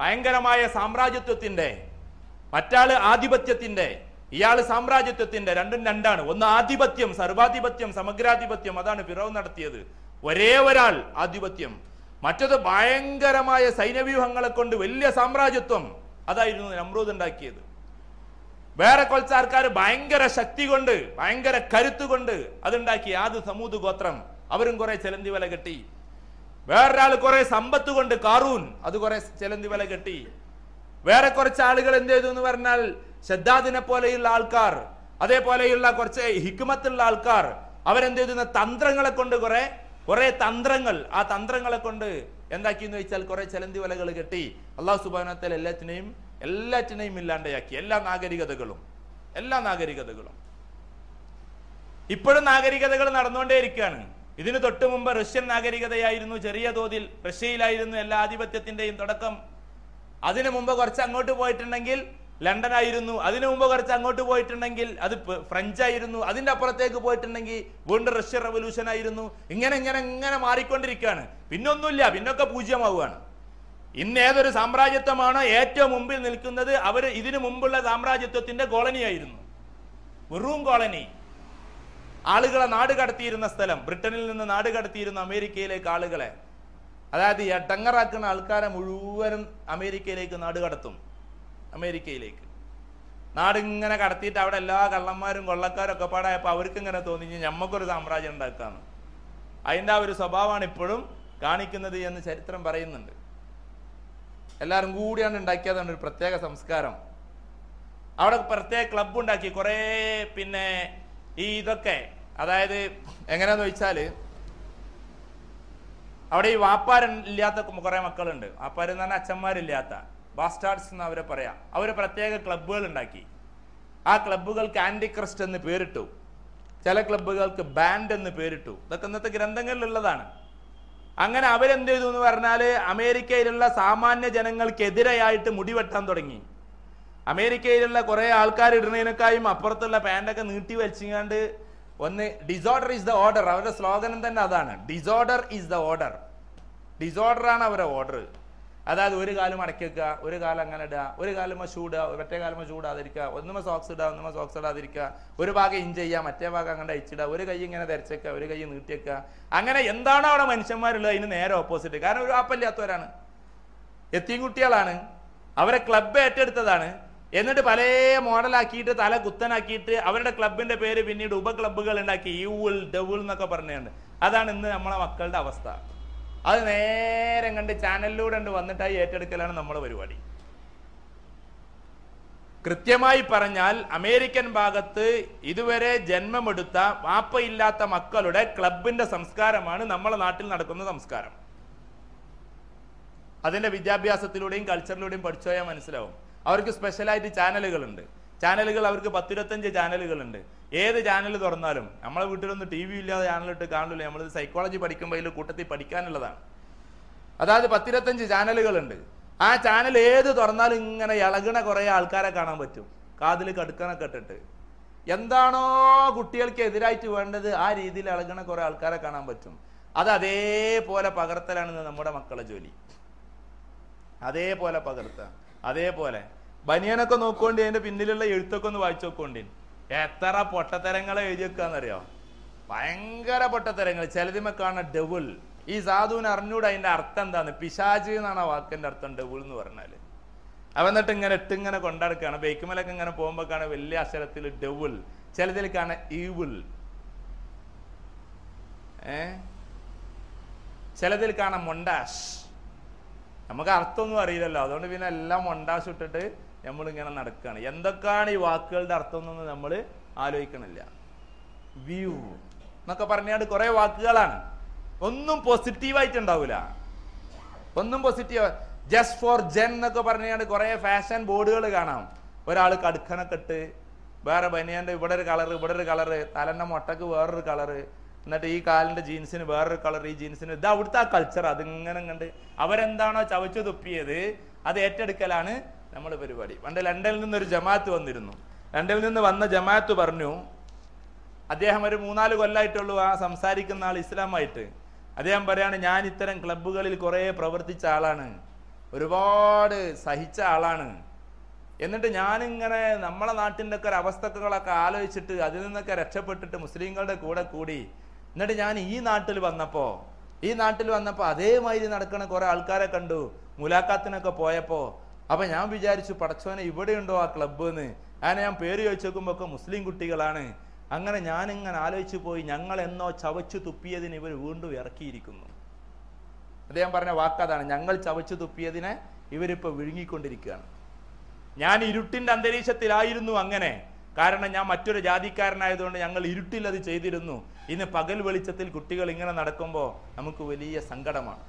ഭയങ്കരമായ സാമ്രാജ്യത്വത്തിന്റെ, മറ്റാള് ആധിപത്യത്തിന്റെ, ഇയാള് സാമ്രാജ്യത്വത്തിന്റെ. രണ്ടും രണ്ടാണ്. ഒന്ന് ആധിപത്യം, സർവാധിപത്യം, സമഗ്രാധിപത്യം, അതാണ് ഫിറഔൻ നടത്തിയത്. ഒരേ ഒരാൾ ആധിപത്യം. മറ്റത് ഭയങ്കരമായ സൈന്യവ്യൂഹങ്ങളെ കൊണ്ട് വലിയ സാമ്രാജ്യത്വം, അതായിരുന്നു നമ്രൂദ് ഉണ്ടാക്കിയത്. വേറെ കുറച്ച് ആൾക്കാർ ഭയങ്കര ശക്തി കൊണ്ട്, ഭയങ്കര കരുത്ത് കൊണ്ട് അതുണ്ടാക്കി. ആദ് സമൂദ് ഗോത്രം, അവരും കുറെ ചെലന്തി വല കെട്ടി. വേറൊരാൾ കുറെ സമ്പത്ത് കൊണ്ട്, കാറൂൻ, അത് കുറെ ചെലന്തി വല കെട്ടി. വേറെ കുറച്ച് ആളുകൾ എന്ത് ചെയ്തു എന്ന് പറഞ്ഞാൽ ശദ്ദാദിനെ പോലെയുള്ള ആൾക്കാർ, അതേപോലെയുള്ള കുറച്ച് ഹിക്മത്തുള്ള ആൾക്കാർ, അവരെന്ത് ചെയ്തു തന്ത്രങ്ങളെ കൊണ്ട് കുറെ തന്ത്രങ്ങൾ, ആ തന്ത്രങ്ങളെ കൊണ്ട് എന്താക്കി എന്ന് വെച്ചാൽ കുറെ ചെലന്തി വലകൾ കെട്ടി. അള്ളാഹു സുബ്ഹാനഹു വ തആല എല്ലാറ്റിനെയും ഇല്ലാണ്ടാക്കി. എല്ലാ നാഗരികതകളും ഇപ്പോഴും നാഗരികതകൾ നടന്നുകൊണ്ടേയിരിക്കുകയാണ്. ഇതിന് തൊട്ട് മുമ്പ് റഷ്യൻ നാഗരികതയായിരുന്നു. ചെറിയ തോതിൽ റഷ്യയിലായിരുന്നു എല്ലാ ആധിപത്യത്തിന്റെയും തുടക്കം. അതിനു മുമ്പ് കുറച്ച് അങ്ങോട്ട് പോയിട്ടുണ്ടെങ്കിൽ ലണ്ടൻ ആയിരുന്നു. അതിനു മുമ്പ് കുറച്ച് അങ്ങോട്ട് പോയിട്ടുണ്ടെങ്കിൽ അത് ഫ്രഞ്ച് ആയിരുന്നു. അതിന്റെ അപ്പുറത്തേക്ക് പോയിട്ടുണ്ടെങ്കിൽ വീണ്ടും റഷ്യൻ റവല്യൂഷൻ ആയിരുന്നു. ഇങ്ങനെ മാറിക്കൊണ്ടിരിക്കുകയാണ്. പിന്നൊന്നുമില്ല, പിന്നൊക്കെ പൂജ്യമാവുകയാണ്. ഇന്ന് ഏതൊരു സാമ്രാജ്യത്വമാണോ ഏറ്റവും മുമ്പിൽ നിൽക്കുന്നത്, അവര് ഇതിനു മുമ്പുള്ള സാമ്രാജ്യത്വത്തിന്റെ കോളനി ആയിരുന്നു. വെറും കോളനി. ആളുകളെ നാട് കടത്തിയിരുന്ന സ്ഥലം. ബ്രിട്ടനിൽ നിന്ന് നാട് കടത്തിയിരുന്ന അമേരിക്കയിലേക്ക് ആളുകളെ, അതായത് എടങ്ങറാക്കുന്ന ആൾക്കാരെ മുഴുവനും അമേരിക്കയിലേക്ക് നാട് കടത്തും. അമേരിക്കയിലേക്ക് നാടിങ്ങനെ കടത്തിയിട്ട് അവിടെ എല്ലാ കള്ളന്മാരും കൊള്ളക്കാരും ഒക്കെ പാടായപ്പോൾ അവർക്ക് ഇങ്ങനെ തോന്നി ഞമ്മക്കൊരു സാമ്രാജ്യം ഉണ്ടാക്കാന്ന്. അതിൻ്റെ ആ ഒരു സ്വഭാവമാണ് ഇപ്പോഴും കാണിക്കുന്നത് എന്ന് ചരിത്രം പറയുന്നുണ്ട്. എല്ലാവരും കൂടിയാണ് ഉണ്ടാക്കിയതാണ് ഒരു പ്രത്യേക സംസ്കാരം. അവിടെ പ്രത്യേക ക്ലബ്ബ് ഉണ്ടാക്കി. കുറേ പിന്നെ ഈ ഇതൊക്കെ, അതായത് എങ്ങനെയാന്ന് വെച്ചാല് അവിടെ ഈ വാപ്പാരില്ലാത്ത കുറെ മക്കളുണ്ട്. വാപ്പാരെന്ന് പറഞ്ഞാൽ അച്ഛന്മാരില്ലാത്ത ബാസ്റ്റാർഡ്സ് എന്ന് അവരെ പറയാം. അവര് പ്രത്യേക ക്ലബ്ബുകൾ ഉണ്ടാക്കി. ആ ക്ലബ്ബുകൾക്ക് ആന്റി ക്രസ്റ്റ് എന്ന് പേരിട്ടു. ചില ക്ലബ്ബുകൾക്ക് ബാൻഡ് എന്ന് പേരിട്ടു. ഇതൊക്കെ ഇന്നത്തെ ഗ്രന്ഥങ്ങളിലുള്ളതാണ്. അങ്ങനെ അവരെന്ത് ചെയ്തു എന്ന് പറഞ്ഞാല് അമേരിക്കയിലുള്ള സാമാന്യ ജനങ്ങൾക്കെതിരെയായിട്ട് മുടിവെട്ടാൻ തുടങ്ങി. അമേരിക്കയിലുള്ള കുറെ ആൾക്കാർ ഇടുന്നതിനേക്കായും അപ്പുറത്തുള്ള പാൻറ്റൊക്കെ നീട്ടി വലിച്ചിങ്ങാണ്ട് ഒന്ന് ഡിസോർഡർ ഈസ് ദ ഓർഡർ. അവരുടെ സ്ലോഗനം തന്നെ അതാണ്, ഡിസോർഡർ ഈസ് ദ ഓർഡർ. ഡിസോർഡറാണ് അവരുടെ ഓർഡർ. അതായത് ഒരു കാലം അടക്കി വെക്കുക, ഒരു കാലം അങ്ങനെ ഇടുക, ഒരു കാലം ഷൂ ഇടുക, മറ്റേ കാലം ഷൂ ഇടാതിരിക്കുക, ഒന്നുമ സോക്സ് ഇടുക, ഒന്നുമ സോക്സ് ഇടാതിരിക്കുക, ഒരു ഭാഗം ഇഞ്ച് ചെയ്യുക, മറ്റേ ഭാഗം അങ്ങനെ അയച്ചിടുക, ഒരു കൈ ഇങ്ങനെ ധരിച്ചേക്കുക, ഒരു കൈ നീട്ടിയേക്കുക. അങ്ങനെ എന്താണോ അവിടെ മനുഷ്യന്മാരുള്ളത് അതിന് നേരെ ഓപ്പോസിറ്റ്. കാരണം ഒരു ആപ്പല്ലാത്തവരാണ്, എത്തിയും കുട്ടികളാണ്, അവരെ ക്ലബ്ബ് ഏറ്റെടുത്തതാണ്. എന്നിട്ട് പല മോഡലാക്കിയിട്ട് തല കുത്തനാക്കിയിട്ട് അവരുടെ ക്ലബിന്റെ പേര് പിന്നീട് ഉപക്ലബ്ബുകൾ ഉണ്ടാക്കി. യൂൾ ഡെവിൾ എന്നൊക്കെ പറഞ്ഞുണ്ട്. അതാണ് ഇന്ന് നമ്മളെ മക്കളുടെ അവസ്ഥ. അത് നേരെ കണ്ട് ചാനലിലൂടെ വന്നിട്ടായി ഏറ്റെടുക്കലാണ് നമ്മളെ പരിപാടി. കൃത്യമായി പറഞ്ഞാൽ അമേരിക്കൻ ഭാഗത്ത് ഇതുവരെ ജന്മമെടുത്ത വാപ്പയില്ലാത്ത മക്കളുടെ ക്ലബിന്റെ സംസ്കാരമാണ് നമ്മളെ നാട്ടിൽ നടക്കുന്ന സംസ്കാരം. അതിന്റെ വിദ്യാഭ്യാസത്തിലൂടെയും കൾച്ചറിലൂടെയും പഠിച്ചുപോയാൽ മനസ്സിലാവും. അവർക്ക് സ്പെഷ്യലായിട്ട് ചാനലുകളുണ്ട്. ചാനലുകൾ അവർക്ക് 10-25 ചാനലുകളുണ്ട്. ഏത് ചാനൽ തുറന്നാലും, നമ്മളെ വീട്ടിലൊന്നും TV ഇല്ലാതെ ചാനലിട്ട് കാണില്ല. നമ്മൾ സൈക്കോളജി പഠിക്കുമ്പോൾ അതിൽ കൂട്ടത്തിൽ പഠിക്കാനുള്ളതാണ്. അതായത് 10-25 ചാനലുകളുണ്ട്. ആ ചാനൽ ഏത് തുറന്നാലും ഇങ്ങനെ ഇളകണ കുറെ ആൾക്കാരെ കാണാൻ പറ്റും, കാതിൽ കടുക്കണൊക്കെ ഇട്ടിട്ട്. എന്താണോ കുട്ടികൾക്ക് എതിരായിട്ട് വേണ്ടത് ആ രീതിയിൽ ഇളകണ കുറെ ആൾക്കാരെ കാണാൻ പറ്റും. അത് അതേപോലെ പകർത്തലാണ് നമ്മുടെ മക്കളെ ജോലി. അതേപോലെ പകർത്തുക. അതേപോലെ ബനിയനൊക്കെ നോക്കോണ്ടി, അതിന്റെ പിന്നിലുള്ള എഴുത്തൊക്കെ ഒന്ന് വായിച്ചു നോക്കോണ്ടി. എത്ര പൊട്ടത്തരങ്ങളെ എഴുതി വെക്കാന്നറിയോ? ഭയങ്കര പൊട്ടത്തരങ്ങൾ. ചിലതിമേ കാണുന്ന ഡെവിൾ. ഈ സാധുവിന് അറിഞ്ഞൂടെ അതിന്റെ അർത്ഥം എന്താന്ന്. പിശാച് എന്നാണ് ആ വാക്കിന്റെ അർത്ഥം, ഡെവിൾ എന്ന് പറഞ്ഞാല്. അവ എന്നിട്ട് ഇങ്ങനെ കൊണ്ടടക്കാണ്. ബൈക്കുമലൊക്കെ ഇങ്ങനെ പോകുമ്പോ കാണാൻ വലിയ അക്ഷരത്തിൽ ഡെവിൾ, ചിലതിൽ കാണാൻ ഈവിൾ, ചിലതിൽ കാണാൻ മൊണ്ടാഷ്. നമുക്ക് അർത്ഥമൊന്നും അറിയില്ലല്ലോ, അതുകൊണ്ട് പിന്നെ എല്ലാം മൊണ്ടാഷ് ഇട്ടിട്ട് നമ്മളിങ്ങനെ നടക്കുകയാണ്. എന്തൊക്കെയാണ് ഈ വാക്കുകളുടെ അർത്ഥം എന്നൊന്നും നമ്മൾ ആലോചിക്കണില്ല. വ്യൂ എന്നൊക്കെ പറഞ്ഞാൽ കുറെ വാക്കുകളാണ്. ഒന്നും പോസിറ്റീവായിട്ടുണ്ടാവൂല, ഒന്നും പോസിറ്റീവ്. ജസ്റ്റ് ഫോർ ജെൻ എന്നൊക്കെ പറഞ്ഞാൽ കുറെ ഫാഷൻ ബോർഡുകൾ കാണാം. ഒരാൾ കടുക്കനൊക്കെ ഇട്ട്, വേറെ ബനിയന്റെ ഇവിടെ ഒരു കളറ്, ഇവിടെ ഒരു കളറ്, തലന്റെ മൊട്ടക്ക് വേറൊരു കളറ്, എന്നിട്ട് ഈ കാലിന്റെ ജീൻസിന് വേറൊരു കളർ, ഈ ജീൻസിന്. ഇത് അവിടുത്തെ ആ കൾച്ചർ. അതിങ്ങനെ കണ്ട് അവരെന്താണോ ചവച്ചു തുപ്പിയത് അത് ഏറ്റെടുക്കലാണ് നമ്മുടെ പരിപാടി. പണ്ട് ലണ്ടനിൽ നിന്നൊരു ജമാഅത്ത് വന്നിരുന്നു. ലണ്ടനിൽ നിന്ന് വന്ന ജമാഅത്ത് പറഞ്ഞു, അദ്ദേഹം ഒരു 3-4 കൊല്ലമായിട്ടുള്ളൂ ആ സംസാരിക്കുന്ന ആൾ ഇസ്ലാമായിട്ട്. അദ്ദേഹം പറയാണ്, ഞാൻ ഇത്തരം ക്ലബ്ബുകളിൽ കുറെ പ്രവർത്തിച്ച ആളാണ്. ഒരുപാട് സഹിച്ച ആളാണ്. എന്നിട്ട് ഞാനിങ്ങനെ നമ്മളെ നാട്ടിൻ്റെ ഒക്കെ ഒരു അവസ്ഥകളൊക്കെ ആലോചിച്ചിട്ട് അതിൽ നിന്നൊക്കെ രക്ഷപ്പെട്ടിട്ട് മുസ്ലിങ്ങളുടെ കൂടെ കൂടി. എന്നിട്ട് ഞാൻ ഈ നാട്ടിൽ വന്നപ്പോൾ അതേമാതിരി നടക്കുന്ന കുറെ ആൾക്കാരെ കണ്ടു. മുലാഖാത്തിനൊക്കെ പോയപ്പോൾ അപ്പൊ ഞാൻ വിചാരിച്ചു, പടച്ചോനെ ഇവിടെയുണ്ടോ ആ ക്ലബ്ബ് എന്ന്. അങ്ങനെ ഞാൻ പേര് ചോദിച്ചു നോക്കുമ്പോ ഒക്കെ മുസ്ലിം കുട്ടികളാണ്. അങ്ങനെ ഞാനിങ്ങനെ ആലോചിച്ചു പോയി, ഞങ്ങൾ എന്നോ ചവച്ചു തുപ്പിയതിന് ഇവർ വീണ്ടും ഇറക്കിയിരിക്കുന്നു. അദ്ദേഹം പറഞ്ഞ വാക്കതാണ്, ഞങ്ങൾ ചവച്ചു തുപ്പിയതിനെ ഇവരിപ്പോ വിഴുങ്ങിക്കൊണ്ടിരിക്കുകയാണ്. ഞാൻ ഇരുട്ടിന്റെ അന്തരീക്ഷത്തിലായിരുന്നു അങ്ങനെ. കാരണം ഞാൻ മറ്റൊരു ജാതിക്കാരനായതുകൊണ്ട് ഞങ്ങൾ ഇരുട്ടിൽ അത് ചെയ്തിരുന്നു. ഇന്ന് പകൽ വെളിച്ചത്തിൽ കുട്ടികൾ ഇങ്ങനെ നടക്കുമ്പോൾ നമുക്ക് വലിയ സങ്കടമാണ്.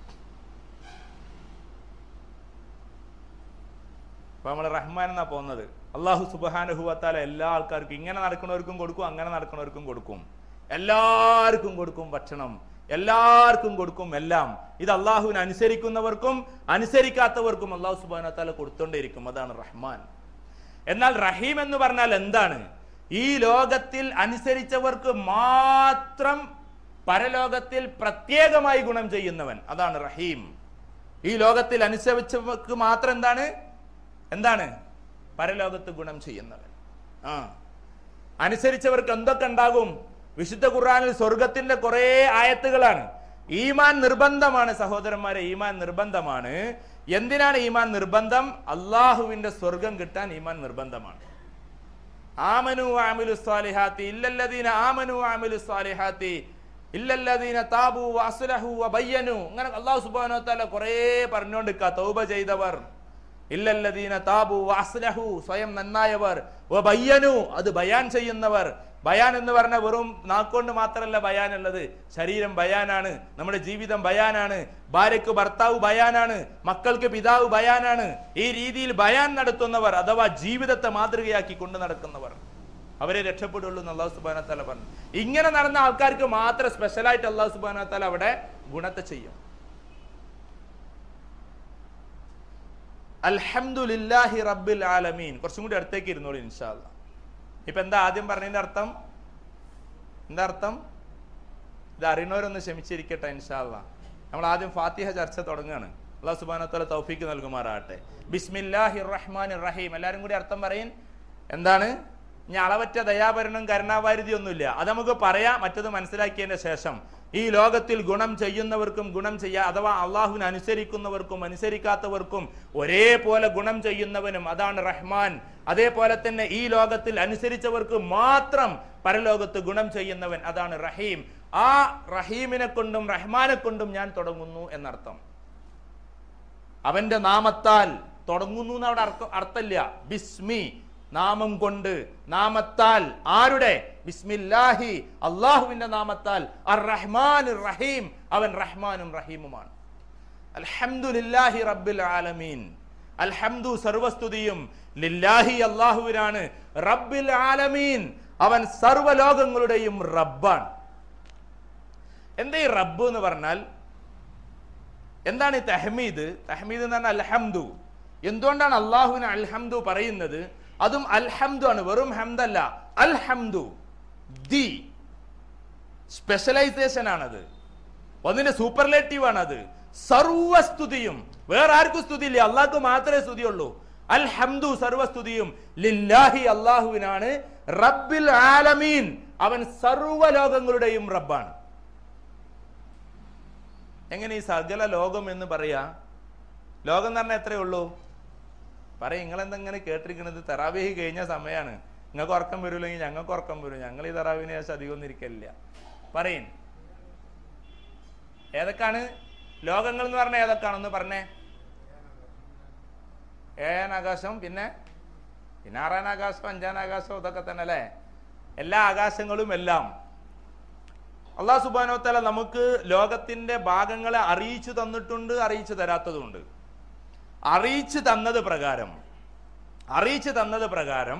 അപ്പൊ നമ്മൾ റഹ്മാൻ എന്നാ പോകുന്നത്. അള്ളാഹു സുബ്ഹാനഹു വ തആല എല്ലാ ആൾക്കാർക്കും ഇങ്ങനെ നടക്കുന്നവർക്കും കൊടുക്കും, അങ്ങനെ നടക്കുന്നവർക്കും കൊടുക്കും, എല്ലാവർക്കും കൊടുക്കും ഭക്ഷണം, എല്ലാവർക്കും കൊടുക്കും എല്ലാം. ഇത് അള്ളാഹുവിനെ അനുസരിക്കുന്നവർക്കും അനുസരിക്കാത്തവർക്കും അള്ളാഹു സുബ്ഹാനഹു വ തആല കൊടുത്തോണ്ടേയിരിക്കും. അതാണ് റഹ്മാൻ. എന്നാൽ റഹീം എന്ന് പറഞ്ഞാൽ എന്താണ്? ഈ ലോകത്തിൽ അനുസരിച്ചവർക്ക് മാത്രം പരലോകത്തിൽ പ്രത്യേകമായി ഗുണം ചെയ്യുന്നവൻ, അതാണ് റഹീം. ഈ ലോകത്തിൽ അനുസരിച്ചവർക്ക് മാത്രം എന്താണ് പരലോകത്ത് ഗുണം ചെയ്യുന്നവൻ. അനുസരിച്ചവർക്ക് എന്തൊക്കെ ഉണ്ടാകും? വിശുദ്ധ ഖുർആനിൽ സ്വർഗത്തിന്റെ കുറെ ആയത്തുകളാണ്. ഈമാൻ നിർബന്ധമാണ് സഹോദരന്മാരെ, ഈമാൻ നിർബന്ധമാണ്. എന്തിനാണ് ഈമാൻ നിർബന്ധം? അള്ളാഹുവിന്റെ സ്വർഗം കിട്ടാൻ ഈമാൻ നിർബന്ധമാണ്. ആമനു വഅമിലു സ്വാലിഹാത്തി ഇല്ലല്ലദീന ആമനു വഅമിലു സ്വാലിഹാത്തി ഇല്ലല്ലദീന താബു വഅസ്ലഹു വബയ്യനു. അങ്ങനെ അല്ലാഹു സുബ്ഹാനഹു വ തആല കുറേ പറഞ്ഞുകൊണ്ടിരിക്കുക. തൗബ ചെയ്തവർ, ഇല്ലല്ലദീന താബു വഅസ്ലഹു സ്വയം നന്നായവർ, വബയ്യനു അത് ബയാൻ ചെയ്യുന്നവർ. ബയാൻ എന്ന് പറഞ്ഞ വെറും നാക്കൊണ്ട് മാത്രമല്ല ബയാൻ ഉള്ളത്, ശരീരം ബയാനാണ്, നമ്മുടെ ജീവിതം ബയാനാണ്, ഭാര്യയ്ക്ക് ഭർത്താവ് ബയാനാണ്, മക്കൾക്ക് പിതാവ് ബയാനാണ്. ഈ രീതിയിൽ ബയാൻ നടത്തുന്നവർ അഥവാ ജീവിതത്തെ മാതൃകയാക്കി കൊണ്ടു നടക്കുന്നവർ അവരെ രക്ഷപ്പെടുള്ളൂ എന്ന് അല്ലാഹു സുബ്ഹാനഹു വ തആല പറഞ്ഞു. ഇങ്ങനെ നടന്ന ആൾക്കാർക്ക് മാത്രം സ്പെഷ്യലായിട്ട് അല്ലാഹു സുബ്ഹാനഹു വ തആല അവിടെ ഗുണത്തെ ചെയ്യും. അൽഹംദുലില്ലാഹി റബ്ബിൽ ആലമീൻ. കുറച്ചും കൂടി അടുത്തേക്ക് ഇരുന്നോളൂ ഇൻഷാ അല്ലാഹ്. ഇപ്പൊ എന്താ ആദ്യം പറഞ്ഞതിന്റെ അർത്ഥം? എന്താ അർത്ഥം? ഇത് അറിയുന്നവരൊന്ന് ക്ഷമിച്ചിരിക്കട്ടെ ഇൻഷാ അല്ലാഹ്. നമ്മൾ ആദ്യം ഫാത്തിഹ ചർച്ച തുടങ്ങുകയാണ്. അല്ലാഹു സുബ്ഹാനഹു വ തആല തൗഫീഖ് നൽകുമാറാകട്ടെ. ബിസ്മില്ലാഹിർ റഹ്മാനിർ റഹീം. എല്ലാവരും കൂടി അർത്ഥം പറയും. എന്താണ്? ഇനി അളവറ്റ ദയാപരണം കരുണാവാരിധി ഒന്നുമില്ല, അത് നമുക്ക് പറയാം. മറ്റത് മനസ്സിലാക്കിയതിന്റെ ശേഷം ഈ ലോകത്തിൽ ഗുണം ചെയ്യുന്നവർക്കും ഗുണം ചെയ്യാ അഥവാ അള്ളാഹുവിനെ അനുസരിക്കുന്നവർക്കും അനുസരിക്കാത്തവർക്കും ഒരേപോലെ ഗുണം ചെയ്യുന്നവനും അതാണ് റഹ്മാൻ. അതേപോലെ തന്നെ ഈ ലോകത്തിൽ അനുസരിച്ചവർക്ക് മാത്രം പരലോകത്ത് ഗുണം ചെയ്യുന്നവൻ അതാണ് റഹീം. ആ റഹീമിനെ കൊണ്ടും റഹ്മാനെ കൊണ്ടും ഞാൻ തുടങ്ങുന്നു എന്നർത്ഥം. അവന്റെ നാമത്താൽ തുടങ്ങുന്നു എന്ന് അവിടെ അർത്ഥമില്ല. ബിസ്മി നാമം കൊണ്ട്, നാമത്താൽ. ആരുടെ? ബിസ്മില്ലാഹി അള്ളാഹുവിന്റെ നാമത്താൽ. അർ റഹ്മാൻ റഹീം, അവൻ റഹ്മാനും റഹീമുമാണ്. അൽഹംദുലില്ലാഹി റബ്ബിൽ ആലമീൻ. അൽഹംദു സർവസ്തുതിയും ലില്ലാഹി അള്ളാഹുവിനാണ്. റബ്ബിൽ ആലമീൻ അവൻ സർവ്വലോകങ്ങളുടെയും റബ്ബാണ്. എന്താ ഈ റബ്ബ് എന്ന് പറഞ്ഞാൽ? എന്താണ് ഈ തഹ്മീദ്? തഹ്മീദ് എന്ന് പറഞ്ഞാൽ അൽഹംദു. എന്തുകൊണ്ടാണ് അള്ളാഹുവിന് അൽഹംദു പറയുന്നത്? അതും അൽഹംദു ആണ്, വെറും ഹംദല്ല. അൽഹംദു ദി സ്പെഷ്യലൈസേഷൻ ആണത്, ഒന്നിന്റെ സൂപ്പർലേറ്റീവ് ആണത്. സർവസ്തുതിയും, വേറെ ആർക്കും സ്തുതിയില്ല, അള്ളാഹ്ക്ക് മാത്രമേ സ്തുതിയുള്ളൂ. അൽഹംദു സർവസ്തുതിയും ലില്ലാഹി അള്ളാഹുവിനാണ്. റബ്ബിൽ ആലമീൻ അവൻ സർവ്വലോകങ്ങളുടെയും റബ്ബാണ്. എങ്ങനെ ഈ സകല ലോകം എന്ന് പറയാ? ലോകം എന്ന് പറഞ്ഞാൽ എത്രയേ ഉള്ളൂ? പറയും. നിങ്ങളെന്തെങ്ങനെ കേട്ടിരിക്കുന്നത്? തറാവീഹ് കഴിഞ്ഞ സമയമാണ്, നിങ്ങൾക്ക് ഉറക്കം വരില്ലെങ്കിൽ ഞങ്ങൾക്ക് ഉറക്കം വരും. ഞങ്ങൾ ഈ തറാവീഹിന് ശേഷം അധികം ഒന്നും ഇരിക്കില്ല. പറയും ഏതൊക്കെയാണ് ലോകങ്ങൾ എന്ന് പറഞ്ഞാൽ? ഏതൊക്കെയാണെന്ന് പറഞ്ഞേ. ഏഴാം ആകാശം, പിന്നെ ആറാം ആകാശം, അഞ്ചാം ആകാശം, ഇതൊക്കെ തന്നെ അല്ലേ? എല്ലാ ആകാശങ്ങളും എല്ലാം അല്ലാഹു സുബ്ഹാനഹു വ തആല നമുക്ക് ലോകത്തിന്റെ ഭാഗങ്ങളെ അറിയിച്ചു തന്നിട്ടുണ്ട്, അറിയിച്ചു തരാത്തതുണ്ട്. അറിയിച്ചു തന്നത് പ്രകാരം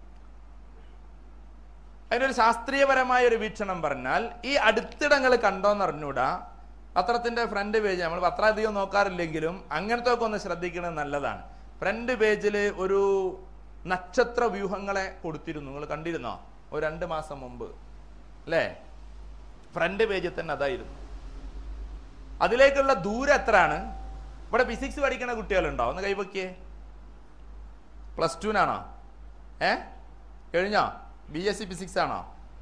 അതിനൊരു ശാസ്ത്രീയപരമായ ഒരു വീക്ഷണം പറഞ്ഞാൽ, ഈ അടുത്തിടങ്ങൾ കണ്ടോന്ന് അറിഞ്ഞൂടാ. പത്രത്തിന്റെ ഫ്രണ്ട് പേജ്, നമ്മൾ പത്രം അധികം നോക്കാറില്ലെങ്കിലും അങ്ങനത്തെ ഒക്കെ ഒന്ന് ശ്രദ്ധിക്കുന്നത് നല്ലതാണ്. ഫ്രണ്ട് പേജിൽ ഒരു നക്ഷത്ര വ്യൂഹങ്ങളെ കൊടുത്തിരുന്നു, നിങ്ങൾ കണ്ടിരുന്നോ? ഒരു 2 മാസം മുമ്പ് അല്ലേ? ഫ്രണ്ട് പേജിൽ തന്നെ അതായിരുന്നു. അതിലേക്കുള്ള ദൂരം എത്രയാണ്? ഇവിടെ ഫിസിക്സ് പഠിക്കുന്ന കുട്ടികളുണ്ടോ? ഒന്ന് കൈവക്കിയേ. +2-നാണോ? കഴിഞ്ഞോ? BSc ഫിസിക്സ് ആണോ?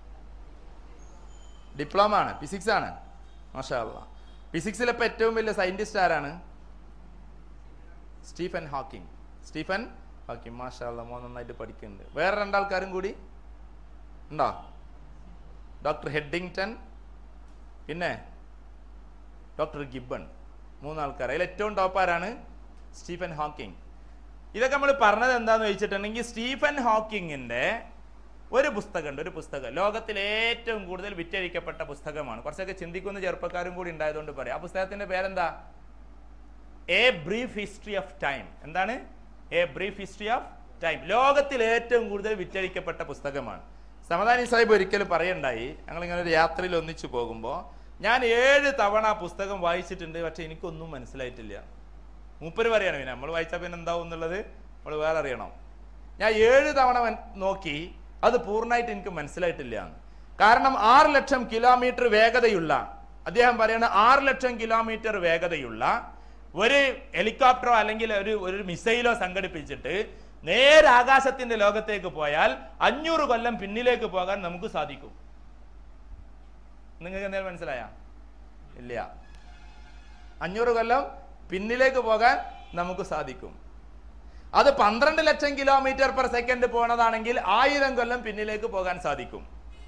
ഡിപ്ലോമ ആണ്, ഫിസിക്സ് ആണ്. മാഷാ അല്ലാഹ്. ഫിസിക്സിലിപ്പോൾ ഏറ്റവും വലിയ സയന്റിസ്റ്റ് ആരാണ്? Stephen Hawking. മാഷാ അല്ലാഹ്, മോൻ നന്നായിട്ട് പഠിക്കുന്നുണ്ട്. വേറെ 2 ആൾക്കാരും കൂടി ഉണ്ടോ? ഡോക്ടർ ഹെഡിങ്ടൺ, പിന്നെ ഡോക്ടർ ഗിബ്ബൺ. 3 ആൾക്കാർ. അതിൽ ഏറ്റവും ടോപ്പ് ആരാണ്? Stephen Hawking. ഇതൊക്കെ നമ്മൾ പറഞ്ഞത് എന്താന്ന് വെച്ചിട്ടുണ്ടെങ്കിൽ, സ്റ്റീഫൻ ഹോക്കിങ്ങിന്റെ ഒരു പുസ്തകം ലോകത്തിലെ ഏറ്റവും കൂടുതൽ വിറ്റഴിക്കപ്പെട്ട പുസ്തകമാണ്. കുറച്ചൊക്കെ ചിന്തിക്കുന്ന ചെറുപ്പക്കാരും കൂടി ഉണ്ടായതുകൊണ്ട് പറയാം. ആ പുസ്തകത്തിന്റെ പേരെന്താ? A brief history of time. എന്താണ്? A brief history of time. ലോകത്തിൽ ഏറ്റവും കൂടുതൽ വിറ്റഴിക്കപ്പെട്ട പുസ്തകമാണ്. സമദാനി സാഹിബ് ഒരിക്കലും പറയണ്ടായി, ഞങ്ങളിങ്ങനെ ഒരു യാത്രയിൽ ഒന്നിച്ചു പോകുമ്പോൾ, ഞാൻ 7 തവണ ആ പുസ്തകം വായിച്ചിട്ടുണ്ട്, പക്ഷെ എനിക്കൊന്നും മനസ്സിലായിട്ടില്ല. മൂപ്പര് പറയണം, പിന്നെ നമ്മൾ വായിച്ചാൽ പിന്നെ എന്താവും എന്നുള്ളത് നമ്മൾ വേറെ അറിയണം. ഞാൻ 7 തവണ നോക്കി, അത് പൂർണ്ണമായിട്ട് എനിക്ക് മനസ്സിലായിട്ടില്ല. കാരണം 6 ലക്ഷം കിലോമീറ്റർ വേഗതയുള്ള, അദ്ദേഹം പറയണ 6 ലക്ഷം കിലോമീറ്റർ വേഗതയുള്ള ഒരു ഹെലികോപ്റ്ററോ അല്ലെങ്കിൽ ഒരു മിസൈലോ സംഘടിപ്പിച്ചിട്ട് നേരെ ആകാശത്തിന്റെ ലോകത്തേക്ക് പോയാൽ 500 കൊല്ലം പിന്നിലേക്ക് പോകാൻ നമുക്ക് സാധിക്കും. നിങ്ങൾക്ക് എന്തെങ്കിലും മനസ്സിലായ? ഇല്ല. 500 കൊല്ലം പിന്നിലേക്ക് പോകാൻ നമുക്ക് സാധിക്കും. അത് 12 ലക്ഷം കിലോമീറ്റർ പെർ സെക്കൻഡ് പോണതാണെങ്കിൽ 1000 കൊല്ലം പിന്നിലേക്ക് പോകാൻ സാധിക്കും.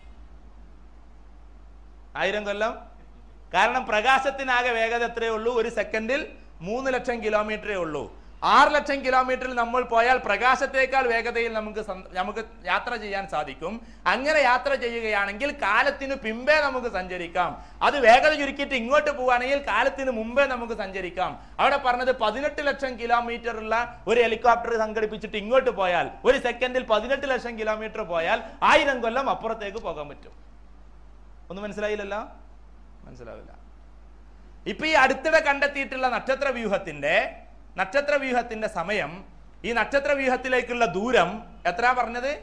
1000 കൊല്ലം. കാരണം പ്രകാശത്തിനാകെ വേഗത എത്രയേ ഉള്ളൂ? ഒരു സെക്കൻഡിൽ 3 ലക്ഷം കിലോമീറ്ററേ ഉള്ളൂ. 6 ലക്ഷം കിലോമീറ്ററിൽ നമ്മൾ പോയാൽ പ്രകാശത്തേക്കാൾ വേഗതയിൽ നമുക്ക് യാത്ര ചെയ്യാൻ സാധിക്കും. അങ്ങനെ യാത്ര ചെയ്യുകയാണെങ്കിൽ കാലത്തിന് പിമ്പേ നമുക്ക് സഞ്ചരിക്കാം. അത് വേഗത ചുരുക്കിയിട്ട് ഇങ്ങോട്ട് പോവുകയാണെങ്കിൽ കാലത്തിന് മുമ്പേ നമുക്ക് സഞ്ചരിക്കാം. അവിടെ പറഞ്ഞത് 18 ലക്ഷം കിലോമീറ്റർ ഉള്ള ഒരു ഹെലികോപ്റ്റർ സംഘടിപ്പിച്ചിട്ട് ഇങ്ങോട്ട് പോയാൽ ഒരു സെക്കൻഡിൽ 18 ലക്ഷം കിലോമീറ്റർ പോയാൽ 1000 കൊല്ലം അപ്പുറത്തേക്ക് പോകാൻ പറ്റും. ഒന്നും മനസ്സിലായില്ലല്ലോ? മനസ്സിലാവില്ല. ഇപ്പൊ ഈ അടുത്തിടെ കണ്ടെത്തിയിട്ടുള്ള നക്ഷത്രവ്യൂഹത്തിന്റെ സമയം, ഈ നക്ഷത്രവ്യൂഹത്തിലേക്കുള്ള ദൂരം എത്ര പറഞ്ഞത്?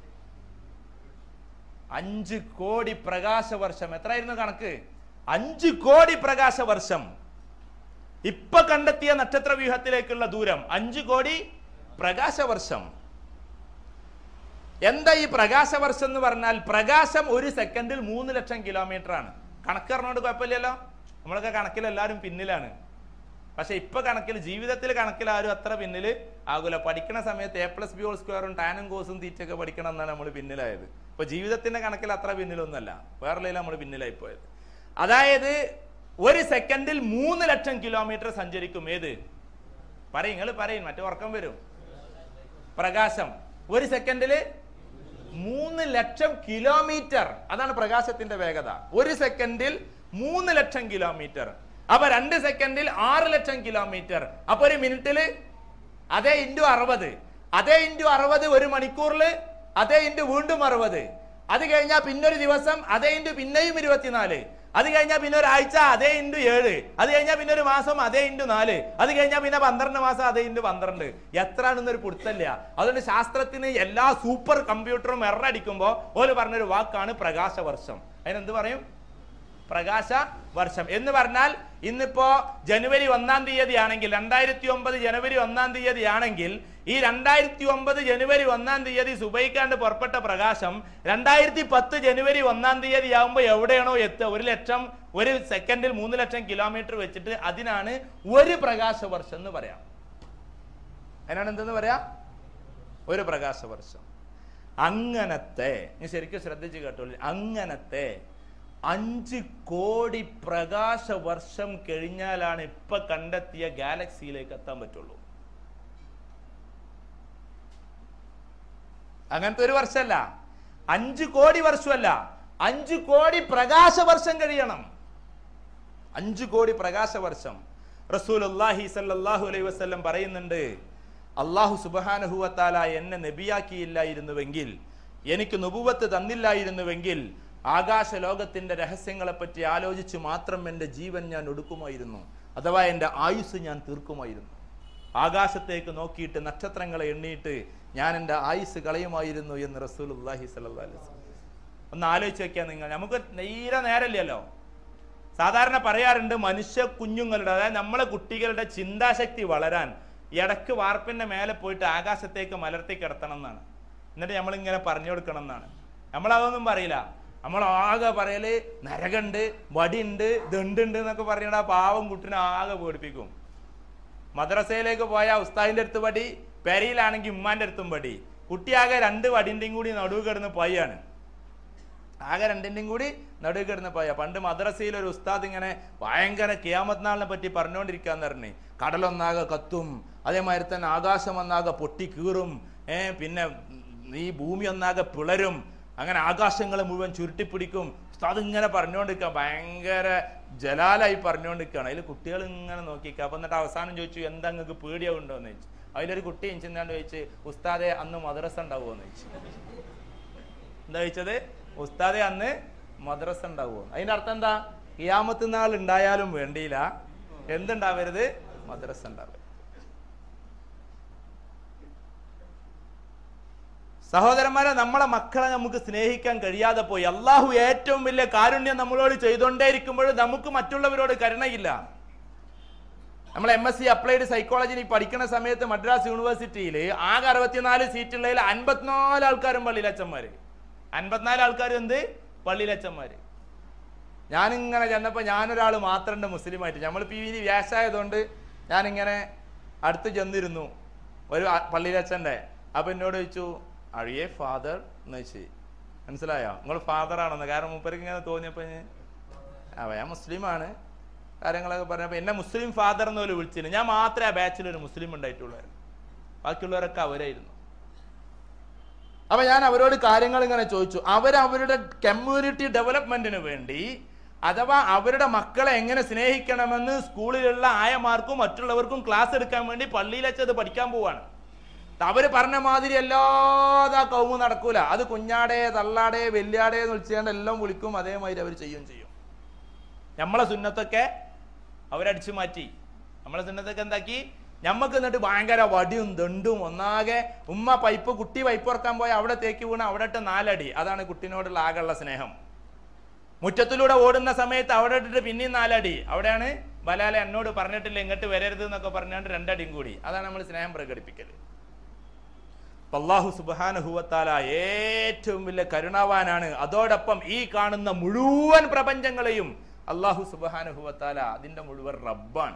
5 കോടി പ്രകാശവർഷം. എത്രയായിരുന്നു കണക്ക്? 5 കോടി പ്രകാശവർഷം. ഇപ്പൊ കണ്ടെത്തിയ നക്ഷത്രവ്യൂഹത്തിലേക്കുള്ള ദൂരം 5 കോടി പ്രകാശവർഷം. എന്താ ഈ പ്രകാശവർഷം എന്ന് പറഞ്ഞാൽ? പ്രകാശം ഒരു സെക്കൻഡിൽ 3 ലക്ഷം കിലോമീറ്റർ ആണ്. കണക്ക് പറഞ്ഞോണ്ട് കുഴപ്പമില്ലല്ലോ. നമ്മളൊക്കെ കണക്കിൽ എല്ലാവരും പിന്നിലാണ്. പക്ഷെ ഇപ്പൊ കണക്കിൽ, ജീവിതത്തിൽ കണക്കിൽ ആരും അത്ര പിന്നിൽ ആകൂല. പഠിക്കുന്ന സമയത്ത് A+B² ടാനും കോസും തീറ്റൊക്കെ പഠിക്കണം എന്നാണ് നമ്മൾ പിന്നിലായത്. ഇപ്പൊ ജീവിതത്തിന്റെ കണക്കിൽ അത്ര പിന്നിലൊന്നല്ല, വേറെ നമ്മൾ പിന്നിലായി പോയത്. അതായത് ഒരു സെക്കൻഡിൽ 3 ലക്ഷം കിലോമീറ്റർ സഞ്ചരിക്കും. ഏത് പറയും മറ്റേ ഉറക്കം വരും. പ്രകാശം ഒരു സെക്കൻഡില് 3 ലക്ഷം കിലോമീറ്റർ. അതാണ് പ്രകാശത്തിന്റെ വേഗത. ഒരു സെക്കൻഡിൽ 3 ലക്ഷം കിലോമീറ്റർ. അപ്പൊ 2 സെക്കൻഡിൽ 6 ലക്ഷം കിലോമീറ്റർ. അപ്പൊ ഒരു മിനിറ്റില് അതേ ഇൻറ്റു 60, അതേ ഇൻറ്റു 60 ഒരു മണിക്കൂറിൽ, അതേ ഇൻറ്റു വീണ്ടും 60. അത് കഴിഞ്ഞാൽ പിന്നൊരു ദിവസം അതേ ഇൻറ്റു പിന്നെയും 24. അത് കഴിഞ്ഞാൽ പിന്നെ ഒരാഴ്ച അതേ ഇൻറ്റു 7. അത് കഴിഞ്ഞാൽ പിന്നെ ഒരു മാസം അതേ ഇൻറ്റു 4. അത് കഴിഞ്ഞാൽ പിന്നെ 12 മാസം അതേ ഇൻറ്റു 12. എത്രയാണെന്നൊരു പിടുത്തല്ല. അതുകൊണ്ട് ശാസ്ത്രത്തിന് എല്ലാ സൂപ്പർ കമ്പ്യൂട്ടറും എറടിക്കുമ്പോൾ ഓല് പറഞ്ഞൊരു വാക്കാണ് പ്രകാശവർഷം. അതിനെന്ത് പറയും? പ്രകാശവർഷം എന്ന് പറഞ്ഞാൽ ഇന്നിപ്പോ ജനുവരി 1-ാം തീയതി ആണെങ്കിൽ, 2009 ജനുവരി 1-ാം തീയതി ആണെങ്കിൽ, ഈ 2009 ജനുവരി 1-ാം തീയതി സുബൈക്കാണ്ട് പുറപ്പെട്ട പ്രകാശം 2010 ജനുവരി 1-ാം തീയതി ആകുമ്പോൾ എവിടെയാണോ എത്തുക? 1 ലക്ഷം, ഒരു സെക്കൻഡിൽ 3 ലക്ഷം കിലോമീറ്റർ വെച്ചിട്ട്, അതിനാണ് ഒരു പ്രകാശവർഷം എന്ന് പറയാം. അതിനാണ് എന്തെന്ന് പറയാ? ഒരു പ്രകാശവർഷം. അങ്ങനത്തെ, ശരിക്കും ശ്രദ്ധിച്ച് കേട്ടോളൂ, അങ്ങനത്തെ 5 കോടി പ്രകാശവർഷം കഴിഞ്ഞാലാണ് ഇപ്പൊ കണ്ടെത്തിയ ഗാലക്സിയിലേക്ക് എത്താൻ പറ്റുള്ളൂ. അങ്ങനത്തെ ഒരു വർഷമല്ല, 5 കോടി വർഷമല്ല, 5 കോടി പ്രകാശവർഷം കഴിയണം. 5 കോടി പ്രകാശവർഷം. റസൂലുള്ളാഹി സ്വല്ലല്ലാഹു അലൈഹി വസല്ലം പറയുന്നുണ്ട്, അല്ലാഹു സുബ്ഹാനഹു വ തആല എന്നെ നബിയാക്കിയില്ലായിരുന്നുവെങ്കിൽ, എനിക്ക് നുബുവത്ത് തന്നില്ലായിരുന്നുവെങ്കിൽ, ആകാശ ലോകത്തിന്റെ രഹസ്യങ്ങളെ പറ്റി ആലോചിച്ച് മാത്രം എൻ്റെ ജീവൻ ഞാൻ ഒടുക്കുമായിരുന്നു. അഥവാ എൻ്റെ ആയുസ് ഞാൻ തീർക്കുമായിരുന്നു. ആകാശത്തേക്ക് നോക്കിയിട്ട് നക്ഷത്രങ്ങളെ എണ്ണിയിട്ട് ഞാൻ എൻ്റെ ആയുസ് കളയുമായിരുന്നു എന്ന് റസൂലുള്ളാഹി സ്വല്ലല്ലാഹു അലൈഹി വസല്ലം. ഒന്ന് ആലോചിച്ച് വെക്കാൻ നിങ്ങൾ. നമുക്ക് നേരല്ലല്ലോ, സാധാരണ പറയാറുണ്ട് മനുഷ്യ കുഞ്ഞുങ്ങളുടെ, അതായത് നമ്മളെ കുട്ടികളുടെ ചിന്താശക്തി വളരാൻ ഇടക്ക് വാർപ്പിന്റെ മേലെ പോയിട്ട് ആകാശത്തേക്ക് മലർത്തി കിടത്തണം എന്നാണ്. എന്നിട്ട് നമ്മളിങ്ങനെ പറഞ്ഞു കൊടുക്കണം എന്നാണ്. നമ്മളതൊന്നും പറയില്ല. നമ്മൾ ആകെ പറയല് നരകണ്ട്, വടിയുണ്ട്, ദണ്ടുണ്ട് എന്നൊക്കെ പറഞ്ഞിട്ട് ആ പാവം കുട്ടിനെ ആകെ പേടിപ്പിക്കും. മദ്രസയിലേക്ക് പോയാൽ ഉസ്താദിന്റെ അടുത്ത് പടി, പെരയിലാണെങ്കിൽ ഉമ്മാന്റെ അടുത്തും പടി. കുട്ടിയാകെ 2 വടിന്റെയും കൂടി നടുവ് കിടന്ന് പയ്യാണ്. ആകെ 2ന്റെയും കൂടി നടുവ് കിടന്ന് പയ്യ. പണ്ട് മദ്രസയിൽ ഒരു ഉസ്താദ് ഇങ്ങനെ ഭയങ്കര ഖിയാമത്ത് നാളിനെ പറ്റി പറഞ്ഞുകൊണ്ടിരിക്കാന്ന് പറഞ്ഞു. കടലൊന്നാകെ കത്തും, അതേമാതിരി തന്നെ ആകാശം ഒന്നാകെ പൊട്ടി കീറും, പിന്നെ ഈ ഭൂമി ഒന്നാകെ പിളരും, അങ്ങനെ ആകാശങ്ങൾ മുഴുവൻ ചുരുട്ടിപ്പിടിക്കും. ഉസ്താദ് ഇങ്ങനെ പറഞ്ഞുകൊണ്ടിരിക്കുക, ഭയങ്കര ജലാലായി പറഞ്ഞുകൊണ്ടിരിക്കുകയാണ്. അതിൽ കുട്ടികൾ ഇങ്ങനെ നോക്കിക്കുക. അപ്പൊ എന്നിട്ട് അവസാനം ചോദിച്ചു, എന്താ നിങ്ങൾക്ക് പേടിയാവുണ്ടോ എന്ന് ചോദിച്ചു. അതിലൊരു കുട്ടി എഞ്ചിന്നാണ്ട് ചോദിച്ചു, ഉസ്താദെ അന്ന് മദ്രസ ഉണ്ടാവുമോ എന്ന് ചോദിച്ചു. എന്താ ചോദിച്ചത്? ഉസ്താദെ അന്ന് മദ്രസ ഉണ്ടാവുമോ? അതിന്റെ അർത്ഥം എന്താ? ഖിയാമത്ത് നാൾ ഉണ്ടായാലും വേണ്ടിയില്ല, എന്തുണ്ടാവരുത്? മദ്രസ ഉണ്ടാവരുത്. സഹോദരന്മാരെ, നമ്മളെ മക്കളെ നമുക്ക് സ്നേഹിക്കാൻ കഴിയാതെ പോയി. അള്ളാഹു ഏറ്റവും വലിയ കാരുണ്യം നമ്മളോട് ചെയ്തുകൊണ്ടേയിരിക്കുമ്പോൾ നമുക്ക് മറ്റുള്ളവരോട് കരുണയില്ല. നമ്മൾ MSc അപ്ലൈഡ് സൈക്കോളജിയിൽ പഠിക്കുന്ന സമയത്ത് മദ്രാസ് യൂണിവേഴ്സിറ്റിയിൽ ആകെ 64 സീറ്റുള്ളതിൽ 54 ആൾക്കാരും പള്ളിയിലച്ചന്മാര്. 54 ആൾക്കാരും എന്ത്? പള്ളിയിലച്ചന്മാര്. ഞാനിങ്ങനെ ചെന്നപ്പോൾ ഞാനൊരാൾ മാത്രമുണ്ട് മുസ്ലിമായിട്ട്. നമ്മൾ PV വ്യാസായതുകൊണ്ട് ഞാനിങ്ങനെ അടുത്ത് ചെന്നിരുന്നു ഒരു പള്ളിയിലച്ചൻ്റെ. അപ്പൊ എന്നോട് ചോദിച്ചു, അഴിയേ ഫാദർ എന്ന് വെച്ച്. മനസ്സിലായോ? നിങ്ങൾ ഫാദർ ആണെന്ന്. കാരണം മൂപ്പർക്ക് ഇങ്ങനെ തോന്നിയപ്പോ ഞാൻ മുസ്ലിമാണ് കാര്യങ്ങളൊക്കെ പറഞ്ഞപ്പോ എന്നെ മുസ്ലിം ഫാദർ എന്ന് പോലും വിളിച്ചിരുന്നു. ഞാൻ മാത്രമേ ആ ബാച്ചിൽ ഒരു മുസ്ലിം ഉണ്ടായിട്ടുള്ളായിരുന്നു. ബാക്കിയുള്ളവരൊക്കെ അവരായിരുന്നു. അപ്പൊ ഞാൻ അവരോട് കാര്യങ്ങൾ ഇങ്ങനെ ചോദിച്ചു. അവരവരുടെ കമ്മ്യൂണിറ്റി ഡെവലപ്മെന്റിന് വേണ്ടി, അഥവാ അവരുടെ മക്കളെ എങ്ങനെ സ്നേഹിക്കണമെന്ന് സ്കൂളിലുള്ള ആയമാർക്കും മറ്റുള്ളവർക്കും ക്ലാസ് എടുക്കാൻ വേണ്ടി പള്ളിയിൽ വെച്ചത് പഠിക്കാൻ പോവാണ്. അവര് പറഞ്ഞ മാതിരി അല്ലാതെ ആ കൗമ് നടക്കൂല. അത് കുഞ്ഞാടേ തള്ളാടേ വെല്യാടേ എന്ന് വിളിച്ചുകൊണ്ട് എല്ലാം വിളിക്കും. അതേമാതിരി അവർ ചെയ്യും. നമ്മളെ സുന്നത്തൊക്കെ അവരടിച്ചു മാറ്റി. നമ്മളെ സുന്നത്തൊക്കെ എന്താക്കി? ഞമ്മക്ക് എന്നിട്ട് ഭയങ്കര വടിയും ദണ്ടും ഒന്നാകെ. ഉമ്മ കുട്ടി പൈപ്പ് ഉറക്കാൻ പോയ അവിടെ തേക്ക് വീണ അവിടെ ഇട്ട് 4 അടി. അതാണ് കുട്ടിനോടുള്ള ആകെയുള്ള സ്നേഹം. മുറ്റത്തിലൂടെ ഓടുന്ന സമയത്ത് അവിടെ ഇട്ടിട്ട് പിന്നെയും 4 അടി. അവിടെയാണ് ബലാലെ എന്നോട് പറഞ്ഞിട്ടില്ല ഇങ്ങോട്ട് വരരുത് എന്നൊക്കെ പറഞ്ഞാണ്ട് 2 അടിയും കൂടി. അതാണ് നമ്മൾ സ്നേഹം പ്രകടിപ്പിക്കല്. അല്ലാഹു സുബ്ഹാനഹു വ തആല ഏറ്റവും വലിയ കരുണാവാനാണ്. അതോടൊപ്പം ഈ കാണുന്ന മുഴുവൻ പ്രപഞ്ചങ്ങളെയും അല്ലാഹു സുബ്ഹാനഹു വ തആല അതിന്റെ മുഴുവൻ റബ്ബാണ്.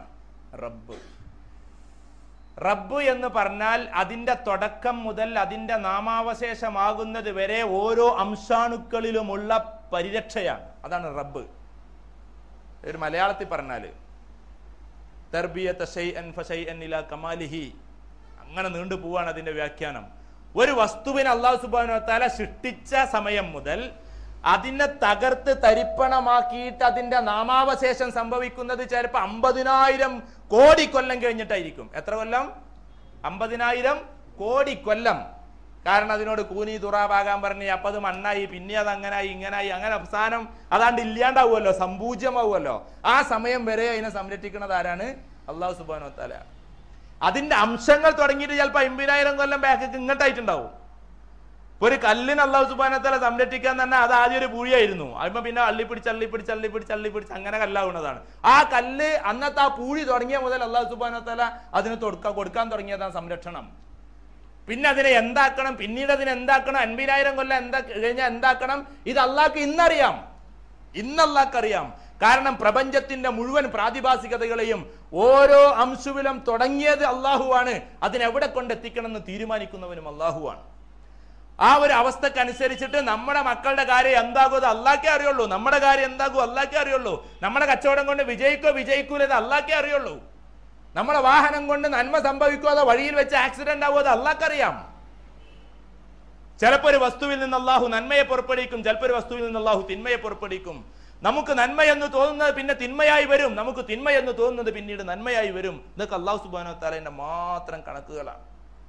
റബ്ബ് എന്ന് പറഞ്ഞാൽ അതിന്റെ തുടക്കം മുതൽ അതിന്റെ നാമാവശേഷമാകുന്നത് വരെ ഓരോ അംശാണുക്കളിലുമുള്ള പരിരക്ഷയാണ്. അതാണ് റബ്ബ്. ഒരു മലയാളത്തിൽ പറഞ്ഞാല് തർബിയത ശൈഅൻ ഫശൈഅൻ ഇലാ കമാലിഹി, അങ്ങനെ നീണ്ടു പോവാണ് അതിന്റെ വ്യാഖ്യാനം. ഒരു വസ്തുവിനെ അല്ലാഹു സുബ്ഹാനഹു വ തആല സൃഷ്ടിച്ച സമയം മുതൽ അതിനെ തകർത്ത് തരിപ്പണമാക്കിയിട്ട് അതിന്റെ നാമാവശേഷം സംഭവിക്കുന്നത് ചിലപ്പോൾ 50,000 കോടി കൊല്ലം കഴിഞ്ഞിട്ടായിരിക്കും. എത്ര കൊല്ലം? 50,000 കോടി കൊല്ലം. കാരണം അതിനോട് കൂനി തുറാവാകാൻ പറഞ്ഞ് അപ്പൊ അത് മണ്ണായി, പിന്നെ അത് അങ്ങനായി ഇങ്ങനായി, അങ്ങനെ അവസാനം അതാണ്ട് ഇല്ലാണ്ടാവുമല്ലോ, സംപൂജ്യമാവുമല്ലോ. ആ സമയം വരെ അതിനെ സംരക്ഷിക്കുന്നത് ആരാണ്? അല്ലാഹു സുബ്ഹാനഹു വ തആല. അതിന്റെ അംശങ്ങൾ തുടങ്ങിയിട്ട് ചിലപ്പോൾ 50,000 കൊല്ലം ബാക്ക് ഇങ്ങോട്ടായിട്ടുണ്ടാവും. ഒരു കല്ലിന് അല്ലാഹു സുബ്ഹാനഹു വ തആല സംരക്ഷിക്കാൻ തന്നെ അത് ആദ്യം ഒരു പൂഴിയായിരുന്നു. അതിപ്പോ പിന്നെ അള്ളിപ്പിടിച്ച് അങ്ങനെ കല്ലാവുന്നതാണ്. ആ കല്ല് അന്നത്തെ ആ പൂഴി തുടങ്ങിയ മുതൽ അല്ലാഹു സുബ്ഹാനഹു വ തആല അതിന് കൊടുക്കാൻ തുടങ്ങിയതാണ് സംരക്ഷണം. പിന്നെ അതിനെ എന്താക്കണം, പിന്നീട് അതിനെ എന്താക്കണം, 50,000 കൊല്ലം കഴിഞ്ഞാൽ എന്താക്കണം, ഇത് അള്ളാഹ്ക്ക് ഇന്നറിയാം. അള്ളാഹ്ക്കറിയാം. കാരണം പ്രപഞ്ചത്തിന്റെ മുഴുവൻ പ്രാതിഭാസികതകളെയും ഓരോ അംശുവിലും തുടങ്ങിയത് അള്ളാഹുവാണ്. അതിനെവിടെ കൊണ്ടെത്തിക്കണം എന്ന് തീരുമാനിക്കുന്നവനും അള്ളാഹുവാണ്. ആ ഒരു അവസ്ഥക്കനുസരിച്ചിട്ട് നമ്മുടെ മക്കളുടെ കാര്യം എന്താകും അത് അള്ളാഹ്ക്കേ അറിയുള്ളൂ. നമ്മുടെ കാര്യം എന്താകും അള്ളാഹ്ക്കേ അറിയുള്ളൂ. നമ്മുടെ കച്ചവടം കൊണ്ട് വിജയിക്കൂല അത് അള്ളാഹ്ക്കേ അറിയുള്ളൂ. നമ്മുടെ വാഹനം കൊണ്ട് നന്മ സംഭവിക്കോ അതോ വഴിയിൽ വെച്ച് ആക്സിഡന്റ് ആവോ അത് അള്ളാഹ്ക്കറിയാം. ചിലപ്പോൾ ഒരു വസ്തുവിൽ നിന്ന് അള്ളാഹു നന്മയെ പുറപ്പെടുവിക്കും, ചിലപ്പോൾ ഒരു വസ്തുവിൽ നിന്ന് അള്ളാഹു തിന്മയെ പുറപ്പെടുവിക്കും. നമുക്ക് നന്മയെന്ന് തോന്നുന്നത് പിന്നെ തിന്മയായി വരും, നമുക്ക് തിന്മയെന്ന് തോന്നുന്നത് പിന്നീട് നന്മയായി വരും. ഇതൊക്കെ അല്ലാഹു സുബ്ഹാനഹു വ തആലയുടെ മാത്രം കണക്കുകളാണ്.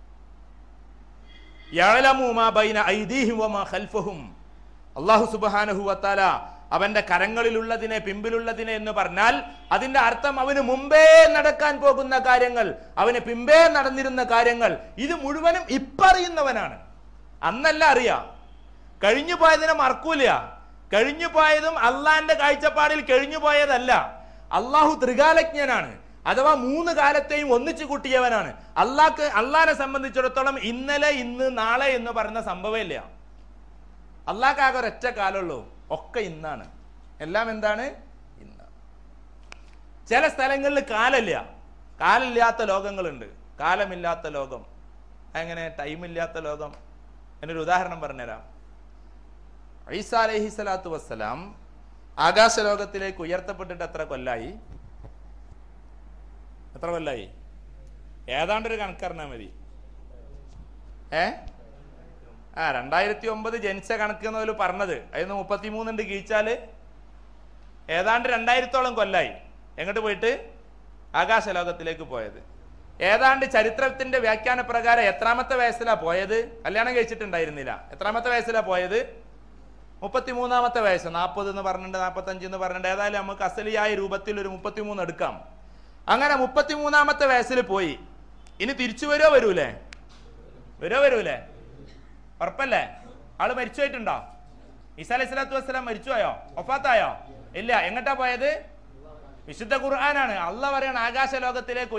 യഅലമു മാ ബൈന ഐദീഹിം വമാ ഖൽഫഹും. അല്ലാഹു സുബ്ഹാനഹു വ തആല അവന്റെ കരങ്ങളിലുള്ളതിനെ പിമ്പിലുള്ളതിനെ എന്ന് പറഞ്ഞാൽ അതിന്റെ അർത്ഥം അവന് മുമ്പേ നടക്കാൻ പോകുന്ന കാര്യങ്ങൾ, അവന് പിമ്പേ നടന്നിരുന്ന കാര്യങ്ങൾ, ഇത് മുഴുവനും ഇപ്പറിയുന്നവനാണ്. അന്നല്ല അറിയാം, കഴിഞ്ഞു പോയതിനെ മറക്കൂല. കഴിഞ്ഞു പോയതും അള്ളാന്റെ കാഴ്ചപ്പാടിൽ കഴിഞ്ഞു പോയതല്ല. അള്ളാഹു ത്രികാലജ്ഞനാണ്, അഥവാ 3 കാലത്തെയും ഒന്നിച്ചു കൂട്ടിയവനാണ്. അള്ളാഹിനെ സംബന്ധിച്ചിടത്തോളം ഇന്നലെ, ഇന്ന്, നാളെ എന്ന് പറയുന്ന സംഭവമില്ല. അള്ളാഹ്ക്കാകെ ഒരൊറ്റ കാലമുള്ളൂ, ഒക്കെ ഇന്നാണ്. എല്ലാം എന്താണ്? ഇന്ന്. ചില സ്ഥലങ്ങളിൽ കാലമില്ലാത്ത ലോകങ്ങളുണ്ട്. കാലമില്ലാത്ത ലോകം എങ്ങനെ? ടൈമില്ലാത്ത ലോകം. എന്നൊരു ഉദാഹരണം പറഞ്ഞുതരാം. ഈസ അലൈഹി സ്വലാത്തു വസ്സലാം ആകാശലോകത്തിലേക്ക് ഉയർത്തപ്പെട്ടിട്ട് എത്ര കൊല്ലായി? ഏതാണ്ടൊരു കണക്കറിഞ്ഞാൽ മതി. 2009 ജനിച്ച കണക്ക് എന്നതിൽ പറഞ്ഞത്. അതിന് 33 ഉണ്ട് കീഴ്ച്ചാല്. ഏതാണ്ട് 2000-ഓളം കൊല്ലായി എങ്ങോട്ട് പോയിട്ട്? ആകാശലോകത്തിലേക്ക് പോയത്. ഏതാണ്ട് ചരിത്രത്തിന്റെ വ്യാഖ്യാന പ്രകാരം എത്രാമത്തെ വയസ്സിലാ പോയത്? കല്യാണം കഴിച്ചിട്ടുണ്ടായിരുന്നില്ല. എത്രാമത്തെ വയസ്സിലാ പോയത്? 33-ാമത്തെ വയസ്സ്. 40 എന്ന് പറഞ്ഞിട്ടുണ്ട്, 45 എന്ന് പറഞ്ഞിട്ടുണ്ട്. ഏതായാലും നമുക്ക് അസലിയായ രൂപത്തിൽ ഒരു 33 എടുക്കാം. അങ്ങനെ 33-ാമത്തെ വയസ്സിൽ പോയി. ഇനി തിരിച്ചു വരൂലേ? ഉറപ്പല്ലേ? ആള് മരിച്ചു പോയിട്ടുണ്ടോ? ഈസാ അലൈഹി സ്വലാത്തു വസ്സലാം മരിച്ചു പോയോ? വഫാത്തായോ? ഇല്ല. എങ്ങട്ടാ പോയത്? വിശുദ്ധ ഖുർആനാണ്. അള്ളാഹ് പറയാണ് ആകാശലോകത്തിലേക്ക്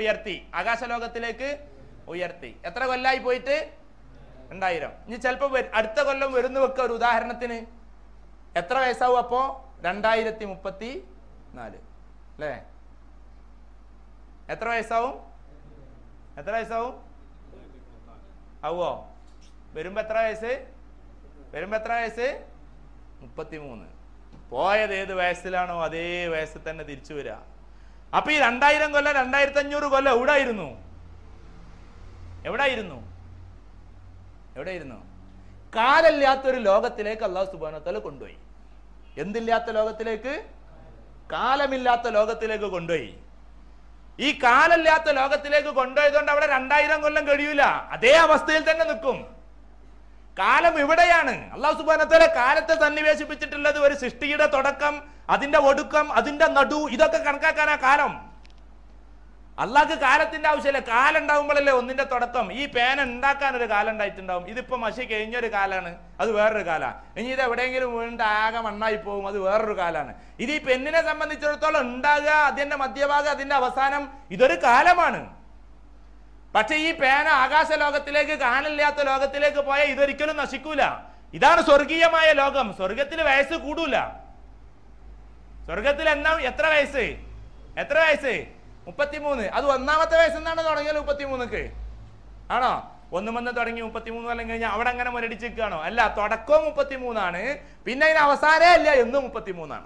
ഉയർത്തി. എത്ര കൊല്ലായി പോയിട്ട്? 2000. ഇനി ചിലപ്പോ അടുത്ത കൊല്ലം വരുന്ന വെക്ക. ഒരു ഉദാഹരണത്തിന് എത്ര വയസ്സാവും അപ്പോ? 2034 അല്ലേ? എത്ര വയസ്സാവും? ആവോ? വരുമ്പോ എത്ര വയസ്സ്? 33. പോയത് ഏത് വയസ്സിലാണോ അതേ വയസ്സിൽ തന്നെ തിരിച്ചു വരിക. അപ്പൊ ഈ 2000 കൊല്ലം 2500 കൊല്ലം എവിടായിരുന്നു? കാലമില്ലാത്തൊരു ലോകത്തിലേക്ക് അല്ലാഹു സുബ്ഹാനഹു വ തആല കൊണ്ടുപോയി. എന്തില്ലാത്ത ലോകത്തിലേക്ക്? കാലമില്ലാത്ത ലോകത്തിലേക്ക് കൊണ്ടുപോയി. ഈ കാലമില്ലാത്ത ലോകത്തിലേക്ക് കൊണ്ടുപോയതുകൊണ്ട് അവിടെ 2000 കൊല്ലം കഴിയൂല, അതേ അവസ്ഥയിൽ തന്നെ നിൽക്കും. കാലം ഇവിടെയാണ്. അല്ലാഹു സുബ്ഹാനഹു വ തആല കാലത്തെ സന്നിവേശിപ്പിച്ചിട്ടുള്ളത് ഒരു സൃഷ്ടിയുടെ തുടക്കം, അതിന്റെ ഒടുക്കം, അതിന്റെ നടു, ഇതൊക്കെ കണക്കാക്കാനാ കാലം. അള്ളാഹ്ക്ക് കാലത്തിന്റെ ആവശ്യമില്ല. കാലം ഉണ്ടാവുമ്പോഴല്ലേ ഒന്നിന്റെ തുടക്കം. ഈ പേന ഉണ്ടാക്കാൻ ഒരു കാലം ഉണ്ടായിട്ടുണ്ടാവും. ഇതിപ്പോ മഷി കഴിഞ്ഞൊരു കാലാണ്, അത് വേറൊരു കാലാണ്. ഇനി ഇത് എവിടെയെങ്കിലും വീണിട്ട് ആകെ മണ്ണായി പോകും, അത് വേറൊരു കാലാണ്. ഇത് ഈ പെണ്ണിനെ സംബന്ധിച്ചിടത്തോളം ഉണ്ടാകുക, അതിന്റെ മധ്യഭാഗം, അതിന്റെ അവസാനം, ഇതൊരു കാലമാണ്. പക്ഷെ ഈ പേന ആകാശലോകത്തിലേക്ക്, കാലമില്ലാത്ത ലോകത്തിലേക്ക് പോയാൽ ഇതൊരിക്കലും നശിക്കൂല. ഇതാണ് സ്വർഗീയമായ ലോകം. സ്വർഗത്തിൽ വയസ്സ് കൂടൂല. സ്വർഗത്തിൽ എത്ര വയസ്സ്? 33. അത് 1-ാമത്തെ വയസ്സെന്നാണ് തുടങ്ങിയത് 33ക്ക് ആണോ? 1 തുടങ്ങി 33 കൊല്ലം കഴിഞ്ഞാൽ അവിടെ അങ്ങനെ മുരടിച്ചിരിക്കുകയാണോ? അല്ല, തുടക്കവും 33 പിന്നെ അതിന് അവസാനേ ഇല്ല, എന്നും 33.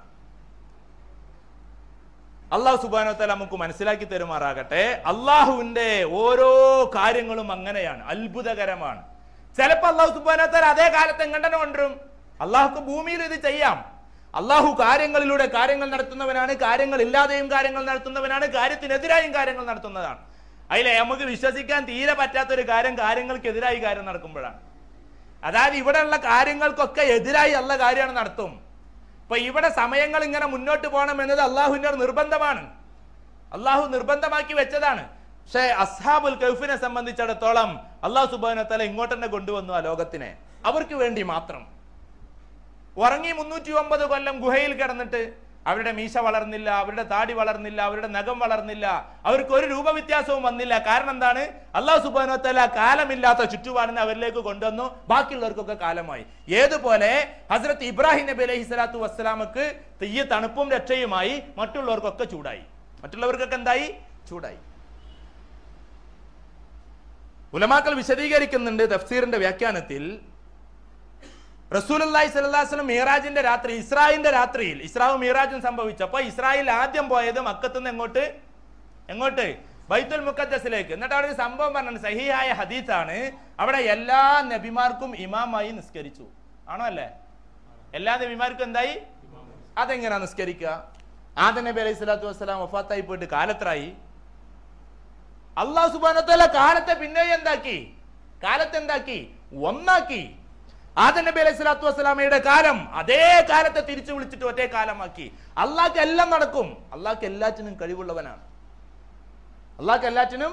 അള്ളാഹു സുബ്ഹാനഹു വ തആല നമുക്ക് മനസ്സിലാക്കി തരുമാറാകട്ടെ. അള്ളാഹുവിന്റെ ഓരോ കാര്യങ്ങളും അങ്ങനെയാണ്, അത്ഭുതകരമാണ്. ചിലപ്പോൾ അള്ളാഹു സുബ്ഹാനഹു വ തആല അതേ കാലത്ത് എങ്ങനെ കൊണ്ടുവരും. അള്ളാഹുക്ക് ഭൂമിയിൽ ഇത് ചെയ്യാം. അള്ളാഹു കാര്യങ്ങളിലൂടെ കാര്യങ്ങൾ നടത്തുന്നവനാണ്, കാര്യങ്ങൾ ഇല്ലാതെയും കാര്യങ്ങൾ നടത്തുന്നവനാണ്, കാര്യത്തിനെതിരായും കാര്യങ്ങൾ നടത്തുന്നതാണ്. അതിലെ നമുക്ക് വിശ്വസിക്കാൻ തീരെ പറ്റാത്തൊരു കാര്യം കാര്യങ്ങൾക്കെതിരായി കാര്യം നടക്കുമ്പോഴാണ്. അതായത് ഇവിടെയുള്ള കാര്യങ്ങൾക്കൊക്കെ എതിരായി അള്ള കാര്യമാണ് നടത്തും. ഇപ്പൊ ഇവിടെ സമയങ്ങൾ ഇങ്ങനെ മുന്നോട്ട് പോകണം എന്നത് അള്ളാഹുവിന്റെ നിർബന്ധമാണ്. അള്ളാഹു നിർബന്ധമാക്കി വെച്ചതാണ്. പക്ഷേ അസ്ഹാബുൽ കഹ്ഫിനെ സംബന്ധിച്ചിടത്തോളം അള്ളാഹു സുബ്ഹാനഹു വ തആല ഇങ്ങോട്ട് തന്നെ കൊണ്ടുവന്നു ആ ലോകത്തിനെ, അവർക്ക് വേണ്ടി മാത്രം. ഉറങ്ങി 309 കൊല്ലം ഗുഹയിൽ കിടന്നിട്ട് അവരുടെ മീശ വളർന്നില്ല, അവരുടെ താടി വളർന്നില്ല, അവരുടെ നഖം വളർന്നില്ല, അവർക്ക് ഒരു രൂപവ്യത്യാസവും വന്നില്ല. കാരണം എന്താണ്? അല്ലാഹു സുബ്ഹാനഹു വ തആല കാലമില്ലാത്ത ചുറ്റുപാടിനെ അവരിലേക്ക് കൊണ്ടുവന്നു. ബാക്കിയുള്ളവർക്കൊക്കെ കാലമായി. ഏതുപോലെ ഹസ്രത്ത് ഇബ്രാഹിം നബി അലൈഹി സ്വലാത്തു വസ്സലാമക്ക് തീയ തണുപ്പും രക്ഷയുമായി, മറ്റുള്ളവർക്കൊക്കെ ചൂടായി. മറ്റുള്ളവർക്കൊക്കെ എന്തായി? ചൂടായി. ഉലമാക്കൾ വിശദീകരിക്കുന്നുണ്ട് തഫ്സീറിന്റെ വ്യാഖ്യാനത്തിൽ, റസൂലുള്ളാഹി സ്വല്ലല്ലാഹു അലൈഹി വസല്ലം മിറാജിന്റെ രാത്രി, ഇസ്രായിന്റെ രാത്രിയിൽ, ഇസ്രാവും മിറാജും സംഭവിച്ചപ്പോൾ ഇസ്രായേൽ ആദ്യം പോയത് മക്കത്ത് നിന്ന് എങ്ങോട്ട്? ബൈത്തുൽ മുഖദ്ദസിലേക്ക്. എന്നിട്ട് അവിടെ ഒരു സംഭവം പറഞ്ഞു, സഹീഹായ ഹദീസാണ്. അവിടെ എല്ലാ നബിമാർക്കും ഇമാമായി നിസ്കരിച്ചു. ആണോ? അല്ലേ? എല്ലാ നബിമാർക്കും എന്തായി? അതെങ്ങനെയാ നിസ്കരിക്കുക? ആദം നബി അലൈഹി സ്വലാത്തു വസ്സലാം വഫാത്തായി പോയിട്ട് കാലത്രായി. അല്ലാഹു സുബ്ഹാനഹു വ തആല കാലത്തെ പിന്നെ എന്താക്കി? ഒന്നാക്കി. ആദം നബി അലൈഹി സ്വലാത്തു വസ്സലാമയുടെ കാലം അതേ കാലത്തെ തിരിച്ചു വിളിച്ചിട്ട് ഒറ്റേ കാലമാക്കി. അള്ളാഹ്ക്ക് എല്ലാം നടക്കും. അള്ളാഹ്ക്ക് എല്ലാറ്റിനും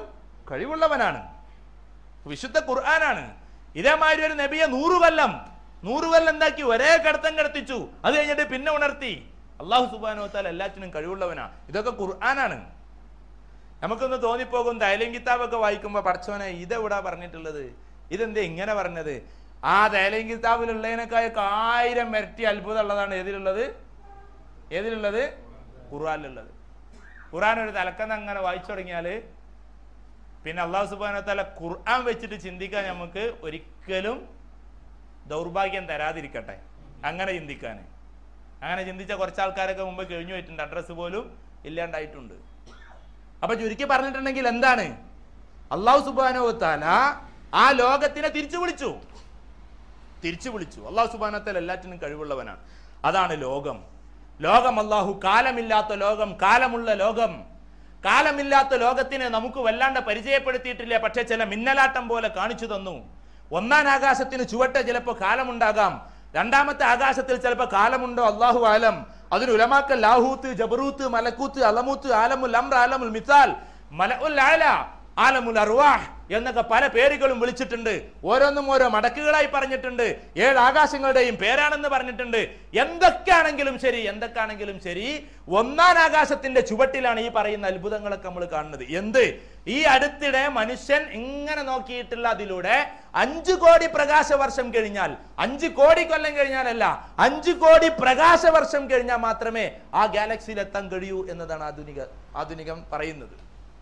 കഴിവുള്ളവനാണ്. വിശുദ്ധ ഖുർആനാണ്. ഇതേമാതിരി ഒരു നബിയെ 100 കൊല്ലം 100 കൊല്ലം എന്താക്കി? ഒരേ കിടത്തം കിടത്തിച്ചു. അത് കഴിഞ്ഞിട്ട് പിന്നെ ഉണർത്തി. അള്ളാഹു സുബ്ഹാനഹു വ തആല എല്ലാറ്റിനും കഴിവുള്ളവനാ. ഇതൊക്കെ ഖുർആനാണ്. നമുക്കൊന്ന് തോന്നിപ്പോകും, ദൈലം കിതാബൊക്കെ വായിക്കുമ്പോ പടച്ചോനെ ഇതെവിടാ പറഞ്ഞിട്ടുള്ളത്, ഇതെന്താ ഇങ്ങനെ പറഞ്ഞത്? ആ ദൈലം കിതാബിലുള്ളതിനേക്കായൊക്കെ 1000 ഇരട്ടി അത്ഭുതം ഉള്ളതാണ് ഏതിലുള്ളത്? ഖുർആനിലുള്ളത്. ഖുർആൻ ഒരു തലക്കന്ന് അങ്ങനെ വായിച്ചു തുടങ്ങിയാല് പിന്നെ അള്ളാഹു സുബ്ഹാനഹു വ തആല ഖുർആൻ വെച്ചിട്ട് ചിന്തിക്കാൻ നമുക്ക് ഒരിക്കലും ദൗർഭാഗ്യം തരാതിരിക്കട്ടെ. അങ്ങനെ ചിന്തിക്കാൻ, അങ്ങനെ ചിന്തിച്ച കുറച്ച് ആൾക്കാരൊക്കെ മുമ്പ് കഴിഞ്ഞു പോയിട്ടുണ്ട്, അഡ്രസ്സ് പോലും ഇല്ലാണ്ടായിട്ടുണ്ട്. അപ്പൊ ചുരുക്കി പറഞ്ഞിട്ടുണ്ടെങ്കിൽ എന്താണ്? അള്ളാഹു സുബ്ഹാനഹു വ തആല ആ ലോകത്തിനെ തിരിച്ചു വിളിച്ചു. അള്ളാഹു സുബ്ഹാനഹു വ തആല എല്ലാറ്റിനും കഴിവുള്ളവനാണ്. അതാണ് ലോകം. അള്ളാഹു കാലമില്ലാത്ത ലോകം, കാലമുള്ള ലോകം. കാലമില്ലാത്ത ലോകത്തിനെ നമുക്ക് വല്ലാണ്ട് പരിചയപ്പെടുത്തിയിട്ടില്ല. പക്ഷെ ചില മിന്നലാട്ടം പോലെ കാണിച്ചു തന്നു. ഒന്നാം ആകാശത്തിന് ചുവട്ടെ ചിലപ്പോൾ കാലമുണ്ടാകാം, രണ്ടാമത്തെ ആകാശത്തിൽ ചിലപ്പോൾ കാലമുണ്ടോ, അല്ലാഹു ആലം. അതിന് ഉലമാക്കൾ ലാഹൂത്ത്, ജബറൂത്ത്, മലക്കൂത്ത്, അലമൂത്ത്, ആലമുൽ അംർ, ആലമുൽ മിസാൽ, മലഉൽ അഅല, ആലമുൽ അർവാഹ് എന്നൊക്കെ പല പേരുകളും വിളിച്ചിട്ടുണ്ട്. ഓരോന്നും ഓരോ മടക്കുകളായി പറഞ്ഞിട്ടുണ്ട്. 7 ആകാശങ്ങളുടെയും പേരാണെന്ന് പറഞ്ഞിട്ടുണ്ട്. എന്തൊക്കെയാണെങ്കിലും ശരി ഒന്നാം ആകാശത്തിന്റെ ചുവട്ടിലാണ് ഈ പറയുന്ന അത്ഭുതങ്ങളൊക്കെ നമ്മൾ കാണുന്നത്. എന്ത്? ഈ അടുത്തിടെ മനുഷ്യൻ ഇങ്ങനെ നോക്കിയിട്ടുള്ള അതിലൂടെ 5 കോടി പ്രകാശ വർഷം കഴിഞ്ഞാൽ, 5 കോടി കൊല്ലം കഴിഞ്ഞാലല്ല, 5 കോടി പ്രകാശ വർഷം കഴിഞ്ഞാൽ മാത്രമേ ആ ഗാലക്സിയിൽ എത്താൻ കഴിയൂ എന്നതാണ് ആധുനികം പറയുന്നത്.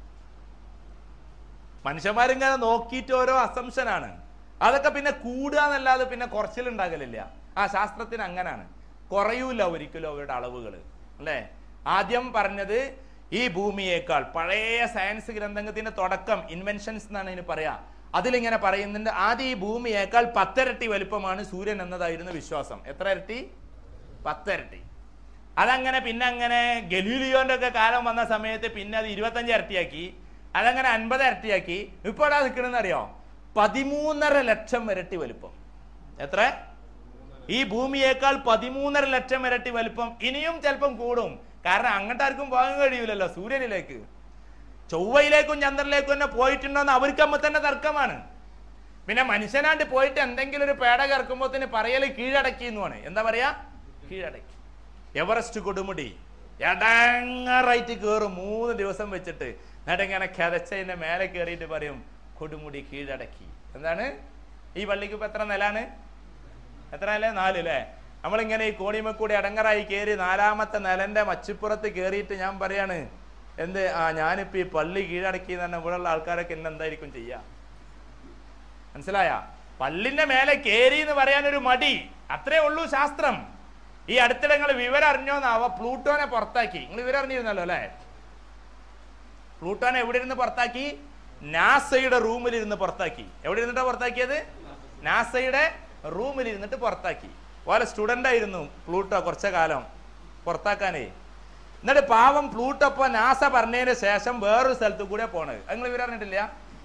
മനുഷ്യന്മാരിങ്ങനെ നോക്കിയിട്ട് ഓരോ അസംഷനാണ്. അതൊക്കെ പിന്നെ കൂടുക എന്നല്ലാതെ പിന്നെ കുറച്ചിലുണ്ടാകലില്ല. ആ ശാസ്ത്രത്തിന് അങ്ങനാണ്, കുറയൂല ഒരിക്കലും അവരുടെ അളവുകൾ, അല്ലേ? ആദ്യം പറഞ്ഞത് ഈ ഭൂമിയേക്കാൾ, പഴയ സയൻസ് ഗ്രന്ഥത്തിന്റെ തുടക്കം, ഇൻവെൻഷൻസ് എന്നാണ് ഇതിന് പറയാ, അതിലിങ്ങനെ പറയുന്നുണ്ട്, ആദ്യം ഈ ഭൂമിയേക്കാൾ 10 ഇരട്ടി വലുപ്പമാണ് സൂര്യൻ എന്നതായിരുന്നു വിശ്വാസം. എത്ര ഇരട്ടി? 10 ഇരട്ടി. അതങ്ങനെ പിന്നെ അങ്ങനെ ഗലീലിയോന്റെ ഒക്കെ കാലം വന്ന സമയത്ത് പിന്നെ അത് 25 ഇരട്ടിയാക്കി, അതങ്ങനെ 50 ഇരട്ടിയാക്കി. ഇപ്പോൾ അവിടെ നിൽക്കണമെന്ന് അറിയോ? 13.5 ലക്ഷം ഇരട്ടി വലുപ്പം. എത്ര? ഈ ഭൂമിയേക്കാൾ 13.5 ലക്ഷം ഇരട്ടി വലുപ്പം. ഇനിയും ചിലപ്പം കൂടും. കാരണം അങ്ങോട്ടാർക്കും പോകാൻ കഴിയൂലല്ലോ സൂര്യനിലേക്ക്. ചൊവ്വയിലേക്കും ചന്ദ്രനിലേക്കും തന്നെ പോയിട്ടുണ്ടോന്ന് അവർക്കമ്മ തന്നെ തർക്കമാണ്. പിന്നെ മനുഷ്യനാണ്ട് പോയിട്ട് എന്തെങ്കിലും ഒരു പേട കറക്കുമ്പോൾ തന്നെ പറയല് കീഴടക്കി എന്നുമാണ്. എന്താ പറയാ? കീഴടക്കി. എവറസ്റ്റ് കൊടുമുടി എടങ്ങറായിട്ട് കയറും 3 ദിവസം വെച്ചിട്ട്. എന്നിട്ട് ഇങ്ങനെ കിതച്ചതിന്റെ മേലെ കയറിയിട്ട് പറയും കൊടുമുടി കീഴടക്കി. എന്താണ്? ഈ പള്ളിക്ക് ഇപ്പൊ എത്ര നിലാണ്? എത്ര നില? 4 അല്ലേ? നമ്മളിങ്ങനെ ഈ കോണിമക്കൂടി അടങ്ങറായി കയറി 4ാമത്തെ നിലന്റെ മച്ചിപ്പുറത്ത് കയറിയിട്ട് ഞാൻ പറയാണ്, എന്ത് ഞാനിപ്പോ ഈ പള്ളി കീഴടക്കി എന്ന് പറഞ്ഞാൽ ഇവിടെയുള്ള ആൾക്കാരൊക്കെ എന്നെ എന്തായിരിക്കും ചെയ്യാ? മനസ്സിലായ? പള്ളിന്റെ മേലെ കയറി എന്ന് പറയാനൊരു മടി, അത്രേ ഉള്ളൂ ശാസ്ത്രം. ഈ അടുത്തിടെ നിങ്ങൾ വിവരം അറിഞ്ഞോന്നാവ, പ്ലൂട്ടോനെ പുറത്താക്കി. നിങ്ങൾ വിവരം അറിഞ്ഞിരുന്നല്ലോ അല്ലെ? പ്ലൂട്ടോനെ എവിടെ ഇരുന്ന് പുറത്താക്കി? നാസയുടെ റൂമിൽ ഇരുന്ന് പുറത്താക്കി. എവിടെ ഇരുന്നിട്ടാ പുറത്താക്കിയത്? നാസയുടെ റൂമിൽ ഇരുന്നിട്ട് പുറത്താക്കി. ഓലെ സ്റ്റുഡന്റ് ആയിരുന്നു പ്ലൂട്ടോ കുറച്ച കാലം പുറത്താക്കാനേ. എന്നിട്ട് പാവം പ്ലൂട്ടോ ഇപ്പൊ നാസ പറഞ്ഞതിന് ശേഷം വേറൊരു സ്ഥലത്ത് കൂടെ പോണത്. അത് നിങ്ങൾ വിവരം അറിഞ്ഞിട്ടില്ല?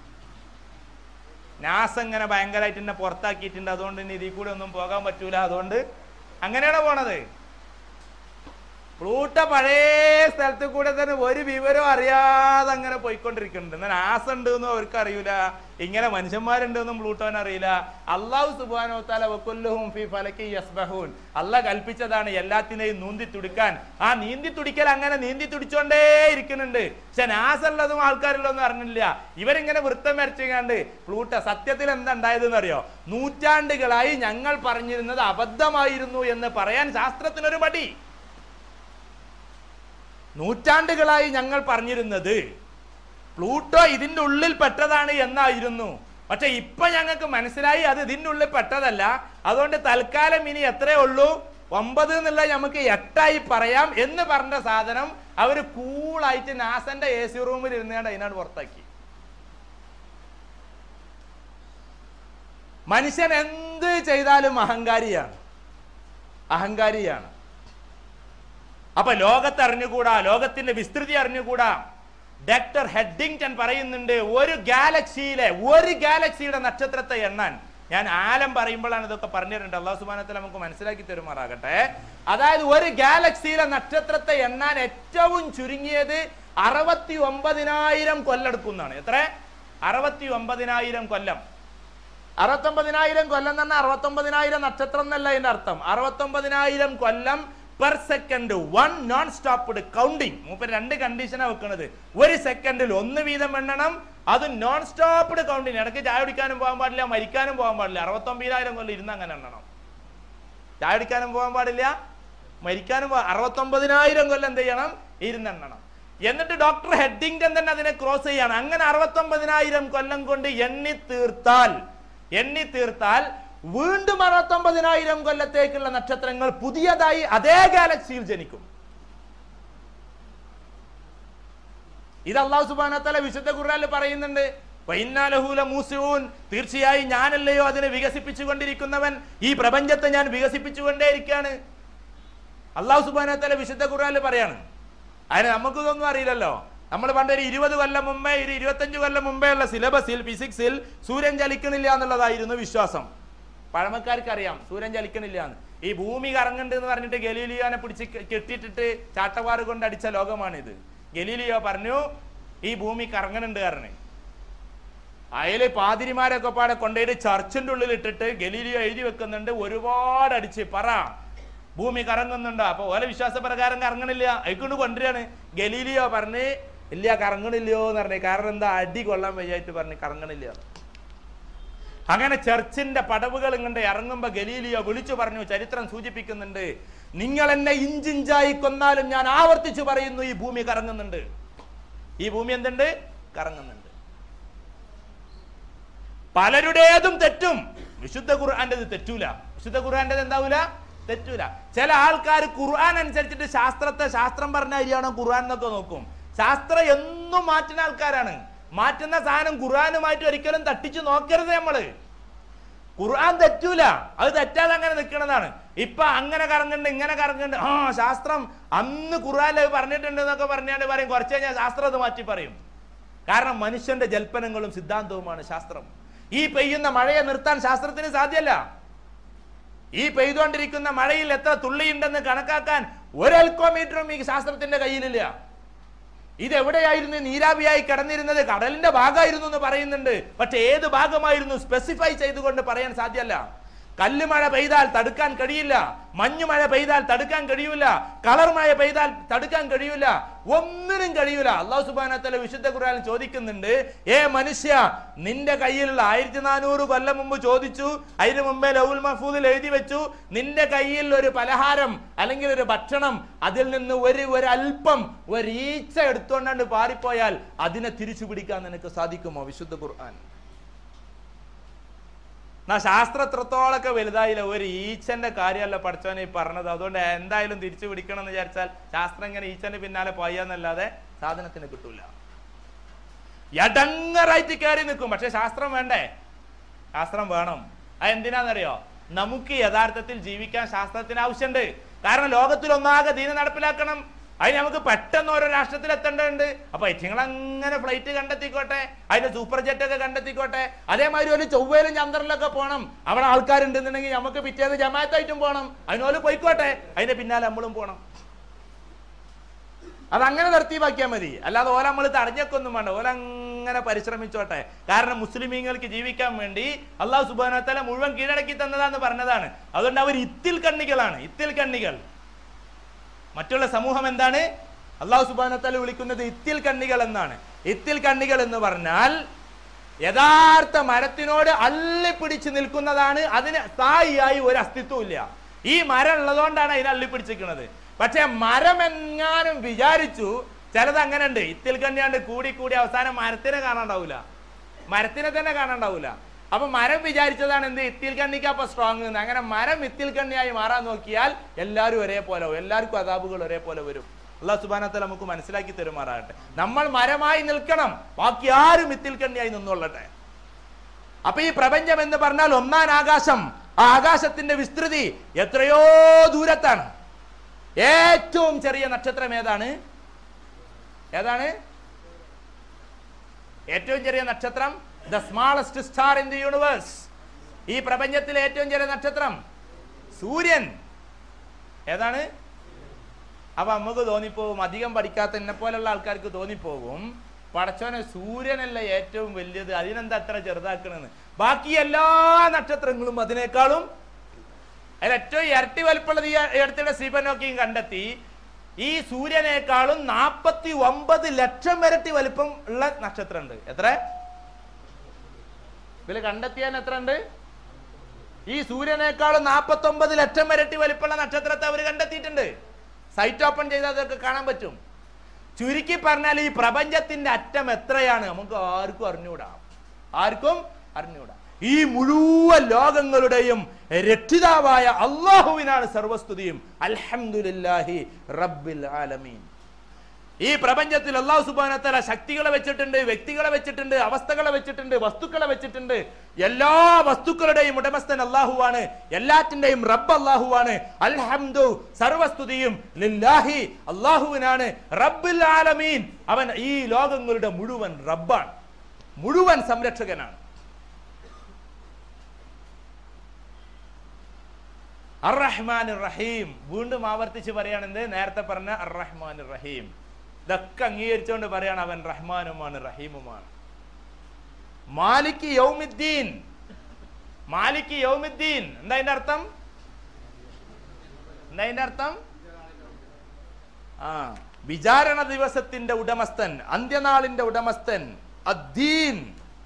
നാസ ഇങ്ങനെ ഭയങ്കരമായിട്ട് എന്നെ പുറത്താക്കിയിട്ടുണ്ട്, അതുകൊണ്ട് ഇനി ഇതിൽ കൂടെ ഒന്നും പോകാൻ പറ്റൂല, അതുകൊണ്ട് അങ്ങനെയാണ് പോണത്. പ്ലൂട്ടോ പഴയ സ്ഥലത്ത് കൂടെ തന്നെ ഒരു വിവരം അറിയാതെ അങ്ങനെ പോയിക്കൊണ്ടിരിക്കുന്നുണ്ട്. എന്നാൽ നാസ ഉണ്ട് എന്നും അവർക്ക് അറിയില്ല, ഇങ്ങനെ മനുഷ്യന്മാരുണ്ടെന്നും പ്ലൂട്ടോന് അറിയില്ല. അല്ലാഹു സുബ്ഹാനഹു വ തആല വകുല്ലുഹും ഫീ ഫലകി യസ്ബഹൂൻ, അല്ലാഹ് കൽപ്പിച്ചതാണ് എല്ലാത്തിനെയും നീന്തി തുടിക്കാൻ. ആ നീന്തി തുടിക്കൽ അങ്ങനെ നീന്തി തുടിച്ചോണ്ടേ ഇരിക്കുന്നുണ്ട്. പക്ഷെ നാസ ഉള്ളതും ആൾക്കാരുള്ളതൊന്നും അറിഞ്ഞില്ല. ഇവരിങ്ങനെ വൃത്തം വരച്ചുകൊണ്ട് പ്ലൂട്ടോ സത്യത്തിൽ എന്താ ഉണ്ടായതെന്ന് അറിയോ? നൂറ്റാണ്ടുകളായി ഞങ്ങൾ പറഞ്ഞിരുന്നത് അബദ്ധമായിരുന്നു എന്ന് പറയാൻ ശാസ്ത്രത്തിനൊരു മടി. നൂറ്റാണ്ടുകളായി ഞങ്ങൾ പറഞ്ഞിരുന്നത് പ്ലൂട്ടോ ഇതിന്റെ ഉള്ളിൽ പെട്ടതാണ് എന്നായിരുന്നു. പക്ഷെ ഇപ്പൊ ഞങ്ങൾക്ക് മനസ്സിലായി അത് ഇതിന്റെ ഉള്ളിൽ പെട്ടതല്ല. അതുകൊണ്ട് തൽക്കാലം ഇനി എത്രയേ ഉള്ളൂ, 9 എന്നുള്ള നമുക്ക് 8ആയി പറയാം എന്ന് പറഞ്ഞ സാധനം അവര് കൂളായിട്ട് നാസന്റെ AC റൂമിൽ ഇരുന്നാണ്ട് അതിനാണ് പുറത്താക്കി. മനുഷ്യൻ എന്ത് ചെയ്താലും അഹങ്കാരിയാണ്. അപ്പൊ ലോകത്ത് അറിഞ്ഞുകൂടാ, ലോകത്തിന്റെ വിസ്തൃതി അറിഞ്ഞുകൂടാ. ഡോക്ടർ ഹെഡിങ്ടൺ പറയുന്നുണ്ട്, ഒരു ഗാലക്സിയുടെ നക്ഷത്രത്തെ എണ്ണാൻ, ഞാൻ ആലം പറയുമ്പോഴാണ് ഇതൊക്കെ പറഞ്ഞിട്ടുണ്ട്, അല്ലാഹു സുബ്ഹാനഹു വ തആല നമുക്ക് മനസ്സിലാക്കി തരുമാറാകട്ടെ. അതായത് ഒരു ഗാലക്സിയിലെ നക്ഷത്രത്തെ എണ്ണാൻ ഏറ്റവും ചുരുങ്ങിയത് 69,000 കൊല്ലെടുക്കുന്നതാണ്. എത്ര? 69,000 കൊല്ലം. 69,000 കൊല്ലം എന്ന് പറഞ്ഞാൽ 69,000 നക്ഷത്രം എന്നല്ല അതിന്റെ അർത്ഥം. 69,000 കൊല്ലം per second, 1 non stopped counting. മൂപ്പര് 2 കണ്ടീഷനാണ് വെക്കുന്നത്. ഒരു സെക്കൻഡിൽ 1 വീതം എണ്ണണം, അത് നോൺ സ്റ്റോപ്പ്ഡ് കൗണ്ടിങ്. ഇടയ്ക്ക് ചായ കുടിക്കാനും പോകാൻ പാടില്ല, മരിക്കാനും പോകാൻ പാടില്ല. 69,000 കൊല്ലം ഇരുന്ന് അങ്ങനെ എണ്ണണം. ചായ കുടിക്കാനും പോകാൻ പാടില്ല, മരിക്കാനും 69,000 കൊല്ലം എന്ത് ചെയ്യണം? ഇരുന്നെണ്ണണം. എന്നിട്ട് ഡോക്ടർ ഹെഡിങ്ടൺ തന്നെ അതിനെ ക്രോസ് ചെയ്യാണ്. അങ്ങനെ 69,000 കൊല്ലം കൊണ്ട് എണ്ണി തീർത്താൽ വീണ്ടും 69,000 കൊല്ലത്തേക്കുള്ള നക്ഷത്രങ്ങൾ പുതിയതായി അതേ ഗാലക്സിയിൽ ജനിക്കും. ഇത് അല്ലാഹു സുബ്ഹാനഹു വ തആല വിശുദ്ധ ഖുർആനിൽ പറയുന്നുണ്ട്. തീർച്ചയായും ഞാനല്ലയോ അതിനെ വികസിപ്പിച്ചുകൊണ്ടിരിക്കുന്നവൻ, ഈ പ്രപഞ്ചത്തെ ഞാൻ വികസിപ്പിച്ചുകൊണ്ടേയിരിക്കുകയാണ്. അല്ലാഹു സുബ്ഹാനഹു വ തആല വിശുദ്ധ ഖുർആനിൽ പറയാണ്. അതിന് നമുക്കിതൊന്നും അറിയില്ലല്ലോ. നമ്മൾ പണ്ട് ഒരു 20 കൊല്ലം മുമ്പേ, 25 കൊല്ലം മുമ്പേ ഉള്ള സിലബസിൽ ഫിസിക്സിൽ സൂര്യൻ ചലിക്കണില്ല എന്നുള്ളതായിരുന്നു വിശ്വാസം. പഴമക്കാർക്ക് അറിയാം സൂര്യൻ ചലിക്കണില്ല എന്ന്. ഈ ഭൂമി കറങ്ങുന്നുണ്ട് എന്ന് പറഞ്ഞിട്ട് ഗലീലിയോനെ പിടിച്ച് കെട്ടിട്ടിട്ട് ചാട്ടവാറ് കൊണ്ട് അടിച്ച ലോകമാണിത്. ഗലീലിയോ പറഞ്ഞു ഈ ഭൂമി കറങ്ങുന്നുണ്ട് കാരണം. അയല് പാതിരിമാരൊക്കെ പാടെ കൊണ്ടുപോയിട്ട് ചർച്ചിന്റെ ഉള്ളിൽ ഇട്ടിട്ട് ഗലീലിയോ എഴുതി വെക്കുന്നുണ്ട്, ഒരുപാട് അടിച്ച് പറ ഭൂമി കറങ്ങുന്നുണ്ടോ. അപ്പൊ ഓല വിശ്വാസപ്രകാരം കറങ്ങണില്ല, അയക്കൊണ്ട് കൊണ്ടുവരികയാണ്. ഗലീലിയോ പറഞ്ഞ് ഇല്ല കറങ്ങണില്ലയോ എന്ന് പറഞ്ഞു. കാരണം എന്താ? അടി കൊള്ളാൻ വയ്യായിട്ട് പറഞ്ഞ് കറങ്ങണില്ല. അങ്ങനെ ചർച്ചിന്റെ പടവുകൾ ഇങ്ങോട്ട് ഇറങ്ങുമ്പോ ഗലീലിയോ വിളിച്ചു പറഞ്ഞു, ചരിത്രം സൂചിപ്പിക്കുന്നുണ്ട്, നിങ്ങൾ എന്നെ ഇഞ്ചിഞ്ചായി കൊന്നാലും ഞാൻ ആവർത്തിച്ചു പറയുന്നു ഈ ഭൂമി കറങ്ങുന്നുണ്ട്. ഈ ഭൂമി എന്തുണ്ട്? കറങ്ങുന്നുണ്ട്. പലരുടേതും തെറ്റും, വിശുദ്ധ ഖുർആന്റേത് തെറ്റൂല. വിശുദ്ധ ഖുർആന്റേത് എന്താവൂല? തെറ്റൂല. ചില ആൾക്കാർ ഖുർആൻ അനുസരിച്ചിട്ട് ശാസ്ത്രം പറഞ്ഞ അരിയാണോ ഖുർആൻ എന്നൊക്കെ നോക്കും. ശാസ്ത്രം എന്നും മാറ്റുന്ന ആൾക്കാരാണ്. മാറ്റുന്ന സാധനം ഖുർആനുമായിട്ട് ഒരിക്കലും തട്ടിച്ചു നോക്കരുത്. നമ്മള് ഖുർആൻ തെറ്റൂല, അത് തെറ്റാതെ അങ്ങനെ നിൽക്കുന്നതാണ്. ഇപ്പൊ അങ്ങനെ കറങ്ങുന്നുണ്ട്, ഇങ്ങനെ കറങ്ങുന്നുണ്ട്, ശാസ്ത്രം അന്ന് ഖുർആനിൽ പറഞ്ഞിട്ടുണ്ട് എന്നൊക്കെ പറഞ്ഞാണ്ട് പറയും. കുറച്ച് കഴിഞ്ഞാൽ ശാസ്ത്രം അത് മാറ്റി പറയും. കാരണം മനുഷ്യന്റെ ജൽപ്പനങ്ങളും സിദ്ധാന്തവുമാണ് ശാസ്ത്രം. ഈ പെയ്യുന്ന മഴയെ നിർത്താൻ ശാസ്ത്രത്തിന് സാധ്യമല്ല. ഈ പെയ്തുകൊണ്ടിരിക്കുന്ന മഴയിൽ എത്ര തുള്ളിയുണ്ടെന്ന് കണക്കാക്കാൻ ഒരു അൽക്കോമീറ്ററും ഈ ശാസ്ത്രത്തിന്റെ കയ്യിലില്ല. ഇതെവിടെയായിരുന്നു നീരാവിയായി കിടന്നിരുന്നത്? കടലിന്റെ ഭാഗമായിരുന്നു എന്ന് പറയുന്നുണ്ട്. പക്ഷെ ഏത് ഭാഗമായിരുന്നു സ്പെസിഫൈ ചെയ്തുകൊണ്ട് പറയാൻ സാധ്യമല്ല. കല്ലുമഴ പെയ്താൽ തടുക്കാൻ കഴിയില്ല, മഞ്ഞുമഴ പെയ്താൽ തടുക്കാൻ കഴിയൂല, കളർ മഴ പെയ്താൽ തടുക്കാൻ കഴിയൂല, ഒന്നിനും കഴിയൂല. അല്ലാഹു സുബ്ഹാനഹു വ തആല വിശുദ്ധ ഖുർആനിൽ ചോദിക്കുന്നുണ്ട്, ഏ മനുഷ്യ, നിന്റെ കയ്യിലുള്ള 1400 കൊല്ലം മുമ്പ് ചോദിച്ചു, അതിന് മുമ്പേ ലൗഹുൽ മഹ്ഫൂദിൽ എഴുതി വെച്ചു, നിന്റെ കയ്യിൽ ഒരു പലഹാരം അല്ലെങ്കിൽ ഒരു ഭക്ഷണം, അതിൽ നിന്ന് ഒരു അല്പം ഒരു ഈച്ച എടുത്തുകൊണ്ടാണ്ട് പാറിപ്പോയാൽ അതിനെ തിരിച്ചു പിടിക്കാൻ നിനക്ക് സാധിക്കുമോ? വിശുദ്ധ ഖുർആൻ. ശാസ്ത്രം എത്രത്തോളൊക്കെ വലുതായില്ല, ഒരു ഈച്ചന്റെ കാര്യമല്ല പഠിച്ചവനെ ഈ പറഞ്ഞത്. അതുകൊണ്ട് എന്തായാലും തിരിച്ചു പിടിക്കണം എന്ന് വിചാരിച്ചാൽ ശാസ്ത്രം ഇങ്ങനെ ഈച്ചന്റെ പിന്നാലെ പോയാന്നല്ലാതെ സാധനത്തിന് കിട്ടൂല. എടങ്ങറായിട്ട് കയറി നിൽക്കും. പക്ഷെ ശാസ്ത്രം വേണ്ടേ? ശാസ്ത്രം വേണം. അത് എന്തിനാന്നറിയോ? നമുക്ക് യഥാർത്ഥത്തിൽ ജീവിക്കാൻ ശാസ്ത്രത്തിന് ആവശ്യമുണ്ട്. കാരണം ലോകത്തിൽ ഒന്നാകെ ദീനം നടപ്പിലാക്കണം. അതിന് നമുക്ക് പെട്ടെന്ന് ഓരോ രാഷ്ട്രത്തിൽ എത്തേണ്ടതുണ്ട്. അപ്പൊ ഇറ്റിങ്ങളങ്ങനെ ഫ്ലൈറ്റ് കണ്ടെത്തിക്കോട്ടെ, അതിന്റെ സൂപ്പർ ജെറ്റ് ഒക്കെ കണ്ടെത്തിക്കോട്ടെ. അതേമാതിരി ഒരു ചൊവ്വയിലും ചന്ദ്രനിലൊക്കെ പോകണം. അവിടെ ആൾക്കാരുണ്ടെന്നുണ്ടെങ്കിൽ നമുക്ക് പിറ്റേന്ന് ജമാഅത്തായിട്ടും പോകണം. അതിനോല് പോയിക്കോട്ടെ, അതിന്റെ പിന്നാലെ നമ്മളും പോകണം. അതങ്ങനെ തർത്തീവാക്കിയാൽ മതി. അല്ലാതെ ഓല നമ്മൾ തടഞ്ഞൊക്കൊന്നും വേണ്ട. ഓലങ്ങനെ പരിശ്രമിച്ചോട്ടെ. കാരണം മുസ്ലിമീങ്ങൾക്ക് ജീവിക്കാൻ വേണ്ടി അല്ലാഹു സുബ്ഹാനഹു വ തആല മുഴുവൻ കീഴടക്കി തന്നതാന്ന് പറഞ്ഞതാണ്. അതുകൊണ്ട് അവർ ഇത്തിൽ കണ്ണികളാണ്, ഇത്തിൽ കണ്ണികൾ. മറ്റുള്ള സമൂഹം എന്താണ്? അല്ലാഹു സുബ്ഹാനഹു വ തആല വിളിക്കുന്നത് ഇത്തിൽ കണ്ണികൾ എന്നാണ്. ഇത്തിൽ കണ്ണികൾ എന്ന് പറഞ്ഞാൽ യഥാർത്ഥ മരത്തിനോട് അള്ളിപ്പിടിച്ച് നിൽക്കുന്നതാണ്. അതിന് സ്ഥായിയായി ഒരു അസ്തിത്വം ഇല്ല. ഈ മരം ഉള്ളതുകൊണ്ടാണ് അതിനെ അള്ളിപ്പിടിച്ചിരിക്കുന്നത്. പക്ഷെ മരം എങ്ങാനും വിചാരിച്ചു, ചിലത് അങ്ങനെ ഉണ്ട്, ഇത്തിൽ കണ്ണിയാണ്ട് കൂടി കൂടി അവസാനം മരത്തിനെ കാണാണ്ടാവൂല, മരത്തിനെ തന്നെ കാണാണ്ടാവൂല. അപ്പൊ മരം വിചാരിച്ചതാണ് എന്ത്? ഇത്തിൽ കണ്ണിക്ക് അപ്പൊ സ്ട്രോങ്. അങ്ങനെ മരം ഇത്തിൽ കണ്ണിയായി മാറാൻ നോക്കിയാൽ എല്ലാവരും ഒരേപോലെ, എല്ലാവർക്കും അദാബുകൾ ഒരേപോലെ വരും. അല്ലാഹു സുബ്ഹാനഹു വ തആല നമുക്ക് മനസ്സിലാക്കി തരുമാറാകട്ടെ. നമ്മൾ മരമായി നിൽക്കണം, ബാക്കി ആരും ഇത്തിൽ കണ്ണിയായി നിന്നോളട്ടെ. അപ്പൊ ഈ പ്രപഞ്ചം എന്ന് പറഞ്ഞാൽ ഒന്നാം ആകാശം. ആ ആകാശത്തിന്റെ വിസ്തൃതി എത്രയോ ദൂരത്താണ്. ഏറ്റവും ചെറിയ നക്ഷത്രം ഏതാണ്? ഏറ്റവും ചെറിയ നക്ഷത്രം? The smallest star in the universe. ഈ പ്രപഞ്ചത്തിലെ ഏറ്റവും ചെറിയ നക്ഷത്രം സൂര്യൻ. ഏതാണ്? അപ്പൊ നമുക്ക് തോന്നിപ്പോകും, അധികം പഠിക്കാത്ത എന്നെ പോലുള്ള ആൾക്കാർക്ക് തോന്നിപ്പോകും, പടച്ചോനെ സൂര്യനല്ല ഏറ്റവും വലിയത്, അതിനെന്താ അത്ര ചെറുതാക്കണെന്ന്? ബാക്കി എല്ലാ നക്ഷത്രങ്ങളും അതിനേക്കാളും അതിലേറ്റവും ഇരട്ടി വലിപ്പമുള്ളത് ഈ അടുത്തിടെ സ്റ്റീഫൻ ഹോക്കിങ് കണ്ടെത്തി. ഈ സൂര്യനേക്കാളും 49 ലക്ഷം ഇരട്ടി വലിപ്പം ഉള്ള നക്ഷത്രമുണ്ട്. എത്ര ഇതിൽ കണ്ടെത്തിയാൽ എത്ര ഉണ്ട്? ഈ സൂര്യനേക്കാളും 49 ലക്ഷം ഇരട്ടി വലിപ്പമുള്ള നക്ഷത്രത്തെ അവർ കണ്ടെത്തിയിട്ടുണ്ട്. സൈറ്റ് ഓപ്പൺ ചെയ്താൽ അതൊക്കെ കാണാൻ പറ്റും. ചുരുക്കി പറഞ്ഞാൽ ഈ പ്രപഞ്ചത്തിന്റെ അറ്റം എത്രയാണ് നമുക്ക് ആർക്കും അറിഞ്ഞൂടാ, ആർക്കും അറിഞ്ഞൂടാ. ഈ മുഴുവൻ ലോകങ്ങളുടെയും രക്ഷിതാവായ അല്ലാഹുവിനാണ് സർവസ്തുതിയും. അൽഹംദുലില്ലാഹി റബ്ബിൽ ആലമീൻ. ഈ പ്രപഞ്ചത്തിൽ അല്ലാഹു സുബ്ഹാനഹു വ തആല ശക്തികളെ വെച്ചിട്ടുണ്ട്, വ്യക്തികളെ വെച്ചിട്ടുണ്ട്, അവസ്ഥകളെ വെച്ചിട്ടുണ്ട്, വസ്തുക്കളെ വെച്ചിട്ടുണ്ട്. എല്ലാ വസ്തുക്കളുടെയും ഉടമസ്ഥൻ അല്ലാഹുവാണ്, എല്ലാറ്റിന്റെയും റബ്ബ് അല്ലാഹുവാണ്. അൽഹംദു സർവസ്തുതിയും ലില്ലാഹി അല്ലാഹുവിനാണ്, റബ്ബിൽ ആലമീൻ. അവൻ ഈ ലോകങ്ങളുടെ മുഴുവൻ റബ്ബാണ്, മുഴുവൻ സംരക്ഷകനാണ്. അർ-റഹ്മാൻ റഹീം. വീണ്ടും ആവർത്തിച്ച് പറയാണെന്ത്? നേരത്തെ പറഞ്ഞ അർ-റഹ്മാൻ റഹീം. ഇതൊക്കെ അംഗീകരിച്ചുകൊണ്ട് പറയാണ് അവൻ റഹ്മാനുമാണ് റഹീമുമാണ്. മാലിക് യൗമിദ്ദീൻ. മാലിക് യൗമിദ്ദീൻ എന്താ അതിന്റെ അർത്ഥം? എന്താ അതിന്റെ അർത്ഥം? വിചാരണ ദിവസത്തിന്റെ ഉടമസ്ഥൻ, അന്ത്യനാളിന്റെ ഉടമസ്ഥൻ. അദ്ദീൻ.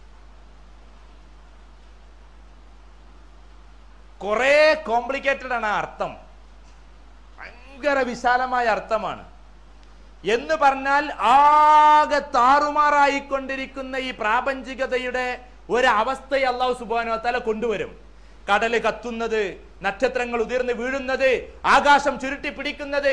കുറെ കോംപ്ലിക്കേറ്റഡ് ആണ് ആ അർത്ഥം, ഭയങ്കര വിശാലമായ അർത്ഥമാണ്. എന്ന് പറഞ്ഞാൽ ആകെ താറുമാറായിക്കൊണ്ടിരിക്കുന്ന ഈ പ്രാപഞ്ചികതയുടെ ഒരവസ്ഥയെ അല്ലാഹു സുബ്ഹാനഹു വ തആല കൊണ്ടുവരും. കടല് കത്തുന്നത്, നക്ഷത്രങ്ങൾ ഉതിർന്ന് വീഴുന്നത്, ആകാശം ചുരുട്ടി പിടിക്കുന്നത്.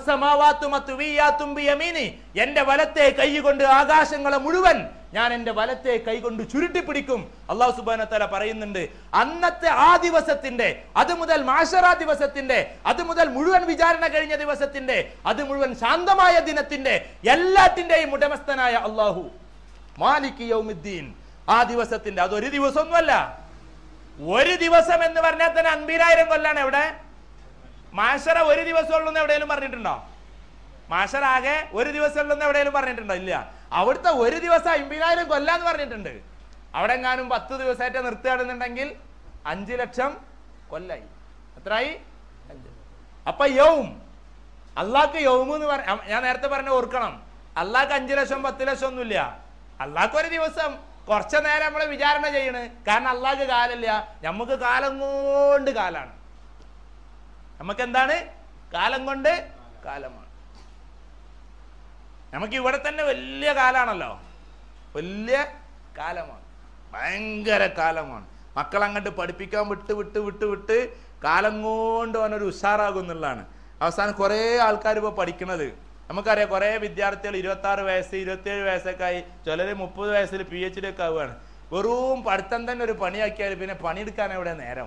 എന്റെ വലത്തെ കൈ കൊണ്ട് ആകാശങ്ങളെ മുഴുവൻ ഞാൻ എന്റെ വലത്തെ കൈ കൊണ്ട് ചുരുട്ടി പിടിക്കും. അല്ലാഹു സുബ്ഹാനഹു വ തആല പറയുന്നുണ്ട്. അന്നത്തെ ആ ദിവസത്തിന്റെ, അത് മുതൽ മാശറ ദിവസത്തിന്റെ, അത് മുതൽ മുഴുവൻ വിചാരണ കഴിഞ്ഞ ദിവസത്തിന്റെ, അത് മുഴുവൻ ശാന്തമായ ദിനത്തിന്റെ, എല്ലാറ്റിന്റെയും ഉടമസ്ഥനായ അല്ലാഹു മാലിക് യൗമിദ്ദീൻ. ആ ദിവസത്തിന്റെ, അതൊരു ദിവസമൊന്നുമല്ല, ഒരു ദിവസം എന്ന് പറഞ്ഞാൽ തന്നെ 50,000 കൊല്ലാണ്. എവിടെ മാശറ ഒരു ദിവസം ഉള്ളൂ എവിടെയെങ്കിലും പറഞ്ഞിട്ടുണ്ടോ? മാശറ ആകെ ഒരു ദിവസം ഉള്ളൂ എവിടെയെങ്കിലും പറഞ്ഞിട്ടുണ്ടോ? ഇല്ല. അവിടുത്തെ ഒരു ദിവസം 50,000 കൊല്ലാന്ന് പറഞ്ഞിട്ടുണ്ട്. അവിടെ എങ്ങാനും 10 ദിവസമായിട്ട് നിർത്തുകയാണെന്നുണ്ടെങ്കിൽ 5 ലക്ഷം കൊല്ലായി. എത്രയായി? 5. അപ്പൊ യൗം, അള്ളാഹ്ക്ക് യൗം എന്ന് ഞാൻ നേരത്തെ പറഞ്ഞ ഓർക്കണം. അള്ളാഹ്ക്ക് 5 ലക്ഷം 10 ലക്ഷം ഒന്നുമില്ല. അള്ളാഹ്ക്ക് ഒരു ദിവസം കുറച്ച നേരം നമ്മളെ വിചാരണ ചെയ്യണ്. കാരണം അള്ളാഹ്ക്ക് കാലമില്ല, നമുക്ക് കാലം കൊണ്ട് കാലാണ്. നമുക്ക് എന്താണ്? കാലം കൊണ്ട് കാലമാണ്. നമുക്ക് ഇവിടെ തന്നെ വലിയ കാലാണല്ലോ, വലിയ കാലമാണ്, ഭയങ്കര കാലമാണ്. മക്കളങ്ങോട്ട് പഠിപ്പിക്കാൻ വിട്ട് വിട്ട് വിട്ട് വിട്ട് കാലം കൊണ്ട് അവനൊരു ഉഷാറാകുന്നുള്ളതാണ്. അവസാനം കുറേ ആൾക്കാർ ഇപ്പോൾ പഠിക്കണത് നമുക്കറിയാം. കുറേ വിദ്യാർത്ഥികൾ 26 വയസ്സ് 27 വയസ്സൊക്കെ ആയി, ചിലർ 30 വയസ്സിൽ PhD ഒക്കെ ആവുകയാണ്. വെറും പഠിത്തം തന്നെ ഒരു പണിയാക്കിയാൽ പിന്നെ പണിയെടുക്കാൻ എവിടെ നേരം?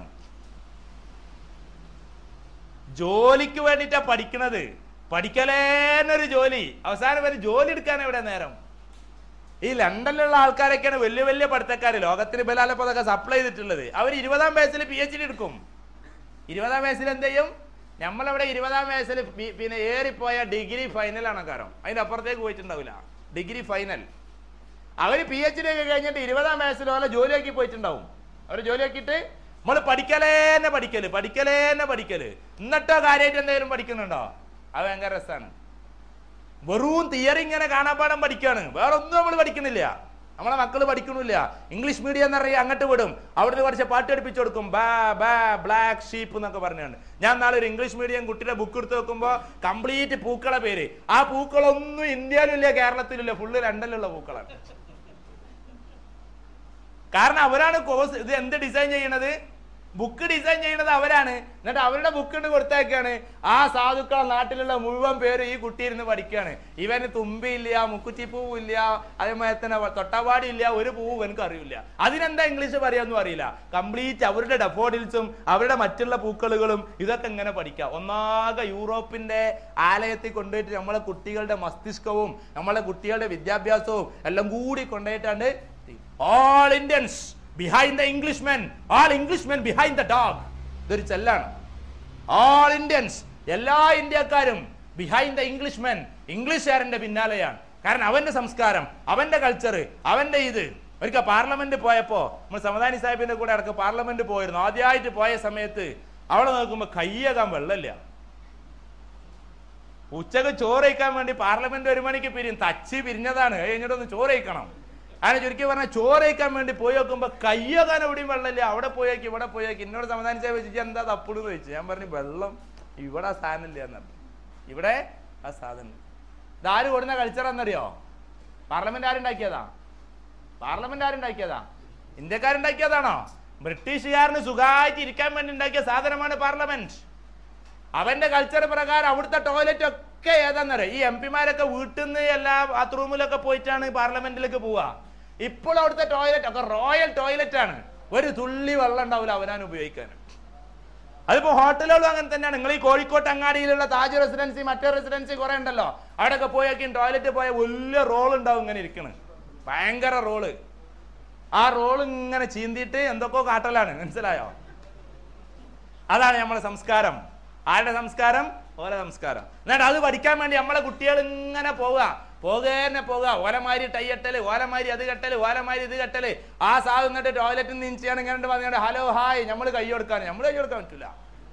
ജോലിക്ക് വേണ്ടിയിട്ടാ പഠിക്കണത്, പഠിക്കലേന്നൊരു ജോലി. അവസാനം വരെ ജോലി എടുക്കാൻ എവിടെ നേരം? ഈ ലണ്ടനിലുള്ള ആൾക്കാരൊക്കെയാണ് വലിയ വലിയ പഠിത്തക്കാർ, ലോകത്തിന് ബലാലപ്പോൾ അതൊക്കെ സപ്ലൈ ചെയ്തിട്ടുള്ളത്. അവർ 20-ാം വയസ്സിൽ PhD എടുക്കും. 20-ാം വയസ്സിൽ എന്ത് ചെയ്യും? നമ്മളവിടെ 20-ാം വയസ്സിൽ പിന്നെ ഏറിപ്പോയ ഡിഗ്രി ഫൈനലാണ് കാരണം, അതിൻ്റെ അപ്പുറത്തേക്ക് പോയിട്ടുണ്ടാവില്ല. Degree final. അവർ PhD ഒക്കെ കഴിഞ്ഞിട്ട് 20-ാം വയസ്സിൽ പോലെ ജോലിയാക്കി പോയിട്ടുണ്ടാവും. അവർ ജോലിയാക്കിയിട്ട് നമ്മൾ പഠിക്കലേന്നെ പഠിക്കല്. എന്നിട്ടോ കാര്യമായിട്ട് എന്തെങ്കിലും പഠിക്കുന്നുണ്ടോ? അത് ഭയങ്കര രസമാണ്. വെറും തിയറി ഇങ്ങനെ കാണാപ്പാടം പഠിക്കാണ്, വേറെ ഒന്നും നമ്മൾ പഠിക്കുന്നില്ല. നമ്മളെ മക്കൾ പഠിക്കണില്ല. ഇംഗ്ലീഷ് മീഡിയം എന്ന് പറയുക അങ്ങോട്ട് വിടും, അവിടുന്ന് കുറച്ച് പാട്ട് പഠിപ്പിച്ചു കൊടുക്കും. ബ്ലാക്ക് ഷീപ്പ് എന്നൊക്കെ പറഞ്ഞാണ്. ഞാൻ നാളെ ഒരു ഇംഗ്ലീഷ് മീഡിയം കുട്ടിയുടെ ബുക്ക് എടുത്ത് നോക്കുമ്പോൾ കംപ്ലീറ്റ് പൂക്കളെ പേര്, ആ പൂക്കളൊന്നും ഇന്ത്യയിലില്ല, കേരളത്തിലില്ല, ഫുള്ള് ലണ്ടനിലുള്ള പൂക്കളാണ്. കാരണം അവരാണ് കോഴ്സ് ഇത് എന്ത് ഡിസൈൻ ചെയ്യണത്, ബുക്ക് ഡിസൈൻ ചെയ്യുന്നത് അവരാണ്. എന്നിട്ട് അവരുടെ ബുക്ക് കൊണ്ട് കൊടുത്തേക്കാണ്. ആ സാധുക്കളെ നാട്ടിലുള്ള മുഴുവൻ പേര് ഈ കുട്ടി ഇരുന്ന് പഠിക്കുകയാണ്. ഇവന് തുമ്പിയില്ല, മുക്കുറ്റിപ്പൂവില്ല, അതേമാതിരി തന്നെ തൊട്ടവാടി ഇല്ല, ഒരു പൂവ് എനിക്ക് അറിയില്ല. അതിനെന്താ ഇംഗ്ലീഷ് പറയാമെന്നും അറിയില്ല. കംപ്ലീറ്റ് അവരുടെ ഡെഫോഡിൽസും അവരുടെ മറ്റുള്ള പൂക്കളുകളും ഇതൊക്കെ ഇങ്ങനെ പഠിക്കാം. ഒന്നാകെ യൂറോപ്പിന്റെ ആലയത്തിൽ കൊണ്ടുപോയിട്ട് നമ്മളെ കുട്ടികളുടെ മസ്തിഷ്കവും നമ്മളെ കുട്ടികളുടെ വിദ്യാഭ്യാസവും എല്ലാം കൂടി കൊണ്ടുപോയിട്ടാണ് all Indians behind the Englishman, all Englishmen behind the dog. ഇതൊരു ചെല്ലാണ്. all Indians, എല്ലാ ഇന്ത്യക്കാരും behind the Englishman, ഇംഗ്ലീഷുകാരന്റെ പിന്നാലെയാണ്. കാരണം അവന്റെ സംസ്കാരം, അവന്റെ കൾച്ചർ, അവന്റെ ഇത്. ഒരിക്കൽ പാർലമെന്റ് പോയപ്പോ നമ്മൾ സമദാനി സാഹിബിന്റെ കൂടെ അടക്കം പാർലമെന്റ് പോയിരുന്നു. ആദ്യമായിട്ട് പോയ സമയത്ത് അവിടെ നോക്കുമ്പോ കയ്യകാൻ വെള്ളമില്ല. ഉച്ചക്ക് ചോറ് കഴിക്കാൻ വേണ്ടി പാർലമെന്റ് 1 മണിക്ക് പിരിയും. തച്ച് പിരിഞ്ഞതാണ്, കഴിഞ്ഞിട്ടൊന്ന് ചോറ് കഴിക്കണം. അങ്ങനെ ചുരുക്കി പറഞ്ഞാൽ ചോറ് കഴിക്കാൻ വേണ്ടി പോയി നോക്കുമ്പോ കയ്യകാൻ എവിടെയും വെള്ളമില്ല. അവിടെ പോയേക്ക് ഇവിടെ പോയേക്ക്. എന്നോട് സമദാനി സാഹിബ് ചോദിച്ചു എന്താ തപ്പുടെന്ന് ചോദിച്ചു. ഞാൻ പറഞ്ഞു വെള്ളം ഇവിടെ ആ സാധനം ഇല്ല എന്ന് പറഞ്ഞു. ഇവിടെ ആ സാധനം ഇതാര് കൊടുന്ന കൾച്ചറാന്നറിയോ? പാർലമെന്റ് ആരുണ്ടാക്കിയതാ? പാർലമെന്റ് ആരുണ്ടാക്കിയതാ? ഇന്ത്യക്കാരുണ്ടാക്കിയതാണോ? ബ്രിട്ടീഷുകാരന് സുഖമായിട്ട് ഇരിക്കാൻ വേണ്ടി ഉണ്ടാക്കിയ സാധനമാണ് പാർലമെന്റ്. അവന്റെ കൾച്ചർ പ്രകാരം അവിടുത്തെ ടോയ്ലറ്റ് ഒക്കെ ഏതാന്നറിയോ? ഈ MP മാരൊക്കെ വീട്ടിൽ നിന്ന് എല്ലാ ബാത്റൂമിലൊക്കെ പോയിട്ടാണ് പാർലമെന്റിലേക്ക് പോവുക. ഇപ്പോൾ അവിടുത്തെ ടോയ്ലറ്റ് ഒക്കെ റോയൽ ടോയ്ലറ്റ് ആണ്. ഒരു തുള്ളി വെള്ളം ഉണ്ടാവില്ല അവനാൻ ഉപയോഗിക്കാൻ. അതിപ്പോ ഹോട്ടലുകളും അങ്ങനെ തന്നെയാണ്. നിങ്ങൾ ഈ കോഴിക്കോട്ട് അങ്ങാടിയിലുള്ള താജ് റെസിഡൻസി, മറ്റേ റെസിഡൻസി കുറെ ഉണ്ടല്ലോ, അവിടെയൊക്കെ പോയേക്കും ടോയ്ലറ്റ് പോയ വലിയ റോൾ ഉണ്ടാവും ഇങ്ങനെ ഇരിക്കണ്, ഭയങ്കര റോള്. ആ റോള് ഇങ്ങനെ ചീന്തിയിട്ട് എന്തൊക്കെയോ കാട്ടലാണ്, മനസ്സിലായോ? അതാണ് നമ്മളെ സംസ്കാരം. ആരുടെ സംസ്കാരം? ഓരോ സംസ്കാരം. എന്നിട്ട് അത് പഠിക്കാൻ വേണ്ടി നമ്മളെ കുട്ടികൾ ഇങ്ങനെ പോവുക. ഓലമാരി ടൈ കെട്ടല്, ഓലമാരി അത് കെട്ടല്, ഓലമാരി ഇത് കെട്ടല്. ആ സാധനം എന്നിട്ട് ടോയ്ലറ്റിൽ നിന്ന് ചെയ്യാൻ ഇങ്ങനെ പറഞ്ഞാൽ ഹലോ ഹായ് നമ്മൾ കൈ കൊടുക്കാൻ പറ്റില്ല.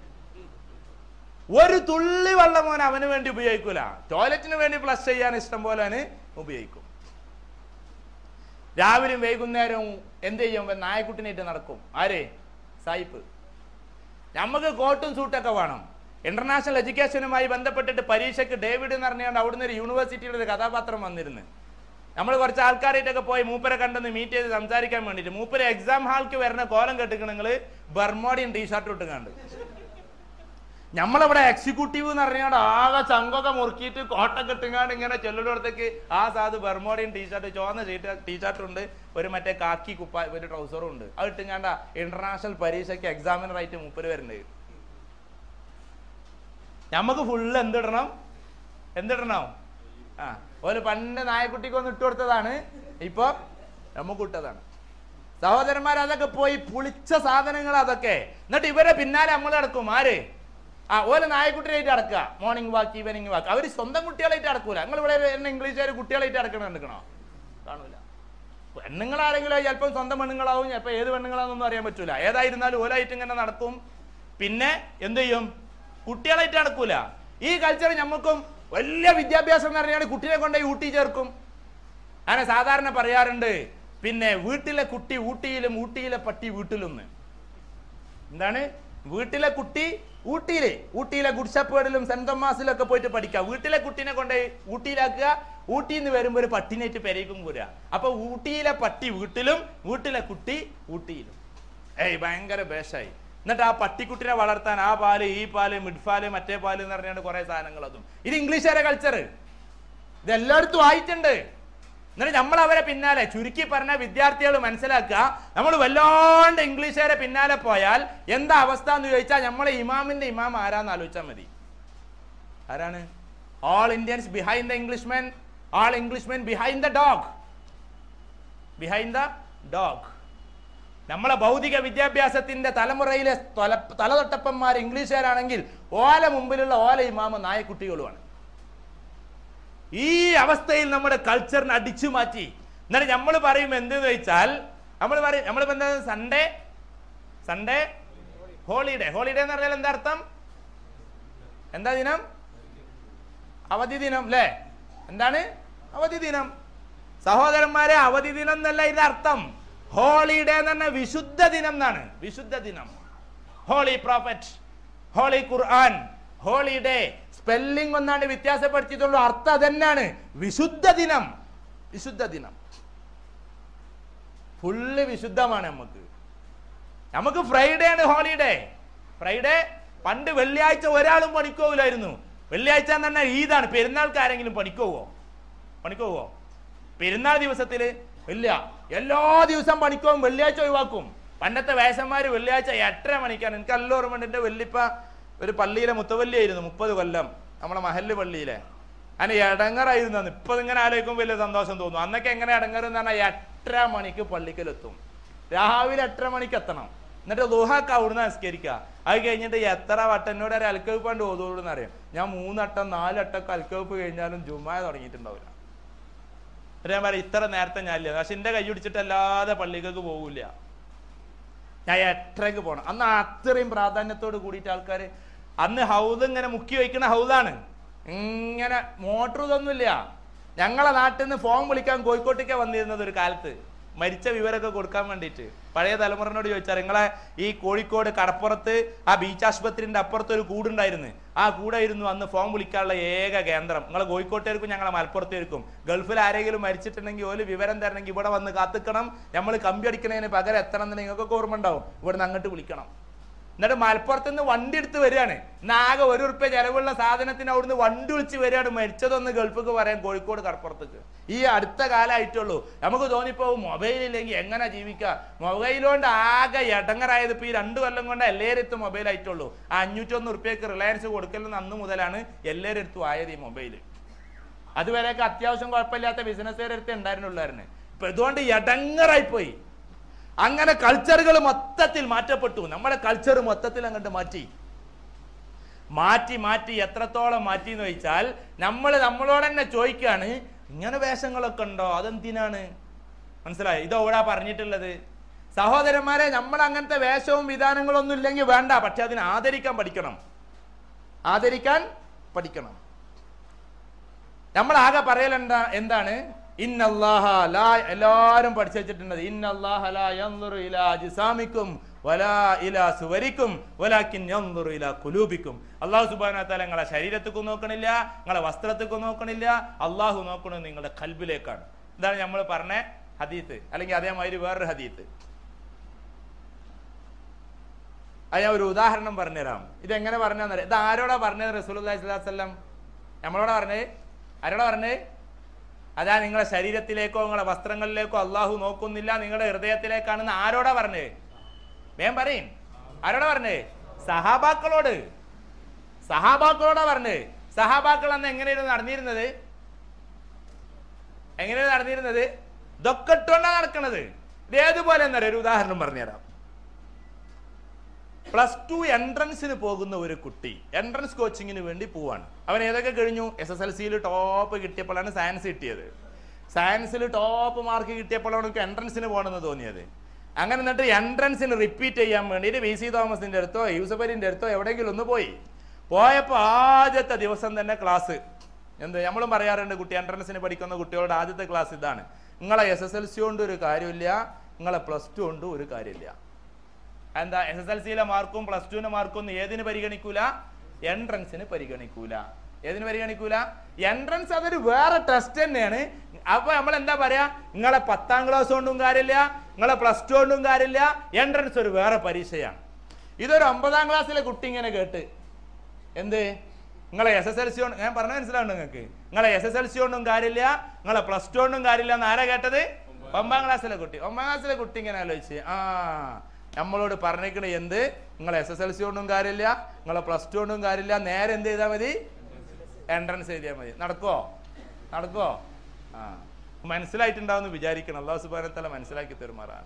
ഒരു തുള്ളി വെള്ളം മോൻ അവന് വേണ്ടി ഉപയോഗിക്കൂല. ടോയ്ലറ്റിന് വേണ്ടി ഫ്ലഷ് ചെയ്യാൻ ഇഷ്ടം പോലെ ഉപയോഗിക്കും. രാവിലെയും വൈകുന്നേരവും എന്ത് ചെയ്യും? നായക്കുട്ടിനായിട്ട് നടക്കും. ആര്? സായിപ്പ്. നമുക്ക് കോട്ടും സൂട്ടൊക്കെ വേണം. ഇന്റർനാഷണൽ എഡ്യൂക്കേഷനുമായി ബന്ധപ്പെട്ടിട്ട് പരീക്ഷയ്ക്ക് ഡേവിഡ് എന്ന് പറഞ്ഞുകൊണ്ട് അവിടുന്ന് ഒരു യൂണിവേഴ്സിറ്റിയുടെ ഒരു കഥാപാത്രം വന്നിരുന്നു. നമ്മൾ കുറച്ച് ആൾക്കാരായിട്ടൊക്കെ പോയി മൂപ്പരെ കണ്ടെന്ന് മീറ്റ് ചെയ്ത് സംസാരിക്കാൻ വേണ്ടിയിട്ട്. മൂപ്പര് എക്സാം ഹാൾക്ക് വരുന്ന കോലം കെട്ടിക്കണെങ്കിൽ ബർമോഡിയും ടീഷർട്ടും ഇട്ടുകണ്ട്. നമ്മളിവിടെ എക്സിക്യൂട്ടീവ് എന്ന് പറഞ്ഞാൽ ആകെ ചങ്കൊക്കെ മുറുക്കിയിട്ട് കോട്ടൊക്കെ ഇട്ടുങ്ങാണ്ട് ഇങ്ങനെ ചെല്ലുന്നിടത്തേക്ക് ആ സാധു ബർമോഡിയും ടീഷർട്ട്, ചുവന്ന ടീഷർട്ടും ഉണ്ട്, ഒരു മറ്റേ കാക്കി ഒരു ട്രൗസറും ഉണ്ട്. അത് ഇട്ടുങ്ങാണ്ട ഇന്റർനാഷണൽ പരീക്ഷയ്ക്ക് എക്സാമിനറായിട്ട് മൂപ്പര് വരുന്നുണ്ട്. നമുക്ക് ഫുള്ള് എന്തിടണം? ഒരു പണ്ട് നായക്കുട്ടിക്ക് ഒന്ന് ഇട്ട് കൊടുത്തതാണ്, ഇപ്പൊ നമുക്ക് ഇട്ടതാണ്. സഹോദരന്മാർ, അതൊക്കെ പോയി പുളിച്ച സാധനങ്ങൾ അതൊക്കെ. എന്നിട്ട് ഇവരെ പിന്നാലെ നമ്മൾ നടക്കും. ആര്? ഓല നായക്കുട്ടിയായിട്ട് അടക്കുക. Morning walk, evening walk. അവര് സ്വന്തം കുട്ടികളായിട്ട് അടക്കൂല. നിങ്ങൾ ഇവിടെ ഇംഗ്ലീഷുകാർ കുട്ടികളായിട്ട് അടക്കണോ? കാണൂല. പെണ്ണുങ്ങളാരെങ്കിലും ചിലപ്പോൾ സ്വന്തം പെണ്ണുങ്ങളാവും, ചിലപ്പോൾ ഏത് പെണ്ണുങ്ങളാണെന്നൊന്നും അറിയാൻ പറ്റൂല. ഏതായിരുന്നാലും ഓലായിട്ട് ഇങ്ങനെ നടക്കും. പിന്നെ എന്ത് ചെയ്യും? കുട്ടികളായിട്ട് നടക്കൂല. ഈ കൾച്ചർ നമുക്കും വലിയ വിദ്യാഭ്യാസം എന്ന് പറഞ്ഞാൽ കുട്ടിയെ കൊണ്ടുപോയി ഊട്ടി ചേർക്കും. അങ്ങനെ സാധാരണ പറയാറുണ്ട്, പിന്നെ വീട്ടിലെ കുട്ടി ഊട്ടിയിലും ഊട്ടിയിലെ പട്ടി വീട്ടിലും. എന്താണ്? വീട്ടിലെ കുട്ടി ഊട്ടിയിലെ ഗുഡ് ഷെപ്പേർഡിലും സെന്റ് തോമസിലൊക്കെ പോയിട്ട് പഠിക്കുക. വീട്ടിലെ കുട്ടീനെ കൊണ്ടുപോയി ഊട്ടിയിലാക്കുക. ഊട്ടിയിൽ നിന്ന് വരുമ്പോൾ ഒരു പട്ടിനേറ്റ് പെരേക്കും പോരുക. അപ്പൊ ഊട്ടിയിലെ പട്ടി വീട്ടിലും വീട്ടിലെ കുട്ടി ഊട്ടിയിലും. ഭയങ്കര ബേഷായി. എന്നിട്ട് ആ പട്ടിക്കുട്ടിനെ വളർത്താൻ ആ പാല്, ഈ പാല്, മിഡ്ഫാല്, മറ്റേ പാല് എന്ന് പറഞ്ഞാൽ കുറെ സാധനങ്ങൾ. അതും ഇത് ഇംഗ്ലീഷുകാരെ കൾച്ചർ. ഇതെല്ലായിടത്തും ആയിട്ടുണ്ട്. എന്നിട്ട് നമ്മൾ അവരെ പിന്നാലെ, ചുരുക്കി പറഞ്ഞ വിദ്യാർത്ഥികൾ മനസ്സിലാക്കുക, നമ്മൾ വല്ലാണ്ട് ഇംഗ്ലീഷുകാരെ പിന്നാലെ പോയാൽ എന്താ അവസ്ഥ എന്ന് ചോദിച്ചാൽ നമ്മളെ ഇമാമിന്റെ ഇമാം ആരാന്ന് ആലോചിച്ചാൽ മതി. ആരാണ്? All Indians behind the Englishmen, all Englishmen behind the dog. Behind the dog. നമ്മളെ ഭൗതിക വിദ്യാഭ്യാസത്തിന്റെ തലമുറയിലെ തലതൊട്ടപ്പന്മാർ ഇംഗ്ലീഷുകാരാണെങ്കിൽ ഓല മുമ്പിലുള്ള ഓല ഇമാമ നായക്കുട്ടികളുമാണ്. ഈ അവസ്ഥയിൽ നമ്മുടെ കൾച്ചറിനെ അടിച്ചു മാറ്റി. എന്നിട്ട് നമ്മൾ പറയും എന്തെന്ന് വെച്ചാൽ, നമ്മളിപ്പോ എന്താ സൺഡേ ഹോളിഡേ എന്ന് പറഞ്ഞാൽ എന്താ അർത്ഥം? എന്താ ദിനം? അവധി ദിനം അല്ലേ? എന്താണ് അവധി ദിനം? സഹോദരന്മാരെ, അവധി ദിനം എന്നല്ല ഇതിന്റെ അർത്ഥം. ഹോളിഡേ എന്ന് പറഞ്ഞാൽ വിശുദ്ധ ദിനം എന്നാണ്. വിശുദ്ധ ദിനം. Holy prophet, holy Quran, holiday. Spelling ഒന്നാണ്ട് വ്യത്യാസപ്പെടുത്തിയിട്ടുള്ളൂ, അർത്ഥം തന്നെയാണ്. വിശുദ്ധ ദിനം. വിശുദ്ധ ദിനം ഫുള്ള് വിശുദ്ധമാണ്. നമുക്ക് ഫ്രൈഡേ ആണ് ഹോളിഡേ. ഫ്രൈഡേ പണ്ട് വെള്ളിയാഴ്ച ഒരാളും പണിക്കോവില്ലായിരുന്നു. വെള്ളിയാഴ്ച എന്ന് പറഞ്ഞാൽ ഈദാണ്. പെരുന്നാൾക്ക് ആരെങ്കിലും പണിക്കോവോ? പെരുന്നാൾ ദിവസത്തില് ഇല്ല. എല്ലാ ദിവസം പണിക്കോവും, വെള്ളിയാഴ്ച ഒഴിവാക്കും. പണ്ടത്തെ വയസ്സന്മാര് വെള്ളിയാഴ്ച 8:30 മണിക്കാണ്. എനിക്ക് നല്ല ഓർമ്മയുണ്ട്. എന്റെ വെള്ളിപ്പ ഒരു പള്ളിയിലെ മുത്തവല്ലിയായിരുന്നു 30 കൊല്ലം, നമ്മളെ മഹല്ല് പള്ളിയിലെ. അതിന് ഇടങ്ങറായിരുന്നു. ഇപ്പൊ ഇങ്ങനെ ആലോചിക്കുമ്പോൾ വലിയ സന്തോഷം തോന്നും. അന്നൊക്കെ എങ്ങനെ ഇടങ്ങറെന്ന് പറഞ്ഞാൽ 8:30 മണിക്ക് പള്ളിക്കലെത്തും. രാവിലെ 8:30 മണിക്ക് എത്തണം. എന്നിട്ട് ദുഹാക്ക് അവിടുന്ന് നിസ്കരിക്കുക. അത് കഴിഞ്ഞിട്ട് എത്ര വട്ടം എന്നോട് ഒരു അൽക്കവപ്പ് കണ്ട് ഓതോളൂന്ന് അറിയാം. ഞാൻ 3 വട്ടം 4 വട്ടമൊക്കെ അൽക്കവപ്പ് കഴിഞ്ഞാലും ജുമാ തുടങ്ങിയിട്ടുണ്ടാവില്ല. ഞാൻ പറയാം ഇത്ര നേരത്തെ ഞാനില്ല, പക്ഷെ എൻ്റെ കൈ പിടിച്ചിട്ടല്ലാതെ പള്ളികൾക്ക് പോകില്ല, ഞാൻ എട്ടരക്ക് പോകണം. അന്ന് അത്രയും പ്രാധാന്യത്തോട് കൂടിയിട്ട് ആൾക്കാർ അന്ന് ഹൗദ് ഇങ്ങനെ മുക്കി വയ്ക്കുന്ന ഹൗദാണ്, ഇങ്ങനെ മോട്ടർ ഇതൊന്നുമില്ല. ഞങ്ങളെ നാട്ടിൽ നിന്ന് ഫോൺ വിളിക്കാൻ കോഴിക്കോട്ടേക്ക് വന്നിരുന്നത് ഒരു കാലത്ത്, മരിച്ച വിവരമൊക്കെ കൊടുക്കാൻ വേണ്ടിയിട്ട്. പഴയ തലമുറനോട് ചോദിച്ചാൽ നിങ്ങളെ ഈ കോഴിക്കോട് കടപ്പുറത്ത് ആ ബീച്ച് ആശുപത്രിന്റെ അപ്പുറത്ത് ഒരു കൂടുണ്ടായിരുന്നു, ആ കൂടായിരുന്നു അന്ന് ഫോൺ വിളിക്കാനുള്ള ഏക കേന്ദ്രം. നിങ്ങൾ കോഴിക്കോട്ടേർക്കും ഞങ്ങളെ മലപ്പുറത്തേർക്കും. ഗൾഫിൽ ആരെങ്കിലും മരിച്ചിട്ടുണ്ടെങ്കിൽ ഓല് വിവരം തരണമെങ്കിൽ ഇവിടെ വന്ന് കാത്തിക്കണം, നമ്മൾ കമ്പി അടിക്കണതിന് പകരം എത്തണം എന്ന് നിങ്ങൾക്കൊക്കെ ഓർമ്മ ഉണ്ടാവും. ഇവിടുന്ന് അങ്ങോട്ട് വിളിക്കണം. എന്നിട്ട് മലപ്പുറത്ത് നിന്ന് വണ്ടി എടുത്ത് വരികയാണ്. ഇന്ന് ആകെ ₹1 ചെലവുള്ള സാധനത്തിന് അവിടുന്ന് വണ്ടി വിളിച്ച് വരികയാണ്. മരിച്ചതൊന്ന് ഗൾഫിക്ക് പറയാൻ കോഴിക്കോട് കടപ്പുറത്തേക്ക്. ഈ അടുത്ത കാലമായിട്ടുള്ളൂ. നമുക്ക് തോന്നിപ്പോ മൊബൈലില്ലെങ്കിൽ എങ്ങനെ ജീവിക്കുക, മൊബൈലുകൊണ്ട് ആകെ ഇടങ്ങറായത് ഇപ്പൊ ഈ 2 കൊല്ലം കൊണ്ട് എല്ലാവരും അടുത്ത് മൊബൈൽ ആയിട്ടുള്ളൂ. ആ ₹501 റിലയൻസ് കൊടുക്കലെന്ന് അന്ന് മുതലാണ് എല്ലാവരും അടുത്തും ആയത് ഈ മൊബൈൽ. അതുവരെയൊക്കെ അത്യാവശ്യം കുഴപ്പമില്ലാത്ത ബിസിനസ്സുകാരടുത്ത് ഉണ്ടായിരുന്നുള്ളായിരുന്നു. ഇപ്പൊ ഇതുകൊണ്ട് ഇടങ്ങറായിപ്പോയി. അങ്ങനെ കൾച്ചറുകൾ മൊത്തത്തിൽ മാറ്റപ്പെട്ടു. നമ്മുടെ കൾച്ചർ മൊത്തത്തിൽ അങ്ങോട്ട് മാറ്റി എത്രത്തോളം മാറ്റി എന്ന് ചോദിച്ചാൽ നമ്മളോട് തന്നെ ചോദിക്കാണ്, ഇങ്ങനെ വേഷങ്ങളൊക്കെ ഉണ്ടോ, അതെന്തിനാണ്? മനസ്സിലായി? ഇതെവിടാ പറഞ്ഞിട്ടുള്ളത്? സഹോദരന്മാരെ, നമ്മൾ അങ്ങനത്തെ വേഷവും വിധാനങ്ങളൊന്നും ഇല്ലെങ്കിൽ വേണ്ട, പക്ഷെ അതിനെ ആദരിക്കാൻ പഠിക്കണം. നമ്മൾ ആകെ പറയലെന്താ? എന്താണ്? ഇന്നല്ലാഹ ലാ, എല്ലാവരും പഠിച്ചു വെച്ചിട്ടുണ്ട്, ഇന്നല്ലാഹ ലാ യൻദുറു ഇലാ അജ്സാമിക്കും വലാ ഇലാ സുവരിക്കും വലാകിൻ യൻദുറു ഇലാ ഖുലൂബിക്കും. അല്ലാഹു സുബ്ഹാനഹു വ തആല നിങ്ങളെ ശരീരത്തേക്കും നോക്കണില്ല, നിങ്ങളെ വസ്ത്രത്തേക്കും നോക്കണില്ല, അല്ലാഹു നോക്കുന്നത് നിങ്ങളുടെ ഖൽബിലേക്കാണ്. ഇതാണ് നമ്മൾ പറഞ്ഞ ഹദീത്ത്. അല്ലെങ്കിൽ അതേമാതിരി വേറൊരു ഹദീത്ത്. അത് ഞാൻ ഒരു ഉദാഹരണം പറഞ്ഞുതരാം. ഇതെങ്ങനെ പറഞ്ഞാൽ ഇത് ആരോടാ പറഞ്ഞത്? റസൂലുള്ളാഹി സ്വല്ലല്ലാഹു അലൈഹി വസല്ലം നമ്മളോടാ പറഞ്ഞത്. ആരോടാ പറഞ്ഞത്? അതാ നിങ്ങളെ ശരീരത്തിലേക്കോ നിങ്ങളെ വസ്ത്രങ്ങളിലേക്കോ അള്ളാഹു നോക്കുന്നില്ല, നിങ്ങളുടെ ഹൃദയത്തിലേക്കാണെന്ന് ആരോടാ പറഞ്ഞേ? വേം പറയും. ആരോടാ പറഞ്ഞേ? സഹാബാക്കളോടാ പറഞ്ഞേ. സഹാബാക്കൾ അന്ന് എങ്ങനെയായിരുന്നു നടന്നിരുന്നത്? ഇതൊക്കെ ഇട്ടുകൊണ്ടാണ് നടക്കുന്നത്. ഇത് ഏതുപോലെ എന്നറിയാം, ഒരു ഉദാഹരണം പറഞ്ഞുതരാം. +2 എൻട്രൻസിന് പോകുന്ന ഒരു കുട്ടി എൻട്രൻസ് കോച്ചിങ്ങിന് വേണ്ടി പോവാണ്. അവൻ ഏതൊക്കെ കഴിഞ്ഞു? SSLC-യിൽ ടോപ്പ് കിട്ടിയപ്പോഴാണ് സയൻസ് കിട്ടിയത്. സയൻസിൽ ടോപ്പ് മാർക്ക് കിട്ടിയപ്പോഴാണ് എനിക്ക് എൻട്രൻസിന് പോകണമെന്ന് തോന്നിയത്. അങ്ങനെ എന്നിട്ട് എൻട്രൻസിന് റിപ്പീറ്റ് ചെയ്യാൻ വേണ്ടിയിട്ട് VC തോമസിന്റെ അടുത്തോ യൂസഫ് അലിന്റെ അടുത്തോ എവിടെയെങ്കിലും ഒന്ന് പോയപ്പോൾ ആദ്യത്തെ ദിവസം തന്നെ ക്ലാസ് നമ്മളും പറയാറുണ്ട്, കുട്ടി എൻട്രൻസിന് പഠിക്കുന്ന കുട്ടികളുടെ ആദ്യത്തെ ക്ലാസ് ഇതാണ്: നിങ്ങളെ SSLC കൊണ്ട് ഒരു കാര്യമില്ല, നിങ്ങളെ +2 കൊണ്ട് ഒരു കാര്യമില്ല. എന്താ? SSLC-യിലെ മാർക്കും +2-ന്റെ മാർക്കും ഏതിന് പരിഗണിക്കൂല? എൻട്രൻസിന് പരിഗണിക്കൂല. ഏതിന് പരിഗണിക്കൂല? എൻട്രൻസ് അതൊരു വേറെ ടെസ്റ്റ് തന്നെയാണ്. അപ്പൊ നമ്മൾ എന്താ പറയാ? നിങ്ങളെ 10ാം ക്ലാസ് കൊണ്ടും കാര്യമില്ല, നിങ്ങളെ +2 കൊണ്ടും കാര്യമില്ല, എൻട്രൻസ് ഒരു വേറെ പരീക്ഷയാണ്. ഇതൊരു 9ാം ക്ലാസ്സിലെ കുട്ടി ഇങ്ങനെ കേട്ട് എന്ത്? നിങ്ങളെ SSLC കൊണ്ട്, ഞാൻ പറഞ്ഞ മനസ്സിലാവുണ്ട് നിങ്ങൾക്ക്? നിങ്ങളെ SSLC കൊണ്ടും കാര്യമില്ല, നിങ്ങളെ +2 കൊണ്ടും കാര്യമില്ല എന്ന് ആരാ കേട്ടത്? 9ാം ക്ലാസ്സിലെ കുട്ടി. 9ാം ക്ലാസ്സിലെ കുട്ടി ഇങ്ങനെ ആലോചിച്ച്, നമ്മളോട് പറഞ്ഞേക്കണ എന്ത്? നിങ്ങൾ SSLC കൊണ്ടും കാര്യമില്ല, നിങ്ങളെ +2 കൊണ്ടും കാര്യമില്ല, നേരെ എന്ത് ചെയ്താൽ മതി? എൻട്രൻസ് എഴുതിയാൽ മതി. നടക്കോ? മനസ്സിലായിട്ടുണ്ടാവും വിചാരിക്കണം. അല്ലാഹു സുബ്ഹാനഹു വ തആല മനസ്സിലാക്കി തരുമാറാണ്.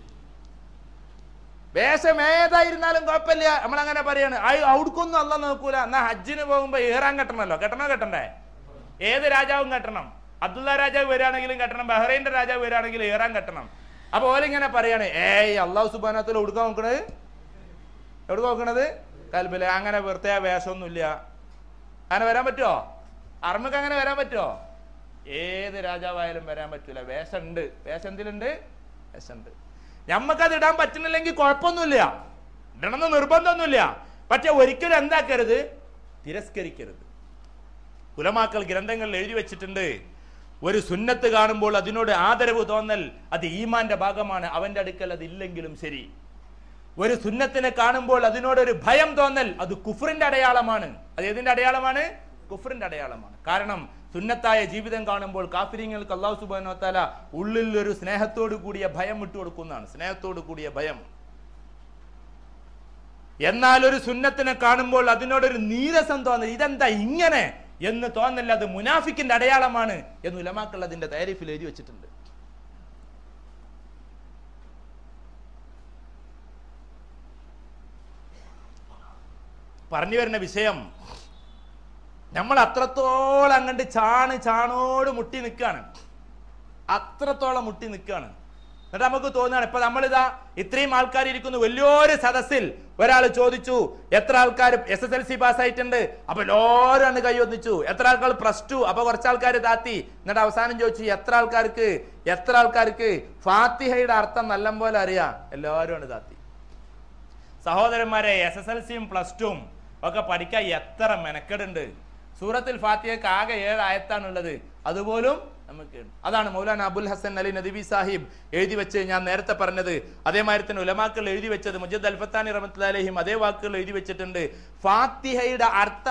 വേഷം ഏതായിരുന്നാലും കുഴപ്പമില്ല, നമ്മളങ്ങനെ പറയാണ്. അവിടക്കൊന്നും അല്ലാഹ് നോക്കൂല. എന്നാ ഹജ്ജിന് പോകുമ്പോ ഇഹ്റാം കെട്ടണല്ലോ. കെട്ടണ്ടേ? ഏത് രാജാവും കെട്ടണം. അബ്ദുള്ള രാജാവ് വരികയാണെങ്കിലും കെട്ടണം, ബഹ്റൈൻ്റെ രാജാവ് വരികയാണെങ്കിലും ഇഹ്റാം കെട്ടണം. അപ്പൊ ഓലിങ്ങനെ പറയാണ്, അല്ലാഹു സുബ്ഹാനഹു വ തആല എവിടുക്ക നോക്കണത്? കൽബില്. അങ്ങനെ വെറുതെ വേഷമൊന്നുമില്ല. അങ്ങനെ വരാൻ പറ്റുമോ? അർമ്മക്ക് അങ്ങനെ വരാൻ പറ്റുമോ? ഏത് രാജാവായാലും വരാൻ പറ്റൂല. വേഷമുണ്ട്. വേഷം എന്തിലുണ്ട്? വേഷമുണ്ട്. ഞമ്മക്കത് ഇടാൻ പറ്റുന്നില്ലെങ്കിൽ കുഴപ്പമൊന്നുമില്ല, ഇടണമെന്ന് നിർബന്ധമൊന്നുമില്ല. പക്ഷെ ഒരിക്കലും എന്താക്കരുത്? തിരസ്കരിക്കരുത്. ഉലമാക്കൾ ഗ്രന്ഥങ്ങളിൽ എഴുതി വെച്ചിട്ടുണ്ട്, ഒരു സുന്നത്ത് കാണുമ്പോൾ അതിനോട് ആദരവ് തോന്നൽ അത് ഈമാന്റെ ഭാഗമാണ്. അവന്റെ അടുക്കൽ അതില്ലെങ്കിലും ശരി. ഒരു സുന്നത്തിനെ കാണുമ്പോൾ അതിനോടൊരു ഭയം തോന്നൽ അത് കുഫറിന്റെ അടയാളമാണ്. അത് ഏതിന്റെ അടയാളമാണ്? കുഫറിന്റെ അടയാളമാണ്. കാരണം സുന്നത്തായ ജീവിതം കാണുമ്പോൾ കാഫിര്യങ്ങൾക്ക് അല്ലാഹു സുബ്ഹാനഹു വ തആല ഉള്ളിൽ ഒരു സ്നേഹത്തോടു കൂടിയ ഭയം വിട്ടുകൊടുക്കുന്നതാണ്. സ്നേഹത്തോടു കൂടിയ ഭയം. എന്നാൽ ഒരു സുന്നത്തിനെ കാണുമ്പോൾ അതിനോടൊരു നീരസം തോന്നൽ, ഇതെന്താ ഇങ്ങനെ എന്ന് തോന്നല്ല, അത് മുനാഫിക്കിന്റെ അടയാളമാണ് എന്ന് ഉലമാക്കൾ അതിന്റെ താരീഫിൽ എഴുതി വെച്ചിട്ടുണ്ട്. പറഞ്ഞു വരുന്ന വിഷയം, നമ്മൾ അത്രത്തോളം അങ്ങോട്ട് ചാണോട് മുട്ടി നിൽക്കുകയാണ്. അത്രത്തോളം മുട്ടി നിൽക്കുകയാണ്. എന്നിട്ട് നമുക്ക് തോന്നുകയാണ്, ഇപ്പൊ നമ്മളിതാ ഇത്രയും ആൾക്കാർ ഇരിക്കുന്നു, വലിയൊരു സദസ്സിൽ ഒരാൾ ചോദിച്ചു എത്ര ആൾക്കാർ SSLC പാസ്സായിട്ടുണ്ട്, അപ്പൊ എല്ലാവരും അന്ന് കൈ ഒന്നിച്ചു. എത്ര ആൾക്കാർ +2, അപ്പൊ കുറച്ച് ആൾക്കാർ താത്തി. എന്നിട്ട് അവസാനം ചോദിച്ചു എത്ര ആൾക്കാർക്ക് ഫാത്തിഹയുടെ അർത്ഥം നല്ലപോലെ അറിയാം, എല്ലാവരും ആണ് താത്തി. സഹോദരന്മാരെ, SSLCയും +2 ഒക്കെ പഠിക്കാൻ എത്ര മെനക്കെടുണ്ട്. സൂറത്തുൽ ഫാത്തിഹയ്ക്ക് ആകെ 7 ആയത്താണുള്ളത്, അതുപോലും നമുക്ക്. അതാണ് മൗലാന അബുൽ ഹസൻ അലി നദവി സാഹിബ് എഴുതി വെച്ച് ഞാൻ നേരത്തെ പറഞ്ഞത്. അതേമാതിരി തന്നെ ഉലമാക്കൾ എഴുതി വെച്ചത്, മുജദ്ദ് അൽഫത്താനി റഹ്മത്തുള്ളാഹി അലൈഹിം അതേ വാക്കുകൾ എഴുതി വെച്ചിട്ടുണ്ട്. ഫാത്തിഹയുടെ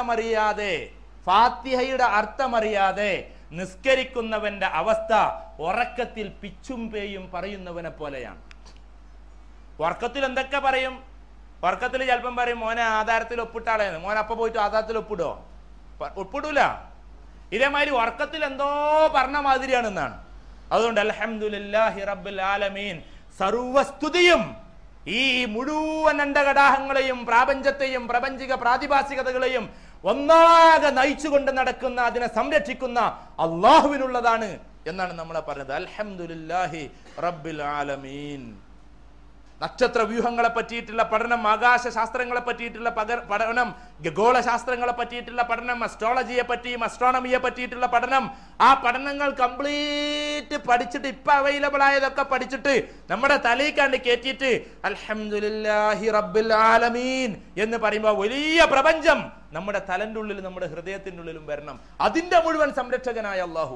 അർത്ഥമറിയാതെ നിസ്കരിക്കുന്നവന്റെ അവസ്ഥ ഉറക്കത്തിൽ പിച്ചും പേയും പറയുന്നവനെ പോലെയാണ്. ഉറക്കത്തിൽ എന്തൊക്കെ പറയും? ഉറക്കത്തിൽ ചിലപ്പം പറയും മോനെ ആധാരത്തിൽ ഒപ്പിട്ടാളേന്ന്. മോനെ അപ്പൊ പോയിട്ട് ആധാരത്തിൽ ഒപ്പിടൂല. ഇതേമാതിരി ഉറക്കത്തിൽ എന്തോ പറഞ്ഞ മാതിരിയാണെന്നാണ്. അതുകൊണ്ട് അൽഹംദുലില്ലാഹി റബ്ബിൽ ആലമീൻ, സർവസ്തുതിയും ഈ മുഴുവൻ അണ്ടകടാഹങ്ങളെയും പ്രാപഞ്ചത്തെയും പ്രപഞ്ചിക പ്രാതിഭാസികതകളെയും ഒന്നാകെ നയിച്ചുകൊണ്ട് നടക്കുന്ന, അതിനെ സംരക്ഷിക്കുന്ന അള്ളാഹുവിനുള്ളതാണ് എന്നാണ് നമ്മളെ പറഞ്ഞത്. അൽഹംദുലില്ലാഹി റബ്ബിൽ ആലമീൻ. നക്ഷത്ര വ്യൂഹങ്ങളെ പറ്റിയിട്ടുള്ള പഠനം, ആകാശ ശാസ്ത്രങ്ങളെ പറ്റിയിട്ടുള്ള പഠനം, ഖഗോള ശാസ്ത്രങ്ങളെ പറ്റിയിട്ടുള്ള പഠനം, അസ്ട്രോളജിയെ പറ്റിയും അസ്ട്രോണമിയെ പറ്റിയിട്ടുള്ള പഠനം, ആ പഠനങ്ങൾ കംപ്ലീറ്റ് പഠിച്ചിട്ട് ഇപ്പൊ അവൈലബിൾ ആയതൊക്കെ പഠിച്ചിട്ട് നമ്മുടെ തലയിക്കാണ്ട് കയറ്റിയിട്ട് അൽഹംദുലില്ലാഹി റബ്ബിൽ ആലമീൻ എന്ന് പറയുമ്പോൾ വലിയ പ്രപഞ്ചം നമ്മുടെ തലന്റെ ഉള്ളിലും നമ്മുടെ ഹൃദയത്തിന്റെ ഉള്ളിലും വരണം. അതിന്റെ മുഴുവൻ സംരക്ഷകനായ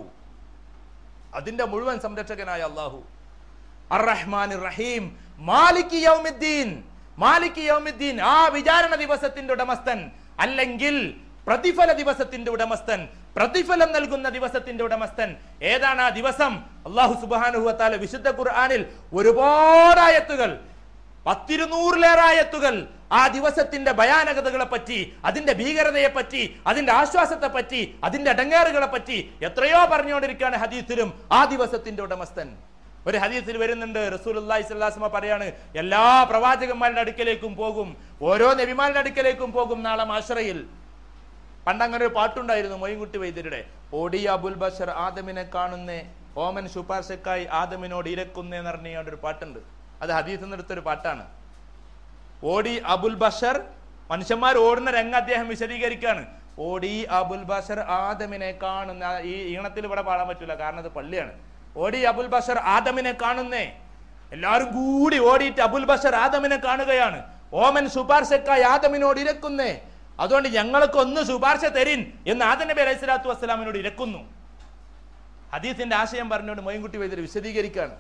അല്ലാഹു അർ-റഹ്മാനിർ റഹീം, മാലിക് യൗമിദ്ദീൻ, ആ വിചാരണ ദിവസത്തിന്റെ ഉടമസ്ഥൻ, അല്ലെങ്കിൽ പ്രതിഫല ദിവസത്തിന്റെ ഉടമസ്ഥൻ, പ്രതിഫലം നൽകുന്ന ദിവസത്തിന്റെ ഉടമസ്ഥൻ. ഏതാണ് ആ ദിവസം? അല്ലാഹു സുബ്ഹാനഹു വ തആല വിശുദ്ധ ഖുർആനിൽ ഒരുപാട് ആയത്തുകൾ, 100-200 ആയത്തുകൾ ആ ദിവസത്തിന്റെ ഭയാനകതകളെ പറ്റി, അതിന്റെ ഭീകരതയെ പറ്റി, അതിന്റെ ആശ്വാസത്തെ പറ്റി, അതിന്റെ അടങ്ങേറുകളെ പറ്റി എത്രയോ പറഞ്ഞുകൊണ്ടിരിക്കുകയാണ് ഹദീസിലും. ആ ദിവസത്തിന്റെ ഉടമസ്ഥൻ. ഒരു ഹദീസിൽ വരുന്നുണ്ട്, റസൂലുള്ളാഹി സ്വല്ലല്ലാഹു അലൈഹി വസല്ലം പറയാണ്, എല്ലാ പ്രവാചകന്മാരുടെ അടുക്കലേക്കും പോകും, ഓരോ നബിമാരുടെ അടുക്കലേക്കും പോകും നാളെ മഹ്ശറയിൽ. പണ്ടങ്ങനെ ഒരു പാട്ടുണ്ടായിരുന്നു മൊയ്ൻകുട്ടി വൈദ്യരുടെ, ഓടി അബുൽ ബഷർ ആദമിനെ കാണുന്നേ, ഓമൻ ശുപാർശക്കായി ആദമിനോട് ഇരക്കുന്നേ എന്ന് പറഞ്ഞൊരു പാട്ടുണ്ട്. അത് ഹദീസിൽ നിന്നെടുത്തൊരു പാട്ടാണ്. ഓടി അബുൽ ബഷർ, മനുഷ്യന്മാർ ഓടുന്ന രംഗം അദ്ദേഹം വിശദീകരിക്കുകയാണ്. ഓടി അബുൽ ബഷർ ആദമിനെ കാണുന്ന, ഈ ഈണത്തിൽ ഇവിടെ പാടാൻ പറ്റൂല കാരണം അത് പള്ളിയാണ്. ഓടി അബുൽ ബഷർ ആദമിനെ കാണുന്നേ, എല്ലാവരും കൂടി ഓടിയിട്ട് അബുൽ ബഷർ ആദമിനെ കാണുകയാണ്. ഓമൻ ശുപാർശക്കായി ആദമിനോട് ഇരക്കുന്നേ, അതുകൊണ്ട് ഞങ്ങൾക്ക് ഒന്ന് ശുപാർശ തരിൻ എന്ന് ആദം നബി അലൈഹി സ്വലാത്തു വസ്സലാമിനോട് ഇരക്കുന്നു. ഹദീസിന്റെ ആശയം പറഞ്ഞുകൊണ്ട് മൊയ്ൻകുട്ടി വൈദ്യർ വിശദീകരിക്കുകയാണ്.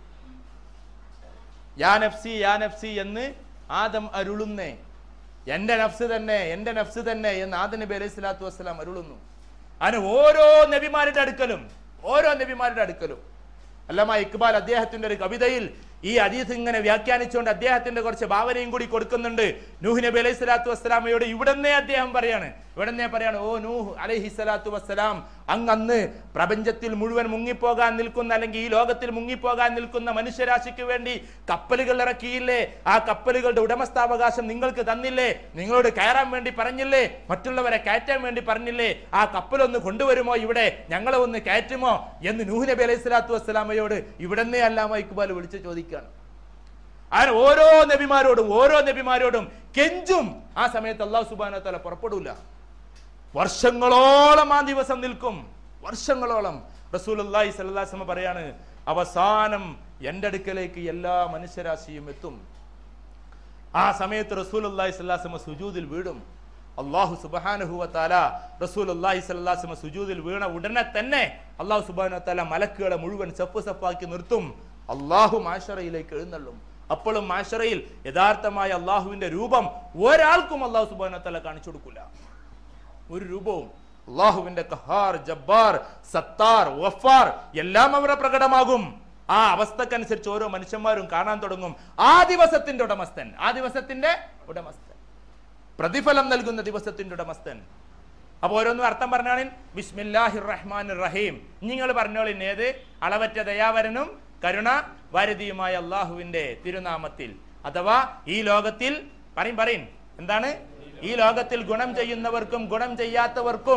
യാ നഫ്സി യാ നഫ്സി എന്ന് ആദം അരുളുന്നേ, എന്റെ നഫ്സ് തന്നെ എന്ന് ആദം നബി അലൈഹി സ്വലാത്തു വസ്സലാം അരുളുന്നു. അങ്ങനെ ഓരോ നബിമാരുടെ അടുക്കലും അല്ലമാ ഇക്ബാൽ അദ്ദേഹത്തിന്റെ ഒരു കവിതയിൽ ഈ ഹദീസ് ഇങ്ങനെ വ്യാഖ്യാനിച്ചുകൊണ്ട് അദ്ദേഹത്തിന്റെ കുറച്ച് ഭാവനയും കൂടി കൊടുക്കുന്നുണ്ട്. നൂഹ് നബി അലൈഹി സ്വലാത്തു വസ്സലാമയോട് ഇവിടുന്നേ അദ്ദേഹം പറയാണ്, ഓ നൂഹ് അലൈഹി സ്വലാത്തു വസ്സലാം, അങ്ങ് പ്രപഞ്ചത്തിൽ മുഴുവൻ മുങ്ങിപ്പോകാൻ നിൽക്കുന്ന, അല്ലെങ്കിൽ ഈ ലോകത്തിൽ മുങ്ങിപ്പോകാൻ നിൽക്കുന്ന മനുഷ്യരാശിക്ക് വേണ്ടി കപ്പലുകൾ ഇറക്കിയില്ലേ? ആ കപ്പലുകളുടെ ഉടമസ്ഥാവകാശം നിങ്ങൾക്ക് തന്നില്ലേ? നിങ്ങളോട് കയറാൻ വേണ്ടി പറഞ്ഞില്ലേ? മറ്റുള്ളവരെ കയറ്റാൻ വേണ്ടി പറഞ്ഞില്ലേ? ആ കപ്പലൊന്ന് കൊണ്ടുവരുമോ, ഇവിടെ ഞങ്ങളെ ഒന്ന് കയറ്റുമോ എന്ന് നൂഹ് നബി അലൈഹി സ്വലാത്തു വസ്സലാമയോട് ഇവിടുന്നേ അല്ലാമ ഇക്ബാൽ വിളിച്ച് ചോദിക്കുകയാണ്. അങ്ങനെ ഓരോ നബിമാരോടും കെഞ്ചും. ആ സമയത്ത് അല്ലാഹു സുബ്ഹാനഹു വ തആല പുറപ്പെടൂല. വർഷങ്ങളോളം ആ ദിവസം നിൽക്കും, വർഷങ്ങളോളം. റസൂലുള്ളാഹി സ്വല്ലല്ലാഹു അലൈഹി വസല്ലം പറയാണ്, അവസാനം എന്റെ അടുക്കലേക്ക് എല്ലാ മനുഷ്യരാശിയും എത്തും. ആ സമയത്ത് റസൂലുള്ളാഹി സ്വല്ലല്ലാഹു അലൈഹി വസല്ലം സുജൂദിൽ വീഴും. അല്ലാഹു സുബ്ഹാനഹു വ തആല റസൂലുള്ളാഹി സ്വല്ലല്ലാഹു അലൈഹി വസല്ലം സുജൂദിൽ വീണ ഉടനെ തന്നെ അല്ലാഹു സുബ്ഹാനഹു വ തആല മലക്കുകളെ മുഴുവൻ സഫാക്കി നിർത്തും. അല്ലാഹു മഹ്ശറയിലേക്ക് എഴുന്നള്ളും. അപ്പോഴും മഹ്ശറയിൽ യഥാർത്ഥമായ അള്ളാഹുവിന്റെ രൂപം ഒരാൾക്കും അല്ലാഹു സുബ്ഹാനഹു വ തആല കാണിച്ചു കൊടുക്കില്ല. ഒരു രൂപവും. അള്ളാഹുവിന്റെ ഖഹാർ, ജബ്ബാർ, സത്താർ, വഫാർ എല്ലാം അവിടെ പ്രകടമാകും. ആ അവസ്ഥക്കനുസരിച്ച് ഓരോ മനുഷ്യന്മാരും കാണാൻ തുടങ്ങും. ആ ദിവസത്തിന്റെ ഉടമസ്ഥൻ, പ്രതിഫലം നൽകുന്ന ദിവസത്തിന്റെ ഉടമസ്ഥൻ. അപ്പൊ ഓരോന്നും അർത്ഥം പറഞ്ഞാണ് ബിസ്മില്ലാഹിർ റഹ്മാനിർ റഹീം. നിങ്ങൾ പറഞ്ഞോളി, ഏത്? അളവറ്റ ദയാവരനും കരുണ വാരിധിയുമായ അള്ളാഹുവിന്റെ തിരുനാമത്തിൽ. അഥവാ ഈ ലോകത്തിൽ എന്താണ്? ഈ ലോകത്തിൽ ഗുണം ചെയ്യുന്നവർക്കും ഗുണം ചെയ്യാത്തവർക്കും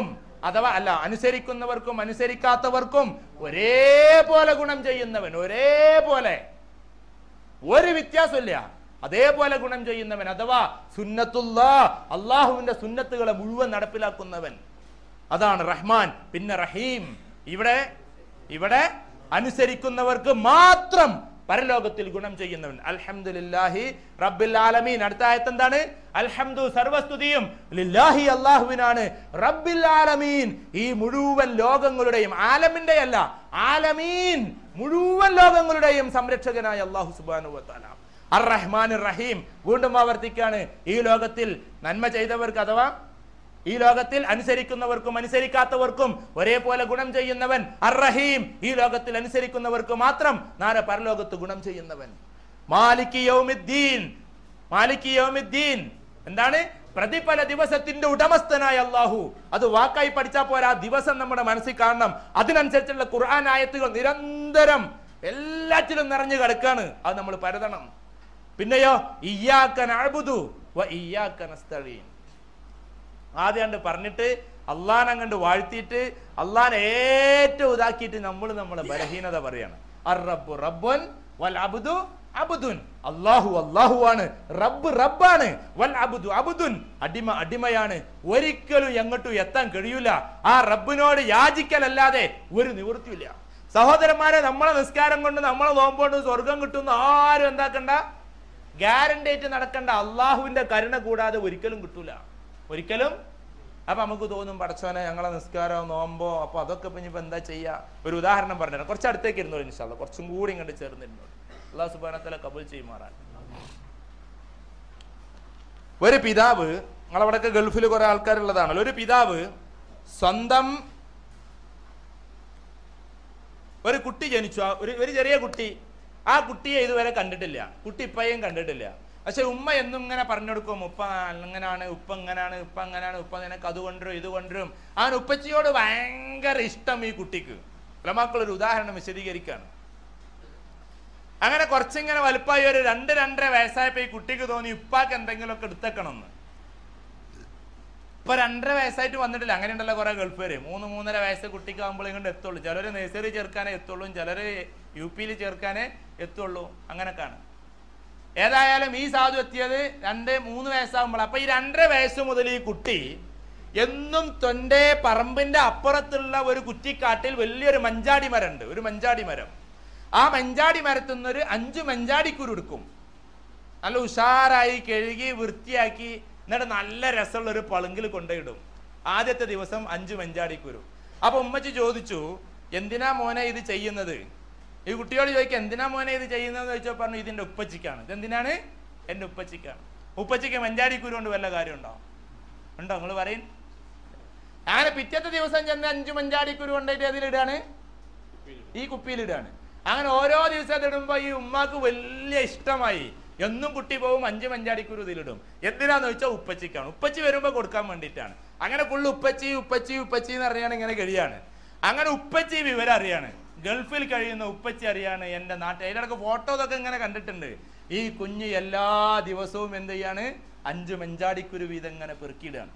അഥവാ അല്ല, അനുസരിക്കുന്നവർക്കും അനുസരിക്കാത്തവർക്കും ഒരേപോലെ ഗുണം ചെയ്യുന്നവൻ, ഒരേപോലെ, ഒരു വ്യത്യാസമില്ല, അതേപോലെ ഗുണം ചെയ്യുന്നവൻ, അഥവാ സുന്നത്തുല്ലാഹ്, അള്ളാഹുവിന്റെ സുന്നത്തുകളെ മുഴുവൻ നടപ്പിലാക്കുന്നവൻ, അതാണ് റഹ്മാൻ. പിന്നെ റഹീം. ഇവിടെ അനുസരിക്കുന്നവർക്ക് മാത്രം പരലോകത്തിൽ ഗുണം ചെയ്യുന്നവൻ. അൽഹംദുലില്ലാഹി റബ്ബിൽ ആലമീൻ. അടുത്ത ആയത്ത് എന്താണ്? അൽഹംദു, സർവസ്തുതിയും ലില്ലാഹി, അല്ലാഹുവിനാണ്, റബ്ബിൽ ആലമീൻ, ഈ മുഴുവൻ ലോകങ്ങളുടെയും, ആലമിന്റെ അല്ല, ആലമീൻ, മുഴുവൻ ലോകങ്ങളുടെയും സംരക്ഷകനായ അല്ലാഹു സുബ്ഹാനഹു വ തആല. അർ റഹ്മാൻ റഹീം. വീണ്ടും ആവർത്തിക്കാണ്, ഈ ലോകത്തിൽ നന്മ ചെയ്തവർക്ക് അഥവാ ഈ ലോകത്തിൽ അനുസരിക്കുന്നവർക്കും അനുസരിക്കാത്തവർക്കും ഒരേപോലെ ഗുണം ചെയ്യുന്നവൻ അർ റഹീം. ഈ ലോകത്തിൽ അനുസരിക്കുന്നവർക്ക് മാത്രം നാളെ പരലോകത്ത് ഗുണം ചെയ്യുന്നവൻ. മാലിക് യൗമിദ്ദീൻ. മാലിക് യൗമിദ്ദീൻ എന്താണ്? പ്രതിഫല ദിവസത്തിന്റെ ഉടമസ്ഥനായ അല്ലാഹു. അത് വാക്കായി പഠിച്ചാൽ പോരാ, ദിവസം നമ്മുടെ മനസ്സിൽ കാണണം. അതിനനുസരിച്ചുള്ള ഖുർആൻ ആയത്തുകൾ നിരന്തരം എല്ലാറ്റിലും നിറഞ്ഞു കിടക്കാണ്. അത് നമ്മൾ പരതണം. പിന്നെയോ ഇയ്യാക നഅ്ബുദു വ ഇയ്യാക നസ്തഈൻ. ആദ്യം പറഞ്ഞിട്ട് അള്ളാൻ അങ്ങോട്ട് വാഴ്ത്തിയിട്ട് അള്ളാൻ ഏറ്റവും ഇതാക്കിയിട്ട് നമ്മളെ ബലഹീനത പറയാണ്. അർ റബ്ബു റബ്ബുൻ വൽ അബ്ദു അബ്ദുൻ. അല്ലാഹു അല്ലാഹുവാണ്, റബ്ബ് റബ്ബാണ്, വൽ അബ്ദു അബ്ദുൻ, അടിമ അടിമയാണ്. ഒരിക്കലും എങ്ങോട്ടും എത്താൻ കഴിയൂല. ആ റബ്ബിനോട് യാചിക്കലല്ലാതെ ഒരു നിവൃത്തിയില്ല. സഹോദരന്മാരെ, നമ്മളെ നിസ്കാരം കൊണ്ട് നമ്മളെ നോമ്പോണ്ട് സ്വർഗം കിട്ടുന്ന ആരും എന്താക്കണ്ട, ഗ്യാരണ്ടി ആയിട്ട് നടക്കണ്ട. അള്ളാഹുവിന്റെ കരുണ കൂടാതെ ഒരിക്കലും കിട്ടൂല, ഒരിക്കലും. അപ്പൊ നമുക്ക് തോന്നും, പടച്ചോനെ ഞങ്ങളെ നിസ്കാരം നോമ്പോ, അപ്പൊ അതൊക്കെ ഇപ്പൊ എന്താ ചെയ്യാ? ഒരു ഉദാഹരണം പറഞ്ഞുതരാം. കുറച്ച് അടുത്തേക്ക് ഇരുന്നോളൂ ഇൻഷാ അല്ലാഹ്, കുറച്ചും കൂടി ഇങ്ങോട്ട് ചേർന്നിരുന്നോളൂ. അല്ലാഹു സുബ്ഹാനഹു വ തആല കബൂൽ ചെയ്യുമാറാൻ. ഒരു പിതാവ്, നമ്മളവിടെയൊക്കെ ഗൾഫിൽ കുറെ ആൾക്കാരുള്ളതാണല്ലോ, ഒരു പിതാവ് സ്വന്തം ഒരു കുട്ടി ജനിച്ചു, ഒരു ചെറിയ കുട്ടി. ആ കുട്ടിയെ ഇതുവരെ കണ്ടിട്ടില്ല, കുട്ടി ഇപ്പയും കണ്ടിട്ടില്ല. പക്ഷെ ഉമ്മ എന്നും ഇങ്ങനെ പറഞ്ഞു കൊടുക്കും, ഉപ്പ അങ്ങനാണ്, ഉപ്പ ഇങ്ങനാണ്, ഉപ്പ അങ്ങനാണ്, ഉപ്പ നിനക്ക് അത് കൊണ്ടുവരും ഇത് കൊണ്ടുവരും. അവൻ ഉപ്പച്ചിയോട് ഭയങ്കര ഇഷ്ടം ഈ കുട്ടിക്ക്. ഉലമാക്കളൊരു ഉദാഹരണം വിശദീകരിക്കാണ്. അങ്ങനെ കുറച്ചിങ്ങനെ വലുപ്പമായി ഒരു 2-2.5 വയസ്സായപ്പോ ഈ കുട്ടിക്ക് തോന്നി ഉപ്പാക്ക് എന്തെങ്കിലുമൊക്കെ എടുത്തേക്കണമെന്ന്. ഇപ്പൊ 2.5 വയസ്സായിട്ട് വന്നിട്ടില്ല. അങ്ങനെ ഉണ്ടല്ലോ കുറെ ഗൾഫേര്, 3-3.5 വയസ്സ് കുട്ടിക്കാകുമ്പോൾ ഇങ്ങോട്ട് എത്തുള്ളൂ. ചിലര് നഴ്സറി ചേർക്കാനേ എത്തുള്ളൂ, ചിലര് UP-യിൽ ചേർക്കാനേ എത്തുള്ളൂ. അങ്ങനെയൊക്കെയാണ്. ഏതായാലും ഈ സാധു എത്തിയത് 2-3 വയസ്സാകുമ്പോൾ. അപ്പൊ ഈ 2.5 വയസ്സ് മുതൽ ഈ കുട്ടി എന്നും തൊന്റെ പറമ്പിന്റെ അപ്പുറത്തുള്ള ഒരു കുറ്റിക്കാട്ടിൽ വലിയൊരു മഞ്ചാടി മരം ഉണ്ട്, ഒരു മഞ്ചാടി മരം. ആ മഞ്ചാടി മരത്തിൽ നിന്നൊരു 5 മഞ്ചാടിക്കുരു എടുക്കും. നല്ല ഉഷാറായി കഴുകി വൃത്തിയാക്കി എന്നിട്ട് നല്ല രസമുള്ള ഒരു പളുങ്കിൽ കൊണ്ടുപോയിടും. ആദ്യത്തെ ദിവസം 5 മഞ്ചാടിക്കുരു. അപ്പൊ ഉമ്മച്ചി ചോദിച്ചു, എന്തിനാ മോനെ ഇത് ചെയ്യുന്നത്? ഈ കുട്ടിയോട് ചോദിക്കുക, എന്തിനാ മോനെ ഇത് ചെയ്യുന്നതെന്ന് ചോദിച്ചാൽ പറഞ്ഞു, ഇതിന്റെ ഉപ്പച്ചിക്കാണ്. ഇതെന്തിനാണ്? എന്റെ ഉപ്പച്ചിക്കാണ്. ഉപ്പച്ചിക്ക് മഞ്ചാടിക്കുരു കൊണ്ട് വല്ല കാര്യം ഉണ്ടോ? നിങ്ങൾ പറയും. അങ്ങനെ പിറ്റത്തെ ദിവസം ചെന്ന് 5 മഞ്ചാടിക്കുരു കൊണ്ടായിട്ട് അതിലിടാണ്, ഈ കുപ്പിയിലിടാണ്. അങ്ങനെ ഓരോ ദിവസം ഇടുമ്പോ ഈ ഉമ്മാക്ക് വലിയ ഇഷ്ടമായി. എന്നും കുട്ടി പോകും 5 മഞ്ചാടിക്കുരു ഇതിലിടും. എന്തിനാന്ന് ചോദിച്ചാൽ ഉപ്പച്ചിക്കാണ്. ഉപ്പച്ചി വരുമ്പോ കൊടുക്കാൻ വേണ്ടിയിട്ടാണ്. അങ്ങനെ ഫുള്ള് ഉപ്പച്ചി ഉപ്പച്ചി ഉപ്പച്ചി എന്ന് അറിയാണ്, ഇങ്ങനെ കഴിയാണ്. അങ്ങനെ ഉപ്പച്ചി വിവരം അറിയാണ്, ഗൾഫിൽ കഴിയുന്ന ഉപ്പച്ചി അറിയാണ്, എന്റെ നാട്ടിൽ. അതിലൊക്കെ ഫോട്ടോതൊക്കെ ഇങ്ങനെ കണ്ടിട്ടുണ്ട്. ഈ കുഞ്ഞ് എല്ലാ ദിവസവും എന്ത് ചെയ്യാണ്? 5 മഞ്ചാടിക്കുരു വീതം ഇങ്ങനെ പെറുക്കിയിടാണ്.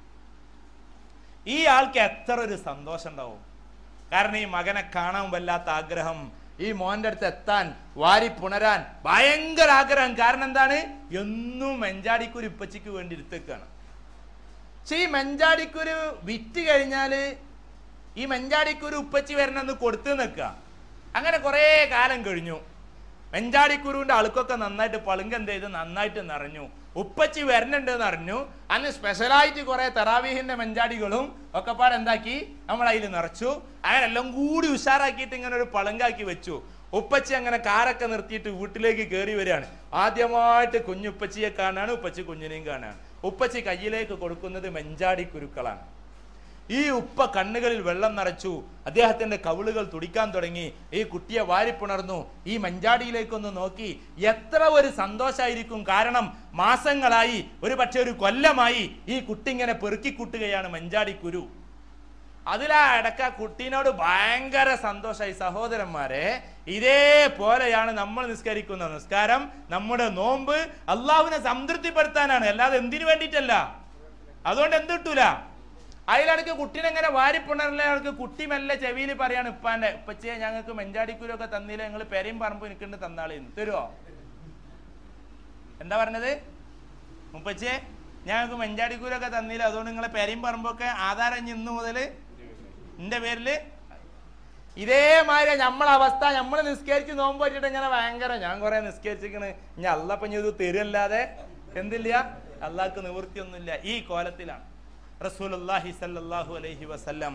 ഈ ആൾക്ക് എത്ര ഒരു സന്തോഷം ഉണ്ടാവും. കാരണം ഈ മകനെ കാണാൻ വല്ലാത്ത ആഗ്രഹം, ഈ മോന്റെ അടുത്ത് എത്താൻ, വാരി പുണരാൻ ഭയങ്കര ആഗ്രഹം. കാരണം എന്താണ്? എന്നും മഞ്ചാടിക്കുരു ഉപ്പച്ചിക്ക് വേണ്ടി ഇരുത്തേക്കാണ്. പക്ഷെ ഈ മഞ്ചാടിക്കുരു വിറ്റ് കഴിഞ്ഞാല് ഈ മഞ്ചാടിക്കുരു ഉപ്പച്ചി വരണമെന്ന് കൊടുത്തു നിൽക്കുക. അങ്ങനെ കുറെ കാലം കഴിഞ്ഞു. മഞ്ചാടിക്കുരുവിന്റെ അളുക്കൊക്കെ നന്നായിട്ട് പളുങ്ക് എന്ത് ചെയ്ത് നന്നായിട്ട് നിറഞ്ഞു. ഉപ്പച്ചി വരണുണ്ട് എന്ന് അറിഞ്ഞു. അന്ന് സ്പെഷ്യലായിട്ട് കുറെ തറാവീഹിന്റെ മഞ്ചാടികളും ഒക്കെ പാടെ എന്താക്കി നമ്മൾ അതിൽ നിറച്ചു. അങ്ങനെ എല്ലാം കൂടി ഉഷാറാക്കിയിട്ട് ഇങ്ങനെ ഒരു പളുങ്കാക്കി വെച്ചു. ഉപ്പച്ചി അങ്ങനെ കാറൊക്കെ നിർത്തിയിട്ട് വീട്ടിലേക്ക് കയറി വരികയാണ്. ആദ്യമായിട്ട് കുഞ്ഞുപ്പച്ചിയെ കാണാണ്, ഉപ്പച്ചി കുഞ്ഞിനെയും കാണാണ്. ഉപ്പച്ചി കയ്യിലേക്ക് കൊടുക്കുന്നത് മഞ്ചാടിക്കുരുക്കളാണ്. ഈ ഉപ്പ കണ്ണുകളിൽ വെള്ളം നിറച്ചു. അദ്ദേഹത്തിന്റെ കവിളുകൾ തുടിക്കാൻ തുടങ്ങി. ഈ കുട്ടിയെ വാരിപ്പുണർന്നു. ഈ മഞ്ചാടിയിലേക്കൊന്ന് നോക്കി. എത്ര ഒരു സന്തോഷമായിരിക്കും. കാരണം മാസങ്ങളായി, ഒരു പക്ഷെ ഒരു കൊല്ലമായി ഈ കുട്ടി ഇങ്ങനെ പെറുക്കിക്കൂട്ടുകയാണ് മഞ്ചാടിക്കുരു. അതിലാ ഇടക്ക കുട്ടീനോട് ഭയങ്കര സന്തോഷമായി. സഹോദരന്മാരെ, ഇതേപോലെയാണ് നമ്മൾ നിസ്കരിക്കുന്ന നിസ്കാരം. നമ്മുടെ നോമ്പ് അള്ളാഹുവിനെ സംതൃപ്തിപ്പെടുത്താനാണ്, അല്ലാതെ എന്തിനു വേണ്ടിയിട്ടല്ല. അതുകൊണ്ട് എന്ത് കിട്ടൂല? അതിലിടക്ക് കുട്ടീനെ എങ്ങനെ വാരിപ്പുണരല്ലേ, അവർക്ക് കുട്ടി മെല്ലെ ചെവിയിൽ പറയാണ് ഉപ്പാന്റെ ഉപ്പച്ചയെ ഞങ്ങൾക്ക് മെഞ്ചാടിക്കൂരൊക്കെ തന്നില്ല, നിങ്ങൾ പെരയും പറമ്പ് എനിക്കുണ്ട് തന്നാളേന്ന് തരുമോ? എന്താ പറഞ്ഞത്? ഉപ്പച്ചയെ ഞങ്ങൾക്ക് മെഞ്ചാടിക്കൂരൊക്കെ തന്നില്ല, അതുകൊണ്ട് നിങ്ങളെ പെരയും പറമ്പൊക്കെ ആധാരം ഇന്ന് മുതൽ എന്റെ പേരില്. ഇതേമാതിരി നമ്മളെ അവസ്ഥ. നമ്മൾ നിസ്കരിച്ച് നോമ്പ് വെച്ചിട്ട് ഇങ്ങനെ ഭയങ്കര ഞാൻ കുറെ നിസ്കരിച്ചിരിക്കണ്, ഞാൻ അള്ളപ്പഞ്ഞ ഇത് തരുമല്ലാതെ എന്തില്ല, അള്ളാഹ്ക്ക് നിവൃത്തിയൊന്നുമില്ല. ഈ കോലത്തിലാണ് റസൂലുള്ളാഹി സ്വല്ലല്ലാഹു അലൈഹി വസല്ലം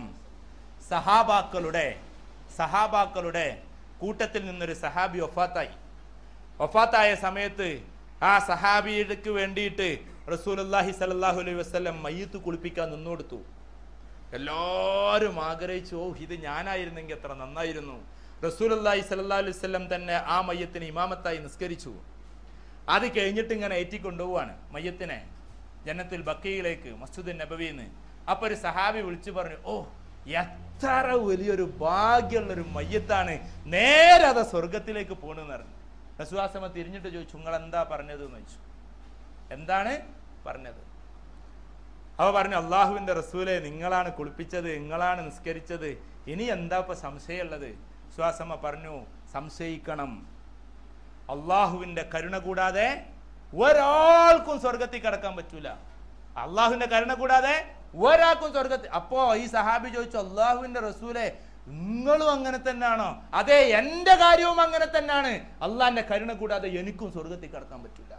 സഹാബാക്കളുടെ കൂട്ടത്തിൽ നിന്നൊരു സഹാബി വഫാത്തായ സമയത്ത് ആ സഹാബിക്ക് വേണ്ടിയിട്ട് റസൂലുള്ളാഹി സ്വല്ലല്ലാഹു അലൈഹി വസല്ലം മയ്യിത്ത് കുളിപ്പിക്കാൻ നിന്നോടുത്തു. എല്ലാവരും ആഗ്രഹിച്ചു, ഓ ഇത് ഞാനായിരുന്നെങ്കിൽ എത്ര നന്നായിരുന്നു. റസൂലുള്ളാഹി സ്വല്ലല്ലാഹു അലൈഹി വസല്ലം തന്നെ ആ മയ്യത്തിന് ഇമാമത്തായി നിസ്കരിച്ചു. അത് കഴിഞ്ഞിട്ട് ഇങ്ങനെ ഏറ്റിക്കൊണ്ടുപോവാണ് മയ്യത്തിനെ ജന്നത്തുൽ ബഖീയിലേക്ക്, മസ്ജിദുൻ നബവിന്ന്. അപ്പൊ ഒരു സഹാബി വിളിച്ചു പറഞ്ഞു, ഓ എത്ര വലിയൊരു ഭാഗ്യമുള്ളൊരു മയ്യത്താണ്, നേരെ അത് സ്വർഗത്തിലേക്ക് പോണെന്ന് പറഞ്ഞു. റസൂലുള്ളാഹി തിരിഞ്ഞിട്ട് ചോദിച്ചു, നിങ്ങൾ എന്താ പറഞ്ഞത് എന്ന് ചോദിച്ചു. എന്താണ് പറഞ്ഞത്? അവ പറഞ്ഞു, അള്ളാഹുവിന്റെ റസൂലെ നിങ്ങളാണ് കുളിപ്പിച്ചത്, നിങ്ങളാണ് നിസ്കരിച്ചത്, ഇനി എന്താ ഇപ്പൊ സംശയമുള്ളത്? റസൂലുള്ളാഹി പറഞ്ഞു, സംശയിക്കണം, അള്ളാഹുവിന്റെ കരുണ കൂടാതെ ഒരാൾക്കും സ്വർഗത്തിൽ കടക്കാൻ പറ്റൂല. അള്ളാഹുവിന്റെ കരുണ കൂടാതെ ഒരാൾക്കും സ്വർഗത്തിൽ. അപ്പോ ഈ സഹാബി ചോദിച്ചു, അള്ളാഹുവിന്റെ റസൂലെ നിങ്ങളും അങ്ങനെ തന്നെയാണോ? അതെ, എന്റെ കാര്യവും അങ്ങനെ തന്നെയാണ്. അള്ളാഹിന്റെ കരുണ കൂടാതെ എനിക്കും സ്വർഗത്തിൽ കടക്കാൻ പറ്റൂല.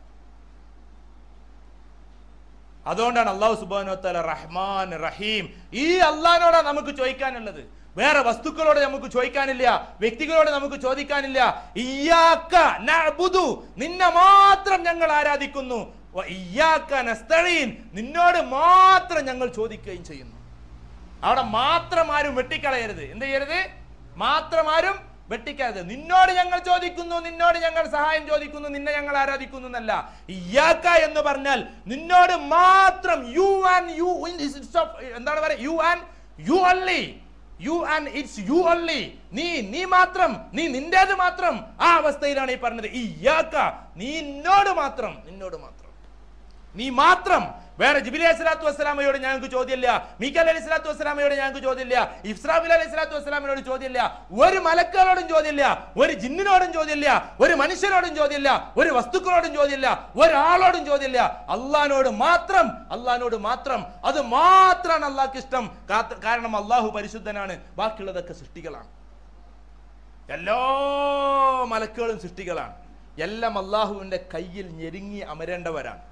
അതുകൊണ്ടാണ് അള്ളാഹു സുബ്ഹാനഹു വ തആല റഹ്മാൻ റഹീം. ഈ അള്ളാഹിനോടാണ് നമുക്ക് ചോദിക്കാനുള്ളത്, വേറെ വസ്തുക്കളോട് നമുക്ക് ചോദിക്കാനില്ല, വ്യക്തികളോട് നമുക്ക് ചോദിക്കാനില്ല. ഇയ്യാക നഅ്ബുദു, നിന്നെ മാത്രം ഞങ്ങൾ ആരാധിക്കുന്നു, വ ഇയ്യാക നസ്തഈൻ, നിന്നോട് മാത്രം ഞങ്ങൾ ചോദിക്കുകയും ചെയ്യുന്നു. അവിടെ മാത്രം ആരും വെട്ടിക്കളയരുത്. എന്ത് ചെയ്യരുത്? മാത്രം ആരും വെട്ടിക്കരുത്. നിന്നോട് ഞങ്ങൾ ചോദിക്കുന്നു, നിന്നോട് ഞങ്ങൾ സഹായം ചോദിക്കുന്നു, നിന്നെ ഞങ്ങൾ ആരാധിക്കുന്നു എന്നല്ല. ഇയ്യാക എന്ന് പറഞ്ഞാൽ നിന്നോട് മാത്രം, യു ആൻഡ് യു, എന്താണ് പറയുക, you and you only, you and it's you only, നീ മാത്രം, നീ നിന്റേത് മാത്രം. ആ അവസ്ഥയിലാണ് ഈ പറഞ്ഞത്. ഇയ്യാക, നിന്നോട് മാത്രം, നിന്നോട് മാത്രം, നീ മാത്രം. വേറെ ജിബ്രീൽ അലൈഹിസ്സലാത്തു വസ്സലാമയോട് ഞങ്ങൾക്ക് ചോദ്യമില്ല, മീകായിൽ അലൈഹിസ്സലാത്തു വസ്സലാമയോട് ഞങ്ങൾക്ക് ചോദ്യമില്ല, ഇസ്രാഫീൽ അലൈഹിസ്സലാത്തു വസ്സലാമിനോട് ചോദ്യമില്ല, ഒരു മലക്കുകളോടും ചോദ്യമില്ല, ഒരു ജിന്നിനോടും ചോദ്യമില്ല, ഒരു മനുഷ്യനോടും ചോദ്യമില്ല, ഒരു വസ്തുക്കളോടും ചോദ്യമില്ല, ഒരാളോടും ചോദ്യമില്ല. അള്ളാഹിനോട് മാത്രം, അള്ളാഹിനോട് മാത്രം. അത് മാത്രമാണ് അള്ളാഹ്ക്ക് ഇഷ്ടം. കാരണം അള്ളാഹു പരിശുദ്ധനാണ്, ബാക്കിയുള്ളതൊക്കെ സൃഷ്ടികളാണ്. എല്ലാ മലക്കുകളും സൃഷ്ടികളാണ്. എല്ലാം അള്ളാഹുവിന്റെ കയ്യിൽ ഞെരുങ്ങി അമരേണ്ടവരാണ്.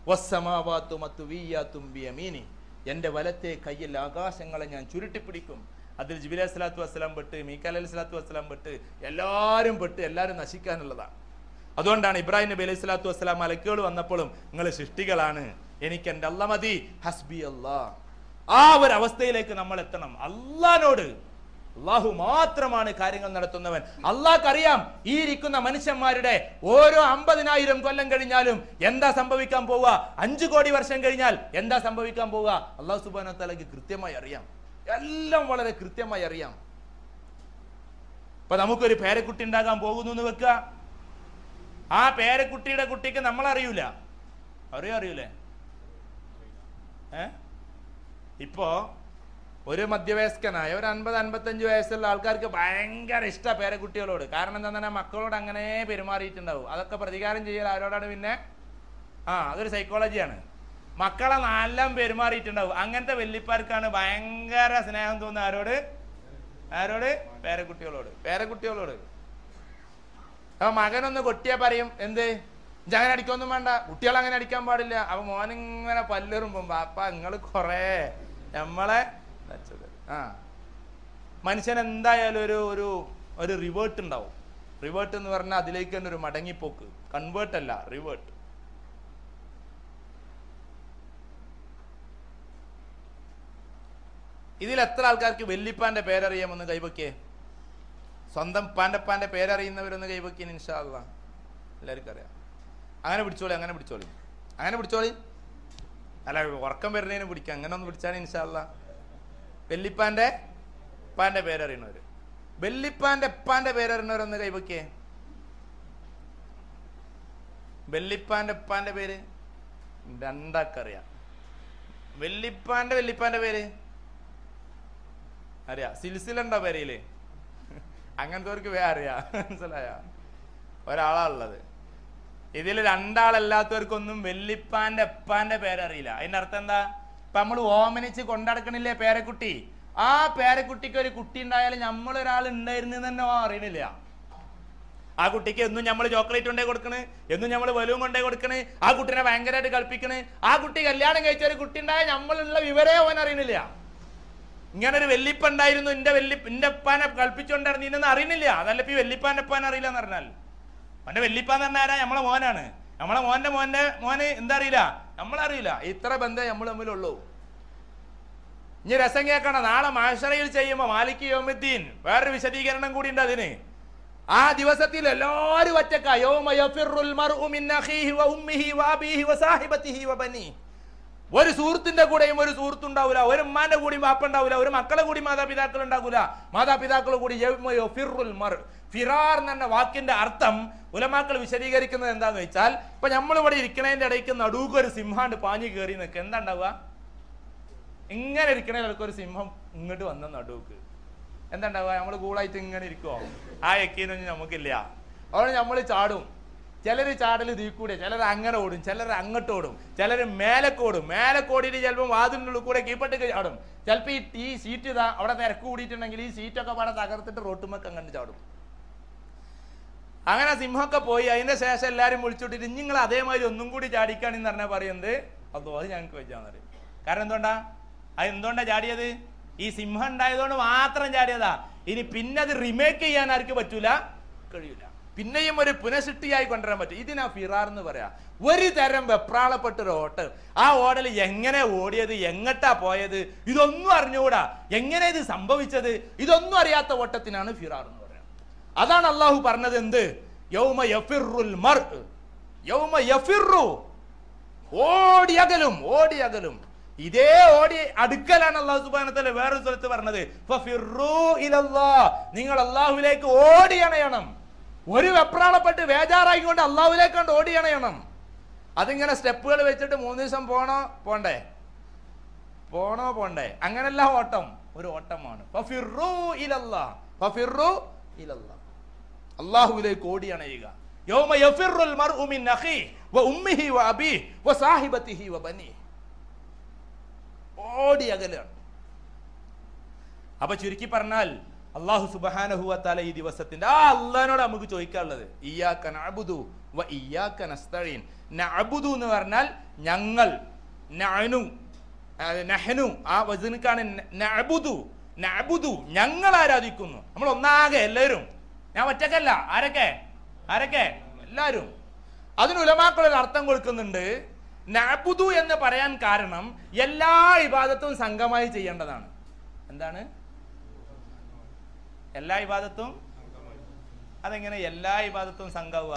എന്റെ വലത്തെ കയ്യിൽ ആകാശങ്ങളെ ഞാൻ ചുരുട്ടിപ്പിടിക്കും. അതിൽ ജിബ്രീൽ അലൈഹിസ്സലാത്തു വസ്സലാം പെട്ട്, മീകായിൽ അലൈഹിസ്സലാത്തു വസ്സലാം പെട്ട്, എല്ലാവരും നശിക്കാനുള്ളതാണ്. അതുകൊണ്ടാണ് ഇബ്രാഹിം നബി അലൈഹിസ്സലാത്തു വസ്സലാം മലക്കുകൾ വന്നപ്പോഴും നിങ്ങൾ സൃഷ്ടികളാണ്, എനിക്ക് എൻ്റെ അല്ലാഹ് മതി, ഹസ്ബി അല്ലാഹ്. ആ ഒരു അവസ്ഥയിലേക്ക് നമ്മൾ എത്തണം. അള്ളാഹിനോട്, അള്ളാഹു മാത്രമാണ് കാര്യങ്ങൾ നടത്തുന്നവൻ. അള്ളാഹ്ക്കറിയാം ഈ ഇരിക്കുന്ന മനുഷ്യന്മാരുടെ ഓരോ 50,000 കൊല്ലം കഴിഞ്ഞാലും എന്താ സംഭവിക്കാൻ പോവുക, 5 കോടി വർഷം കഴിഞ്ഞാൽ എന്താ സംഭവിക്കാൻ പോവുക, അള്ളാഹു സുബ്ഹാനഹു വ തആലയ്ക്ക് കൃത്യമായി അറിയാം. എല്ലാം വളരെ കൃത്യമായി അറിയാം. ഇപ്പൊ നമുക്കൊരു പേരക്കുട്ടി ഉണ്ടാകാൻ പോകുന്നു എന്ന് വെക്കുക, ആ പേരക്കുട്ടിയുടെ കുട്ടിക്ക് നമ്മളറിയൂല, അറിയൂലേ? ഇപ്പോ ഒരു മധ്യവയസ്കനായ ഒരു 50-55 വയസ്സുള്ള ആൾക്കാർക്ക് ഭയങ്കര ഇഷ്ട പേരക്കുട്ടികളോട്. കാരണം എന്താ, മക്കളോട് അങ്ങനെ പെരുമാറിയിട്ടുണ്ടാവും. അതൊക്കെ പ്രതികാരം ചെയ്യൽ ആരോടാണ് പിന്നെ? അതൊരു സൈക്കോളജിയാണ്. മക്കളെ നല്ല പെരുമാറിയിട്ടുണ്ടാവും. അങ്ങനത്തെ വല്യപ്പാർക്കാണ് ഭയങ്കര സ്നേഹം തോന്നുന്നത്. ആരോട്? പേരക്കുട്ടികളോട്. അപ്പൊ മകനൊന്ന് കൊട്ടിയാ പറയും, എന്ത് അങ്ങനെ അടിക്കൊന്നും വേണ്ട, കുട്ടികൾ അങ്ങനെ അടിക്കാൻ പാടില്ല. അപ്പൊ മോനിങ്ങനെ പല്ലെറുമ്പോ, അപ്പ നിങ്ങള് കൊറേ നമ്മളെ മനുഷ്യൻ എന്തായാലും ഒരു റിവേർട്ട് ഉണ്ടാവും. റിവേർട്ട് എന്ന് പറഞ്ഞാൽ അതിലേക്ക് തന്നെ ഒരു മടങ്ങിപ്പോക്ക്. കൺവേർട്ട് അല്ല, റിവേർട്ട്. ഇതിൽ എത്ര ആൾക്കാർക്ക് വല്യപ്പാന്റെ പേരറിയാമെന്ന് കൈവക്കിയേ? സ്വന്തം പാന്റെ പേരറിയുന്നവരൊന്ന് കൈവക്കിയ. ഇൻഷാ അല്ലാഹ് എല്ലാവർക്കും അറിയാം. അങ്ങനെ പിടിച്ചോളി. അല്ല, ഉറക്കം വരുന്നതിന് പിടിക്കാം. അങ്ങനെ ഒന്ന് പിടിച്ചാൽ ഇൻഷാ അല്ലാഹ്. വല്യപ്പാന്റെ പേരറിയണവര്, വല്യപ്പാന്റെ പേരറിയണവരൊന്ന് കൈവക്കിയേ. വല്യപ്പാന്റെ പേര് രണ്ടാക്കറിയാം. വല്യപ്പാന്റെ പേര് അറിയാ സിൽസിലുണ്ടോ പേരയില്? അങ്ങനത്തെവർക്ക് വേ അറിയാം. മനസ്സിലായ ഒരാളാണുള്ളത്. ഇതിൽ രണ്ടാളല്ലാത്തവർക്കൊന്നും വെല്ലിപ്പാന്റെ എപ്പാന്റെ പേരറിയില്ല. അതിന്റെ അർത്ഥം എന്താ? ഇപ്പൊ നമ്മൾ ഓമനിച്ച് കൊണ്ടടക്കണില്ലേ പേരക്കുട്ടി, ആ പേരക്കുട്ടിക്ക് ഒരു കുട്ടി ഉണ്ടായാലും നമ്മളൊരാൾ ഉണ്ടായിരുന്നു തന്നെ അറിയണില്ല. ആ കുട്ടിക്ക് എന്നും നമ്മൾ ചോക്ലേറ്റ് കൊണ്ടേ കൊടുക്കണ്, എന്നും നമ്മൾ വലുവും കൊണ്ടേ കൊടുക്കണ്, ആ കുട്ടീനെ ഭയങ്കരമായിട്ട് കളിപ്പിക്കണ്. ആ കുട്ടി കല്യാണം കഴിച്ച ഒരു കുട്ടി ഉണ്ടായ നമ്മളുള്ള വിവരേ അവൻ അറിയണില്ല. ഇങ്ങനെ ഒരു വെല്ലിപ്പ ഉണ്ടായിരുന്നു, എന്റെ ഉപ്പാനെ കളിപ്പിച്ചുകൊണ്ടിരുന്നീന്ന് അറിയണില്ല. അതല്ല ഇപ്പൊ ഈ വെല്ലിപ്പാന്റെ ഉപ്പാനെ അറിയില്ല എന്ന് പറഞ്ഞാൽ, അവന്റെ വെല്ലിപ്പാന്ന് പറഞ്ഞാൽ ആരാ? നമ്മളെ മോനാണ്. നമ്മളെ മോന് എന്താ അറിയില്ല, നമ്മളറിയില്ല. ഇത്ര ബന്ധം നമ്മൾ തമ്മിലുള്ളൂ. ഇനി രസം കേൾക്കണം, നാളെ മഹ്ശറയിൽ ചെയ്യുമ്പോ മാലിക് യൗമുദ്ദീൻ വേറൊരു വിശദീകരണം കൂടി ഉണ്ട് അതിന്. ആ ദിവസത്തിൽ എല്ലാവരും ഒറ്റക്ക. യൗമ യഫിറുൽ മർഉ മിൻ അഖീഹി വ ഉമ്മിഹി വ അബീഹി വ സാഹിബതിഹി വ ബനീഹി. ഒരു സുഹൃത്തിന്റെ കൂടെയും ഒരു സുഹൃത്തുണ്ടാവില്ല, ഒരു ഉമ്മാന്റെ കൂടിയും വാപ്പ ഉണ്ടാവില്ല, ഒരു മക്കളെ കൂടി മാതാപിതാക്കൾ ഉണ്ടാവില്ല, മാതാപിതാക്കൾ കൂടി. ഫിറാർ എന്ന വാക്കിന്റെ അർത്ഥം ഉലമാക്കൾ വിശദീകരിക്കുന്നത് എന്താന്ന് വെച്ചാൽ, ഇപ്പൊ നമ്മളിവിടെ ഇരിക്കണതിന്റെ ഇടയ്ക്ക് നടുക്ക് ഒരു സിംഹാണ്ട് പാഞ്ഞു കയറി നിൽക്കുക. എന്താ ഉണ്ടാവുക? ഇങ്ങനെ ഇരിക്കണതിലൊക്കെ ഒരു സിംഹം ഇങ്ങോട്ട് വന്ന നടുക്ക് എന്താ ഉണ്ടാവുക? നമ്മൾ കൂളായിട്ട് ഇങ്ങനെ ഇരിക്കുവോ? ആ യക്കീനൊന്നും നമുക്കില്ല. അതുകൊണ്ട് നമ്മൾ ചാടും. ചിലർ ചാടൽ ഇതിൽ കൂടെ, ചിലർ അങ്ങനെ ഓടും, ചിലർ അങ്ങോട്ട് ഓടും, ചിലർ മേലക്കോടും. മേലക്കോടിയിട്ട് ചിലപ്പോൾ വാതിലിനുള്ളിൽ കൂടെ കീപ്പട്ടൊക്കെ ചാടും. ചിലപ്പോൾ ഈ സീറ്റ് ഇതാ അവിടെ തിരക്ക് കൂടിയിട്ടുണ്ടെങ്കിൽ ഈ സീറ്റൊക്കെ പാടെ തകർത്തിട്ട് റോട്ടുമൊക്കെ അങ്ങോട്ട് ചാടും. അങ്ങനെ സിംഹമൊക്കെ പോയി. അതിന്റെ ശേഷം എല്ലാവരും വിളിച്ചോട്ടിട്ട് നിങ്ങൾ അതേമാതിരി ഒന്നും കൂടി ചാടിക്കാണെന്ന് പറഞ്ഞാൽ പറയുന്നത് അതോ അത് ഞങ്ങൾക്ക് വെച്ചാന്ന് പറയും. കാരണം എന്തുകൊണ്ടാ? അത് എന്തുകൊണ്ടാ ചാടിയത്? ഈ സിംഹം ഉണ്ടായതുകൊണ്ട് മാത്രം ചാടിയതാ. ഇനി പിന്നെ അത് റിമേക്ക് ചെയ്യാൻ ആർക്ക് പറ്റൂല, കഴിയൂല. പിന്നെയും ഒരു പുനഃസൃഷ്ടിയായി കൊണ്ടുവരാൻ പറ്റും. ഇതിനാ ഫിറാർ എന്ന് പറയാ. ഒരു തരം വെപ്രാളപ്പെട്ടൊരു ഓട്ട്. ആ ഓടൽ എങ്ങനെ ഓടിയത്, എങ്ങട്ടാ പോയത്, ഇതൊന്നും അറിഞ്ഞുകൂടാ. എങ്ങനെ ഇത് സംഭവിച്ചത്, ഇതൊന്നും അറിയാത്ത ഓട്ടത്തിനാണ് ഫിറാർ എന്ന് പറയാം. അതാണ് അള്ളാഹു പറഞ്ഞത്. എന്ത്? യൗമ യഫിറുൽ മർഉ, യൗമ യഫിറു, ഓടിയകലും, ഓടിയകലും. ഇതേ ഓടി അടുക്കലാണ് അള്ളാഹു സുബ്ഹാനഹു വ തആല വേറൊരു സ്ഥലത്ത് പറഞ്ഞത്, ഫഫിറു ഇലല്ലാഹ്, നിങ്ങൾ അള്ളാഹുവിലേക്ക് ഓടിയണയണം. ഒരു വെപ്രാളപ്പെട്ട് വേജാറായിക്കൊണ്ട് അള്ളാഹുവിലേക്ക് കൊണ്ട് ഓടിയണയണം. അതിങ്ങനെ സ്റ്റെപ്പുകൾ വെച്ചിട്ട് 3 ദിവസം പോണ്ടേ, അങ്ങനെയല്ല ഓട്ടം. ഒരു ഓട്ടമാണ്. ഫഫിറു ഇലല്ലാഹ്, ഫഫിറു ഇലല്ലാഹ്, അള്ളാഹുവിലേക്ക് ഓടിയണയുക. യൗമ യഫിറുൽ മർഉ മിൻ അഖീഹി വ ഉമ്മിഹി വ അബീഹി വ സാഹിബതിഹി വ ബനീഹി. ഓടിയകലാണ്. അപ്പൊ ചുരുക്കി പറഞ്ഞാൽ അല്ലാഹു സുബ്ഹാനഹു വ തആല ഈ ദിവസത്തിന്റെ അല്ലാഹുവിനോട് നമുക്ക് ചോദിക്കാനുള്ളത് ഇയ്യാക നഅബുദു വ ഇയ്യാക നസ്തഈൻ. നഅബുദു എന്ന് പറഞ്ഞാൽ ഞങ്ങൾ, നഹ്നു ആ വസനക്കാണ് നഅബുദു. നഅബുദു ഞങ്ങൾ ആരാധിക്കുന്നു. നമ്മൾ ഒന്നാകെ എല്ലാവരും, ഞാൻ ഒറ്റക്കല്ല. ആരൊക്കെ? എല്ലാവരും. അതിന് ഉലമാക്കൾ ഒരു അർത്ഥം കൊടുക്കുന്നുണ്ട്. നഅബുദു എന്ന് പറയാൻ കാരണം എല്ലാ ഇബാദത്തും സംഘമായി ചെയ്യേണ്ടതാണ്. എന്താണ്? എല്ലാ ഇബാദത്തും. അതെങ്ങനെ എല്ലാ ഇബാദത്തും സംഘാവുക?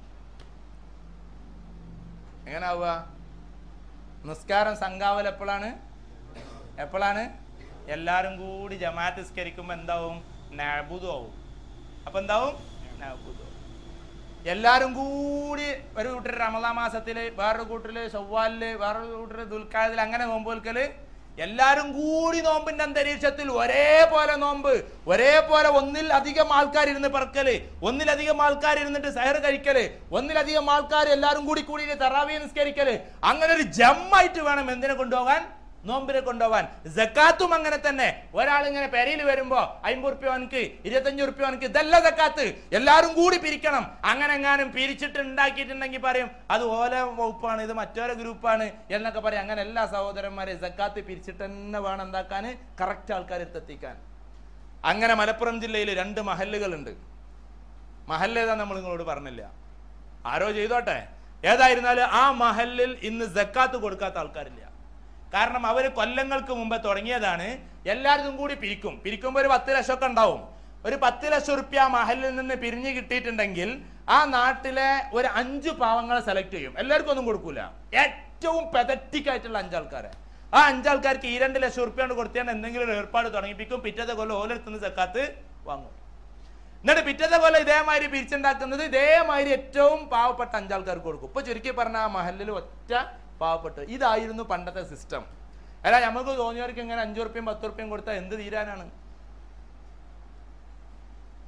എങ്ങനെ ആവുക? നിസ്കാരം സംഘാവൽ എപ്പോഴാണ്? എല്ലാരും കൂടി ജമാഅത്ത് നിസ്കരിക്കുമ്പോ എന്താവും? നഅബുദു ആവും. അപ്പൊ എന്താവും? നഅബുദു. എല്ലാരും കൂടി ഒരു കൂട്ടര് റമദാൻ മാസത്തില്, വേറൊരു കൂട്ടര് ശവ്വാലില്, വേറൊരു കൂട്ടര് ദുൽഖഅദിൽ, അങ്ങനെ നോമ്പ് വെക്കല്. എല്ലാരും കൂടി നോമ്പിന്റെ അന്തരീക്ഷത്തിൽ ഒരേപോലെ നോമ്പ്, ഒരേപോലെ ഒന്നിലധികം ആൾക്കാർ ഇരുന്ന് പറക്കല്, ഒന്നിലധികം ആൾക്കാർ ഇരുന്നിട്ട് സഹർ കഴിക്കല്, ഒന്നിലധികം ആൾക്കാർ എല്ലാരും കൂടി തറാവീഹ് നിസ്കരിക്കല്. അങ്ങനെ ഒരു ജമ്മായിട്ട് വേണം എന്തിനെ കൊണ്ടുപോകാൻ? നോമ്പിനെ കൊണ്ടുപോകാൻ. സക്കാത്തും അങ്ങനെ തന്നെ. ഒരാളിങ്ങനെ പെരയിൽ വരുമ്പോ 50 ഉറുപ്പ്യ അവനക്ക്, 25 ഉറുപ്പ്യ അവനക്ക്, ഇതല്ല സക്കാത്ത്. എല്ലാരും കൂടി പിരിക്കണം. അങ്ങനെ എങ്ങാനും പിരിച്ചിട്ട് ഉണ്ടാക്കിയിട്ടുണ്ടെങ്കിൽ പറയും അത് ഓല വകുപ്പാണ്, ഇത് മറ്റൊരു ഗ്രൂപ്പാണ് എന്നൊക്കെ പറയും. അങ്ങനെ എല്ലാ സഹോദരന്മാരെ സക്കാത്ത് പിരിച്ചിട്ട് തന്നെ വേണം എന്താക്കാൻ, കറക്റ്റ് ആൾക്കാരെ എത്തിക്കാൻ. അങ്ങനെ മലപ്പുറം ജില്ലയിൽ 2 മഹല്ലുകളുണ്ട്. മഹല്ലേതാ നമ്മൾ നിങ്ങളോട് പറഞ്ഞില്ല, ആരോ ചെയ്തോട്ടെ. ഏതായിരുന്നാലും ആ മഹല്ലിൽ ഇന്ന് സക്കാത്ത് കൊടുക്കാത്ത ആൾക്കാരില്ല. കാരണം അവര് കൊല്ലങ്ങൾക്ക് മുമ്പ് തുടങ്ങിയതാണ്. എല്ലാവരും കൂടി പിരിക്കുമ്പോൾ ഒരു 10 ലക്ഷമൊക്കെ ഉണ്ടാവും. ഒരു 10 ലക്ഷം ഉറുപ്പ്യ മഹലിൽ നിന്ന് പിരിഞ്ഞു കിട്ടിയിട്ടുണ്ടെങ്കിൽ ആ നാട്ടിലെ ഒരു 5 പാവങ്ങളെ സെലക്ട് ചെയ്യും. എല്ലാവർക്കും ഒന്നും കൊടുക്കൂല. ഏറ്റവും പെതറ്റിക് ആയിട്ടുള്ള 5 ആൾക്കാരെ, ആ 5 ആൾക്കാർക്ക് ഈ 2 ലക്ഷം ഉറുപ്പ്യ കൊടുത്തിയാണ് എന്തെങ്കിലും ഒരു ഏർപ്പാട് തുടങ്ങിപ്പിക്കും. പിറ്റത്തെ കൊല്ലം ഓലെടുത്തുനിന്ന് സക്കാത്ത് വാങ്ങും. എന്നിട്ട് പിറ്റത്തെ കൊല്ലം ഇതേമാതിരി പിരിച്ചുണ്ടാക്കുന്നത് ഇതേമാതിരി ഏറ്റവും പാവപ്പെട്ട 5 ആൾക്കാർക്ക് കൊടുക്കും. ഇപ്പൊ ചുരുക്കി പറഞ്ഞ ആ മഹലിൽ ഒറ്റ പാവപ്പെട്ടു. ഇതായിരുന്നു പണ്ടത്തെ സിസ്റ്റം. അല്ല നമുക്ക് തോന്നിയവർക്ക് ഇങ്ങനെ 5 ഉറുപ്പ്യം 10 ഉറുപ്പ്യം കൊടുത്താൽ എന്ത് തീരാനാണ്?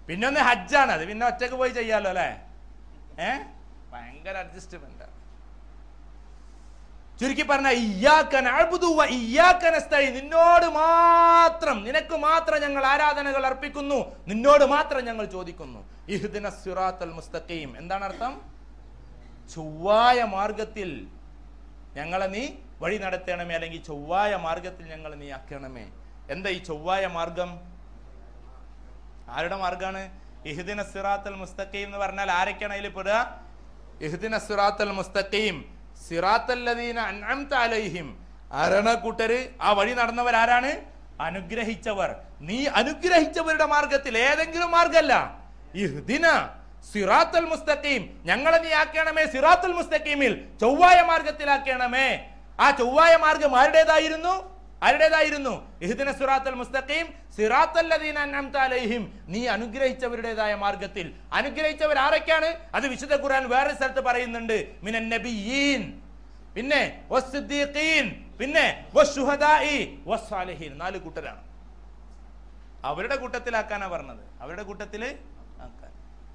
പിന്നെ ഒന്ന് ഹജ്ജാണ്, അത് പിന്നെ ഒറ്റക്ക് പോയി ചെയ്യാലോ അല്ലേ. ഭയങ്കര അഡ്ജസ്റ്റ്മെന്റ്. ചുരുക്കി പറഞ്ഞ ഇയ്യാക നഅ്ബുദു വ ഇയ്യാക നസ്തഈൻ, നിന്നോട് മാത്രം, നിനക്ക് മാത്രം ഞങ്ങൾ ആരാധനകൾ അർപ്പിക്കുന്നു, നിന്നോട് മാത്രം ഞങ്ങൾ ചോദിക്കുന്നു. ഇഹ്ദിനസ് സിറാത്തൽ മുസ്തഖീം, എന്താണ് അർത്ഥം? ചൊവ്വായ മാർഗത്തിൽ ഞങ്ങളെ നീ വഴി നടത്തണമേ, അല്ലെങ്കിൽ ചൊവ്വായ മാർഗത്തിൽ ഞങ്ങൾ നീ ആക്കണമേ. എന്താ ഈ ചൊവ്വായ മാർഗം? ആരുടെ മാർഗാണ്? ഇഹ്ദിനസ് സിറാത്തൽ മുസ്തഖീം എന്ന് പറഞ്ഞാൽ ആരൊക്കെയാണ് അതിൽ പെടുക? ഇഹ്ദിനസ് സിറാത്തൽ മുസ്തഖീം സിറാത്തല്ലദീന അൻഅംത അലൈഹിം, ആരാണ് കൂട്ടര്? ആ വഴി നടന്നവരാരാണ്? അനുഗ്രഹിച്ചവർ. നീ അനുഗ്രഹിച്ചവരുടെ മാർഗത്തിൽ, ഏതെങ്കിലും മാർഗമല്ല. ഇഹ്ദിന സിറാത്തൽ മുസ്തഖീം, ഞങ്ങളെ നീ ആക്കണമേ സിറാത്തുൽ മുസ്തഖീമിൽ, ചൊവ്വായ മാർഗത്തിലാക്കണമേ. ആ ചൊവ്വായ മാർഗം ആരുടേതായിരുന്നു? ഇഹ്ദിന സിറാത്തൽ മുസ്തഖീം സിറാത്തല്ലദീന അൻഅംത അലൈഹിം, നീ അനുഗ്രഹിച്ചവരുടേതായ മാർഗത്തിൽ. അനുഗ്രഹിച്ചവർ ആരൊക്കെയാണ്? അത് വിശുദ്ധ ഖുർആൻ വേറെ സ്ഥലത്ത് പറയുന്നുണ്ട്. മിനൻ നബിയ്യീൻ, പിന്നെ വസ്സിദ്ദീഖീൻ, പിന്നെ വശുഹദാഇ വസ്സാലിഹീൻ. 4 കൂട്ടരാണ്. അവരുടെ കൂട്ടത്തിലാക്കാനാ പറഞ്ഞത്, അവരുടെ കൂട്ടത്തിൽ ആക്കാൻ.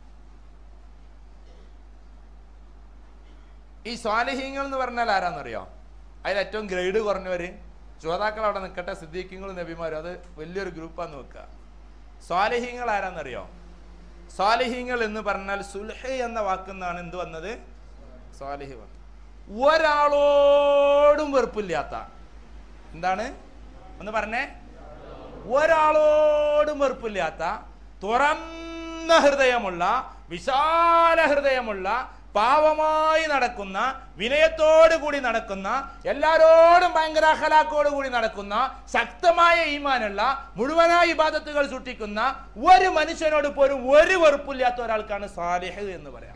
ഈ സ്വാലിഹീങ്ങൾ എന്ന് പറഞ്ഞാൽ ആരാന്നറിയോ? അതിൽ ഏറ്റവും ഗ്രേഡ് കുറഞ്ഞവര് ശ്രോതാക്കൾ അവിടെ നിൽക്കട്ടെ, സിദ്ദീഖീങ്ങളും നബിമാരും, അത് വലിയൊരു ഗ്രൂപ്പാന്ന് വെക്കുക. സ്വാലിഹീങ്ങൾ ആരാന്നറിയോ? സ്വാലിഹീങ്ങൾ എന്ന് പറഞ്ഞാൽ സുൽഹ് എന്ന വാക്കുന്നാണ് എന്ത് വന്നത്? സ്വാലിഹ് വന്നത്. ഒരാളോടും വെറുപ്പില്ലാത്ത, എന്താണ് ഒന്ന് പറഞ്ഞേ? ഒരാളോടും വെറുപ്പില്ലാത്ത, തുറന്ന ഹൃദയമുള്ള, വിശാല ഹൃദയമുള്ള, പാവമായി നടക്കുന്ന, വിനയത്തോടു കൂടി നടക്കുന്ന, എല്ലാരോടും ഭയങ്കര അഖലാഖോട് കൂടി നടക്കുന്ന, ശക്തമായ ഈമാനുള്ള, മുഴുവനായി ഇബാദത്തുകൾ സൂക്ഷിക്കുന്ന ഒരു മനുഷ്യനോട് പോലും ഒരു വെറുപ്പില്ലാത്ത ഒരാൾക്കാണ് സാലിഹ് എന്ന് പറയാം.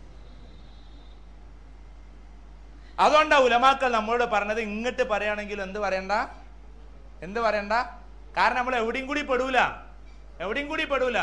അതുകൊണ്ടാ ഉലമാക്കൾ നമ്മളോട് പറഞ്ഞത് ഇങ്ങോട്ട് പറയുകയാണെങ്കിൽ എന്ത് പറയണ്ട. കാരണം നമ്മൾ എവിടെയും കൂടി പെടൂല.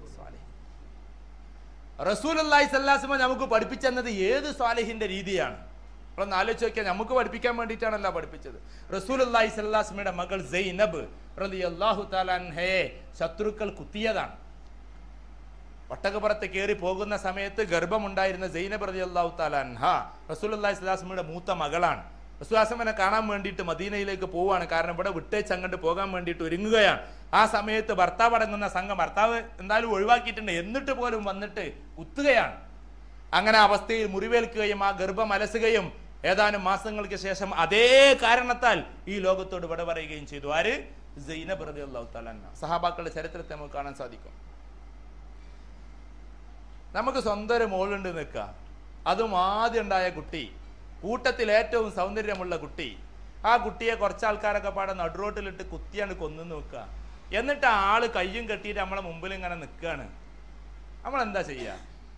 റസൂലുള്ളാഹി സ്വല്ലല്ലാഹു അലൈഹി വസല്ലം നമുക്ക് പഠിപ്പിച്ചെന്നത് ഏത് സ്വാലിഹിന്റെ രീതിയാണ്? നമ്മളൊന്ന് ആലോചിച്ച് നോക്കിയാൽ, നമുക്ക് പഠിപ്പിക്കാൻ വേണ്ടിയിട്ടാണല്ലോ പഠിപ്പിച്ചത്. റസൂലുള്ളാഹി സ്വല്ലല്ലാഹു അലൈഹി വസല്ലമയുടെ മകൾ സൈനബ് റളിയല്ലാഹു തആല അൻഹയെ ശത്രുക്കൾ കുത്തിയതാണ്. ഒട്ടകപ്പുറത്ത് കയറി പോകുന്ന സമയത്ത് ഗർഭമുണ്ടായിരുന്ന സൈനബ് റളിയല്ലാഹു തആല അൻഹ റസൂലുള്ളാഹി സ്വല്ലല്ലാഹു അലൈഹി വസല്ലമയുടെ മൂത്ത മകളാണ്. റസൂലുള്ളാഹിനെ കാണാൻ വേണ്ടിയിട്ട് മദീനയിലേക്ക് പോവാണ്. കാരണം ഇവിടെ വിട്ടേച്ച് അങ്ങോട്ട് പോകാൻ വേണ്ടിയിട്ട് ഒരുങ്ങുകയാണ്. ആ സമയത്ത് ഭർത്താവ് അടങ്ങുന്ന സംഘം, ഭർത്താവ് എന്തായാലും ഒഴിവാക്കിയിട്ടുണ്ട്, എന്നിട്ട് പോലും വന്നിട്ട് കുത്തുകയാണ്. അങ്ങനെ അവസ്ഥയിൽ മുറിവേൽക്കുകയും ആ ഗർഭം അലസുകയും ഏതാനും മാസങ്ങൾക്ക് ശേഷം അതേ കാരണത്താൽ ഈ ലോകത്തോട് വിട പറയുകയും ചെയ്തു. ആര്? സൈനബ് റളിയല്ലാഹു തആല അൻഹ. സഹാബാക്കളുടെ ചരിത്രത്തെ നമുക്ക് കാണാൻ സാധിക്കും. നമുക്ക് സ്വന്തം ഒരു മോളുണ്ട് നിൽക്കുക, അതും ആദ്യം ഉണ്ടായ കുട്ടി, കൂട്ടത്തിൽ ഏറ്റവും സൗന്ദര്യമുള്ള കുട്ടി. ആ കുട്ടിയെ കുറച്ചാൾക്കാരൊക്കെ പാടെ നടുറോട്ടിലിട്ട് കുത്തിയാണ് കൊന്നു നോക്കുക. എന്നിട്ട് ആള് കയ്യും കെട്ടിയിട്ട് നമ്മളെ മുമ്പിൽ ഇങ്ങനെ നിൽക്കുകയാണ്. നമ്മളെന്താ ചെയ്യുക?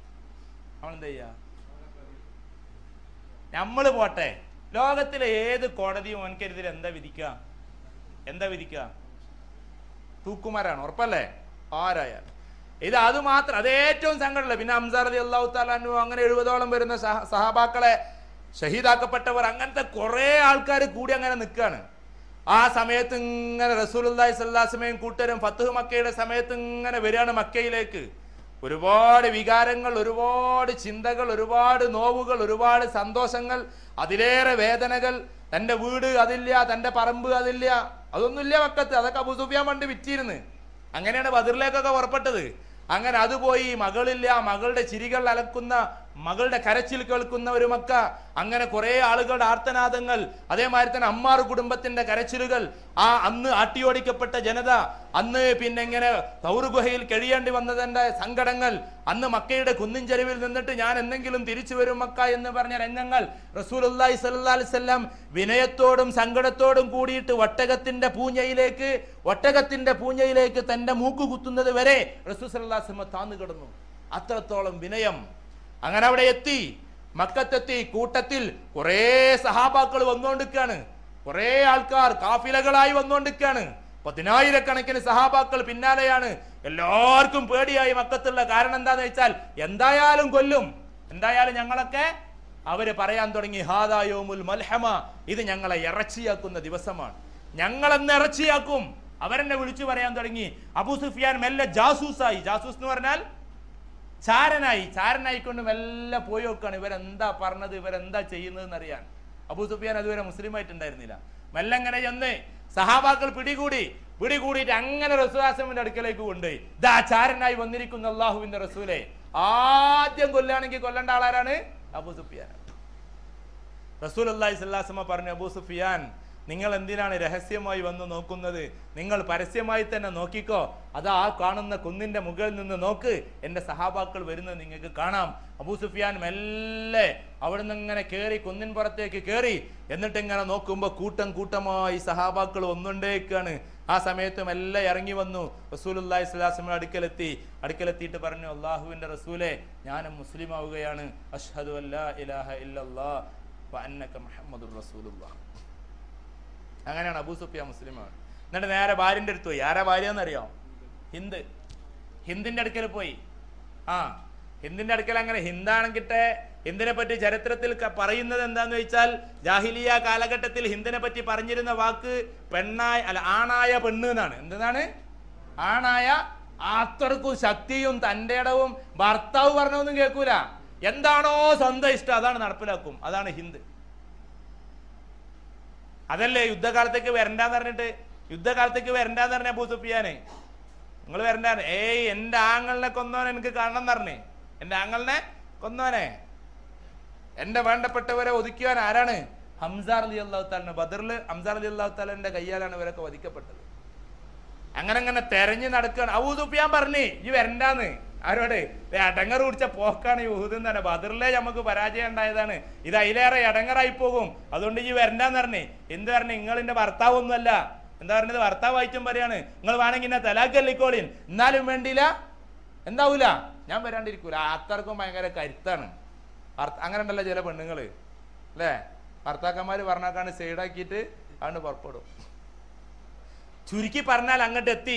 നമ്മൾ പോട്ടെ, ലോകത്തിലെ ഏത് കോടതിയും ഓൻക്കെതിരെ എന്താ വിധിക്കുക? തൂക്കുമാരാണ്, ഉറപ്പല്ലേ? ആരായാലും. ഇത് അത് മാത്രം, അത് ഏറ്റവും സങ്കടമല്ല. പിന്നെ ഹംസ റളിയല്ലാഹു തആല അൻഹു, അങ്ങനെ 70ഓളം വരുന്ന സഹാബാക്കളെ ഷഹീദാക്കപ്പെട്ടവർ, അങ്ങനത്തെ കുറെ ആൾക്കാർ കൂടി അങ്ങനെ നിൽക്കുകയാണ്. ആ സമയത്ത് ഇങ്ങനെ റസൂലുള്ളാഹി സ്വല്ലല്ലാഹു അലൈഹി വസല്ലം കൂട്ടരും ഫത്ഹ് മക്കയുടെ സമയത്ത് ഇങ്ങനെ വരികയാണ് മക്കയിലേക്ക്. ഒരുപാട് വികാരങ്ങൾ, ഒരുപാട് ചിന്തകൾ, ഒരുപാട് നോവുകൾ, ഒരുപാട് സന്തോഷങ്ങൾ, അതിലേറെ വേദനകൾ. തന്റെ വീട് അതില്ല, തന്റെ പറമ്പ് അതില്ല, അതൊന്നുമില്ല മക്കത്ത്. അതൊക്കെ അബൂ സുഫിയാൻ പണ്ട് വിറ്റിരുന്ന്. അങ്ങനെയാണ് ബദറിലേക്കൊക്കെ പുറപ്പെട്ടത്. അങ്ങനെ അത് പോയി, മകളില്ല, മകളുടെ ചിരികൾ അലക്കുന്ന, മകളുടെ കരച്ചിൽ കേൾക്കുന്ന ഒരു മക്ക. അങ്ങനെ കുറെ ആളുകളുടെ ആർത്തനാദങ്ങൾ, അതേമാതിരി തന്നെ അമ്മാർ കുടുംബത്തിന്റെ കരച്ചിലുകൾ, ആ അന്ന് ആട്ടിയോടിക്കപ്പെട്ട ജനത, അന്ന് പിന്നെ ഇങ്ങനെ തൗർ ഗുഹയിൽ കഴിയേണ്ടി വന്നതിന്റെ സങ്കടങ്ങൾ, അന്ന് മക്കയുടെ കുന്നിൻ ചെരുവിൽ നിന്നിട്ട് ഞാൻ എന്തെങ്കിലും തിരിച്ചു വരും മക്ക എന്ന് പറഞ്ഞ രംഗങ്ങൾ. റസൂലുള്ളാഹി സ്വല്ലല്ലാഹു അലൈഹി വസല്ലം വിനയത്തോടും സങ്കടത്തോടും കൂടിയിട്ട് ഒട്ടകത്തിന്റെ പൂഞ്ഞയിലേക്ക് തന്റെ മൂക്ക് കുത്തുന്നത് വരെ റസൂൽ സ്വല്ലല്ലാഹു അലൈഹി വസല്ലം താന്നു കിടന്നു. അത്രത്തോളം വിനയം. അങ്ങനെ അവിടെ എത്തി, മക്കത്തെത്തി. കൂട്ടത്തിൽ കുറെ സഹാബാക്കൾ വന്നുകൊണ്ടിരിക്കുകയാണ്, കുറെ ആൾക്കാർ കാഫിലകളായി വന്നുകൊണ്ടിരിക്കുകയാണ്. 10,000-കണക്കിന് സഹാബാക്കൾ പിന്നാലെയാണ്. എല്ലാവർക്കും പേടിയായി മക്കത്തുള്ള. കാരണം എന്താന്ന് വെച്ചാൽ, എന്തായാലും കൊല്ലും, എന്തായാലും ഞങ്ങളൊക്കെ, അവര് പറയാൻ തുടങ്ങി, ഹാദാ യൗമുൽ മൽഹമ, ഇത് ഞങ്ങളെ ഇറച്ചിയാക്കുന്ന ദിവസമാണ്, ഞങ്ങളെന്ന് ഇറച്ചിയാക്കും. അവരെന്നെ വിളിച്ചു പറയാൻ തുടങ്ങി. അബൂ സുഫിയാൻ മെല്ലെ ജാസൂസായി. ജാസൂസ് എന്ന് പറഞ്ഞാൽ ചാരനായിക്കൊണ്ട് മെല്ലെ പോയി നോക്കാണ് ഇവരെന്താ പറഞ്ഞത്, ഇവരെന്താ ചെയ്യുന്നതെന്ന് അറിയാൻ. അബൂ സുഫിയാൻ അതുവരെ മുസ്ലിം ആയിട്ടുണ്ടായിരുന്നില്ല. മെല്ലെ അങ്ങനെ ചെന്ന് സഹാബാക്കൾ പിടികൂടിയിട്ട് അങ്ങനെ റസൂലുള്ളാഹിന്റെ അടുക്കലേക്ക് കൊണ്ടുപോയി. ദാ ചാരനായി വന്നിരിക്കുന്ന അല്ലാഹുവിന്റെ റസൂലെ. ആദ്യം കൊല്ലാണെങ്കിൽ കൊല്ലേണ്ട ആളാരാണ്? അബൂ സുഫിയാൻ. റസൂലുള്ളാഹി സ്വല്ലല്ലാഹു അലൈഹി വസല്ലം പറഞ്ഞു, അബൂ സുഫിയാൻ, നിങ്ങൾ എന്തിനാണ് രഹസ്യമായി വന്ന് നോക്കുന്നത്? നിങ്ങൾ പരസ്യമായി തന്നെ നോക്കിക്കോ. അതാ ആ കാണുന്ന കുന്നിന്റെ മുകളിൽ നിന്ന് നോക്ക്, എന്റെ സഹാബാക്കൾ വരുന്നത് നിങ്ങൾക്ക് കാണാം. അബൂ സുഫിയാൻ മെല്ലെ അവിടുന്ന് ഇങ്ങനെ കയറി, കുന്നിൻ പുറത്തേക്ക് കയറി. എന്നിട്ട് ഇങ്ങനെ നോക്കുമ്പോൾ കൂട്ടമായി സഹാബാക്കൾ ഒന്നുണ്ടേക്കാണ്. ആ സമയത്ത് മെല്ലെ ഇറങ്ങി വന്നു. റസൂലുള്ളാഹി സ്വല്ലല്ലാഹു അലൈഹി വസല്ലം അടുക്കലെത്തിയിട്ട് പറഞ്ഞു, അല്ലാഹുവിന്റെ റസൂലെ, ഞാനും മുസ്ലിം ആവുകയാണ്. അഷ്ഹദു അല്ലാ ഇലാഹ ഇല്ലല്ലാഹ് വ അന്നക മുഹമ്മദുർ റസൂലുള്ളാഹ്. അങ്ങനെയാണ് അബൂ സുഫിയാൻ മുസ്ലിമാണ്. എന്നിട്ട് നേരെ ഭാര്യന്റെ അടുത്ത് പോയി. ആരാ ഭാര്യ എന്നറിയാം? ഹിന്ദിന്റെ അടുക്കൽ പോയി. ഹിന്ദിന്റെ അടുക്കൽ അങ്ങനെ ഹിന്ദാണെങ്കിട്ടെ ഹിന്ദിനെ പറ്റി ചരിത്രത്തിൽ പറയുന്നത് എന്താന്ന് വെച്ചാൽ, ജാഹിലിയ കാലഘട്ടത്തിൽ ഹിന്ദിനെ പറ്റി പറഞ്ഞിരുന്ന വാക്ക് ആണായ പെണ്ണ് എന്നാണ്. എന്താണ്? ആണായ, അത്രക്കും ശക്തിയും തന്റെ ഇടവും. ഭർത്താവ് പറഞ്ഞൊന്നും കേൾക്കൂല. എന്താണോ സ്വന്തം ഇഷ്ടം അതാണ് നടപ്പിലാക്കും. അതാണ് ഹിന്ദ്. അതല്ലേ യുദ്ധകാലത്തേക്ക് വരണ്ടാന്ന് പറഞ്ഞ അബൂ സുഫിയാന്. നിങ്ങൾ വരണ്ടാന്ന്. എന്റെ ആങ്ങളിനെ കൊന്നോനെ എനിക്ക് കാണണം എന്ന് പറഞ്ഞേ. എന്റെ ആങ്ങളിനെ കൊന്നോനെ, എന്റെ വേണ്ടപ്പെട്ടവരെ ഒതുക്കിയാൻ ആരാണ്? ഹംസ റളിയല്ലാഹു തആല. ബദറിൽ ഹംസ റളിയല്ലാഹു തആലയുടെ കയ്യാലാണ് ഇവരൊക്കെ വധിക്കപ്പെട്ടത്. അങ്ങനെ തെരഞ്ഞു നടക്കുകയാണ്. അബൂ സുഫിയാൻ പറഞ്ഞു, ഈ വരണ്ടാന്ന്. ആരോട്? അടങ്ങറ് കുടിച്ച പോക്കാണ് യൂഹുദ് എന്ന് തന്നെ. ബദറിലെ നമുക്ക് പരാജയം ഉണ്ടായതാണ്. ഇത് അതിലേറെ അടങ്ങറായി പോകും. അതുകൊണ്ട് ഈ വരണ്ടാന്ന് പറഞ്ഞേ. എന്ത് പറഞ്ഞു? നിങ്ങളിന്റെ ഭർത്താവ് ഒന്നുമല്ല. എന്താ പറഞ്ഞത്? ഭർത്താവായിട്ടും പറയാണ്, നിങ്ങൾ വേണമെങ്കിൽ എന്നെ തലാഖല്ലിക്കോളിൻ, എന്നാലും വേണ്ടിയില്ല, എന്താവൂല, ഞാൻ വരാണ്ടിരിക്കൂല. അത്രക്കും ഭയങ്കര കരുത്താണ്. അങ്ങനെ ഉണ്ടല്ലോ ചില പെണ്ണുങ്ങള്, അല്ലേ? ഭർത്താക്കന്മാര് പറഞ്ഞാക്കാണ്ട് സൈഡാക്കിയിട്ട് അതുകൊണ്ട് പുറപ്പെടും. ചുരുക്കി പറഞ്ഞാൽ അങ്ങോട്ട് എത്തി.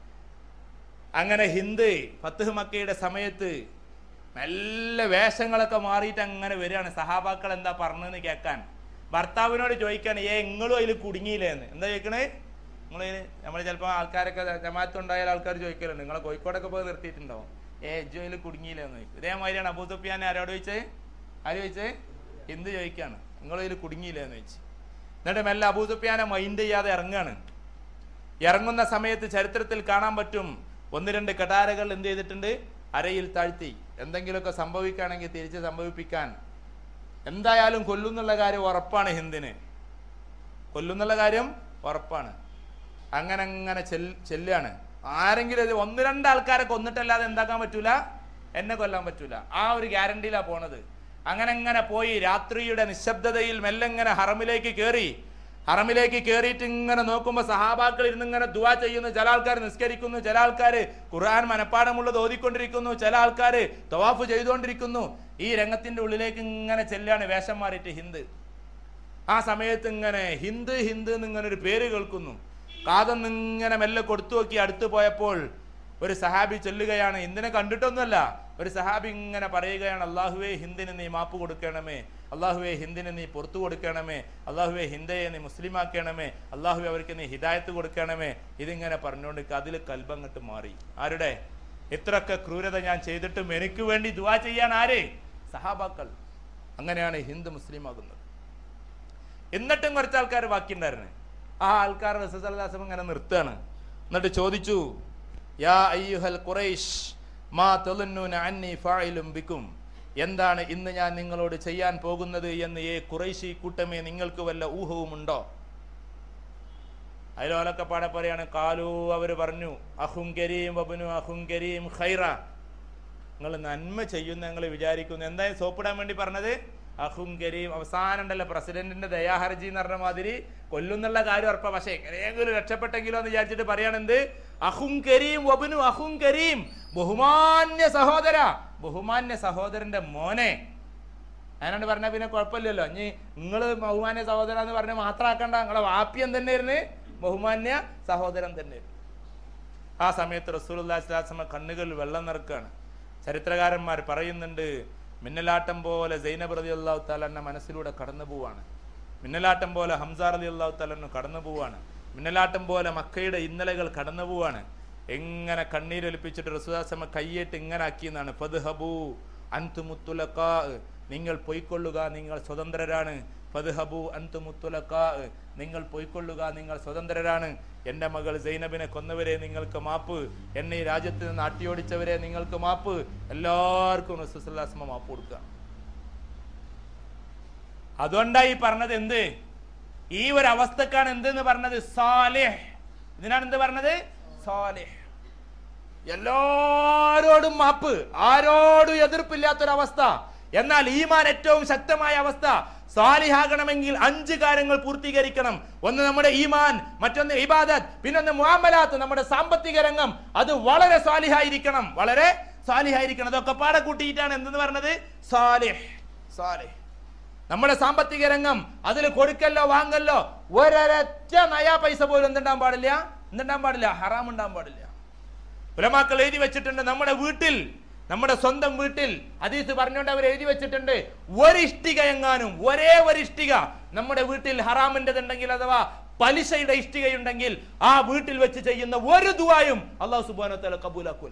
അങ്ങനെ ഹിന്ദ് ഫത്ഹ് മക്കയുടെ സമയത്ത് നല്ല വേഷങ്ങളൊക്കെ മാറിയിട്ട് അങ്ങനെ വരികയാണ്. സഹാബാക്കൾ എന്താ പറഞ്ഞതെന്ന് കേൾക്കാൻ. ഭർത്താവിനോട് ചോദിക്കാണ്, നിങ്ങളും അതിൽ കുടുങ്ങിയില്ലേ എന്ന്. എന്താ ചോദിക്കണേ? നമ്മൾ ചിലപ്പോൾ ആൾക്കാരൊക്കെ ജമാഅത്തുണ്ടായാൽ ആൾക്കാർ ചോദിക്കലുണ്ട്, നിങ്ങളെ കോഴിക്കോടൊക്കെ പോയി നിർത്തിയിട്ടുണ്ടാവും, ഇജ്ജു അതിൽ കുടുങ്ങിയില്ലേ എന്ന് ചോദിക്കും. ഇതേമാതിരിയാണ് അബൂ സുഫിയാൻ ആരോട് ചോദിച്ചേ? ആര് ചോദിച്ചേ? ഹിന്ദ് ചോദിക്കാണ്, നിങ്ങൾ അതിൽ കുടുങ്ങിയില്ലേ എന്ന് ചോദിച്ചു. എന്നിട്ട് മെല്ലെ അബൂ സുഫിയാനെ മൈൻഡ് ചെയ്യാതെ ഇറങ്ങാണ്. ഇറങ്ങുന്ന സമയത്ത് ചരിത്രത്തിൽ കാണാൻ പറ്റും, 1-2 കടാരകൾ എന്ത് ചെയ്തിട്ടുണ്ട്? അരയിൽ താഴ്ത്തി. എന്തെങ്കിലുമൊക്കെ സംഭവിക്കുകയാണെങ്കിൽ തിരിച്ച് സംഭവിപ്പിക്കാൻ. എന്തായാലും കൊല്ലുന്നുള്ള കാര്യം ഉറപ്പാണ്. ഹിന്ദിന് കൊല്ലുന്നുള്ള കാര്യം ഉറപ്പാണ്. അങ്ങനെ ചെല്ലാണ്. ആരെങ്കിലും 1-2 ആൾക്കാരെ കൊന്നിട്ടല്ലാതെ എന്താക്കാൻ പറ്റൂല, എന്നെ കൊല്ലാൻ പറ്റൂല. ആ ഒരു ഗ്യാരണ്ടിയിലാ പോണത്. അങ്ങനെ പോയി രാത്രിയുടെ നിശബ്ദതയിൽ മെല്ലെങ്ങനെ ഹറമിലേക്ക് കയറിയിട്ട് ഇങ്ങനെ നോക്കുമ്പോൾ സഹാബാക്കൾ ഇരുന്നിങ്ങനെ ദുആ ചെയ്യുന്നു. ചില ആൾക്കാർ നിസ്കരിക്കുന്നു, ചില ആൾക്കാർ ഖുർആൻ മനപ്പാഠമുള്ളത് ഓതിക്കൊണ്ടിരിക്കുന്നു, ചില ആൾക്കാർ തവാഫ് ചെയ്തുകൊണ്ടിരിക്കുന്നു. ഈ രംഗത്തിന്റെ ഉള്ളിലേക്ക് ഇങ്ങനെ ചെല്ലാണ് വേഷം മാറിയിട്ട് ഹിന്ദ്. ആ സമയത്ത് ഇങ്ങനെ ഹിന്ദ് എന്നിങ്ങനെ ഒരു പേര് കേൾക്കുന്നു. കാതൊന്നിങ്ങനെ മെല്ലെ കൊടുത്തു നോക്കി അടുത്ത് പോയപ്പോൾ ഒരു സഹാബി ചൊല്ലുകയാണ്. ഹിന്ദിനെ കണ്ടിട്ടൊന്നുമല്ല, ഒരു സഹാബി ഇങ്ങനെ പറയുകയാണ്, അല്ലാഹുവേ ഹിന്ദിന് നീ മാപ്പ് കൊടുക്കണമേ, അല്ലാഹുവേ ഹിന്ദിന് നീ പുറത്തു കൊടുക്കണമേ, അല്ലാഹുവേ ഹിന്ദയെ നീ മുസ്ലിമാക്കണമേ, അല്ലാഹുവേ അവർക്ക് നീ ഹിദായത്ത് കൊടുക്കണമേ. ഇതിങ്ങനെ പറഞ്ഞുകൊണ്ട് അതിൽ കൽബങ്ങട്ട് മാറി. ആരുടെ? ഇത്രയൊക്കെ ക്രൂരത ഞാൻ ചെയ്തിട്ടും എനിക്ക് വേണ്ടി ദുആ ചെയ്യാൻ ആര്? സഹാബാക്കൾ. അങ്ങനെയാണ് ഹിന്ദ് മുസ്ലിം ആകുന്നത്. എന്നിട്ടും കുറച്ച് ആൾക്കാർ ബാക്കിയുണ്ടായിരുന്നു. ആ ആൾക്കാർ റസൂൽ സല്ലല്ലാഹു അലൈഹി വസല്ലം ഇങ്ങനെ നിർത്തുകയാണ്. എന്നിട്ട് ചോദിച്ചു, യാ അയ്യുഹൽ ഖുറൈശ് മാ തളുന്നൂന അന്നി ഫാഇലും ബിക്കും. എന്താണ് ഇന്ന് ഞാൻ നിങ്ങളോട് ചെയ്യാൻ പോകുന്നത് എന്ന് ഖുറൈശി കൂട്ടമേ നിങ്ങൾക്ക് വല്ല ഊഹവുമുണ്ടോ? അതിലോലൊക്കെ പാടെ പറയാണ്, കാലു, അവർ പറഞ്ഞു, അഹും കരീം വബ്നു അഹും കരീം ഖൈറ. നിങ്ങൾ നന്മ ചെയ്യുന്ന ഞങ്ങൾ വിചാരിക്കുന്നു. എന്തായാലും സോപ്പിടാൻ വേണ്ടി പറഞ്ഞത് അഹും കരീം. അവസാനം ഉണ്ടല്ലോ പ്രസിഡന്റിന്റെ ദയാഹർജി എന്ന് പറഞ്ഞ മാതിരി കൊല്ലുന്നുള്ള കാര്യം ഉറപ്പാ, പക്ഷെ എങ്ങനെയെങ്കിലും രക്ഷപ്പെട്ടെങ്കിലോ എന്ന് വിചാരിച്ചിട്ട് പറയാണെന്ത്? അഹും കരീം വബ്നു അഹും കരീം. ബഹുമാന്യ സഹോദരന്റെ മോനെ. അതിനോട് പറഞ്ഞാൽ പിന്നെ കുഴപ്പമില്ലല്ലോ. ഇനി നിങ്ങൾ ബഹുമാന്യ സഹോദരൻ എന്ന് പറഞ്ഞാൽ മാത്രം ആക്കണ്ട, നിങ്ങളെ വാപ്യം തന്നെയായിരുന്നു ബഹുമാന്യ സഹോദരൻ തന്നെ. ആ സമയത്ത് റസൂലുള്ളാഹി സ്വല്ലല്ലാഹു അലൈഹി വസല്ലം കണ്ണുകളിൽ വെള്ളം നിറക്കുകയാണ്. ചരിത്രകാരന്മാർ പറയുന്നുണ്ട്, മിന്നലാട്ടം പോലെ സൈനബ് റളിയല്ലാഹു തആല മനസ്സിലൂടെ കടന്നു പോവാണ്. മിന്നലാട്ടം പോലെ ഹംസ റളിയല്ലാഹു തആല കടന്നു പോവാണ്. മിന്നലാട്ടം പോലെ മക്കയുടെ ഇന്നലകൾ കടന്നു പോവാണ്. എങ്ങനെ കണ്ണീരൊലിപ്പിച്ചിട്ട് റസൂലുള്ളാഹി കയ്യേറ്റ് ഇങ്ങനെ ആക്കിയെന്നാണ്. ഫദ്ഹബു അൻതുമുത്തുലഖാ, നിങ്ങൾ പൊയ്ക്കൊള്ളുക, നിങ്ങൾ സ്വതന്ത്രരാണ്. ഫദ്ഹബു അൻതുമുത്തുലഖാ, നിങ്ങൾ പൊയ്ക്കൊള്ളുക, നിങ്ങൾ സ്വതന്ത്രരാണ്. എൻ്റെ മകൾ സൈനബിനെ കൊന്നവരെ നിങ്ങൾക്ക് മാപ്പ്, എന്നെ ഈ രാജ്യത്ത് നിന്ന് അട്ടിയോടിച്ചവരെ നിങ്ങൾക്ക് മാപ്പ്. എല്ലാവർക്കും റസൂലുള്ളാഹി സ്വല്ലല്ലാഹു അലൈഹി വസല്ലം മാപ്പ് കൊടുക്കുക. അതുകൊണ്ടായി പറഞ്ഞത് എന്ത്, ഈ ഒരു അവസ്ഥക്കാണ് എന്തെന്ന് പറഞ്ഞത് സാലിഹ്. ഇതിനാണ് എന്ത് പറഞ്ഞത്? സാലിഹ്. എല്ലാരോടും മാപ്പ്, ആരോടും എതിർപ്പില്ലാത്തൊരവസ്ഥ. എന്നാൽ ഈമാൻ ഏറ്റവും ശക്തമായ അവസ്ഥ. സാലിഹാകണമെങ്കിൽ 5 കാര്യങ്ങൾ പൂർത്തീകരിക്കണം. ഒന്ന് നമ്മുടെ ഈമാൻ, മറ്റൊന്ന് ഇബാദത്ത്, പിന്നൊന്ന് മുആമലാത്ത്, നമ്മുടെ സാമ്പത്തിക രംഗം അത് വളരെ സാലിഹായിരിക്കണം, വളരെ സാലിഹായിരിക്കണം. അതൊക്കെ പാടെ കൂട്ടിയിട്ടാണ് എന്തെന്ന് പറഞ്ഞത്? സാലിഹ്. സാലിഹ്. നമ്മുടെ സാമ്പത്തിക രംഗം, അതിൽ കൊടുക്കല്ലോ വാങ്ങല്ലോ ഒരൊറ്റ നയാ പൈസ പോലും എന്തുണ്ടാൻ പാടില്ല, ഹറാം ഉണ്ടാൻ പാടില്ല. ഉലമാക്കൾ എഴുതി വെച്ചിട്ടുണ്ട്, നമ്മുടെ വീട്ടിൽ, നമ്മുടെ സ്വന്തം വീട്ടിൽ ഹദീസ് പറഞ്ഞുകൊണ്ട് അവർ എഴുതി വെച്ചിട്ടുണ്ട്, ഒരു ഇഷ്ടിക എങ്ങാനും, ഒരേ ഒരു ഇഷ്ടിക നമ്മുടെ വീട്ടിൽ ഹറാമിൻ്റെതുണ്ടെങ്കിൽ അഥവാ പലിശയുടെ ഇഷ്ടികയുണ്ടെങ്കിൽ ആ വീട്ടിൽ വെച്ച് ചെയ്യുന്ന ഒരു ദുആയും അല്ലാഹു സുബ്ഹാനഹു വ തആല കബൂലാക്കൂല.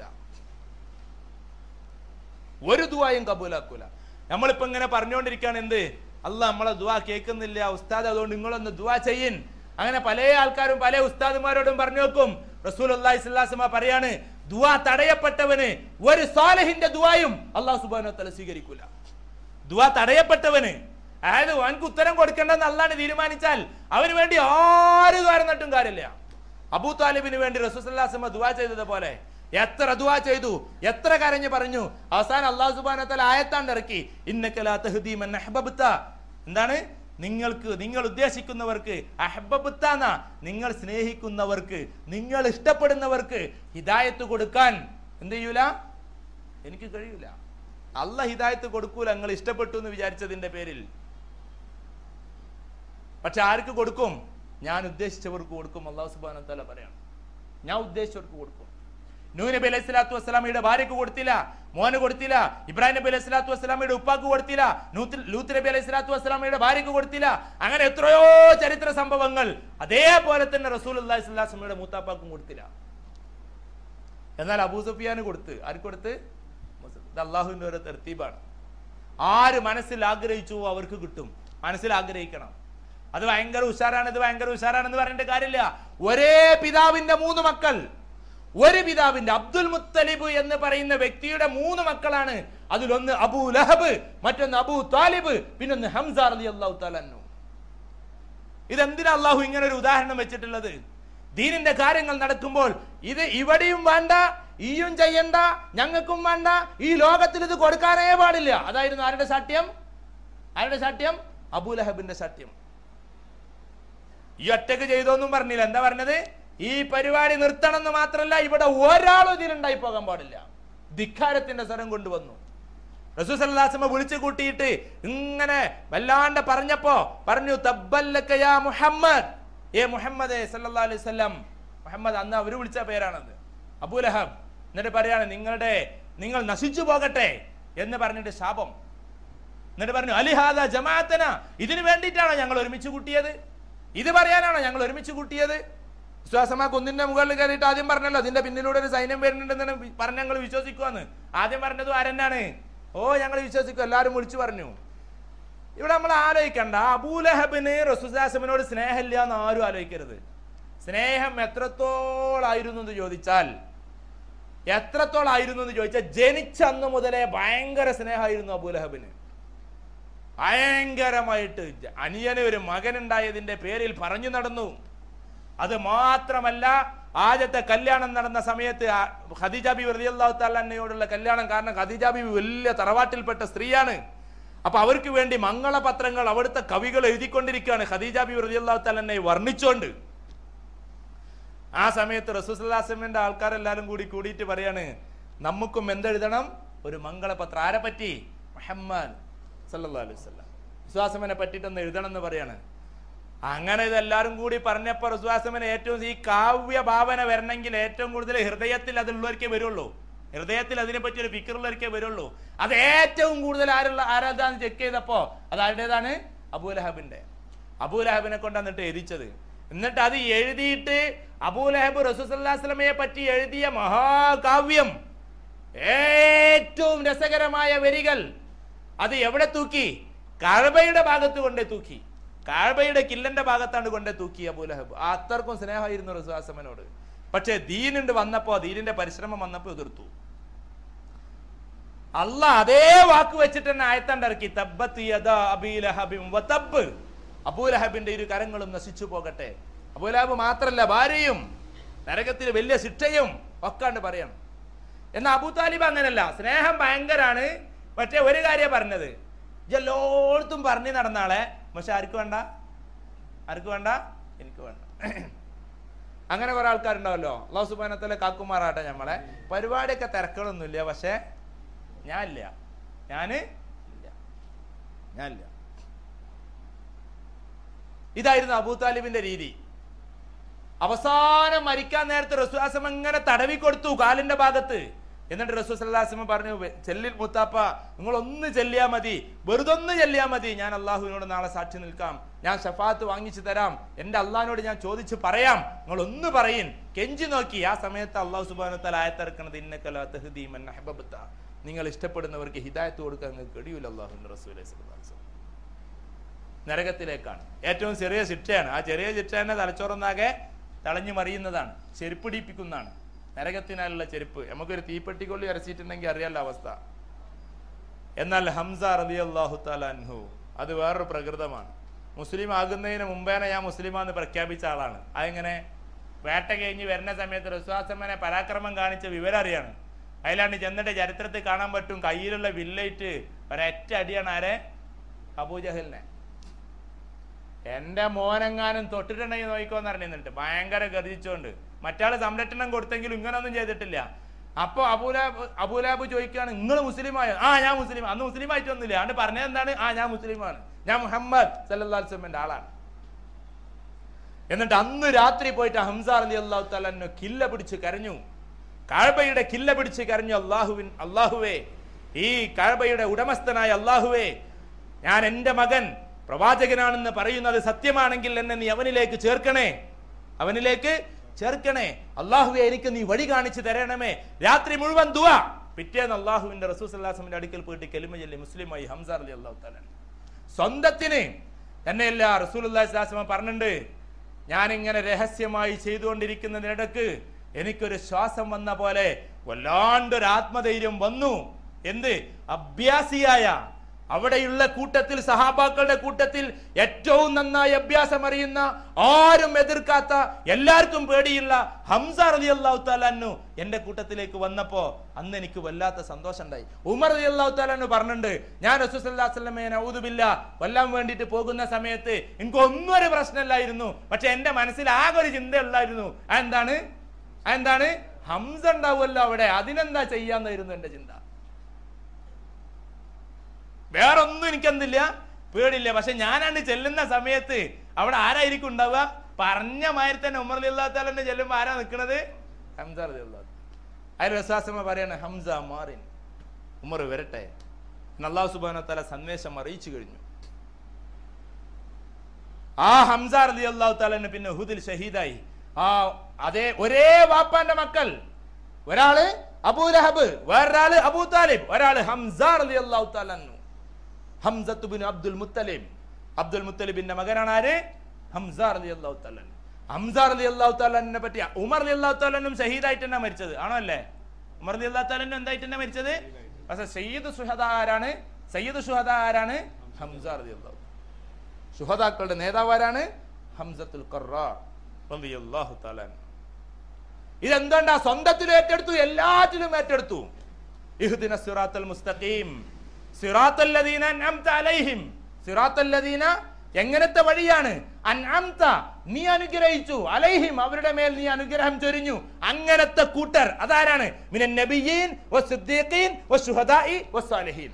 ഒരു ദുആയും കബൂലാക്കൂല. നമ്മളിപ്പോ ഇങ്ങനെ പറഞ്ഞുകൊണ്ടിരിക്കുകയാണ്, എന്ത്, അല്ലാഹ് നമ്മളെ ദുആ കേൾക്കുന്നില്ല ഉസ്താദ്, അതുകൊണ്ട് നിങ്ങളൊന്ന് ദുആ ചെയ്യിൻ. അങ്ങനെ പല ആൾക്കാരും പല ഉസ്താദുമാരോടും പറഞ്ഞു വെക്കും. റസൂലുള്ളാഹി സ്വല്ലല്ലാഹു അലൈഹി വസല്ലം പറയാണ്, ദുആ തടയപ്പെട്ടവന് ഒരു സാലിഹിന്റെ ദുആയും അല്ലാഹു സുബ്ഹാനഹു വ തആല സ്വീകരിക്കൂല. ദുആ തടയപ്പെട്ടവന്, അതായത് അവൻക്ക് ഉത്തരം കൊടുക്കേണ്ടെന്ന് അല്ലാഹ് തീരുമാനിച്ചാൽ അവന് വേണ്ടി ആര് കാരണട്ടും കാര്യമില്ല. അബൂ താലിബിന് വേണ്ടി റസൂൽ സ്വല്ലല്ലാഹു അലൈഹി വസല്ലം ദുആ ചെയ്തതുപോലെ എത്ര ദുആ ചെയ്തു, എത്ര കരഞ്ഞു പറഞ്ഞു. അവസാനം അല്ലാഹു സുബ്ഹാനഹു വ തആല ആയത്താണ്ട് ഇറക്കി, ഇന്നക ലാ തഹ്ദീ മൻ അഹ്ബബ്ത. എന്താണ്? നിങ്ങൾ ഉദ്ദേശിക്കുന്നവർക്ക്, അഹ്ബബ്താന നിങ്ങൾ സ്നേഹിക്കുന്നവർക്ക്, നിങ്ങൾ ഇഷ്ടപ്പെടുന്നവർക്ക് ഹിദായത്ത് കൊടുക്കാൻ എന്ത് ചെയ്യൂല? എനിക്ക് കഴിയൂല. അല്ലാഹ് ഹിദായത്ത് കൊടുക്കൂല നിങ്ങൾ ഇഷ്ടപ്പെട്ടു എന്ന് വിചാരിച്ചതിന്റെ പേരിൽ. പക്ഷെ ആർക്ക് കൊടുക്കും? ഞാൻ ഉദ്ദേശിച്ചവർക്ക് കൊടുക്കും. അല്ലാഹു സുബ്ഹാനഹു വ തആല പറയാണ്, ഞാൻ ഉദ്ദേശിച്ചവർക്ക് കൊടുക്കും. നൂഹ് നബി അലൈഹി സ്വലാത്തു വസ്സലാമയുടെ ഭാര്യക്ക് കൊടുത്തില്ല, മോന് കൊടുത്തില്ല. ഇബ്രാഹിം നബി അലൈഹി സ്വലാത്തു വസ്സലാമയുടെ ഉപ്പാക്ക് കൊടുത്തില്ല. ലൂത്ത് നബി അലൈഹി സ്വലാത്തു വസ്സലാമയുടെ ഭാര്യക്ക് കൊടുത്തില്ല. അങ്ങനെ എത്രയോ ചരിത്ര സംഭവങ്ങൾ. അതേപോലെ തന്നെ റസൂലുള്ളാഹി സ്വല്ലല്ലാഹു അലൈഹി വസല്ലമയുടെ മൂത്താപ്പാക്കും കൊടുത്തില്ല. എന്നാൽ അബൂ സുഫിയാന് കൊടുത്ത്. ആർക്ക് കൊടുത്ത്? ഇത് അള്ളാഹുവിന്റെ ഒരു തർത്തീബാണ്. ആര് മനസ്സിൽ ആഗ്രഹിച്ചു അവർക്ക് കിട്ടും. മനസ്സിൽ ആഗ്രഹിക്കണം. അത് ഭയങ്കര ഉഷാറാണ്, ഇത് ഭയങ്കര ഉഷാറാണെന്ന് പറഞ്ഞിട്ട് കാര്യമില്ല. ഒരേ പിതാവിന്റെ 3 മക്കൾ, ഒരു പിതാവിന്റെ അബ്ദുൽ മുത്തലിബ് എന്ന് പറയുന്ന വ്യക്തിയുടെ 3 മക്കളാണ്. അതിലൊന്ന് അബൂ ലഹബ്, മറ്റൊന്ന് അബൂ താലിബ്, പിന്നൊന്ന് ഹംസ റളിയല്ലാഹു തആല അൻഹു. ഇതെന്തിനാ അള്ളാഹു ഇങ്ങനെ ഒരു ഉദാഹരണം വെച്ചിട്ടുള്ളത്? ദീനിന്റെ കാര്യങ്ങൾ നടക്കുമ്പോൾ ഇത് ഇവിടെയും വേണ്ട, ഈയും ചെയ്യണ്ട, ഞങ്ങൾക്കും വേണ്ട, ഈ ലോകത്തിൽ ഇത് കൊടുക്കാനേ പാടില്ല. അതായിരുന്നു ആരുടെ സാഠ്യം? ആരുടെ സാഠ്യം? അബൂ ലഹബിന്റെ സാഠ്യം. ഈ ഒറ്റക്ക് ചെയ്തോന്നും പറഞ്ഞില്ല. എന്താ പറഞ്ഞത്? ഈ പരിപാടി നിർത്തണം എന്ന് മാത്രമല്ല, ഇവിടെ ഒരാളും ഇതിലുണ്ടായി പോകാൻ പാടില്ല. ധിക്കാരത്തിന്റെ സ്വരം കൊണ്ടുവന്നു. റസൂൽ സല്ലല്ലാഹു അലൈഹി വസല്ലം വിളിച്ചു കൂട്ടിയിട്ട് ഇങ്ങനെ വല്ലാണ്ട് പറഞ്ഞപ്പോ പറഞ്ഞു, തബ്ബല്ലക യാ മുഹമ്മദ്, ഏ മുഹമ്മദ് സല്ലല്ലാഹു അലൈഹി വസല്ലം. മുഹമ്മദ് അന്ന് അവര് വിളിച്ച പേരാണത്, അബൂ ലഹബ്. എന്നിട്ട് പറയാണ്, നിങ്ങൾ നശിച്ചു പോകട്ടെ എന്ന് പറഞ്ഞിട്ട് ശാപം. എന്നിട്ട് പറഞ്ഞു, അലിഹാദ ജമാഅത്തന, ഇതിനു വേണ്ടിയിട്ടാണോ ഞങ്ങൾ ഒരുമിച്ച് കൂട്ടിയത്? ഇത് പറയാനാണോ ഞങ്ങൾ ഒരുമിച്ച് കൂട്ടിയത്? വിശ്വാസമാ കുന്നിന്റെ മുകളിൽ കയറിയിട്ട് ആദ്യം പറഞ്ഞല്ലോ അതിന്റെ പിന്നിലൂടെ ഒരു സൈന്യം വരുന്നുണ്ടെന്ന് പറഞ്ഞ ഞങ്ങൾ വിശ്വസിക്കുമെന്ന്. ആദ്യം പറഞ്ഞത് ആരെന്നാണ്? ഓ ഞങ്ങൾ വിശ്വസിക്കും, എല്ലാവരും വിളിച്ചു പറഞ്ഞു. ഇവിടെ നമ്മൾ ആലോചിക്കണ്ട, അബൂ ലഹബിന് റസൂൽ സല്ലല്ലാഹു അലൈഹി വസല്ലമയോട് സ്നേഹമില്ല എന്ന് ആരും ആലോചിക്കരുത്. സ്നേഹം എത്രത്തോളായിരുന്നു എന്ന് ചോദിച്ചാൽ ജനിച്ച അന്ന് മുതലേ ഭയങ്കര സ്നേഹമായിരുന്നു അബൂ ലഹബിന്. ഭയങ്കരമായിട്ട് അനിയന് ഒരു മകനുണ്ടായതിന്റെ പേരിൽ പറഞ്ഞു നടന്നു. അത് മാത്രമല്ല, ആദ്യത്തെ കല്യാണം നടന്ന സമയത്ത് ഖദീജ ബീവി റളിയല്ലാഹു തആല അൻഹയോടുള്ള കല്യാണം, കാരണം ഖദീജ ബീവി വലിയ തറവാട്ടിൽപ്പെട്ട സ്ത്രീയാണ്. അപ്പൊ അവർക്ക് വേണ്ടി മംഗളപത്രങ്ങൾ അവിടുത്തെ കവികൾ എഴുതിക്കൊണ്ടിരിക്കുകയാണ് ഖദീജ ബീവി റളിയല്ലാഹു തആല അൻഹയെ വർണ്ണിച്ചുകൊണ്ട്. ആ സമയത്ത് റസൂൽ സല്ലല്ലാഹു അലൈഹി വസല്ലമയുടെ ആൾക്കാരെല്ലാരും കൂടിയിട്ട് പറയാണ്, നമുക്കും എന്തെഴുതണം? ഒരു മംഗളപത്രം. ആരെ പറ്റി? മുഹമ്മദ് സല്ലല്ലാഹു അലൈഹി വസല്ലം. വിശ്വാസമനെ പറ്റിയിട്ടൊന്ന് എഴുതണം എന്ന് പറയാണ്. അങ്ങനെ ഇതെല്ലാരും കൂടി പറഞ്ഞപ്പോ റസൂലുള്ളാഹിനെ ഏറ്റവും ഈ കാവ്യ ഭാവന വരണമെങ്കിൽ ഏറ്റവും കൂടുതൽ ഹൃദയത്തിൽ അതുള്ളവർക്കേ വരുള്ളൂ. ഹൃദയത്തിൽ അതിനെപ്പറ്റി ഒരു ഫിക്റുള്ളവർക്കേ വരുള്ളൂ. അത് ഏറ്റവും കൂടുതൽ ആരാധാന്ന് ചെക്ക് ചെയ്തപ്പോ അത് ആരുടേതാണ്? അബൂ ലഹബിന്റെ. അബൂ ലഹബിനെ കൊണ്ട് എന്നിട്ട് എരിച്ചത്. എന്നിട്ട് അത് എഴുതിയിട്ട് അബൂലഹബ് റസൂൽ സല്ലല്ലാഹു അലൈഹി വസല്ലമയെ പറ്റി എഴുതിയ മഹാകാവ്യം, ഏറ്റവും രസകരമായ വരികൾ, അത് എവിടെ തൂക്കി? കഅബയുടെ ഭാഗത്ത് കൊണ്ടേ തൂക്കി. കഅബയുടെ കില്ലന്റെ ഭാഗത്താണ് കൊണ്ടേ തൂക്കി അബൂലഹബ്. അത്രക്കും സ്നേഹമായിരുന്നു റസൂൽ സല്ലല്ലാഹു അലൈഹി വസല്ലമയോട്. പക്ഷേ ദീനുണ്ട് വന്നപ്പോ, ദീനിന്റെ പരിശ്രമം വന്നപ്പോ എതിർത്തു. അള്ളാഹ് അതേ വാക്ക് വെച്ചിട്ട് തന്നെ ആയത്തണ്ടിറക്കി, തബ്ബത് യദാ അബീ ലഹബിൻ വതബ്ബ്, അബൂലഹബിന്റെ ഇരു കരങ്ങളും നശിച്ചു പോകട്ടെ. അബൂലഹബ് മാത്രല്ല, ഭാര്യയും നരകത്തിൽ വലിയ ശിക്ഷയും ഒക്കെ പറയണം. എന്നാൽ അബൂ താലിബ് അങ്ങനല്ല, സ്നേഹം ഭയങ്കരാണ്. പക്ഷെ ഒരു കാര്യം പറഞ്ഞത്, എല്ലായിടത്തും പറഞ്ഞു നടന്നാളെ, പക്ഷെ ആർക്ക് വേണ്ട? ആർക്ക് വേണ്ട? എനിക്ക് വേണ്ട. അങ്ങനെ കുറെ ആൾക്കാരുണ്ടാവല്ലോ. അല്ലാഹു സുബ്ഹാനഹു വ തആല കാക്കുമാറാട്ടെ നമ്മളെ. പരിപാടിയൊക്കെ തിരക്കുകളൊന്നുമില്ല, പക്ഷെ ഞാനില്ല. ഇതായിരുന്നു അബൂ താലിബിന്റെ രീതി. അവസാനം മരിക്കാൻ നേരത്തെ റസൂൽ സല്ലല്ലാഹു അലൈഹി വസല്ലം ഇങ്ങനെ തടവി കൊടുത്തു കാലിന്റെ ഭാഗത്ത്. എന്നിട്ട് റസൂൽ സല്ലല്ലാഹു അലൈഹി വസല്ലം പറഞ്ഞു, ചെല്ലിൽ മുത്താപ്പ, നിങ്ങൾ ഒന്ന് ചെല്ലിയാ മതി, വെറുതൊന്ന് ചെല്ലിയാ മതി, ഞാൻ അള്ളാഹുവിനോട് നാളെ സാക്ഷി നിൽക്കാം, ഞാൻ ശഫാത്ത് വാങ്ങിച്ചു തരാം, എന്റെ അള്ളാഹിനോട് ഞാൻ ചോദിച്ച് പറയാം, നിങ്ങൾ ഒന്ന് പറയിൻ. കെഞ്ചി നോക്കി. ആ സമയത്ത് അള്ളാഹു സുബ്ഹാനഹു വ തആല ആയത്തിറക്കുന്നത്, ഇന്നക ലാ തഹ്ദീ മൻ അഹ്ബബ്ത, നിങ്ങൾ ഇഷ്ടപ്പെടുന്നവർക്ക് ഹിദായത്ത് കൊടുക്കാൻ നിങ്ങൾക്ക് കഴിയൂല. അല്ലാഹുവിന്റെ റസൂലേ സ്വല്ലല്ലാഹു അലൈഹി വസല്ലം നരകത്തിലേക്കാണ്. ഏറ്റവും ചെറിയ ശിക്ഷയാണ്. ആ ചെറിയ ശിക്ഷ തന്നെ തലച്ചോറൊന്നാകെ തളഞ്ഞു മറിയുന്നതാണ്, ചെരുപ്പിടിപ്പിക്കുന്നതാണ്. നരകത്തിനാലുള്ള ചെരുപ്പ്. നമുക്കൊരു തീപ്പെട്ടിക്കൊള്ളി അരച്ചിട്ടുണ്ടെങ്കിൽ അറിയാലോ അവസ്ഥ. എന്നാൽ ഹംസ റളിയല്ലാഹു തആല അൻഹു, അത് വേറൊരു പ്രകൃതമാണ്. മുസ്ലിം ആകുന്നതിന് മുമ്പേനെ ഞാൻ മുസ്ലിമാന്ന് പ്രഖ്യാപിച്ച ആളാണ്. അതെങ്ങനെ? വേട്ട കഴിഞ്ഞ് വരുന്ന സമയത്ത് റസൂലുള്ളാഹിനെ പരാക്രമം കാണിച്ച വിവരം അറിയാണ്. അതിലാണ്ട് ചെന്നിട്ട് ചരിത്രത്തിൽ കാണാൻ പറ്റും, കയ്യിലുള്ള വില്ലേറ്റ് ഒരൊറ്റ അടിയാണ് ആരെ? അബൂജഹലിനെ. എന്റെ മോനെങ്ങാനും തൊട്ടിട്ടുണ്ടെങ്കിൽ നോക്കിക്കോന്ന് അറിഞ്ഞിട്ട് ഭയങ്കര ഗർജിച്ചോണ്ട്. മറ്റാള് സംരക്ഷണം കൊടുത്തെങ്കിലും ഇങ്ങനൊന്നും ചെയ്തിട്ടില്ല. അപ്പൊ അബൂലഹബ് ചോദിക്കുകയാണ്, നിങ്ങൾ മുസ്ലിമായോ? ആ ഞാൻ മുസ്ലിം. അന്ന് മുസ്ലിം ആയിട്ടൊന്നുമില്ല. അണ്ട് പറഞ്ഞത് എന്താണ്? ആ ഞാൻ മുസ്ലിമാണ്, ഞാൻ മുഹമ്മദ് സല്ലല്ലാഹു അലൈഹി വസല്ലമയുടെ ആളാണ്. എന്നിട്ട് അന്ന് രാത്രി പോയിട്ട് ഹംസ റളിയല്ലാഹു തആല അൻഹു കില്ല പിടിച്ച് കരഞ്ഞു. കഅബയുടെ കില്ല പിടിച്ച് കരഞ്ഞു, അല്ലാഹുവേ, ഈ കഅബയുടെ ഉടമസ്ഥനായ അല്ലാഹുവേ, ഞാൻ എന്റെ മകൻ പ്രവാചകനാണെന്ന് പറയുന്നത് സത്യമാണെങ്കിൽ എന്നെ നീ അവനിലേക്ക് ചേർക്കണേ, അവനിലേക്ക് ചേർക്കണേ. അല്ലാഹുവേ, എനിക്ക് നീ വഴി കാണിച്ചു തരണമേ. രാത്രി മുഴുവൻ ദുആ. പിറ്റേന്ന് അല്ലാഹുവിന്റെ റസൂൽ സല്ലല്ലാഹു അലൈഹി വസല്ലമയുടെ അടുക്കൽ പോയിട്ട് കലിമ ചൊല്ലി മുസ്ലിമായി ഹംസ റളിയല്ലാഹു തആല. സ്വന്തത്തിന് തന്നെയല്ല, റസൂലുള്ളാഹി സ്വല്ലല്ലാഹു അലൈഹി വസല്ലം പറഞ്ഞിട്ടുണ്ട്, ഞാനിങ്ങനെ രഹസ്യമായി ചെയ്തുകൊണ്ടിരിക്കുന്നതിനിടക്ക് എനിക്കൊരു ശ്വാസം വന്ന പോലെ വല്ലാണ്ടൊരു ആത്മധൈര്യം വന്നു. എന്ത്? അഭ്യാസിയായ, അവിടെയുള്ള കൂട്ടത്തിൽ, സഹാബാക്കളുടെ കൂട്ടത്തിൽ ഏറ്റവും നന്നായി അഭ്യാസം അറിയുന്ന, ആരും എതിർക്കാത്ത, എല്ലാവർക്കും പേടിയുള്ള ഹംസ റളിയല്ലാഹു തആല അൻഹു എന്റെ കൂട്ടത്തിലേക്ക് വന്നപ്പോ അന്ന് എനിക്ക് വല്ലാത്ത സന്തോഷം ഉണ്ടായി. ഉമർ റളിയല്ലാഹു തആല അൻഹു പറഞ്ഞിട്ടുണ്ട്, ഞാൻ റസൂൽ സല്ലല്ലാഹു അലൈഹി വസല്ലമയെ നഊദു ബില്ലാഹ് കൊല്ലാൻ വേണ്ടിയിട്ട് പോകുന്ന സമയത്ത് എനിക്ക് ഒന്നും ഒരു പ്രശ്നമില്ലായിരുന്നു. പക്ഷെ എന്റെ മനസ്സിൽ ആകെ ഒരു ചിന്ത ഉള്ളായിരുന്നു. അതെന്താണ്? ഹംസ ഉണ്ടാവുമല്ലോ അവിടെ, അതിനെന്താ ചെയ്യാന്നായിരുന്നു എന്റെ ചിന്ത. വേറൊന്നും എനിക്കെന്തില്ല, പേടില്ല. പക്ഷെ ഞാനാണ്ട് ചെല്ലുന്ന സമയത്ത് അവിടെ ആരായിരിക്കും ഉണ്ടാവുക? പറഞ്ഞ മാതിരി തന്നെ ഉമർ റളിയല്ലാഹു തആല ചെല്ലുമ്പോ ആരാ നിൽക്കുന്നത്? ഹംസ റളിയല്ലാഹു. അതിൽ റസൂലുള്ളാഹി പറയാണ്, ഹംസ മാറിൻ, ഉമർ വരട്ടെ. അല്ലാഹു സുബ്ഹാനഹു വ തആല സന്ദേശം അറിയിച്ചു കഴിഞ്ഞു. ആ ഹംസ റളിയല്ലാഹു തആല പിന്നെ ഉഹുദിൽ ഷഹീദായി. അതേ ഒരേ വാപ്പാന്റെ മക്കൾ, ഒരാള് അബൂലഹബ്, വേറൊരാള് അബൂ താലിബ്, ഒരാള് ഹംസ റളിയല്ലാഹു തആല അൻഹു. ഹംസത്ത് ബിൻ അബ്ദുൽ മുത്തലിബിന്റെ മകനാണ് ആര്? ഹംസ റളിയല്ലാഹു തആല. ഹംസ റളിയല്ലാഹു തആലനെ പറ്റി ഉമർ റളിയല്ലാഹു തആലനും ഷഹീദായിട്ട് തന്നെ മരിച്ചത് ആണോ അല്ലേ? ഉമർ റളിയല്ലാഹു തആലനും എന്തായിട്ട് തന്നെ മരിച്ചത്? പക്ഷെ സയ്യിദ് ശുഹദാ ആരാണ്? ഹംസ റളിയല്ലാഹു. ശുഹദാക്കളുടെ നേതാവ് ആരാണ്? ഹംസത്തുൽ ഖറാർ റളിയല്ലാഹു തആല. ഇതെന്താ? സ്വന്തത്തിലും ഏറ്റെടുത്തു, എല്ലാറ്റിലും ഏറ്റെടുത്തു. ഇഹ്ദിന സിറാത്തൽ മുസ്തഖീം സിറാത്തൽ ലദീന അൻഅംത അലൈഹിം. സിറാത്തൽ ലദീന എങ്ങനത്തെ വഴിയാണ്? അൻഅംത നീ അനുഗ്രഹിച്ചു, അലൈഹിം അവരുടെ മേൽ നീ അനുഗ്രഹം ചൊരിഞ്ഞു. അങ്ങനത്തെ കൂട്ടർ അതാരാണ്? മിനൻ നബിയ്യീൻ വസ്സിദ്ദീഖീൻ വശുഹദാഇ വസ്സാലിഹീൻ.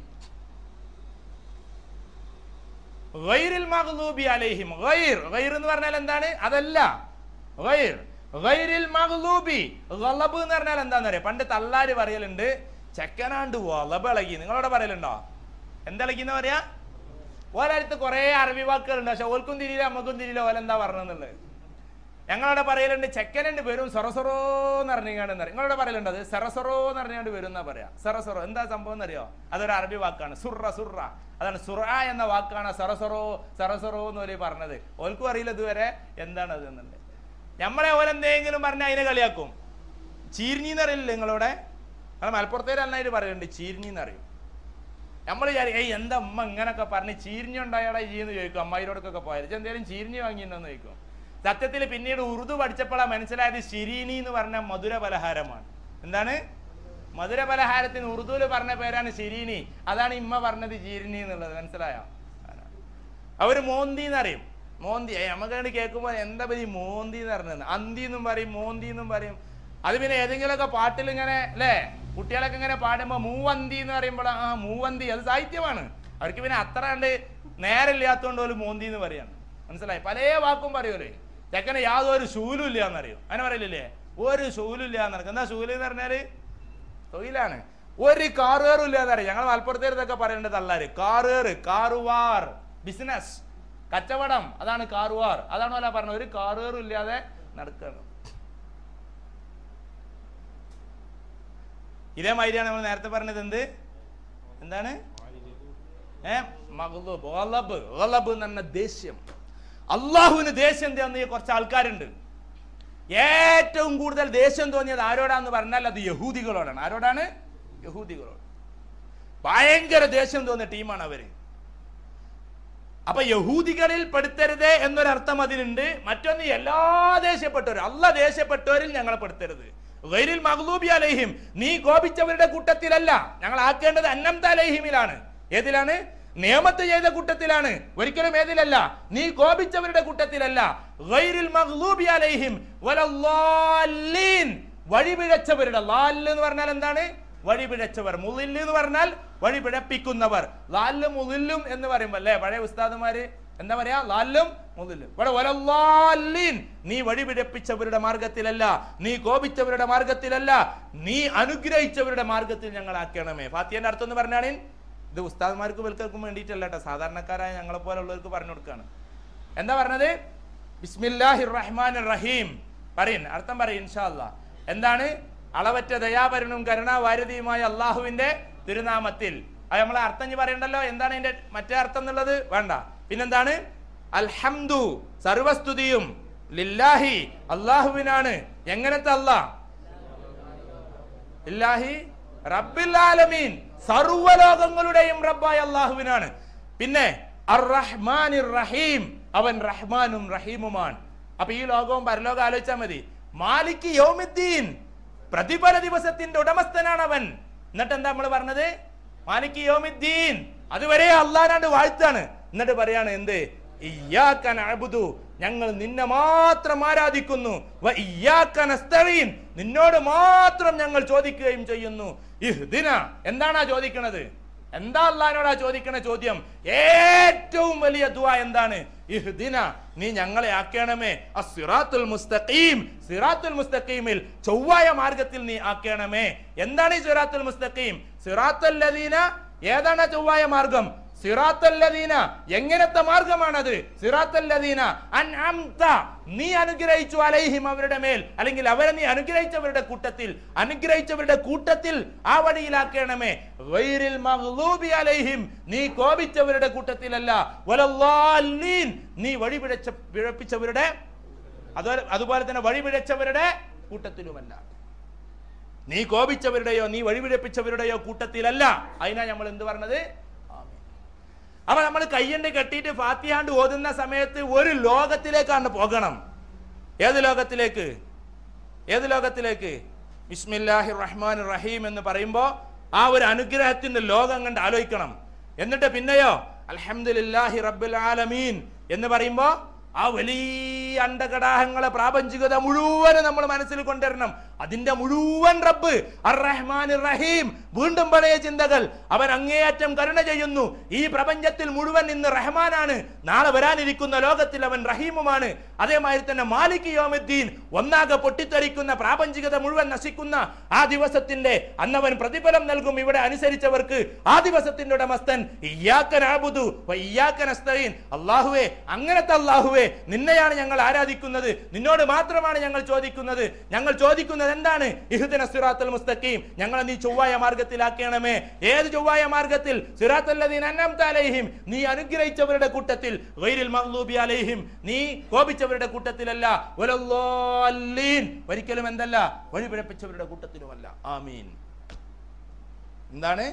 ഗൈറിൽ മഗ്ലൂബി അലൈഹിം. ഗൈർ എന്ന് പറഞ്ഞാൽ എന്താണ്? അതല്ല. ഗൈറിൽ മഗ്ലൂബി. ഗളബ് എന്ന് പറഞ്ഞാൽ എന്താന്ന് അറിയാം? പണ്ട് തള്ളാര് പറയലുണ്ട്, ചെക്കനാണ്ട് വളബ് ഇളകി. നിങ്ങളോട് പറയലുണ്ടോ? എന്തിളകിന്ന് പറയാ? ഓരടുത്ത് കുറെ അറബി വാക്കുകളുണ്ട്, പക്ഷെ ഓൽക്കും തിരിയില്ല, അമ്മക്കും തിരിയില്ല ഓലെന്താ പറഞ്ഞെന്നുള്ളത്. ഞങ്ങളവിടെ പറയലുണ്ട് ചെക്കനുണ്ട് വരും സൊറസൊറോ എന്ന് പറഞ്ഞാണ്ട് നിങ്ങളവിടെ പറയലുണ്ട് അത് സെറസൊറോ എന്ന് പറഞ്ഞാണ്ട് വരും എന്നാ പറയാ. സെറസൊറോ എന്താ സംഭവം എന്നറിയോ? അതൊരു അറബി വാക്കാണ്. സുറ സുറ, അതാണ് സുറ എന്ന വാക്കാണ് സെറസൊറോ സെറസൊറോ എന്ന് ഓല് പറഞ്ഞത്. ഓൽക്കും അറിയില്ല ഇതുവരെ എന്താണ് അത് എന്നുള്ളത്. നമ്മളെ ഓലെന്തെങ്കിലും പറഞ്ഞാൽ അതിനെ കളിയാക്കും. ചീരിഞ്ഞിന്ന് അറിയില്ലേ നിങ്ങളവിടെ? നമ്മൾ മലപ്പുറത്തേര് നന്നായിട്ട് പറയുന്നുണ്ട് ചീരിഞ്ഞിന്ന് അറിയും. നമ്മൾ വിചാരിക്കും എന്താ അമ്മ ഇങ്ങനൊക്കെ പറഞ്ഞ് ചീരിഞ്ഞുണ്ടായാടാ എന്ന് ചോദിക്കും. അമ്മായിരോടൊക്കെ പോയത് എന്തേലും ചീരിഞ്ഞ് വാങ്ങിയിട്ടുണ്ടോന്ന് ചോദിക്കും. സത്യത്തിൽ പിന്നീട് ഉറുദു പഠിച്ചപ്പോഴാണ് മനസ്സിലായത് ശിരീനി എന്ന് പറഞ്ഞ മധുര പലഹാരമാണ്. എന്താണ്? മധുര പലഹാരത്തിന് ഉറുദുവിൽ പറഞ്ഞ പേരാണ് ശിരീനി. അതാണ് ഇമ്മ പറഞ്ഞത് ചീരിനി എന്നുള്ളത്. മനസ്സിലായോ? അവര് മോന്തി എന്നറിയും. മോന്തി നമുക്കങ്ങോട്ട് കേൾക്കുമ്പോൾ എന്താ പറ്റി മോന്തി എന്ന് പറഞ്ഞത്. അന്തി എന്നും പറയും, മോന്തി എന്നും പറയും. അത് പിന്നെ ഏതെങ്കിലുമൊക്കെ പാട്ടിൽ ഇങ്ങനെ അല്ലേ കുട്ടികളൊക്കെ ഇങ്ങനെ പാടുമ്പോൾ മൂവന്തി എന്ന് പറയുമ്പോൾ ആ മൂവന്തി അത് സാഹിത്യമാണ്. അവർക്ക് പിന്നെ അത്ര കണ്ട് നേരമില്ലാത്തതുകൊണ്ട് പോലും മോന്തി എന്ന് പറയാണ്. മനസ്സിലായി? പല വാക്കും പറയുമല്ലേ. ചെക്കന് യാതൊരു ശൂലും ഇല്ല എന്നറിയും. അങ്ങനെ പറയില്ലേ? ഒരു ശൂലും ഇല്ല എന്നറിയും. എന്താ ശൂല് എന്ന് പറഞ്ഞാല് തൊഴിലാണ്. ഒരു കാറുകാറും ഇല്ല എന്നറിയും. ഞങ്ങൾ മലപ്പുറത്തേരത്തൊക്കെ പറയേണ്ടത് അല്ലാര് കാറുകാറ്, കാറുവാർ, ബിസിനസ്, കച്ചവടം, അതാണ് കാറുവാർ. അതാണോ അല്ല പറഞ്ഞത്? ഒരു കാറുകാറും ഇല്ലാതെ നടക്കണം. ഇതേമാതിരിയാണ് നമ്മൾ നേരത്തെ പറഞ്ഞത്. എന്താണ് മഗ്ളൂബ്, ഗളബ്. ഗളബ് എന്ന് പറഞ്ഞ ദേഷ്യം. അള്ളാഹുവിന് ദേഷ്യം തോന്നിയ കുറച്ച് ആൾക്കാരുണ്ട്. ഏറ്റവും കൂടുതൽ ദേഷ്യം തോന്നിയത് ആരോടാന്ന് പറഞ്ഞാൽ അത് യഹൂദികളോടാണ്. ആരോടാണ്? യഹൂദികളോട്. ഭയങ്കര ദേഷ്യം തോന്നിയ ടീമാണ് അവര്. അപ്പൊ യഹൂദികളിൽ പെടുത്തരുത് എന്നൊരർത്ഥം അതിനുണ്ട്. മറ്റൊന്ന് എല്ലാ ദേഷ്യപ്പെട്ടവരും, അള്ളാഹ് ദേഷ്യപ്പെട്ടവരിൽ ഞങ്ങളെ പെടുത്തരുത്. ഗൈരിൽ മഗ്ലൂബി അലൈഹിം, നീ കോപിച്ചവരുടെ കൂട്ടത്തിലല്ല. ഞങ്ങൾ ആക്കേണ്ടത് അന്നംത അലൈഹിമിലാണ്. ഏതിലാണ്? നിയമത്ത് ചെയ്ത കൂട്ടത്തിലാണ്. ഒരിക്കലും ഏതിലല്ല? നീ കോപിച്ചവരുടെ കൂട്ടത്തിലല്ല. ഗൈരിൽ മഗ്ലൂബി അലൈഹിം വലല്ലാലീൻ, വഴിപിഴച്ചവരുടെ. ലാൽ എന്ന് പറഞ്ഞാൽ എന്താണ്? വഴിപിഴച്ചവർ. മുളിൽ എന്ന് പറഞ്ഞാൽ വഴിപിഴപ്പിക്കുന്നവർ. ലാലും മുളില്ലും എന്ന് പറയുമ്പോ അല്ലേ പഴയ ഉസ്താദുമാര് എന്താ പറയാ? ലാലും മുളില്ലും. ഇവിടെ വലല്ലാലീൻ, നീ വഴിപിഴപ്പിച്ചവരുടെ മാർഗത്തിലല്ല, നീ കോപിച്ചവരുടെ മാർഗത്തിലല്ല, നീ അനുഗ്രഹിച്ചവരുടെ മാർഗത്തിൽ ഞങ്ങൾ ആക്കണമേ. ഫാത്തിഹയുടെ അർത്ഥം എന്ന് പറഞ്ഞാണ് ഇത് ഉസ്താദ്മാർക്ക് വൽക്കും വേണ്ടിയിട്ടല്ല കേട്ടോ, സാധാരണക്കാരായ ഞങ്ങളെ പോലെ ഉള്ളവർക്ക് പറഞ്ഞു കൊടുക്കുകയാണ്. എന്താ പറഞ്ഞത്? ബിസ്മില്ലാഹിർ റഹ്മാനിർ റഹീം പറയും. അർത്ഥം പറയും ഇൻഷാ അല്ലാഹ്. എന്താണ്? അളവറ്റ ദയാപരനും കരുണാവാരിധിയുമായ അള്ളാഹുവിന്റെ തിരുനാമത്തിൽ. അത് നമ്മളെ അർത്ഥം ഇനി പറയണ്ടല്ലോ. എന്താണ് അതിന്റെ മറ്റേ അർത്ഥം എന്നുള്ളത്? വേണ്ട. പിന്നെന്താണ്? അൽഹംദു, സർവസ്തുതിയും, ലില്ലാഹി, അള്ളാഹുവിനാണ്. എങ്ങനത്തെ അല്ലാഹ്? ലില്ലാഹി റബ്ബിൽ ആലമീൻ, സർവ്വലോകങ്ങളുടെയും റബ്ബായ അള്ളാഹുവിനാണ്. പിന്നെ അർ റഹ്മാനിർ റഹീം, അവൻ റഹ്മാനും റഹീമുമാണ്. അപ്പൊ ഈ ലോകവും പരലോകം ആലോചിച്ചാൽ മതി. മാലിക് യൗമിദ്ദീൻ, പ്രതിഫല ദിവസത്തിന്റെ ഉടമസ്ഥനാണ് അവൻ. എന്നിട്ട് എന്താ നമ്മൾ പറഞ്ഞത്? മാലിക് യൗമിദ്ദീൻ, അതുവരെ അള്ളാഹുവിന്റെ വാഴ്ത്താണ്. എന്നിട്ട് പറയാണ് എന്ത്? ഇയ്യാക നഅ്ബുദു, ഞങ്ങൾ നിന്നെ മാത്രം ആരാധിക്കുന്നു. വ ഇയ്യാക നസ്തഈൻ, നിന്നോട് മാത്രം ഞങ്ങൾ ചോദിക്കുകയും ചെയ്യുന്നു. ഇഹ്ദിന, എന്താണ് ചോദിക്കുന്നത്? എന്താ അള്ളാഹിനോടാ ചോദിക്കണ ചോദ്യം? ഏറ്റവും വലിയ ദുആ എന്താണ്? ഇഹ്ദിന, നീ ഞങ്ങളെ ആക്കണമേ. അസ്സിറാത്തുൽ മുസ്തഖീം, സിറാത്തുൽ മുസ്തഖീമിൽ, ചൊവ്വായ മാർഗത്തിൽ നീ ആക്കണമേ. എന്താണ് ഈ സിറാത്തുൽ മുസ്തഖീം? സിറാത്തുൽ ലദീന, ഏതാണ് ചൊവ്വായ മാർഗം? സിറാത്തുൽ ലദീന, എങ്ങനത്തെ മാർഗമാണത്? സിറാത്തുൽ ലദീന അൻഅംത, നീ അനുഗ്രഹിച്ചു, അലൈഹിം, അവരുടെ മേൽ, അല്ലെങ്കിൽ അവരെ നീ അനുഗ്രഹിച്ചവരുടെ കൂട്ടത്തിൽ ആ വഴിയിലാക്കണമേ. ഗൈരിൽ മഗ്ലൂബി അലൈഹിം, നീ കോപിച്ചവരുടെ കൂട്ടത്തിലല്ല. വലല്ലാലീൻ, നീ പിഴപ്പിച്ചവരുടെ, അതുപോലെ തന്നെ വഴിപിഴച്ചവരുടെ കൂട്ടത്തിലുമല്ല. നീ കോപിച്ചവരുടെയോ നീ വഴിപിഴപ്പിച്ചവരുടെയോ കൂട്ടത്തിലല്ല. അതിനാ നമ്മൾ എന്ത് പറഞ്ഞത്? അപ്പൊ നമ്മൾ കയ്യണ്ട് കെട്ടിയിട്ട് ഫാത്തിഹാണ്ട് ഓതുന്ന സമയത്ത് ഒരു ലോകത്തിലേക്കാണ് പോകണം. ഏത് ലോകത്തിലേക്ക്? ഏത് ലോകത്തിലേക്ക്? ബിസ്മില്ലാഹിർ റഹ്മാനിർ റഹീം എന്ന് പറയുമ്പോ ആ ഒരു അനുഗ്രഹത്തിന്റെ ലോകം കണ്ട് ആലോചിക്കണം. എന്നിട്ട് പിന്നെയോ അൽഹംദുലില്ലാഹി റബ്ബിൽ ആലമീൻ എന്ന് പറയുമ്പോ ആ വലിയ അണ്ടകടാഹങ്ങളെ പ്രാപഞ്ചികത മുഴുവനും നമ്മൾ മനസ്സിൽ കൊണ്ടുവരണം. അതിന്റെ മുഴുവൻ റബ്ബ് അർ-റഹ്മാൻ റഹീം. വീണ്ടും പഴയ ചിന്തകൾ. അവൻ അങ്ങേയറ്റം കരുണ ചെയ്യുന്നു. ഈ പ്രപഞ്ചത്തിൽ മുഴുവൻ ഇന്ന് റഹ്മാനാണ്, നാളെ വരാനിരിക്കുന്ന ലോകത്തിൽ അവൻ റഹീമുമാണ്. അതേമാതിരി തന്നെ മാലിക് യൗമുദ്ദീൻ, ഒന്നാകെ പൊട്ടിത്തെറിക്കുന്ന പ്രാപഞ്ചികത മുഴുവൻ നശിക്കുന്ന ആ ദിവസത്തിന്റെ അന്നവൻ പ്രതിഫലം നൽകും ഇവിടെ അനുസരിച്ചവർക്ക്. ആ ദിവസത്തിന്റെ ഉടമസ്ഥൻ ഇയ്യാക നഅ്ബുദു വ ഇയ്യാക നസ്തഈൻ. അല്ലാഹുവേ, അങ്ങനത്തെ അല്ലാഹുവേ, നിന്നെയാണ് ഞങ്ങൾ ആരാധിക്കുന്നത്, നിന്നോട് മാത്രമാണ് ഞങ്ങൾ ചോദിക്കുന്നത്. ഞങ്ങൾ ചോദിക്കുന്നത് എന്താണ്? ഇഹ്ദിന സിറാത്തൽ മുസ്തഖീം, ഞങ്ങളെ നീ ചൊവ്വായ മാർഗത്തിലാക്കണമേ. ഏത് ചൊവ്വായ മാർഗത്തിൽ? സിറാത്തൽ ലദീന അൻഅംത അലൈഹിം, നീ അനുഗ്രഹിച്ചവരുടെ കൂട്ടത്തിൽ. ഗൈരിൽ മഗ്ദൂബി അലൈഹിം, നീ കോപിച്ചവരുടെ കൂട്ടത്തിലല്ല. വലല്ലാലീൻ, ഒരിക്കലും എന്തല്ല, വഴിപിഴപ്പിച്ചവരുടെ കൂട്ടത്തിലുമല്ല. ആമീൻ. എന്താണ്?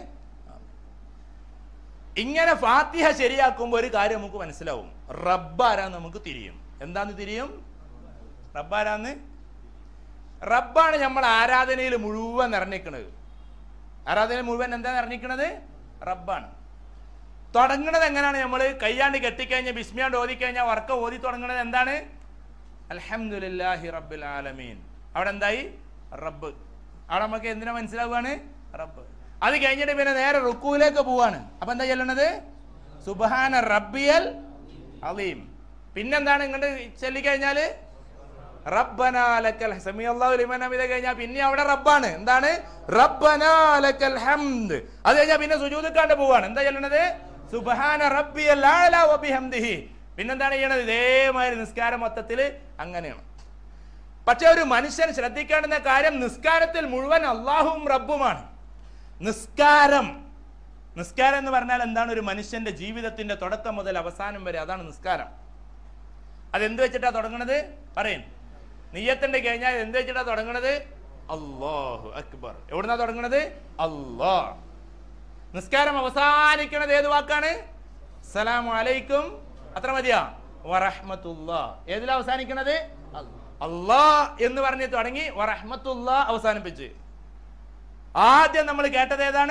ഇങ്ങനെ ഫാത്തിഹ ശരിയാക്കുമ്പോൾ ഒരു കാര്യം നമുക്ക് മനസ്സിലാവും. റബ്ബാരാന്ന് നമുക്ക് തിരിയും. എന്താന്ന് തിരിയും? റബ്ബാരാന്ന്. റബ്ബാണ് നമ്മൾ ആരാധനയിൽ മുഴുവൻ നിറഞ്ഞിരിക്കുന്നത്. ആരാധനയിൽ മുഴുവൻ എന്താ നിറഞ്ഞിരിക്കുന്നത്? റബ്ബാണ്. തുടങ്ങുന്നത് എങ്ങനെയാണ്? നമ്മൾ കയ്യാണ്ട് കെട്ടിക്കഴിഞ്ഞാൽ ബിസ്മിയാണ്ട് ഓതിക്കഴിഞ്ഞാൽ വർക്ക ഓതി തുടങ്ങുന്നത് എന്താണ്? അൽഹംദുലില്ലാഹി റബ്ബിൽ ആലമീൻ. അവിടെ എന്തായി? റബ്ബ്. അവിടെ നമുക്ക് എന്തിനാ മനസ്സിലാവുകയാണ്? റബ്ബ്. അത് കഴിഞ്ഞിട്ട് പിന്നെ നേരെ റുക്കൂലേക്ക് പോവാണ്. അപ്പൊ എന്താ ചെല്ലണത്? സുബ്ഹാന റബ്ബിയൽ അലീം. പിന്നെന്താണ് ഇങ്ങോട്ട് ചൊല്ലിക്കഴിഞ്ഞാല് റബ്ബനാ ലക്കൽ സമിഅല്ലാഹു ലിമൻ ഹമിദ കഴിഞ്ഞാൽ പിന്നെ അവിടെ റബ്ബാണ്. എന്താണ്? റബ്ബനാ ലക്കൽ ഹംദ്. അത് കഴിഞ്ഞാൽ പിന്നെ സുജൂദിക്കാണ്ട് പോവാണ്. എന്താ ചൊല്ലണത്? സുബ്ഹാന റബ്ബിയൽ അഅ്ലാ വബിഹംദിഹി. പിന്നെന്താണ് ചെയ്യണത്? ഇതേമാതിരി നിസ്കാരം മൊത്തത്തിൽ അങ്ങനെയാണ്. പക്ഷെ ഒരു മനുഷ്യൻ ശ്രദ്ധിക്കേണ്ടുന്ന കാര്യം, നിസ്കാരത്തിൽ മുഴുവൻ അള്ളാഹുവും റബ്ബുമാണ്. നിസ്കാരം എന്ന് പറഞ്ഞാൽ എന്താണ്? ഒരു മനുഷ്യന്റെ ജീവിതത്തിന്റെ തുടക്കം മുതൽ അവസാനം വരെ അതാണ് നിസ്കാരം. അതെന്ത് വെച്ചിട്ടാ തുടങ്ങണത്? പറയും. നിയ്യത്തിന്റെ കഴിഞ്ഞാൽ എന്ത് വെച്ചിട്ടാ തുടങ്ങണത്? അല്ലാഹു അക്ബർ. എവിടുന്നാ തുടങ്ങണത്? അല്ലാഹ്. നിസ്കാരം അവസാനിക്കണത് ഏത് വാക്കാണ്? അസ്സലാമു അലൈക്കും. അത്ര മതിയാ? വറഹ്മത്തുള്ളാഹ്. ഏതിലാ അവസാനിക്കണത്? അല്ലാഹ് എന്ന് പറഞ്ഞ് തുടങ്ങി വറഹ്മത്തുള്ളാഹ് അവസാനിപ്പിച്ച്. ആദ്യം നമ്മൾ കേട്ടത് ഏതാണ്?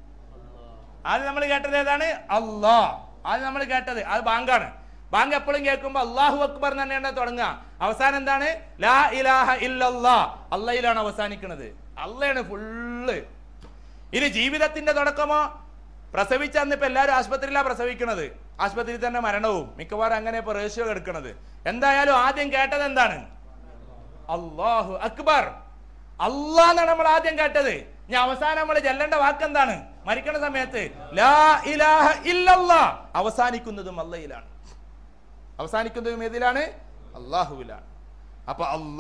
ആദ്യം നമ്മൾ കേട്ടത് ഏതാണ്? അല്ലാഹ്. ആദ്യം നമ്മൾ കേട്ടത് അത് ബാങ്കാണ്. ബാങ്ക് എപ്പോഴും കേൾക്കുമ്പോ അല്ലാഹു അക്ബർ തന്നെയാണ് തുടങ്ങുക. അവസാനം എന്താണ്? ലാ ഇലാഹ ഇല്ലല്ലാഹ്. അള്ളയിലാണ് അവസാനിക്കുന്നത്. അള്ളയാണ് ഫുള്ള്. ഇനി ജീവിതത്തിന്റെ തുടക്കമോ? പ്രസവിച്ച അന്ന് ഇപ്പൊ എല്ലാവരും ആശുപത്രിയിലാണ് പ്രസവിക്കുന്നത്. ആശുപത്രിയിൽ തന്നെ മരണവും മിക്കവാറും അങ്ങനെ ഇപ്പൊ റേഷ്യോ എടുക്കുന്നത്. എന്തായാലും ആദ്യം കേട്ടത് എന്താണ്? അല്ലാഹു അക്ബർ. അല്ലാഹ് എന്നാണ് നമ്മൾ ആദ്യം കേട്ടത്. ഇനി അവസാനം നമ്മൾ ചെല്ലേണ്ട വാക്ക് എന്താണ്? മരിക്കുന്ന സമയത്ത് ലാ ഇലാഹ ഇല്ലല്ലാഹ്. അവസാനിക്കുന്നതും അള്ളയിലാണ്. അവസാനിക്കുന്നതും ഏതിലാണ്? അല്ലാഹുവിലാണ്. അപ്പൊ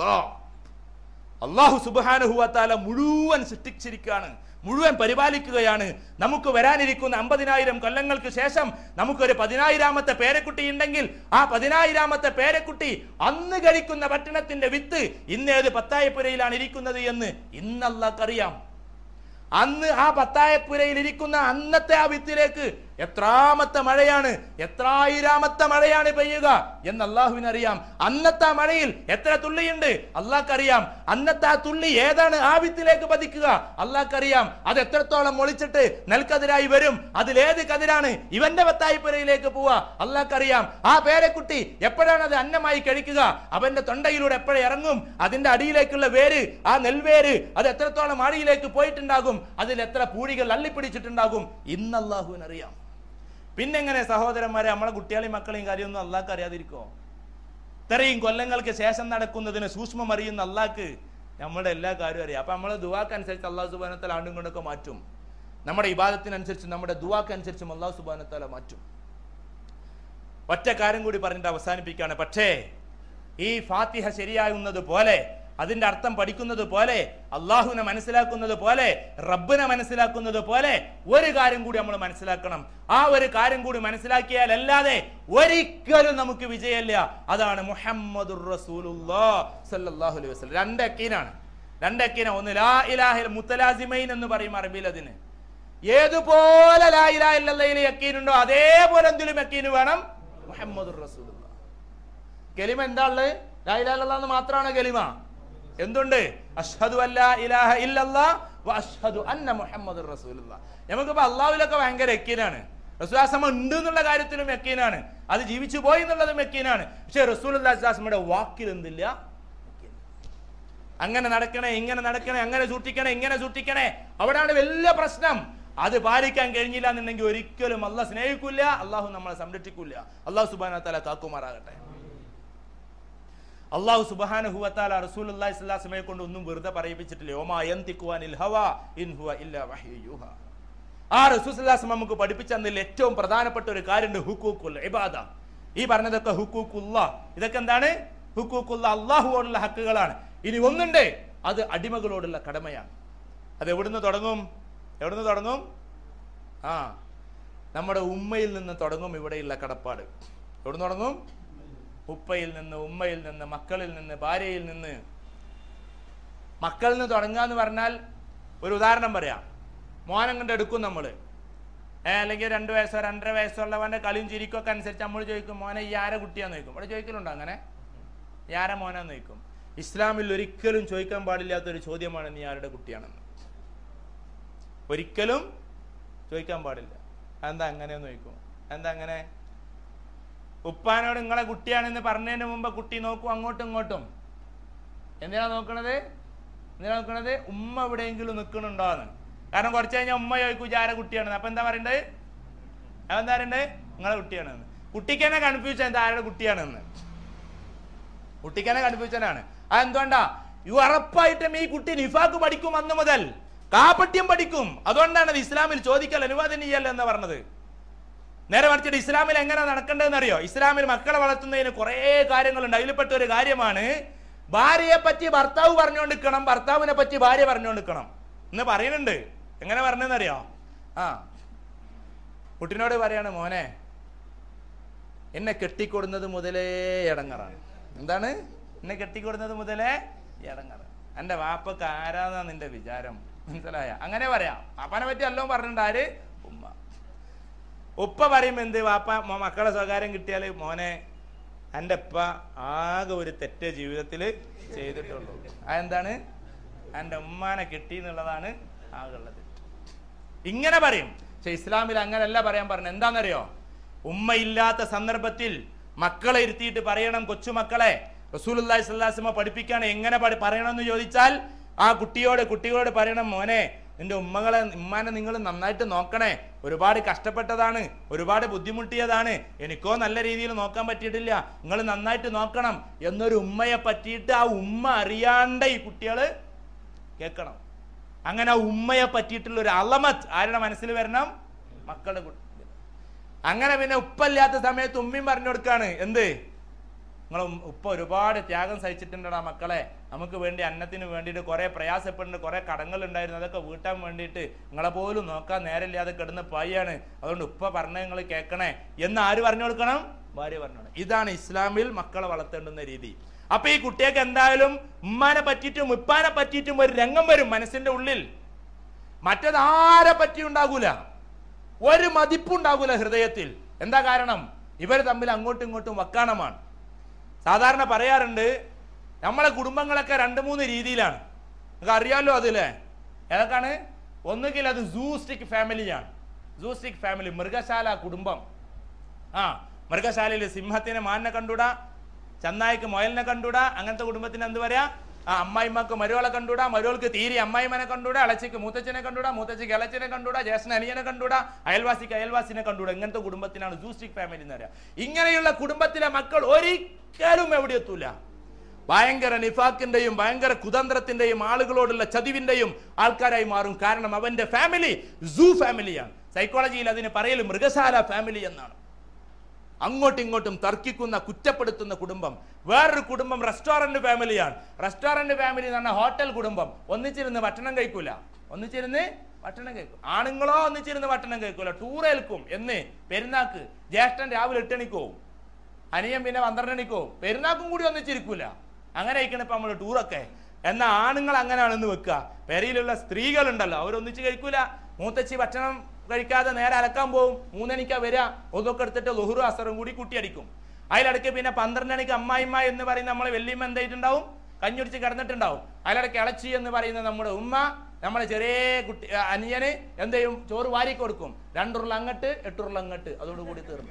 അല്ലാഹു സുബ്ഹാനഹു വ തആല മുഴുവൻ സൃഷ്ടിച്ചിരിക്കുകയാണ്, മുഴുവൻ പരിപാലിക്കുകയാണ്. നമുക്ക് വരാനിരിക്കുന്ന 50,000 കൊല്ലങ്ങൾക്ക് ശേഷം നമുക്കൊരു 10,000-ാമത്തെ പേരക്കുട്ടി ഉണ്ടെങ്കിൽ ആ 10,000-ാമത്തെ പേരക്കുട്ടി അന്ന് കഴിക്കുന്ന ഭക്ഷണത്തിന്റെ വിത്ത് ഇന്നേത് പത്തായപ്പുരയിലാണ് ഇരിക്കുന്നത് എന്ന് ഇന്ന് അല്ലാഹ്ക്കറിയാം. അന്ന് ആ പത്തായപ്പുരയിൽ ഇരിക്കുന്ന അന്നത്തെ ആ വിത്തിലേക്ക് എത്രാമത്തെ മഴയാണ്, എത്രായിരാമത്തെ മഴയാണ് പെയ്യുക എന്ന് അള്ളാഹുവിനറിയാം. അന്നത്തെ മഴയിൽ എത്ര തുള്ളിയുണ്ട് അള്ളാഹ്ക്കറിയാം. അന്നത്തെ ആ തുള്ളി ഏതാണ് ആ വിത്തിലേക്ക് പതിക്കുക അള്ളാഹ്ക്കറിയാം. അത് എത്രത്തോളം ഒളിച്ചിട്ട് നെൽക്കതിരായി വരും, അതിലേത് കതിരാണ് ഇവന്റെ പത്തായിപ്പുരയിലേക്ക് പോവുക അള്ളാഹ്ക്കറിയാം. ആ പേരക്കുട്ടി എപ്പോഴാണ് അത് അന്നമായി കഴിക്കുക, അവന്റെ തൊണ്ടയിലൂടെ എപ്പോഴും ഇറങ്ങും, അതിന്റെ അടിയിലേക്കുള്ള വേര്, ആ നെൽവേര് അത് എത്രത്തോളം ആടിയിലേക്ക് പോയിട്ടുണ്ടാകും, അതിൽ എത്ര പൂഴികൾ അള്ളിപ്പിടിച്ചിട്ടുണ്ടാകും ഇന്ന് അള്ളാഹുവിനറിയാം. പിന്നെങ്ങനെ സഹോദരന്മാരെ നമ്മളെ കുട്ടികളെയും മക്കളെയും കാര്യമൊന്നും അള്ളാഹ്ക്ക് അറിയാതിരിക്കോ? ഇത്രയും കൊല്ലങ്ങൾക്ക് ശേഷം നടക്കുന്നതിന് സൂക്ഷ്മം അറിയുന്ന അള്ളാഹ്ക്ക് നമ്മുടെ എല്ലാ കാര്യവും അറിയാം. അപ്പൊ നമ്മളെ ദുആക്കനുസരിച്ച് അള്ളാഹു സുബ്ഹാനഹു വ തആല ആണ്ടും കൊണ്ടൊക്കെ മാറ്റും. നമ്മുടെ ഇബാദത്തിനനുസരിച്ച് നമ്മുടെ ദുആക്കനുസരിച്ചും അള്ളാഹു സുബ്ഹാനഹു വ തആല മാറ്റും. ഒറ്റ കാര്യം കൂടി പറഞ്ഞിട്ട് അവസാനിപ്പിക്കുകയാണ്. പക്ഷേ ഈ ഫാത്തിഹ ശരിയാകുന്നത് പോലെ, അതിന്റെ അർത്ഥം പഠിക്കുന്നത് പോലെ, അള്ളാഹുവിനെ മനസ്സിലാക്കുന്നത് പോലെ, റബ്ബിനെ മനസ്സിലാക്കുന്നത് പോലെ ഒരു കാര്യം കൂടി നമ്മൾ മനസ്സിലാക്കണം. ആ ഒരു കാര്യം കൂടി മനസ്സിലാക്കിയാൽ അല്ലാതെ ഒരിക്കലും നമുക്ക് വിജയമില്ല. അതാണ് മുഹമ്മദുർ റസൂലുള്ളാഹ് സ്വല്ലല്ലാഹു അലൈഹി വസല്ലം. രണ്ടക്കീന. ഒന്ന് ലാ ഇലാഹ മുത്തലാസിമൈൻ എന്ന് പറയും അറബിയിൽ. അതിന് ഏതുപോലെ ലാ ഇലാഹ ഇല്ലല്ലാഹയിൽ യക്കീനുണ്ടോ അതേപോലെ എന്തിലും യക്കീന് വേണം. മുഹമ്മദുർ റസൂലുള്ളാഹ് കലിമ എന്താ ഉള്ളത്? ലാ ഇലാഹ ഇല്ലല്ലാഹ് എന്ന് മാത്രമാണ് കലിമ. എന്തുണ്ട്? അഷ്ഹദു അല്ലാ ഇലാഹ ഇല്ലല്ലാഹ് വ അഷ്ഹദു അന്ന മുഹമ്മദുർ റസൂലുള്ളാഹ്. നമുക്കിപ്പോ അള്ളാഹുവിലൊക്കെ ഭയങ്കര യക്കീനാണ്, റസൂലുള്ളാഹി ഉണ്ട് എന്നുള്ള കാര്യത്തിലും യക്കീനാണ്, അത് ജീവിച്ചു പോയി എന്നുള്ളതും യക്കീനാണ്. പക്ഷെ റസൂലുള്ളാഹി വാക്കിൽ എന്തില്ല? അങ്ങനെ നടക്കണേ, ഇങ്ങനെ നടക്കണേ, അങ്ങനെ സൂക്ഷിക്കണേ, ഇങ്ങനെ സൂക്ഷിക്കണേ. അവിടെയാണ് വലിയ പ്രശ്നം. അത് പാലിക്കാൻ കഴിഞ്ഞില്ല എന്നുണ്ടെങ്കിൽ ഒരിക്കലും അള്ളാഹ് സ്നേഹിക്കില്ല, അള്ളാഹു നമ്മളെ സംരക്ഷിക്കില്ല. അള്ളാഹു സുബ്ഹാനഹു വ തആല കാക്കുമാറാകട്ടെ. അള്ളാഹു സുബ്ഹാനഹു വ തആല റസൂലുള്ളാഹി സ്വല്ലല്ലാഹു അലൈഹി വസല്ലമയെ കൊണ്ട് ഒന്നും വെറുതെ പറയിപ്പിച്ചിട്ടില്ല. വമാ യന്തിഖു അനിൽ ഹവാ ഇൻ ഹുവ ഇല്ലാ വഹ്യു യൂഹാ. ആ റസൂൽ സ്വല്ലല്ലാഹു അലൈഹി വസല്ലം നമുക്ക് പഠിപ്പിച്ച അതിൽ ഏറ്റവും പ്രധാനപ്പെട്ട ഒരു കാര്യമുണ്ട്, ഹുഖൂഖുൽ ഇബാദ. ഈ പറഞ്ഞതൊക്കെ ഹുഖൂഖുല്ലാഹ്. ഇതൊക്കെ എന്താണ്? ഹുഖൂഖുല്ലാഹ്, അള്ളാഹുവോടുള്ള ഹക്കുകളാണ്. ഇനി ഒന്നുണ്ട്, അത് അടിമകളോടുള്ള കടമയാണ്. അത് എവിടുന്ന് തുടങ്ങും? എവിടുന്ന് തുടങ്ങും? നമ്മുടെ ഉമ്മയിൽ നിന്ന് തുടങ്ങും ഇവിടെയുള്ള കടപ്പാട്. എവിടുന്ന് തുടങ്ങും? ഉപ്പയിൽ നിന്ന്, ഉമ്മയിൽ നിന്ന്, മക്കളിൽ നിന്ന്, ഭാര്യയിൽ നിന്ന്. മക്കളിൽ നിന്ന് തുടങ്ങുക എന്ന് പറഞ്ഞാൽ ഒരു ഉദാഹരണം പറയാം. മോനെ കണ്ട് എടുക്കും നമ്മൾ, അല്ലെങ്കിൽ 2 വയസ്സോ 2.5 വയസ്സുള്ളവൻ്റെ കളിയും ചിരിക്കൊക്കെ അനുസരിച്ച് നമ്മൾ ചോദിക്കും, മോനെ ഈ ആരെ കുട്ടിയാന്ന് ചോദിക്കും. അവിടെ ചോദിക്കലുണ്ടോ അങ്ങനെ? ഈ ആരെ മോനാന്ന് ചോദിക്കും. ഇസ്ലാമിൽ ഒരിക്കലും ചോദിക്കാൻ പാടില്ലാത്തൊരു ചോദ്യമാണ് നീ ആരുടെ കുട്ടിയാണെന്ന്. ഒരിക്കലും ചോദിക്കാൻ പാടില്ല. എന്താ അങ്ങനെയെന്ന് ചോദിക്കും. എന്താ അങ്ങനെ? ഉപ്പാനോട് നിങ്ങളെ കുട്ടിയാണെന്ന് പറഞ്ഞതിന് മുമ്പ് കുട്ടി നോക്കും അങ്ങോട്ടും ഇങ്ങോട്ടും. എന്തിനാ നോക്കണത്? ഉമ്മ എവിടെയെങ്കിലും നിൽക്കണുണ്ടോന്ന്. കാരണം കുറച്ച് കഴിഞ്ഞാൽ ഉമ്മ ചോദിക്കും ആരെ കുട്ടിയാണെന്ന്. അപ്പൊ എന്താ പറയണ്ടത്? അതെന്താ പറയണ്ടത്? നിങ്ങളെ കുട്ടിയാണെന്ന്. കുട്ടിക്ക് തന്നെ കൺഫ്യൂഷൻ, എന്താ ആരുടെ കുട്ടിയാണെന്ന്. കുട്ടിക്ക് തന്നെ കൺഫ്യൂഷനാണ്. അതെന്തുകൊണ്ടാ? ഉറപ്പായിട്ടും ഈ കുട്ടി നിഫാഖ് പഠിക്കും, അന്ന് മുതൽ കാപട്യം പഠിക്കും. അതുകൊണ്ടാണ് അത് ഇസ്ലാമിൽ ചോദിക്കൽ അനുവദനീയമല്ല എന്ന് പറഞ്ഞത്. നേരെ മറിച്ചിട്ട് ഇസ്ലാമിൽ എങ്ങനെ നടക്കേണ്ടതെന്ന് അറിയോ? ഇസ്ലാമിൽ മക്കളെ വളർത്തുന്നതിന് കുറേ കാര്യങ്ങളുണ്ട്. അതിൽപ്പെട്ട ഒരു കാര്യമാണ് ഭാര്യയെ പറ്റി ഭർത്താവ് പറഞ്ഞുകൊണ്ടിരിക്കണം, ഭർത്താവിനെ പറ്റി ഭാര്യ പറഞ്ഞുകൊണ്ടിരിക്കണം എന്ന് പറയുന്നുണ്ട്. എങ്ങനെ പറഞ്ഞെന്നറിയോ? കുട്ടിനോട് പറയാണ്, മോനെ എന്നെ കെട്ടിക്കൊടുന്നത് മുതലേ ഇടങ്ങറാണ്. എന്താണ്? എന്നെ കെട്ടിക്കൊടുന്നത് മുതലേ ഇടങ്ങറ്. എൻ്റെ വാപ്പക്ക് ആരാന്നാ നിന്റെ വിചാരം? മനസ്സിലായ? അങ്ങനെ പറയാം. വാപ്പാനെ പറ്റി എല്ലാം പറഞ്ഞിട്ടുണ്ട്. ആര്? ഉമ്മ. ഉപ്പ പറയും എന്ത്? വാപ്പ മക്കളെ സ്വകാര്യം കിട്ടിയാൽ, മോനെ എൻ്റെ ഉപ്പ ആകെ ഒരു തെറ്റ് ജീവിതത്തിൽ ചെയ്തിട്ടുള്ളൂ. അതെന്താണ്? എൻ്റെ ഉമ്മാനെ കിട്ടി എന്നുള്ളതാണ് ആകുള്ളത്. ഇങ്ങനെ പറയും. പക്ഷെ ഇസ്ലാമിൽ അങ്ങനെയല്ല പറയാൻ പറഞ്ഞു. എന്താണെന്നറിയോ? ഉമ്മയില്ലാത്ത സന്ദർഭത്തിൽ മക്കളെ ഇരുത്തിയിട്ട് പറയണം, കൊച്ചുമക്കളെ റസൂലുള്ളാഹി സ്വല്ലല്ലാഹു അലൈഹി വസല്ലം പഠിപ്പിക്കുകയാണ്. എങ്ങനെ പറയണമെന്ന് ചോദിച്ചാൽ ആ കുട്ടിയോട് പറയണം, മോനെ നിന്റെ ഉമ്മാനെ നിങ്ങൾ നന്നായിട്ട് നോക്കണേ. ഒരുപാട് കഷ്ടപ്പെട്ടതാണ്, ഒരുപാട് ബുദ്ധിമുട്ടിയതാണ്, എനിക്കോ നല്ല രീതിയിൽ നോക്കാൻ പറ്റിയിട്ടില്ല, നിങ്ങൾ നന്നായിട്ട് നോക്കണം എന്നൊരു ഉമ്മയെ പറ്റിയിട്ട് ആ ഉമ്മ അറിയാണ്ട് ഈ കുട്ടികൾ കേൾക്കണം. അങ്ങനെ ആ ഉമ്മയെ പറ്റിയിട്ടുള്ള ഒരു അളമത്ത് ആരുടെ മനസ്സിൽ വരണം? മക്കളുടെ കുട്ടി. അങ്ങനെ പിന്നെ ഉപ്പല്ലാത്ത സമയത്ത് ഉമ്മയും പറഞ്ഞു കൊടുക്കാണ്, എന്ത്? നിങ്ങൾ ഉപ്പ ഒരുപാട് ത്യാഗം സഹിച്ചിട്ടുണ്ടടാ മക്കളെ, നമുക്ക് വേണ്ടി അന്നത്തിന് വേണ്ടിയിട്ട് കുറേ പ്രയാസപ്പെടുന്നുണ്ട്, കുറേ കടങ്ങളുണ്ടായിരുന്നു, അതൊക്കെ വീട്ടാൻ വേണ്ടിയിട്ട് നിങ്ങളെ പോലും നോക്കാൻ നേരമില്ലാതെ കിടന്ന് പായാണ്, അതുകൊണ്ട് ഉപ്പ പറഞ്ഞ നിങ്ങൾ കേൾക്കണേ എന്ന് ആര് പറഞ്ഞു കൊടുക്കണം? ഭാര്യ പറഞ്ഞു കൊടുക്കണം. ഇതാണ് ഇസ്ലാമിൽ മക്കളെ വളർത്തേണ്ടുന്ന രീതി. അപ്പൊ ഈ കുട്ടിയൊക്കെ എന്തായാലും ഉമ്മാനെ പറ്റിയിട്ടും ഉപ്പാനെ പറ്റിയിട്ടും ഒരു രംഗം വരും മനസ്സിന്റെ ഉള്ളിൽ. മറ്റത് ആരെ പറ്റി ഉണ്ടാകൂല, ഒരു മതിപ്പുണ്ടാകൂല ഹൃദയത്തിൽ. എന്താ കാരണം? ഇവർ തമ്മിൽ അങ്ങോട്ടും ഇങ്ങോട്ടും വക്കാണമാണ്. സാധാരണ പറയാറുണ്ട്, നമ്മളെ കുടുംബങ്ങളൊക്കെ 2-3 രീതിയിലാണ്. നിങ്ങൾക്ക് അറിയാമല്ലോ അതില്ലേ? ഏതൊക്കെയാണ്? ഒന്നുകിൽ അത് സൂസ്റ്റിക് ഫാമിലിയാണ്. സൂസ്റ്റിക് ഫാമിലി, മൃഗശാല കുടുംബം. മൃഗശാലയിൽ സിംഹത്തിനെ മാനിനെ കണ്ടൂടാ, ചന്നായിക്ക് മുയലിനെ കണ്ടൂടാ. അങ്ങനത്തെ കുടുംബത്തിന് എന്ത് പറയാ? അമ്മായിമ്മക്ക് മരുവളെ കണ്ടൂടാ, മരുവൾക്ക് തീരെ അമ്മായിമ്മനെ കണ്ടൂടാ, അളച്ചിക്ക് മൂത്തച്ഛനെ കണ്ടൂടാ, മൂത്തച്ഛക്ക് ഇളച്ചിനെ കണ്ടൂടാ, ജ്യേഷ്ഠന് അനിയനെ കണ്ടൂടാ, അയൽവാസിക്ക് അയൽവാസിനെ കണ്ടൂടാ. ഇങ്ങനത്തെ കുടുംബത്തിനാണ് സൂസ്റ്റിക് ഫാമിലി എന്ന് പറയാം. ഇങ്ങനെയുള്ള കുടുംബത്തിലെ മക്കൾ ഒരിക്കലും എവിടെ എത്തൂല. ഭയങ്കര നിഫാക്കിന്റെയും ഭയങ്കര കുതന്ത്രത്തിന്റെയും ആളുകളോടുള്ള ചതിവിന്റെയും ആൾക്കാരായി മാറും. കാരണം അവന്റെ ഫാമിലി സൂ ഫാമിലിയാണ്. സൈക്കോളജിയിൽ അതിന് പറയൽ മൃഗശാല ഫാമിലി എന്നാണ്. അങ്ങോട്ടും ഇങ്ങോട്ടും തർക്കിക്കുന്ന, കുറ്റപ്പെടുത്തുന്ന കുടുംബം. വേറൊരു കുടുംബം റെസ്റ്റോറന്റ് ഫാമിലിയാണ്. റെസ്റ്റോറന്റ് ഫാമിലി എന്ന് പറഞ്ഞാൽ ഹോട്ടൽ കുടുംബം. ഒന്നിച്ചിരുന്ന് ഭക്ഷണം കഴിക്കൂല, ഒന്നിച്ചിരുന്ന് ഭക്ഷണം കഴിക്കും. ആണുങ്ങളോ ഒന്നിച്ചിരുന്ന് ഭക്ഷണം കഴിക്കൂല, ടൂർ ഏൽക്കും. എന്ന് പെരുന്നാക്ക് ജ്യേഷ്ഠൻ രാവിലെ 8 മണിക്ക് പോവും, അനിയൻ പിന്നെ 12 മണിക്ക് പോവും, പെരുന്നാക്കും കൂടി ഒന്നിച്ചിരിക്കൂല. അങ്ങനെ കഴിക്കണം ഇപ്പൊ നമ്മള് ടൂറൊക്കെ. എന്നാൽ ആണുങ്ങൾ അങ്ങനെയാണെന്ന് വെക്കുക. പെരയിലുള്ള സ്ത്രീകളുണ്ടല്ലോ, അവരൊന്നിച്ച് കഴിക്കൂല. മൂത്തച്ചി ഭക്ഷണം കഴിക്കാതെ നേരെ അലക്കാൻ പോവും, 3 മണിക്കാ വരിക, ഒതൊക്കെ എടുത്തിട്ട് ലുഹുറും അസറും കൂടി കൂട്ടിയടിക്കും. അതിലിടയ്ക്ക് പിന്നെ 12 മണിക്ക് അമ്മായിമ്മ എന്ന് പറയുന്ന നമ്മളെ വെല്ലിമ്മ എന്തായിട്ടുണ്ടാവും? കഞ്ഞുടിച്ച് കിടന്നിട്ടുണ്ടാവും. അതിലിടയ്ക്ക് ഇളച്ചി എന്ന് പറയുന്ന നമ്മുടെ ഉമ്മ നമ്മളെ ചെറിയ കുട്ടി അനിയന് എന്ത് ചെയ്യും? ചോറ് വാരി കൊടുക്കും. 2 ഉരുള അങ്ങട്ട് 8 ഉരുള അങ്ങട്ട്, അതോടുകൂടി തീർന്നു.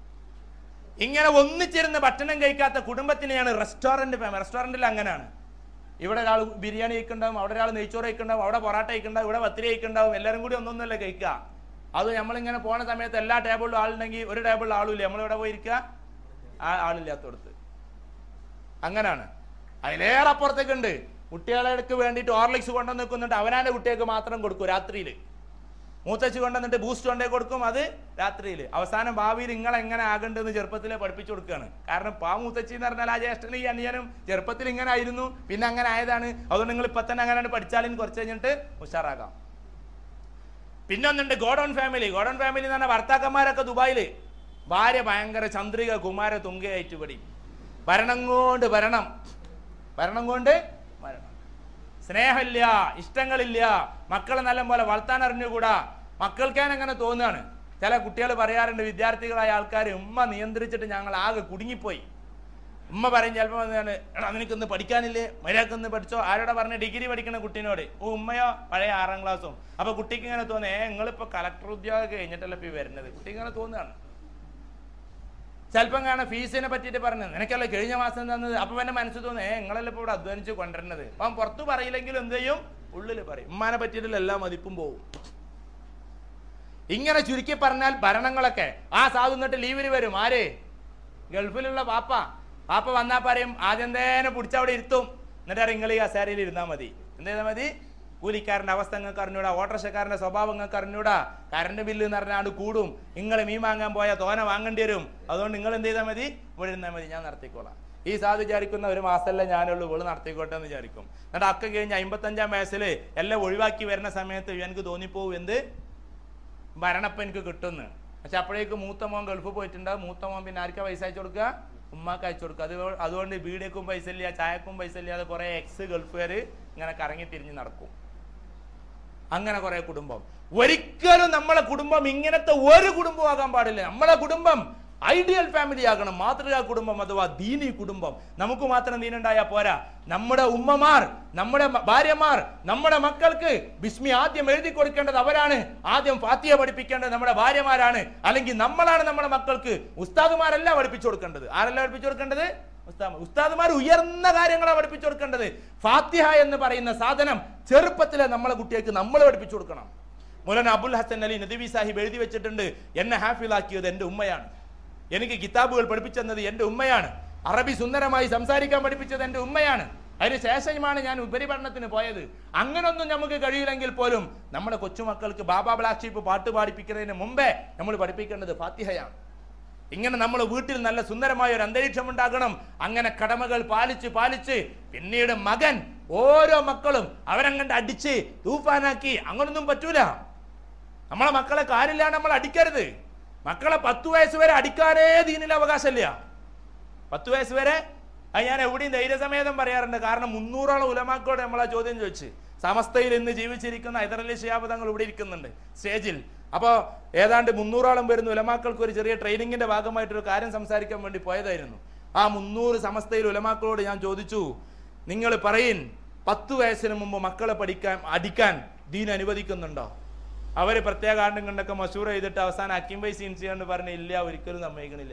ഇങ്ങനെ ഒന്നിച്ചിരുന്ന് ഭക്ഷണം കഴിക്കാത്ത കുടുംബത്തിനെയാണ് റെസ്റ്റോറന്റ് ഫാമിലി. റെസ്റ്റോറന്റിൽ അങ്ങനെയാണ്. ഇവിടെ ഒരാൾ ബിരിയാണി കഴിക്കുന്നുണ്ടാവും, അവിടെ ഒരാൾ നെയ്ച്ചോറ് കഴിക്കുന്നുണ്ടാവും, അവിടെ പൊറാട്ട കഴിക്കുന്നുണ്ടാവും, ഇവിടെ പത്തിരി കഴിക്കുന്നുണ്ടാവും. എല്ലാവരും കൂടി ഒന്നൊന്നുമല്ല കഴിക്കുക. അത് നമ്മളിങ്ങനെ പോണ സമയത്ത് എല്ലാ ടേബിളിലും ആളുണ്ടെങ്കിൽ ഒരു ടേബിളിൽ ആളുമില്ല, നമ്മളിവിടെ പോയിരിക്കുക ആ ആളില്ലാത്തടത്ത്. അങ്ങനാണ്. അതിലേറെ അപ്പുറത്തേക്ക് ഉണ്ട്. കുട്ടികൾക്ക് വേണ്ടിയിട്ട് ഹോർലിക്സ് കൊണ്ടുവന്ന് നിൽക്കുന്നുണ്ട്, അവനാൻ്റെ കുട്ടികൾക്ക് മാത്രം കൊടുക്കും രാത്രിയിൽ. മൂത്തച്ഛി കൊണ്ടുവന്നിട്ട് ബൂസ്റ്റ് കൊണ്ടേ കൊടുക്കും, അത് രാത്രിയിൽ. അവസാനം ഭാവിയിൽ നിങ്ങളെങ്ങനെ ആകേണ്ടതെന്ന് ചെറുപ്പത്തിലെ പഠിപ്പിച്ചു കൊടുക്കുകയാണ്. കാരണം മൂത്തച്ഛി എന്ന് പറഞ്ഞാൽ ആ ജ്യേഷ്ഠനും ഈ അനിയനും ചെറുപ്പത്തിൽ ഇങ്ങനെ ആയിരുന്നു, പിന്നെ അങ്ങനെ ആയതാണ്. അതുകൊണ്ട് നിങ്ങൾ ഇപ്പം തന്നെ അങ്ങനെ പഠിച്ചാലും കുറച്ച് കഴിഞ്ഞിട്ട് ഉഷാറാകാം. പിന്നൊന്നുണ്ട് ഗോഡൗൺ ഫാമിലി. ഗോഡൗൺ ഫാമിലി എന്ന് പറഞ്ഞാൽ ഭർത്താക്കന്മാരൊക്കെ ദുബായിൽ, ഭാര്യ ഭയങ്കര ചന്ദ്രിക കുമാര തുങ്കയായിട്ട് പടി. ഭരണം കൊണ്ട് ഭരണം, ഭരണം കൊണ്ട് മരണം. സ്നേഹമില്ല, ഇഷ്ടങ്ങളില്ല, മക്കളെ നല്ല പോലെ വളർത്താൻ അറിഞ്ഞുകൂടാ. മക്കൾക്കാൻ അങ്ങനെ തോന്നുകയാണ്. ചില കുട്ടികൾ പറയാറുണ്ട്, വിദ്യാർത്ഥികളായ ആൾക്കാർ, ഉമ്മ നിയന്ത്രിച്ചിട്ട് ഞങ്ങൾ ആകെ കുടുങ്ങിപ്പോയി. ഉമ്മ പറയും ചിലപ്പോൾ വന്നാണ്, എടാ നിനക്കൊന്ന് പഠിക്കാനില്ലേ, മര്യാദക്കൊന്ന് പഠിച്ചോ. ആരോടെ പറഞ്ഞ ഡിഗ്രി പഠിക്കണ കുട്ടീനോട്, ഉമ്മയോ പഴയ 6ാം ക്ലാസ്സും. അപ്പൊ കുട്ടിക്ക് ഇങ്ങനെ തോന്നേ, നിങ്ങളിപ്പോ കളക്ടർ ഉദ്യോഗം കഴിഞ്ഞിട്ടല്ല ഇപ്പൊ വരുന്നത്. കുട്ടിക്ക് ഇങ്ങനെ തോന്നുകയാണ്. ചിലപ്പം കാണാൻ ഫീസിനെ പറ്റിയിട്ട് പറഞ്ഞത്, നിനക്കല്ല കഴിഞ്ഞ മാസം തന്നത്. അപ്പൊ എന്നെ മനസ്സിൽ തോന്നേ, നിങ്ങളെല്ലാം ഇപ്പൊ ഇവിടെ അധ്വാനിച്ച് കൊണ്ടുവരുന്നത്. അപ്പം പുറത്തു പറയില്ലെങ്കിലും എന്ത് ചെയ്യും, ഉള്ളിൽ പറയും. ഉമ്മാനെ പറ്റിയിട്ടുള്ള എല്ലാ മതിപ്പും പോവും. ഇങ്ങനെ ചുരുക്കി പറഞ്ഞാൽ ഭരണങ്ങളൊക്കെ ആ സാധു എന്നിട്ട് ലീവിന് വരും. ആര്? ഗൾഫിലുള്ള പാപ്പ. പാപ്പ വന്നാൽ പറയും, ആദ്യം തന്നെ പിടിച്ചവിടെ ഇരുത്തും. എന്നിട്ട് നിങ്ങൾ ഈ കസേരയിൽ ഇരുന്നാൽ മതി. എന്ത് ചെയ്താൽ മതി? കൂലിക്കാരൻ്റെ അവസ്ഥ നിങ്ങൾക്ക് അറിഞ്ഞൂടാ, ഓട്ടോറിക്ഷക്കാരൻ്റെ സ്വഭാവം നിങ്ങൾക്ക് അറിഞ്ഞൂടാ, കറണ്ട് ബില്ല് എന്ന് പറഞ്ഞാൽ അത് കൂടും, നിങ്ങൾ മീൻ വാങ്ങാൻ പോയാൽ തോന വാങ്ങേണ്ടി വരും, അതുകൊണ്ട് നിങ്ങൾ എന്ത് ചെയ്താൽ മതി? ഇവിടെ ഇരുന്നാൽ മതി, ഞാൻ നടത്തിക്കോളാം. ഈ സാധു വിചാരിക്കുന്ന ഒരു മാസമല്ലേ ഞാനുള്ളൂ, ഇവള് നടത്തിക്കോട്ടെ എന്ന് വിചാരിക്കും. എന്നിട്ട് അക്ക കഴിഞ്ഞ് 55ാം വയസ്സിൽ എല്ലാം ഒഴിവാക്കി വരുന്ന സമയത്ത് എനിക്ക് തോന്നിപ്പോവും എന്ത് ഭരണപ്പം എനിക്ക് കിട്ടുന്നു. പക്ഷെ അപ്പോഴേക്ക് മൂത്ത മോൻ ഗൾഫ് പോയിട്ടുണ്ടാവും. മൂത്ത മോൻ പിന്നെ ആർക്കാ പൈസ അയച്ചു കൊടുക്കുക? ഉമ്മാക്ക് അയച്ചു കൊടുക്കുക. അതുകൊണ്ട് ബീഡിയക്കും പൈസ ഇല്ല, ചായക്കും പൈസ ഇല്ലാതെ കുറെ എക്സ് ഗൾഫുകാർ ഇങ്ങനെ കറങ്ങി തിരിഞ്ഞ് നടക്കും. അങ്ങനെ കുറെ കുടുംബം. ഒരിക്കലും നമ്മളെ കുടുംബം ഇങ്ങനത്തെ ഒരു കുടുംബം ആകാൻ പാടില്ല. നമ്മളെ കുടുംബം ഐഡിയൽ ഫാമിലി ആകണം, മാതൃകാ കുടുംബം അഥവാ ദീനി കുടുംബം. നമുക്ക് മാത്രം ദീനുണ്ടായാൽ പോരാ, നമ്മുടെ ഉമ്മമാർ, നമ്മുടെ ഭാര്യമാർ, നമ്മുടെ മക്കൾക്ക് ബിസ്മി ആദ്യം എഴുതി കൊടുക്കേണ്ടത് അവരാണ്. ആദ്യം ഫാത്തിഹ പഠിപ്പിക്കേണ്ടത് നമ്മുടെ ഭാര്യമാരാണ്. അല്ലെങ്കിൽ നമ്മളാണ് നമ്മുടെ മക്കൾക്ക്. ഉസ്താദുമാരല്ല പഠിപ്പിച്ചു കൊടുക്കേണ്ടത്. ആരല്ല പഠിപ്പിച്ചു കൊടുക്കേണ്ടത്? ഉസ്താദുമാർ ഉയർന്ന കാര്യങ്ങളാണ് പഠിപ്പിച്ചു കൊടുക്കേണ്ടത്. ഫാത്തിഹ എന്ന് പറയുന്ന സാധനം ചെറുപ്പത്തിലെ നമ്മളെ കുട്ടികൾക്ക് നമ്മൾ പഠിപ്പിച്ചു കൊടുക്കണം. മൗലാന അബുൽ ഹസൻ അലി നദവി സാഹിബ് എഴുതി വെച്ചിട്ടുണ്ട്, എന്നെ ഹാഫിലാക്കിയത് എൻ്റെ ഉമ്മയാണ്, എനിക്ക് കിതാബുകൾ പഠിപ്പിച്ചെന്നത് എൻ്റെ ഉമ്മയാണ്, അറബി സുന്ദരമായി സംസാരിക്കാൻ പഠിപ്പിച്ചത് എൻ്റെ ഉമ്മയാണ്, അതിന് ശേഷമാണ് ഞാൻ ഉപരിപഠനത്തിന് പോയത്. അങ്ങനൊന്നും നമുക്ക് കഴിയില്ലെങ്കിൽ പോലും നമ്മുടെ കൊച്ചുമക്കൾക്ക് ബാബാ ബ്ലാക്ക് ഷീപ്പ് പാട്ട് പാടിപ്പിക്കുന്നതിന് മുമ്പേ നമ്മൾ പഠിപ്പിക്കേണ്ടത് ഫാത്തിഹയാണ്. ഇങ്ങനെ നമ്മൾ വീട്ടിൽ നല്ല സുന്ദരമായ ഒരു അന്തരീക്ഷം ഉണ്ടാകണം. അങ്ങനെ കടമകൾ പാലിച്ച് പാലിച്ച് പിന്നീട് മകൻ, ഓരോ മക്കളും അവരങ്ങണ്ട് അടിച്ച് തൂഫാനാക്കി അങ്ങനൊന്നും പറ്റൂല. നമ്മളെ മക്കളെ കാര്യമില്ലാണ്ട് നമ്മൾ അടിക്കരുത്. മക്കളെ 10 വയസ്സ് വരെ അടിക്കാനേ ദീനിൽ അവകാശമില്ല. 10 വയസ്സ് വരെ അത് ഞാൻ എവിടെയും ധൈര്യസമേതം പറയാറുണ്ട്. കാരണം 300ഓളം ഉലമാക്കളോട് നമ്മളാ ചോദ്യം ചോദിച്ച്. സമസ്തയിൽ ഇന്ന് ജീവിച്ചിരിക്കുന്ന ഹൈദരലി ശിഹാബ് തങ്ങൾ ഇവിടെ ഇരിക്കുന്നുണ്ട് സ്റ്റേജിൽ. അപ്പോൾ ഏതാണ്ട് 300ഓളം വരുന്ന ഉലമാക്കൾക്ക് ഒരു ചെറിയ ട്രെയിനിങ്ങിന്റെ ഭാഗമായിട്ടൊരു കാര്യം സംസാരിക്കാൻ വേണ്ടി പോയതായിരുന്നു. ആ 300 സമസ്തയിൽ ഉലമാക്കളോട് ഞാൻ ചോദിച്ചു, നിങ്ങൾ പറയിൻ, 10 വയസ്സിന് മുമ്പ് മക്കളെ അടിക്കാൻ ദീൻ അനുവദിക്കുന്നുണ്ടോ? അവർ പ്രത്യേക ആണ്ടും കണ്ടൊക്കെ മഷൂർ ചെയ്തിട്ട് അവസാനം അക്കിം പൈസ ഇൻസിയാണ്ട് പറഞ്ഞ ഇല്ല, ഒരിക്കലും സമ്മതിക്കണില്ല.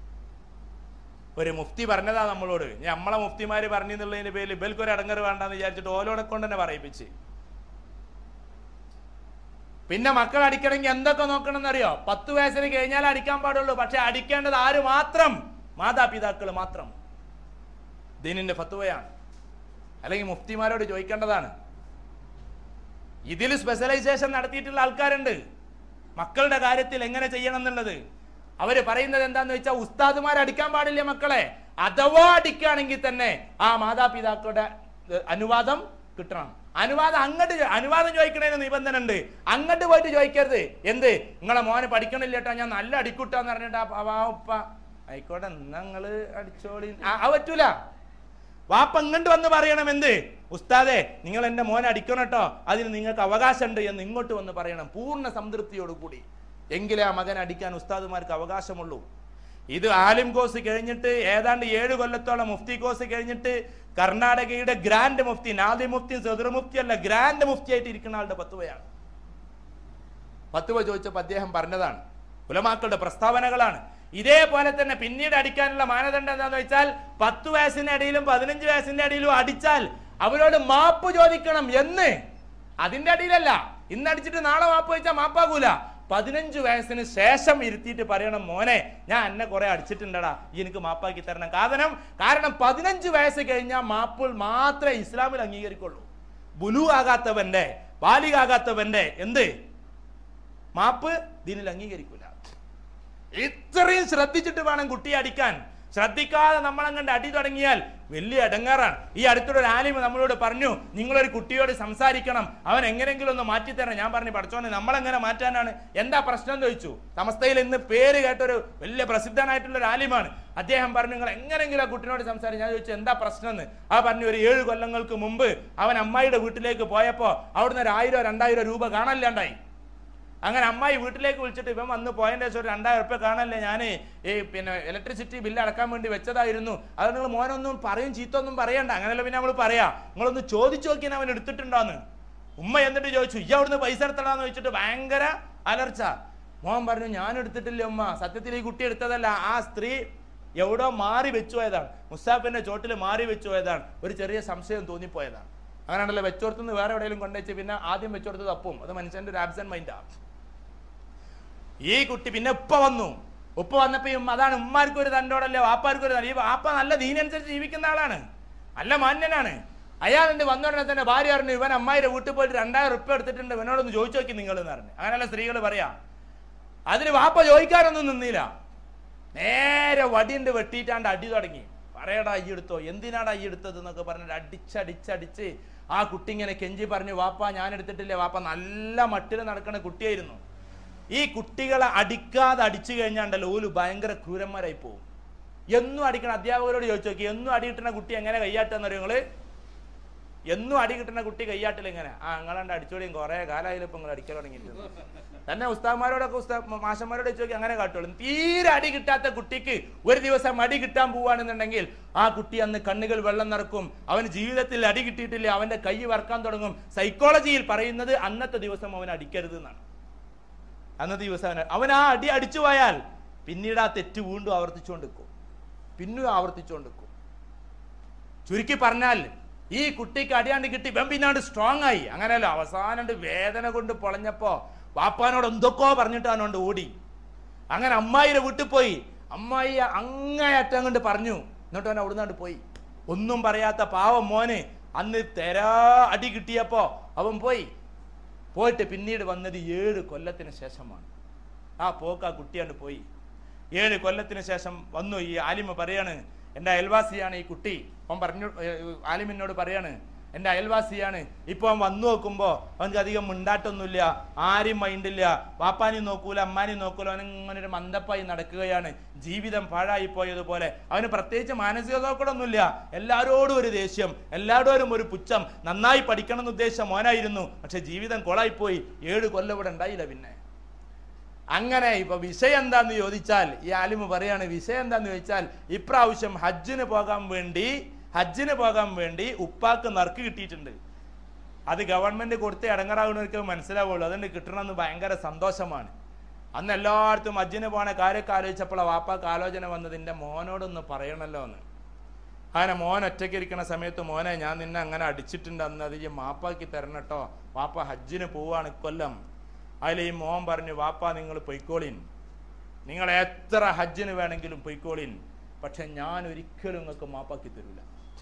ഒരു മുഫ്തി പറഞ്ഞതാ നമ്മളോട്. നമ്മളെ മുഫ്തിമാര് പറഞ്ഞെന്നുള്ളതിന്റെ പേരിൽ ഇവൽക്കൊരു അടങ്ങറ് വേണ്ടെന്ന് വിചാരിച്ചിട്ട് ഓലോടെ കൊണ്ട് തന്നെ പറയിപ്പിച്ച്. പിന്നെ മക്കൾ അടിക്കണമെങ്കിൽ എന്തൊക്കെ നോക്കണം എന്നറിയോ? 10 വയസ്സിന് കഴിഞ്ഞാൽ അടിക്കാൻ പാടുള്ളൂ. പക്ഷെ അടിക്കേണ്ടത് ആര് മാത്രം? മാതാപിതാക്കൾ മാത്രം. ദീനിന്റെ ഫത്വയാണ്. അല്ലെങ്കിൽ മുഫ്തിമാരോട് ചോദിക്കേണ്ടതാണ്. ഇതിൽ സ്പെഷ്യലൈസേഷൻ നടത്തിയിട്ടുള്ള ആൾക്കാരുണ്ട് മക്കളുടെ കാര്യത്തിൽ എങ്ങനെ ചെയ്യണം എന്നുള്ളത്. അവര് പറയുന്നത് എന്താന്ന് വെച്ചാൽ, ഉസ്താദുമാർ അടിക്കാൻ പാടില്ല മക്കളെ. അഥവാ അടിക്കുകയാണെങ്കിൽ തന്നെ ആ മാതാപിതാക്കളുടെ അനുവാദം കിട്ടണം. അനുവാദം ചോദിക്കണതിന് നിബന്ധന ഉണ്ട്. അങ്ങോട്ട് പോയിട്ട് ചോദിക്കരുത്. എന്ത്, നിങ്ങളെ മോനെ പഠിക്കണില്ല കേട്ടോ, ഞാൻ നല്ല അടിക്കൂട്ടാന്ന് പറഞ്ഞിട്ട് ഉപ്പ ആയിക്കോട്ടെ നിങ്ങള് അടിച്ചോളി, പറ്റൂല. വാപ്പ ഇങ്ങോട്ട് വന്ന് പറയണം, എന്ത്, ഉസ്താദെ നിങ്ങൾ എൻ്റെ മോനെ അടിക്കണം കേട്ടോ, അതിന് നിങ്ങൾക്ക് അവകാശമുണ്ട് എന്ന് ഇങ്ങോട്ട് വന്ന് പറയണം, പൂർണ്ണ സംതൃപ്തിയോടുകൂടി. എങ്കിലേ ആ മകൻ അടിക്കാൻ ഉസ്താദുമാർക്ക് അവകാശമുള്ളൂ. ഇത് ആലിം കോഴ്സ് കഴിഞ്ഞിട്ട് ഏതാണ്ട് 7 കൊല്ലത്തോളം മുഫ്തി കോഴ്സ് കഴിഞ്ഞിട്ട് കർണാടകയുടെ ഗ്രാൻഡ് മുഫ്തി, നാദി മുഫ്തി, സദർ മുഫ്തി അല്ല, ഗ്രാൻഡ് മുഫ്തി ആയിട്ട് ഇരിക്കുന്ന ആളുടെ ഫത്വയാണ്. ഫത്വ ചോദിച്ചപ്പോൾ അദ്ദേഹം പറഞ്ഞതാണ്, ഉലമാക്കളുടെ പ്രസ്താവനകളാണ്. ഇതേപോലെ തന്നെ പിന്നീട് അടിക്കാനുള്ള മാനദണ്ഡം എന്താണെന്ന് വെച്ചാൽ, 10 വയസ്സിന്റെ ഇടയിലും 15 വയസ്സിന്റെ ഇടയിലും അടിച്ചാൽ അവരോട് മാപ്പ് ചോദിക്കണം എന്ന്. അതിന്റെ അടിയിലല്ല. ഇന്നടിച്ചിട്ട് നാളെ മാപ്പ് ചോദിച്ചാൽ മാപ്പാകൂല. 15 വയസ്സിന് ശേഷം ഇരുത്തിയിട്ട് പറയണം, മോനെ ഞാൻ എന്നെ കുറെ അടിച്ചിട്ടുണ്ടടാ, എനിക്ക് മാപ്പാക്കി തരണം. കാരണം 15 വയസ്സ് കഴിഞ്ഞാൽ മാപ്പ് മാത്രമേ ഇസ്ലാമിൽ അംഗീകരിക്കുള്ളൂ. ബുലു ആകാത്തവന്റെ, ബാലികാകാത്തവന്റെ എന്ത് മാപ്പ് ദീനിൽ അംഗീകരിക്കൂല. ഇത്രയും ശ്രദ്ധിച്ചിട്ട് വേണം കുട്ടിയെ അടിക്കാൻ. ശ്രദ്ധിക്കാതെ നമ്മളങ്ങണ്ട് അടി തുടങ്ങിയാൽ വലിയ ഇടങ്ങാറാണ്. ഈ അടുത്തൊരു ഒരു ആലിമ നമ്മളോട് പറഞ്ഞു, നിങ്ങളൊരു കുട്ടിയോട് സംസാരിക്കണം, അവൻ എങ്ങനെയെങ്കിലും ഒന്ന് മാറ്റിത്തരണം. ഞാൻ പറഞ്ഞു, പഠിച്ചോനെ നമ്മളെങ്ങനെ മാറ്റാനാണ്, എന്താ പ്രശ്നം എന്ന് ചോദിച്ചു. സമസ്തയിൽ ഇന്ന് പേര് കേട്ടൊരു വലിയ പ്രസിദ്ധനായിട്ടുള്ള ഒരു ആലിമാണ്. അദ്ദേഹം പറഞ്ഞു, നിങ്ങൾ എങ്ങനെയെങ്കിലും ആ കുട്ടിനോട് സംസാരിക്കും. ഞാൻ ചോദിച്ചു, എന്താ പ്രശ്നം എന്ന്. ആ പറഞ്ഞു, ഒരു 7 കൊല്ലങ്ങൾക്ക് മുമ്പ് അവൻ അമ്മായിയുടെ വീട്ടിലേക്ക് പോയപ്പോൾ അവിടുന്ന് 1000-2000 രൂപ കാണാനില്ലാണ്ടായി. അങ്ങനെ അമ്മായി വീട്ടിലേക്ക് വിളിച്ചിട്ട്, ഇവൻ വന്ന് പോയതിൻ്റെ ശേഷം 2000 ഉറുപ്പിക കാണല്ലേ, ഞാൻ ഈ ഇലക്ട്രിസിറ്റി ബില്ല് അടക്കാൻ വേണ്ടി വെച്ചതായിരുന്നു, അത് നിങ്ങൾ മോനൊന്നും പറയും ചീത്തൊന്നും പറയണ്ട. അങ്ങനെയല്ല പിന്നെ നമ്മൾ പറയാ, നിങ്ങളൊന്ന് ചോദിച്ചു നോക്കിയാൽ അവൻ എടുത്തിട്ടുണ്ടോന്ന്. ഉമ്മ എന്നിട്ട് ചോദിച്ചു, ഈ അവിടുന്ന് പൈസ എടുത്തടാന്ന് ചോദിച്ചിട്ട് ഭയങ്കര അലർച്ച. മോൻ പറഞ്ഞു, ഞാൻ എടുത്തിട്ടില്ല ഉമ്മ, സത്യത്തിൽ ഈ കുട്ടി എടുത്തതല്ല, ആ സ്ത്രീ എവിടോ മാറി വെച്ചു പോയതാണ്, മുസ്താഫിന്റെ ചോട്ടിൽ മാറി വെച്ചു പോയതാണ്, ഒരു ചെറിയ സംശയം തോന്നിപ്പോയതാണ്. അങ്ങനെയാണല്ലോ വെച്ചോടത്തുനിന്ന് വേറെ എവിടെയെങ്കിലും കൊണ്ടുവച്ച് പിന്നെ ആദ്യം വെച്ചോടത്ത് തപ്പും. അത് മനുഷ്യന്റെ ഒരു ആബ്സെന്റ് മൈൻഡാണ്. ഈ കുട്ടി പിന്നെ ഉപ്പ വന്നപ്പോ അതാണ് ഉമ്മാർക്കും ഒരു തന്നോടല്ലേ വാപ്പാർക്കും ഒരു. ഈ വാപ്പ നല്ല ദീനനുസരിച്ച് ജീവിക്കുന്ന ആളാണ്, നല്ല മാന്യനാണ്. അയാളുണ്ട് വന്നോടനെ തന്നെ ഭാര്യ പറഞ്ഞു, ഇവൻ അമ്മായിയുടെ വീട്ടിൽ പോയിട്ട് 2000 ഉറുപ്പിക എടുത്തിട്ടുണ്ട്, ഇവനോടൊന്ന് ചോദിച്ചു നോക്കി നിങ്ങൾ എന്ന് പറഞ്ഞു. അങ്ങനെയല്ല സ്ത്രീകൾ പറയാ. അതിന് വാപ്പ ചോദിക്കാനൊന്നും നിന്നില്ല, നേരെ വടിയുണ്ട് വെട്ടിയിട്ടാണ്ട് അടി തുടങ്ങി. പറയടാ ഈ എടുത്തോ, എന്തിനാടാ ഈ എടുത്തത് എന്നൊക്കെ പറഞ്ഞിട്ട് അടിച്ചടിച്ചടിച്ച് ആ കുട്ടി ഇങ്ങനെ കെഞ്ചി പറഞ്ഞു, വാപ്പ ഞാൻ എടുത്തിട്ടില്ല. വാപ്പ നല്ല മട്ടിൽ നടക്കുന്ന കുട്ടിയായിരുന്നു. ഈ കുട്ടികളെ അടിക്കാതെ അടിച്ചു കഴിഞ്ഞാണ്ടല്ലോ ഓല് ഭയങ്കര ക്രൂരന്മാരായി പോകും. എന്നും അടിക്കണം. അധ്യാപകരോട് ചോദിച്ചു നോക്കി, എന്നും അടി കിട്ടുന്ന കുട്ടി എങ്ങനെ കയ്യാട്ടെന്ന് അറിയോ നിങ്ങള്? എന്നും അടി കിട്ടുന്ന കുട്ടി കയ്യാട്ടില്ല എങ്ങനെ? നിങ്ങളണ്ട് അടിച്ചോളിയും കുറെ കാലമായാലും ഇപ്പൊ നിങ്ങൾ അടിക്കാൻ തുടങ്ങിയിട്ടുണ്ട്. തന്നെ ഉസ്താദ്മാരോടൊക്കെ മാഷന്മാരോട് ചോദിച്ചു നോക്കി, അങ്ങനെ കാട്ടുള്ളൂ. തീരെ അടി കിട്ടാത്ത കുട്ടിക്ക് ഒരു ദിവസം അടി കിട്ടാൻ പോവാണെന്നുണ്ടെങ്കിൽ ആ കുട്ടി അന്ന് കണ്ണുകൾ വെള്ളം നിറക്കും, അവന് ജീവിതത്തിൽ അടി കിട്ടിയിട്ടില്ല, അവന്റെ കൈ വറക്കാൻ തുടങ്ങും. സൈക്കോളജിയിൽ പറയുന്നത് അന്നത്തെ ദിവസം അവൻ അടിക്കരുത് എന്നാണ്. അന്നത്തെ ദിവസം അവൻ ആ അടി അടിച്ചു പോയാൽ പിന്നീട് ആ തെറ്റ് വീണ്ടും ആവർത്തിച്ചുകൊണ്ടിരിക്കും. ചുരുക്കി പറഞ്ഞാൽ ഈ കുട്ടിക്ക് അടിയാണ്ട് കിട്ടി, ഇവൻ പിന്നാണ്ട് സ്ട്രോങ് ആയി. അങ്ങനെയല്ല, അവസാനം വേദന കൊണ്ട് പൊളഞ്ഞപ്പോ വാപ്പാനോട് എന്തൊക്കെയോ പറഞ്ഞിട്ടാണോണ്ട് ഓടി. അങ്ങനെ അമ്മായിയുടെ വീട്ടിൽ പോയി. അമ്മായി അങ്ങേയറ്റം കൊണ്ട് പറഞ്ഞു, എന്നിട്ട് അവൻ അവിടുന്നാണ്ട് പോയി. ഒന്നും പറയാത്ത പാവം മോന് അന്ന് അടി കിട്ടിയപ്പോ അവൻ പോയിട്ട് പിന്നീട് വന്നത് 7 കൊല്ലത്തിന് ശേഷമാണ്. ആ പോക്ക് ആ കുട്ടിയാണ്ട് പോയി. 7 കൊല്ലത്തിന് ശേഷം വന്നു. ഈ ആലിമ പറയാണ്, എൻ്റെ അയൽവാസിയാണ് ഈ കുട്ടി. അവൻ പറഞ്ഞു, ആലിമിനോട് പറയാണ്, എൻ്റെ അയൽവാസിയാണ്. ഇപ്പൊ അവൻ വന്നു നോക്കുമ്പോൾ അവനക്ക് അധികം മിണ്ടാട്ടൊന്നുമില്ല, ആരും മൈൻഡില്ല, വാപ്പാനെയും നോക്കൂല, അമ്മാനെയും നോക്കൂല. അവൻ ഇങ്ങനെ ഒരു മന്ദപ്പായി നടക്കുകയാണ്, ജീവിതം പാഴായി പോയതുപോലെ. അവന് പ്രത്യേകിച്ച് മാനസിക നോക്കണമൊന്നുമില്ല, എല്ലാവരോടും ഒരു ദേഷ്യം, എല്ലാവരോടും ഒരു പുച്ഛം. നന്നായി പഠിക്കണം എന്ന് ഉദ്ദേശിച്ച മോനായിരുന്നു, പക്ഷെ ജീവിതം കൊളായിപ്പോയി. 7 കൊല്ലം ഇവിടെ ഉണ്ടായില്ല. പിന്നെ അങ്ങനെ ഇപ്പൊ വിഷയം എന്താന്ന് ചോദിച്ചാൽ, ഈ ആലിമ പറയാണ്, വിഷയം എന്താന്ന് ചോദിച്ചാൽ, ഇപ്രാവശ്യം ഹജ്ജിന് പോകാൻ വേണ്ടി ഉപ്പാക്ക് നറുക്ക് കിട്ടിയിട്ടുണ്ട്. അത് ഗവൺമെന്റ് കൊടുത്ത് ഇടങ്ങറാകുന്നവർക്ക് മനസ്സിലാവുള്ളൂ. അതുകൊണ്ട് കിട്ടണമെന്ന് ഭയങ്കര സന്തോഷമാണ്. അന്ന് എല്ലായിടത്തും ഹജ്ജിന് പോണ കാര്യമൊക്കെ ആലോചിച്ചപ്പോൾ വാപ്പാക്ക് ആലോചന വന്നത്, എൻ്റെ മോനോടൊന്ന് പറയണല്ലോ എന്ന്. അങ്ങനെ മോൻ ഒറ്റയ്ക്ക് ഇരിക്കുന്ന സമയത്ത്, മോനെ ഞാൻ നിന്നെ അങ്ങനെ അടിച്ചിട്ടുണ്ട് അന്ന്, അത് ഈ മാപ്പാക്കി തരണം കേട്ടോ, വാപ്പ ഹജ്ജിന് പോവാണ് ഇക്കൊല്ലം. അതിൽ ഈ മോൻ പറഞ്ഞു, വാപ്പ നിങ്ങൾ പൊയ്ക്കോളിൻ, നിങ്ങൾ എത്ര ഹജ്ജിന് വേണമെങ്കിലും പൊയ്ക്കോളിൻ, പക്ഷെ ഞാൻ ഒരിക്കലും നിങ്ങൾക്ക് മാപ്പാക്കി തരൂല,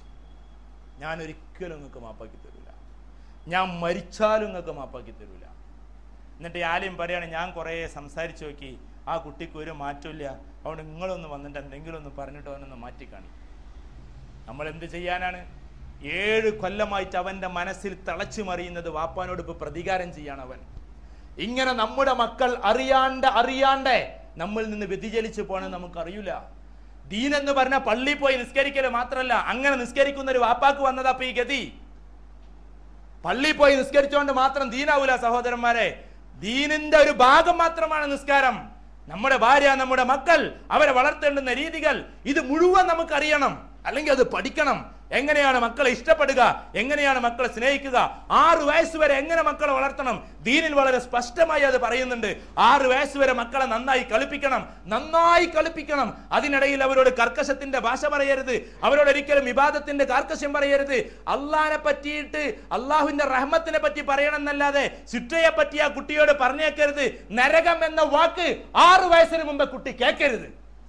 ഞാൻ മരിച്ചാലും നിങ്ങൾക്ക് മാപ്പാക്കി തരൂല. എന്നിട്ട് ആലിം പറയാണ്, ഞാൻ കുറേ സംസാരിച്ചു നോക്കി, ആ കുട്ടിക്ക് ഒരു മാറ്റമില്ല, അതുകൊണ്ട് നിങ്ങളൊന്ന് വന്നിട്ട് എന്തെങ്കിലും ഒന്ന് പറഞ്ഞിട്ട് അവനൊന്ന് മാറ്റിക്കാണി. നമ്മൾ എന്ത് ചെയ്യാനാണ്? 7 കൊല്ലമായിട്ട് അവന്റെ മനസ്സിൽ തിളച്ചു മറിയുന്നത് വാപ്പാനോട് ഇപ്പൊ പ്രതികാരം ചെയ്യാണ് അവൻ. ഇങ്ങനെ നമ്മുടെ മക്കൾ അറിയാണ്ട് നമ്മിൽ നിന്ന് വ്യതിചലിച്ചു പോകണമെന്ന് നമുക്കറിയില്ല. ദീൻ എന്ന് പറഞ്ഞാൽ പള്ളിയിൽ പോയി നിസ്കരിക്കല് മാത്രമല്ല, അങ്ങനെ നിസ്കരിക്കുന്ന ഒരു വാപ്പാക്ക് വന്നതാ അപ്പൊ ഈ ഗതി. പള്ളിയിൽ പോയി നിസ്കരിച്ചുകൊണ്ട് മാത്രം ദീനാവൂല സഹോദരന്മാരെ. ദീനിന്റെ ഒരു ഭാഗം മാത്രമാണ് നിസ്കാരം. നമ്മുടെ ഭാര്യ, നമ്മുടെ മക്കൾ, അവരെ വളർത്തേണ്ടുന്ന രീതികൾ, ഇത് മുഴുവൻ നമുക്കറിയണം, അല്ലെങ്കിൽ അത് പഠിക്കണം. എങ്ങനെയാണ് മക്കളെ ഇഷ്ടപ്പെടുക, എങ്ങനെയാണ് മക്കളെ സ്നേഹിക്കുക, 6 വയസ്സ് വരെ എങ്ങനെ മക്കളെ വളർത്തണം, ദീനിൽ വളരെ സ്പഷ്ടമായി അത് പറയുന്നുണ്ട്. 6 വയസ്സ് വരെ മക്കളെ നന്നായി കളിപ്പിക്കണം. അതിനിടയിൽ അവരോട് കർക്കശത്തിന്റെ ഭാഷ പറയരുത്, അവരോട് ഒരിക്കലും ഇബാദത്തിന്റെ കാർക്കശ്യം പറയരുത്. അള്ളാഹിനെ പറ്റിയിട്ട്, അള്ളാഹുവിന്റെ റഹ്മത്തിനെ പറ്റി പറയണം എന്നല്ലാതെ ശിക്ഷയെ പറ്റി ആ കുട്ടിയോട് പറഞ്ഞേക്കരുത്. നരകം എന്ന വാക്ക് 6 വയസ്സിന് മുമ്പ് കുട്ടി കേൾക്കരുത്.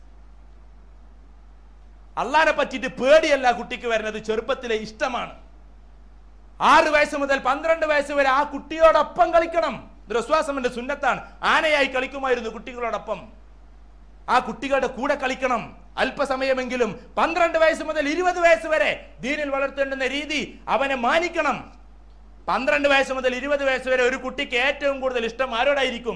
അള്ളാഹിനെ പറ്റിയിട്ട് പേടിയല്ല കുട്ടിക്ക് വരുന്നത്, ചെറുപ്പത്തിലെ ഇഷ്ടമാണ്. 6 വയസ്സ് മുതൽ 12 വയസ്സ് വരെ ആ കുട്ടിയോടൊപ്പം കളിക്കണം. റസൂലുള്ളാഹിന്റെ സുന്നത്താണ്. ആനയായി കളിക്കുമായിരുന്നു കുട്ടികളോടൊപ്പം. ആ കുട്ടികളുടെ കൂടെ കളിക്കണം അല്പസമയമെങ്കിലും. 12 വയസ്സ് മുതൽ 20 വയസ്സ് വരെ ദീനിൽ വളർത്തേണ്ടുന്ന രീതി അവനെ മാനിക്കണം. 12 വയസ്സ് മുതൽ 20 വയസ്സ് വരെ ഒരു കുട്ടിക്ക് ഏറ്റവും കൂടുതൽ ഇഷ്ടം ആരോടായിരിക്കും?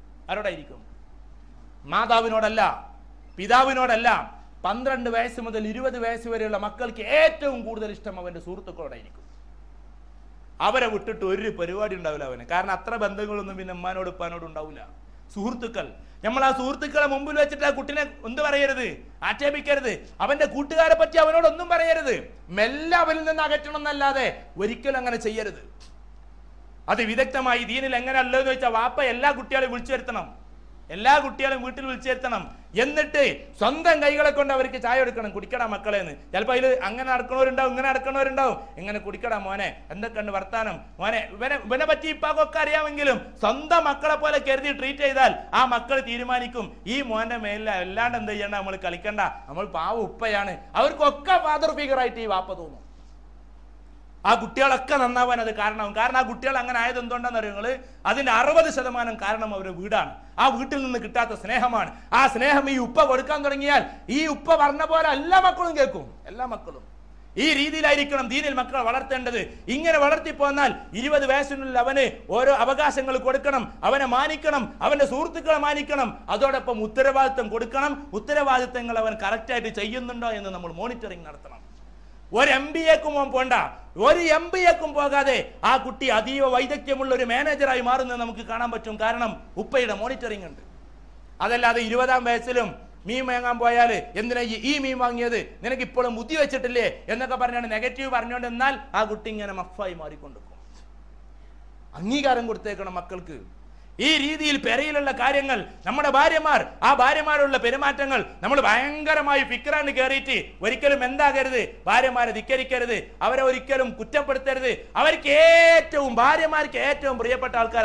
മാതാവിനോടല്ല, പിതാവിനോടല്ല. 12 വയസ്സ് മുതൽ 20 വയസ്സ് വരെയുള്ള മക്കൾക്ക് ഏറ്റവും കൂടുതൽ ഇഷ്ടം അവന്റെ സുഹൃത്തുക്കളോടായിരിക്കും. അവരെ വിട്ടിട്ട് ഒരു പരിപാടി ഉണ്ടാവില്ല അവന്. കാരണം അത്ര ബന്ധങ്ങളൊന്നും പിന്നെ ഉമ്മാനോട് ഉപ്പാനോട് ഉണ്ടാവില്ല. സുഹൃത്തുക്കൾ, നമ്മൾ ആ സുഹൃത്തുക്കളെ മുമ്പിൽ വെച്ചിട്ട് ആ കുട്ടിനെ എന്ത് പറയരുത്, ആക്ഷേപിക്കരുത്. അവന്റെ കൂട്ടുകാരെ പറ്റി അവനോട് ഒന്നും പറയരുത്. മെല്ലെ അവനിൽ നിന്ന് അകറ്റണം എന്നല്ലാതെ ഒരിക്കലും അങ്ങനെ ചെയ്യരുത്. അത് വിദഗ്ധമായി ദീനിൽ എങ്ങനെ ഉള്ളതെന്ന് വെച്ചാൽ വാപ്പ എല്ലാ കുട്ടികളെയും വിളിച്ചു വരുത്തണം, എല്ലാ കുട്ടികളെയും വീട്ടിൽ വിളിച്ചു വരുത്തണം. എന്നിട്ട് സ്വന്തം കൈകളെ കൊണ്ട് അവർക്ക് ചായ എടുക്കണം. കുടിക്കടാ മക്കളെ എന്ന്. ചിലപ്പോൾ അതിൽ അങ്ങനെ നടക്കണവരുണ്ടാവും, ഇങ്ങനെ നടക്കണവരുണ്ടാവും. ഇങ്ങനെ കുടിക്കടാ മോനെ, എന്തൊക്കെയുണ്ട് വർത്താനം മോനെ, ഇവനെ പറ്റി ഇപ്പാക്കൊക്കെ അറിയാമെങ്കിലും സ്വന്തം മക്കളെ പോലെ കരുതി ട്രീറ്റ് ചെയ്താൽ ആ മക്കൾ തീരുമാനിക്കും ഈ മോന്റെ മേലിൽ അല്ലാണ്ട് എന്ത് ചെയ്യണ്ട, നമ്മൾ കളിക്കണ്ട, നമ്മൾ പാവ ഉപ്പയാണ്. അവർക്കൊക്കെ ഫാദർ ഫിഗർ ആയിട്ട് ഈ വാപ്പ തോന്നും. ആ കുട്ടികളൊക്കെ നന്നാവാൻ അത് കാരണമാവും. കാരണം ആ കുട്ടികൾ അങ്ങനെ ആയത് എന്തുകൊണ്ടാന്ന് അറിയുന്നത്, അതിന്റെ 60% കാരണം അവരുടെ വീടാണ്. ആ വീട്ടിൽ നിന്ന് കിട്ടാത്ത സ്നേഹമാണ്. ആ സ്നേഹം ഈ ഉപ്പ കൊടുക്കാൻ തുടങ്ങിയാൽ ഈ ഉപ്പ പറഞ്ഞ പോലെ എല്ലാ മക്കളും കേൾക്കും. എല്ലാ മക്കളും ഈ രീതിയിലായിരിക്കണം ദീനിൽ മക്കളെ വളർത്തേണ്ടത്. ഇങ്ങനെ വളർത്തിപ്പോന്നാൽ 20 വയസ്സിനുള്ളിൽ അവന് ഓരോ അവകാശങ്ങൾ കൊടുക്കണം, അവനെ മാനിക്കണം, അവന്റെ സുഹൃത്തുക്കളെ മാനിക്കണം. അതോടൊപ്പം ഉത്തരവാദിത്വം കൊടുക്കണം. ഉത്തരവാദിത്തങ്ങൾ അവൻ കറക്റ്റായിട്ട് ചെയ്യുന്നുണ്ടോ എന്ന് നമ്മൾ മോണിറ്ററിംഗ് നടത്തണം. ഒരു MBAക്കും പോണ്ട, ഒരു MBAക്കും പോകാതെ ആ കുട്ടി അതീവ വൈദഗ്ധ്യമുള്ള ഒരു മാനേജറായി മാറുന്നത് നമുക്ക് കാണാൻ പറ്റും. കാരണം ഉപ്പയുടെ മോണിറ്ററിംഗ് ഉണ്ട്. അതല്ലാതെ 20-ാം വയസ്സിലും മീൻ വാങ്ങാൻ പോയാൽ എന്തിനാ ഈ മീൻ വാങ്ങിയത്, നിനക്ക് ഇപ്പോഴും ബുദ്ധി വെച്ചിട്ടില്ലേ എന്നൊക്കെ പറഞ്ഞാണ് നെഗറ്റീവ് പറഞ്ഞുകൊണ്ട് എന്നാൽ ആ കുട്ടി ഇങ്ങനെ മഫായി മാറിക്കൊണ്ടിരിക്കും. അംഗീകാരം കൊടുത്തേക്കണം മക്കൾക്ക്. ഈ രീതിയിൽ പെരയിലുള്ള കാര്യങ്ങൾ, നമ്മുടെ ഭാര്യമാർ, ആ ഭാര്യമാരുള്ള പെരുമാറ്റങ്ങൾ നമ്മൾ ഭയങ്കരമായി ഫിക്രാണ്ട് കയറിയിട്ട് ഒരിക്കലും എന്താകരുത്, ഭാര്യമാരെ ധിക്കരിക്കരുത്, അവരെ ഒരിക്കലും കുറ്റപ്പെടുത്തരുത്. അവർക്ക് ഏറ്റവും, ഭാര്യമാർക്ക് ഏറ്റവും പ്രിയപ്പെട്ട ആൾക്കാർ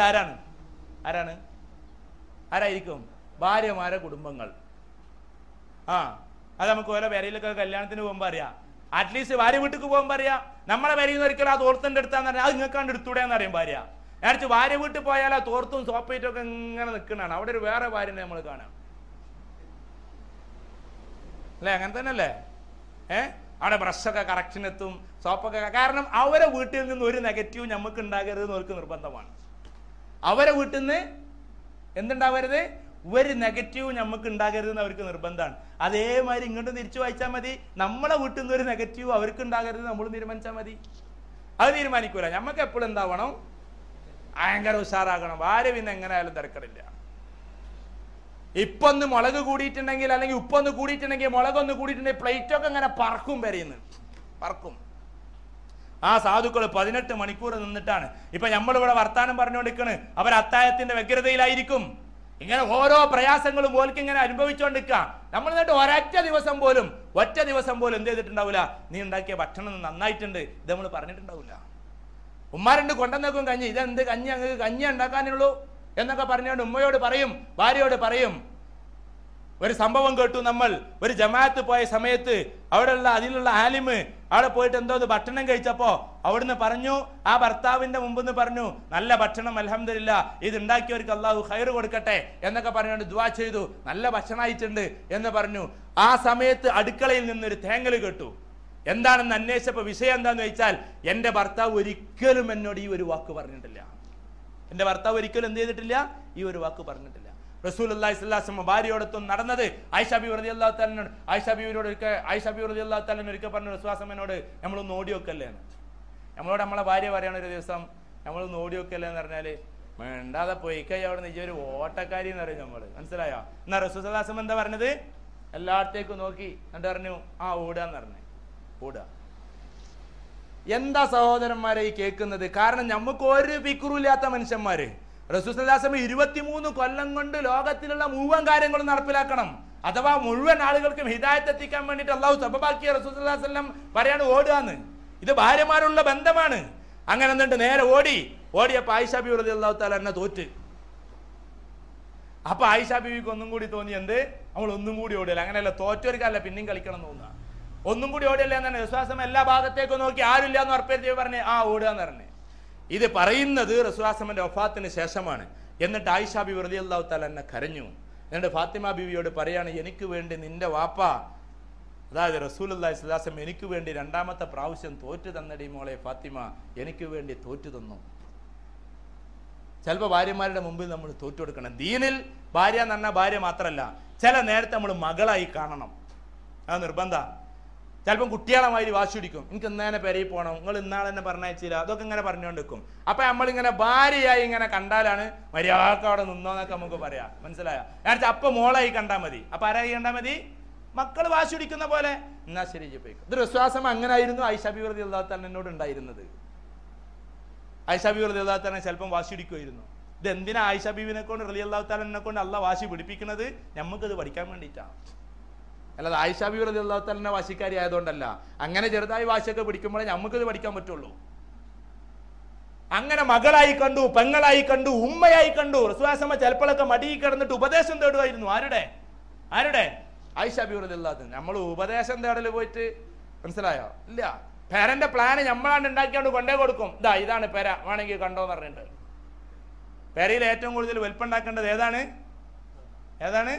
ആരായിരിക്കും? ഭാര്യമാരെ കുടുംബങ്ങൾ. അത് നമുക്ക് ഓരോ പെരയിലൊക്കെ കല്യാണത്തിന് പോകുമ്പോൾ അറിയാം. അറ്റ്ലീസ്റ്റ് ഭാര്യ വീട്ടിൽ പോകുമ്പോൾ അറിയാം. നമ്മളെ പെരയിൽ ഒരിക്കലും ആ തോർത്തിന്റെ എടുത്താന്ന് പറഞ്ഞാൽ അത് നിങ്ങൾക്കാണ്ട് എടുത്തൂടെന്ന് അറിയാം ഭാര്യ. നേരത്തെ ഭാര്യ വീട്ടിൽ പോയാൽ ആ തോർത്തും സോപ്പേറ്റും ഒക്കെ ഇങ്ങനെ നിൽക്കണാണ്. അവിടെ ഒരു വേറെ ഭാര്യനെ നമ്മൾ കാണാം അല്ലേ? അങ്ങനെ തന്നെ അല്ലേ? അവിടെ ബ്രഷൊക്കെ കറക്ഷനെത്തും, സോപ്പൊക്കെ. കാരണം അവരെ വീട്ടിൽ നിന്ന് ഒരു നെഗറ്റീവ് നമുക്ക് ഉണ്ടാകരുത് എന്ന് അവർക്ക് നിർബന്ധമാണ്. അവരെ വീട്ടിൽ നിന്ന് എന്തുണ്ടാവരുത്, ഒരു നെഗറ്റീവ് നമുക്ക് ഉണ്ടാകരുതെന്ന് അവർക്ക് നിർബന്ധമാണ്. അതേമാതിരി ഇങ്ങോട്ട് തിരിച്ചു വായിച്ചാൽ മതി. നമ്മളെ വീട്ടിൽ നിന്ന് ഒരു നെഗറ്റീവ് അവർക്ക് ഉണ്ടാകരുത് നമ്മൾ തീരുമാനിച്ചാൽ മതി. അത് തീരുമാനിക്കൂല. നമുക്ക് എപ്പോഴും എന്താവണം, ഭയങ്കര ഉഷാറാകണം. ഭാര്യ പിന്നെ എങ്ങനെ ആയാലും തിരക്കടില്ല. ഇപ്പൊന്ന് മുളക് കൂടിയിട്ടുണ്ടെങ്കിൽ, അല്ലെങ്കിൽ ഉപ്പൊന്ന് കൂടിയിട്ടുണ്ടെങ്കിൽ, മുളകൊന്ന് കൂടിയിട്ടുണ്ടെങ്കിൽ പ്ലേറ്റൊക്കെ ഇങ്ങനെ പറക്കും, പെരയുന്നു പറക്കും. ആ സാധുക്കൾ 18 മണിക്കൂർ നിന്നിട്ടാണ്. ഇപ്പൊ നമ്മളിവിടെ വർത്താനം പറഞ്ഞുകൊണ്ടിരിക്കണ്, അവർ അത്താഴത്തിന്റെ വ്യഗ്രതയിലായിരിക്കും. ഇങ്ങനെ ഓരോ പ്രയാസങ്ങളും ഓൽക്ക് ഇങ്ങനെ അനുഭവിച്ചുകൊണ്ടിരിക്കുക. നമ്മൾ എന്നിട്ട് ഒറ്റ ദിവസം പോലും എന്ത് ചെയ്തിട്ടുണ്ടാവില്ല, നീ ഉണ്ടാക്കിയ ഭക്ഷണം നന്നായിട്ടുണ്ട് ഇത് നമ്മൾ പറഞ്ഞിട്ടുണ്ടാവില്ല. ഉമ്മാരുണ്ട് കൊണ്ടുവന്നേക്കും കഞ്ഞി, ഇതെന്ത് കഞ്ഞി, അങ്ങ് കഞ്ഞി ഉണ്ടാക്കാനുള്ളൂ എന്നൊക്കെ പറഞ്ഞുകൊണ്ട് ഉമ്മയോട് പറയും, ഭാര്യയോട് പറയും. ഒരു സംഭവം കേട്ടു. നമ്മൾ ഒരു ജമാഅത്ത് പോയ സമയത്ത് അതിലുള്ള ആലിമ് അവിടെ പോയിട്ട് എന്തോ ഭക്ഷണം കഴിച്ചപ്പോ അവിടുന്ന് പറഞ്ഞു, ആ ഭർത്താവിന്റെ മുമ്പെന്ന് പറഞ്ഞു, നല്ല ഭക്ഷണം അൽഹംദുലില്ലാ, ഇത് ഉണ്ടാക്കിയവർക്ക് അള്ളാഹു ഖൈർ കൊടുക്കട്ടെ എന്നൊക്കെ പറഞ്ഞുകൊണ്ട് ദുആ ചെയ്തു. നല്ല ഭക്ഷണമായിട്ടുണ്ട് എന്ന് പറഞ്ഞു. ആ സമയത്ത് അടുക്കളയിൽ നിന്നൊരു തേങ്ങൽ കേട്ടു. എന്താണെന്ന് അന്വേഷിച്ചപ്പോ വിഷയം എന്താന്ന് വെച്ചാൽ, എന്റെ ഭർത്താവ് ഒരിക്കലും എന്നോട് ഈ ഒരു വാക്ക് പറഞ്ഞിട്ടില്ല. എന്റെ ഭർത്താവ് ഒരിക്കലും എന്ത് ചെയ്തിട്ടില്ല, ഈ ഒരു വാക്ക് പറഞ്ഞിട്ടില്ല. റസൂലുള്ളാഹി സ്വല്ലല്ലാഹു അലൈഹി വസല്ലം ഭാര്യയോടൊപ്പം നടന്നത് ആയിഷ ബീവി റളിയല്ലാഹു തആലയോട്, ആയിഷ ബീവി റളിയല്ലാഹു തആല ഒരിക്കൽ പറഞ്ഞു, റസൂലുള്ളാഹിനോട് നമ്മളൊന്ന് ഓടി വെക്കല്ലേ എന്ന്. നമ്മളോട് നമ്മളെ ഭാര്യ പറയണ ഒരു ദിവസം, നമ്മളൊന്ന് ഓടി വെക്കല്ലേ എന്ന് പറഞ്ഞാല് വേണ്ടാതെ പോയി കൈ അവിടെ നിന്ന് ഒരു ഓട്ടക്കാരി എന്ന് പറയും നമ്മള്. മനസ്സിലായോ? എന്നാ റസൂലുള്ളാഹി സ്വല്ലല്ലാഹു അലൈഹി വസല്ലം എന്താ പറഞ്ഞത്, എല്ലായിടത്തേക്കും നോക്കി എന്നിട്ട് പറഞ്ഞു, ഓടാന്ന് പറഞ്ഞു. ഓടുക. എന്താ സഹോദരന്മാരെ ഈ കേൾക്കുന്നത്? കാരണം നമുക്ക് ഒരു ഫിക്റുമില്ലാത്ത മനുഷ്യന്മാര്. റസൂൽ സല്ലല്ലാഹു അലൈഹി വസല്ലം 23 കൊല്ലം കൊണ്ട് ലോകത്തിലുള്ള മുഴുവൻ കാര്യങ്ങളും നടപ്പിലാക്കണം, അഥവാ മുഴുവൻ ആളുകൾക്കും ഹിദായത്ത് എത്തിക്കാൻ വേണ്ടിയിട്ട് അള്ളാഹു സബബാക്കിയ റസൂൽ സല്ലല്ലാഹു അലൈഹി വസല്ലം പറയാണ് ഓടുകയെന്ന്. ഇത് ഭാര്യമാരുള്ള ബന്ധമാണ്. അങ്ങനെ എന്നിട്ട് നേരെ ഓടിയപ്പോൾ ആയിഷ ബീവി റളിയല്ലാഹു തആല അൻഹ തോറ്റ്. അപ്പൊ ആയിഷ ബീവിക്ക് ഒന്നും കൂടി തോന്നി, എന്ത്, നമ്മൾ ഒന്നും കൂടി ഓടിയല്ല. അങ്ങനെയല്ല, തോറ്റവർക്കല്ല പിന്നെയും കളിക്കണം എന്ന് തോന്നുക. ഒന്നും കൂടി ഓടിയല്ല എന്നാണ് വിശ്വാസം. എല്ലാ ഭാഗത്തേക്കും നോക്കി ആരുമില്ല എന്ന് ഉറപ്പേറ്റി പറഞ്ഞ് ഓടുക എന്ന് പറഞ്ഞ്. ഇത് പറയുന്നത് റസൂലുള്ളാഹിന്റെ വഫാത്തിന് ശേഷമാണ്. എന്നിട്ട് ആയിഷ ബീവി റളിയല്ലാഹു തആല അൻഹ കരഞ്ഞു. എന്നിട്ട് ഫാത്തിമ ബീവിയോട് പറയാണ്, എനിക്ക് വേണ്ടി നിന്റെ വാപ്പ, അതായത് റസൂലുള്ളാഹി സ്വല്ലല്ലാഹു അലൈഹി വസല്ലം എനിക്ക് വേണ്ടി 2ാമത്തെ പ്രാവശ്യം തോറ്റു തന്നടി മോളെ ഫാത്തിമ, എനിക്ക് വേണ്ടി തോറ്റു തന്നു. ചിലപ്പോൾ ഭാര്യമാരുടെ മുമ്പിൽ നമ്മൾ തോറ്റു കൊടുക്കണം. ദീനിൽ ഭാര്യ എന്ന് പറഞ്ഞാൽ ഭാര്യ മാത്രമല്ല, ചില നേരത്തെ നമ്മൾ മകളായി കാണണം. അത് നിർബന്ധ. ചിലപ്പം കുട്ടികളമാതിരി വാശി പിടിക്കും, എനിക്ക് ഇന്നേനെ പെരയിൽ പോകണം, നിങ്ങൾ ഇന്നാളെ തന്നെ പറഞ്ഞയച്ചില്ല, അതൊക്കെ ഇങ്ങനെ പറഞ്ഞുകൊണ്ടിരിക്കും. അപ്പം നമ്മളിങ്ങനെ ഭാര്യയായി ഇങ്ങനെ കണ്ടാലാണ് മര്യാദക്ക് അവിടെ നിന്നോന്നൊക്കെ നമുക്ക് പറയാം. മനസ്സിലായോ? കാരണം അപ്പം മോളായി കണ്ടാൽ മതി. അപ്പം ആരായി കണ്ടാൽ മതി? മക്കൾ വാശി പിടിക്കുന്ന പോലെ. എന്നാ ശരി പോയിക്കും. ഇത് വിശ്വാസം അങ്ങനെ ആയിരുന്നു ആയിഷ ബീവി റളിയല്ലാഹു തആല എന്നോട് ഉണ്ടായിരുന്നത്. ആയിഷ ബീവി റളിയല്ലാഹു തആല ചിലപ്പം വാശി പിടിക്കുമായിരുന്നു. ഇത് എന്തിനാ ആയിഷ ബീവിനെ കൊണ്ട് റളിയല്ലാഹു തആല കൊണ്ട് അള്ളാഹ് വാശി പിടിപ്പിക്കുന്നത്? നമുക്കത് പഠിക്കാൻ വേണ്ടിയിട്ടാണ്. അല്ലാതെ ആയിഷ ബീവി റളിയല്ലാഹു തആല വാശിക്കാരി ആയതുകൊണ്ടല്ല. അങ്ങനെ ചെറുതായി വാശിയൊക്കെ പിടിക്കുമ്പോഴേ നമുക്കത് പഠിക്കാൻ പറ്റുള്ളൂ. അങ്ങനെ മകളായി കണ്ടു, പെങ്ങളായി കണ്ടു, ഉമ്മയായി കണ്ടു. റസൂലുള്ളാഹി ചിലപ്പോഴൊക്കെ മടിയിൽ കിടന്നിട്ട് ഉപദേശം തേടുമായിരുന്നു. ആരുടെ? ആയിഷ ബീവി റളിയല്ലാഹു തആല. നമ്മൾ ഉപദേശം തേടൽ പോയിട്ട്, മനസ്സിലായോ? ഇല്ല. പേരന്റെ പ്ലാന് നമ്മളാണ് ഉണ്ടാക്കിയാണ്ട് കൊണ്ടേ കൊടുക്കും. ഇതാണ് പെര, വേണമെങ്കിൽ കണ്ടോന്ന് പറഞ്ഞിട്ട്. പെരയിൽ ഏറ്റവും കൂടുതൽ വലിപ്പുണ്ടാക്കേണ്ടത് ഏതാണ്?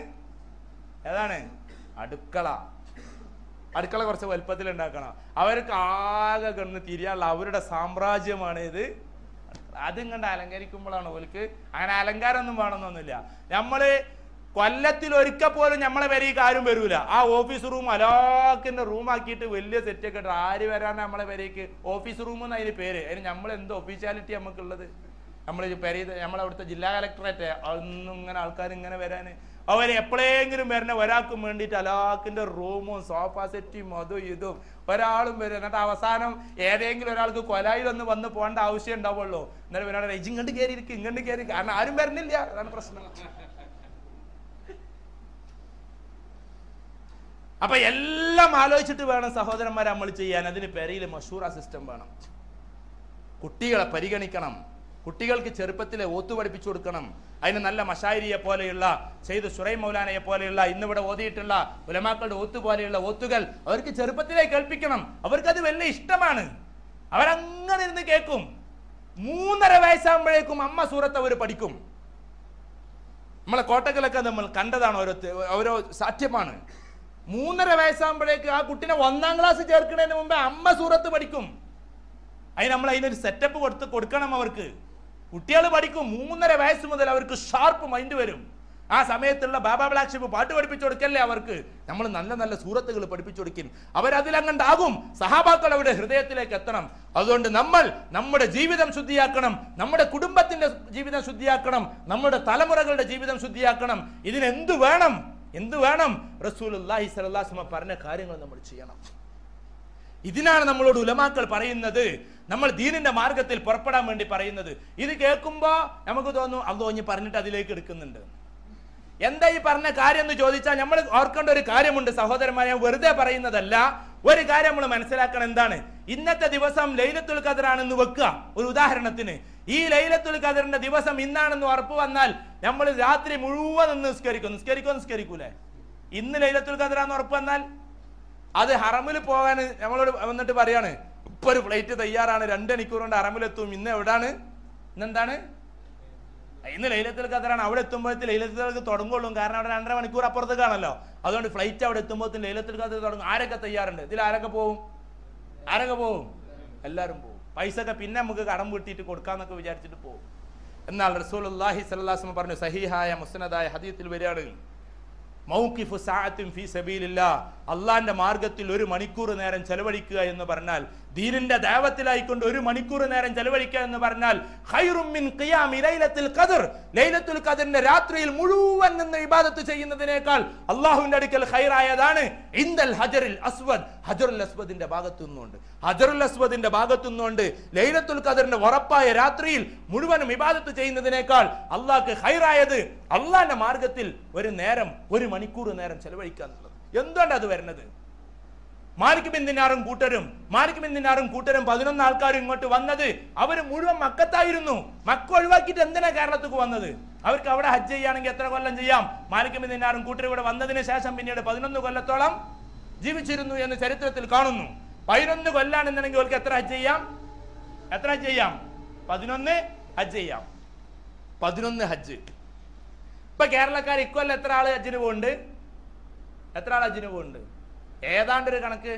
അടുക്കള കുറച്ച് വലുപ്പത്തിൽ ഉണ്ടാക്കണം. അവർക്ക് ആകെ കിടന്ന് തിരിയാനുള്ള അവരുടെ സാമ്രാജ്യമാണ് ഇത്. അതും കണ്ട് അലങ്കരിക്കുമ്പോഴാണ് ഓൽക്ക്. അങ്ങനെ അലങ്കാരമൊന്നും വേണമെന്നൊന്നുമില്ല. നമ്മള് കൊല്ലത്തിൽ ഒരിക്കൽ പോലും നമ്മളെ പെരയ്ക്ക് ആരും വരൂല. ആ ഓഫീസ് റൂം അലാക്കിന്റെ റൂമാക്കിയിട്ട് വലിയ സെറ്റൊക്കെ ഇട്ട് ആര് വരാനാണ് നമ്മളെ പെരയ്ക്ക്? ഓഫീസ് റൂം എന്ന് അതിന് പേര്. അതിന് നമ്മൾ എന്ത് ഒഫീഷ്യാലിറ്റി നമുക്കുള്ളത്? നമ്മൾ നമ്മളവിടുത്തെ ജില്ലാ കളക്ടറേറ്റ് അതൊന്നും ഇങ്ങനെ ആൾക്കാർ ഇങ്ങനെ വരാൻ, അവർ എപ്പോഴെങ്കിലും വരുന്ന ഒരാൾക്കും വേണ്ടിയിട്ട് അലാക്കിന്റെ റൂമും സോഫ സെറ്റും അതും ഇതും ഒരാളും വരും. എന്നിട്ട് അവസാനം ഏതെങ്കിലും ഒരാൾക്ക് കൊലായിലൊന്ന് വന്ന് പോകേണ്ട ആവശ്യം ഉണ്ടാവുള്ളൂ. എന്നിട്ട് ഇവനോട് ഇങ്ങോട്ട് കയറി, കാരണം ആരും വരുന്നില്ല. അതാണ് പ്രശ്നം. അപ്പൊ എല്ലാം ആലോചിച്ചിട്ട് വേണം സഹോദരന്മാരെ നമ്മൾ ചെയ്യാൻ. അതിന് പെരയിൽ മഷൂറ സിസ്റ്റം വേണം. കുട്ടികളെ പരിഗണിക്കണം. കുട്ടികൾക്ക് ചെറുപ്പത്തിലെ ഓത്തു പഠിപ്പിച്ചു കൊടുക്കണം. അതിന് നല്ല മഷായിരിയെ പോലെയുള്ള, സെയ്ദ് ശുറൈം മൗലാനയെ പോലെയുള്ള, ഇന്നിവിടെ ഓതിയിട്ടുള്ള ഉലമാക്കളുടെ ഓത്തു പോലെയുള്ള ഓത്തുകൾ അവർക്ക് ചെറുപ്പത്തിലേ കേൾപ്പിക്കണം. അവർക്കത് വലിയ ഇഷ്ടമാണ്. അവരങ്ങനെ ഇരുന്ന് കേൾക്കും. 3.5 വയസ്സാകുമ്പോഴേക്കും അമ്മ സൂറത്ത് അവർ പഠിക്കും. നമ്മളെ കോട്ടക്കലൊക്കെ നമ്മൾ കണ്ടതാണ്. ഓരോ സാധ്യമാണ്. 3.5 വയസ്സാകുമ്പോഴേക്ക് ആ കുട്ടിനെ 1ാം ക്ലാസ് ചേർക്കുന്നതിന് മുമ്പേ അമ്മ സൂറത്ത് പഠിക്കും. നമ്മൾ അതിനൊരു സെറ്റപ്പ് കൊടുക്കണം. അവർക്ക് കുട്ടികൾ പഠിക്കും. 3.5 വയസ്സ് മുതൽ അവർക്ക് ഷാർപ്പ് മൈൻഡ് വരും. ആ സമയത്തുള്ള ബാബാ ബ്ലാക്ക് ഷിപ്പ് പാട്ട് പഠിപ്പിച്ചു കൊടുക്കല്ലേ അവർക്ക്. നമ്മൾ നല്ല നല്ല സൂറത്തുകൾ പഠിപ്പിച്ചു കൊടുക്കും. അവരതിലങ്ങണ്ടാകും. സഹാബാക്കൾ അവരുടെ ഹൃദയത്തിലേക്ക് എത്തണം. അതുകൊണ്ട് നമ്മൾ നമ്മുടെ ജീവിതം ശുദ്ധിയാക്കണം, നമ്മുടെ കുടുംബത്തിന്റെ ജീവിതം ശുദ്ധിയാക്കണം, നമ്മുടെ തലമുറകളുടെ ജീവിതം ശുദ്ധിയാക്കണം. ഇതിനെന്ത് വേണം? റസൂലുള്ളാഹി സ്വല്ലല്ലാഹു അലൈഹി വസല്ലം പറഞ്ഞ കാര്യങ്ങൾ നമ്മൾ ചെയ്യണം. ഇതിനാണ് നമ്മളോട് ഉലമാക്കൾ പറയുന്നത്, നമ്മൾ ദീനിന്റെ മാർഗത്തിൽ പുറപ്പെടാൻ വേണ്ടി പറയുന്നത്. ഇത് കേൾക്കുമ്പോ നമുക്ക് തോന്നും അള്ളാഹു ഇനി പറഞ്ഞിട്ട് അതിലേക്ക് എടുക്കുന്നുണ്ട്. എന്താ ഈ പറഞ്ഞ കാര്യം എന്ന് ചോദിച്ചാൽ നമ്മൾ ഓർക്കേണ്ട ഒരു കാര്യമുണ്ട് സഹോദരന്മാരെ. ഞാൻ വെറുതെ പറയുന്നതല്ല. ഒരു കാര്യം നമ്മൾ മനസ്സിലാക്കണം. എന്താണ്? ഇന്നത്തെ ദിവസം ലൈലത്തുൽ ഖദർ ആണെന്ന് വെക്കുക. ഒരു ഉദാഹരണത്തിന്, ഈ ലൈലത്തുൽ ഖദറിന്റെ ദിവസം ഇന്നാണെന്ന് ഉറപ്പ് വന്നാൽ നമ്മൾ രാത്രി മുഴുവൻ നിസ്കരിക്കൂലേ? ഇന്ന് ലൈലത്തുൽ ഖദറാന്ന് ഉറപ്പ് വന്നാൽ അത് ഹറമിൽ പോകാൻ നമ്മളോട് വന്നിട്ട് പറയാണ്, ഇപ്പൊ ഒരു ഫ്ലൈറ്റ് തയ്യാറാണ്, 2 മണിക്കൂർ കൊണ്ട് ഹറമിലെത്തും. ഇന്ന് എവിടാണ്? ഇന്നെന്താണ്? ഇന്ന് ലൈലത്തുൽ ഖദറാണ്. അവിടെ എത്തുമ്പോഴത്തെ ലൈലത്തുൽ ഖദർ തുടങ്ങുള്ളൂ. കാരണം അവിടെ 2.5 മണിക്കൂർ അപ്പുറത്തേക്കാണല്ലോ. അതുകൊണ്ട് ഫ്ലൈറ്റ് അവിടെ എത്തുമ്പോഴത്തേന് ലൈലത്തുൽ ഖദർ തുടങ്ങും. ആരൊക്കെ തയ്യാറുണ്ട്? ഇതിൽ ആരൊക്കെ പോവും? എല്ലാവരും പോവും. പൈസ ഒക്കെ പിന്നെ നമുക്ക് കടം വീട്ടിയിട്ട് കൊടുക്കാന്നൊക്കെ വിചാരിച്ചിട്ട് പോകും. എന്നാൽ റസൂലുള്ളാഹി സ്വല്ലല്ലാഹു അലൈഹി വസല്ലം പറഞ്ഞു, സഹീഹായ മുസ്നദായ ഹദീസിൽ വരികയാണ്, മൗഖിഫു സഅത്തിൻ ഫീ സബീലില്ലാഹ് അള്ളാന്റെ മാർഗത്തിൽ 1 മണിക്കൂർ നേരം ചെലവഴിക്കുക എന്ന് പറഞ്ഞാൽ, ദീനിന്റെ ദഅവത്തിലായിക്കൊണ്ട് 1 മണിക്കൂർ നേരം ചെലവഴിക്കുക എന്ന് പറഞ്ഞാൽ ഖൈറും മിൻ ഖിയാമി ലൈലത്തുൽ ഖദർ, ലൈലത്തുൽ ഖദറിന്റെ രാത്രിയിൽ മുഴുവൻ നിന്ന് ഇബാദത്ത് ചെയ്യുന്നതിനേക്കാൾ അല്ലാഹുവിന്റെ അടുക്കൽ ഖൈറായതാണ് ഇൻദൽ ഹജറുൽ അസ്വദ്, ഹജറുൽ അസ്വദിന്റെ ഭാഗത്തു നിന്നുകൊണ്ട്, ഹജറുൽ അസ്വദിന്റെ ഭാഗത്തു നിന്നുകൊണ്ട് ലൈലത്തുൽ ഖദറിന്റെ ഉറപ്പായ രാത്രിയിൽ മുഴുവനും ഇബാദത്ത് ചെയ്യുന്നതിനേക്കാൾ അള്ളാഹ്ക്ക് ഖൈറായത് അള്ളാന്റെ മാർഗത്തിൽ 1 മണിക്കൂർ നേരം ചെലവഴിക്കുക എന്നുള്ളത്. എന്തുകൊണ്ട് അത് വരുന്നത്? മാലിക് ബിൻ ദിനാറും കൂട്ടരും 11 ആൾക്കാരും ഇങ്ങോട്ട് വന്നത് അവർ മുഴുവൻ മക്കത്തായിരുന്നു. മക്ക ഒഴിവാക്കിയിട്ട് എന്തിനാ കേരളത്തിലേക്ക് വന്നത്? അവർക്ക് അവിടെ ഹജ്ജ് ചെയ്യുകയാണെങ്കിൽ എത്ര കൊല്ലം ചെയ്യാം? മാലിക് ബിൻ ദിനാറും കൂട്ടരും ഇവിടെ വന്നതിന് ശേഷം പിന്നീട് 11 കൊല്ലത്തോളം ജീവിച്ചിരുന്നു എന്ന് ചരിത്രത്തിൽ കാണുന്നു. 11 കൊല്ലാണെന്നുണ്ടെങ്കിൽ അവർക്ക് എത്ര ഹജ്ജ് ചെയ്യാം? 11 ഹജ്ജ് ചെയ്യാം. 11 ഹജ്ജ്. ഇപ്പൊ കേരളക്കാർ ഇക്കൊല്ലം എത്ര ആള് ഹജ്ജിന് പോകുന്നുണ്ട്? ഏതാണ്ടൊരു കണക്ക്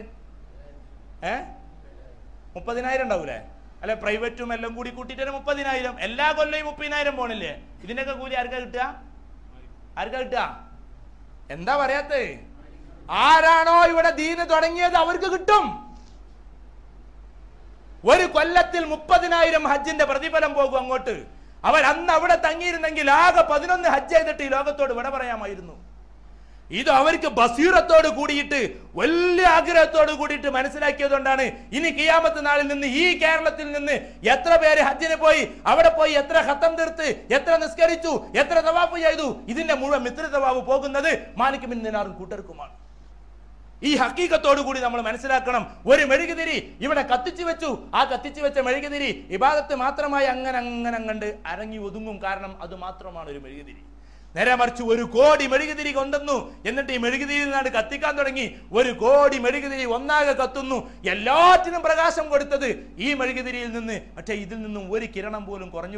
30,000 ഉണ്ടാവൂലേ? അല്ലെ, പ്രൈവറ്റും എല്ലാം കൂടി കൂട്ടിയിട്ട് 30,000. എല്ലാ കൊല്ലവും 30,000 പോണില്ലേ? ഇതിനൊക്കെ കൂലി ആർക്കാ കിട്ടുക? എന്താ പറയാത്തേ? ആരാണോ ഇവിടെ ദീന് തുടങ്ങിയത് അവർക്ക് കിട്ടും. 1 കൊല്ലത്തിൽ 30,000 ഹജ്ജിന്റെ പ്രതിഫലം പോകും അങ്ങോട്ട്. അവർ അന്ന് അവിടെ തങ്ങിയിരുന്നെങ്കിൽ ആകെ 11 ഹജ്ജ് ചെയ്തിട്ട് ഈ ലോകത്തോട് വിട പറയാമായിരുന്നു. ഇത് അവർക്ക് ബസീറത്തോട് കൂടിയിട്ട് വലിയ ആഗ്രഹത്തോട് കൂടിയിട്ട് മനസ്സിലാക്കിയതുകൊണ്ടാണ് ഇനി ഖിയാമത്ത് നാളിൽ നിന്ന് ഈ കേരളത്തിൽ നിന്ന് എത്ര പേര് ഹജ്ജിന് പോയി, അവിടെ പോയി എത്ര ഖത്തം തീർത്ത്, എത്ര നിസ്കരിച്ചു, എത്ര തവാഫ് ചെയ്തു, ഇതിന്റെ മുഴുവൻ മിത്ര തവാഫ് പോകുന്നത് മാലിക് ബിൻ ദിനാറും കൂട്ടർക്കുമാണ്. ഈ ഹക്കീകത്തോടു കൂടി നമ്മൾ മനസ്സിലാക്കണം. ഒരു മെഴുകുതിരി ഇവിടെ കത്തിച്ചു വെച്ചു, ആ കത്തിച്ചു വെച്ച മെഴുകുതിരി ഇബാദത്ത് മാത്രമായി അങ്ങനെ അരങ്ങി ഒതുങ്ങും. കാരണം അത് മാത്രമാണ് ഒരു മെഴുകുതിരി. നേരെ മറിച്ച് 1 കോടി മെഴുകുതിരി കൊണ്ടുവന്നു, എന്നിട്ട് ഈ മെഴുകുതിരിയിൽ നിന്നാണ് കത്തിക്കാൻ തുടങ്ങി. 1 കോടി മെഴുകുതിരി ഒന്നാകെ കത്തുന്നു. എല്ലാറ്റിനും പ്രകാശം കൊടുത്തത് ഈ മെഴുകുതിരിയിൽ നിന്ന്. പക്ഷേ ഇതിൽ നിന്നും 1 കിരണം പോലും കുറഞ്ഞു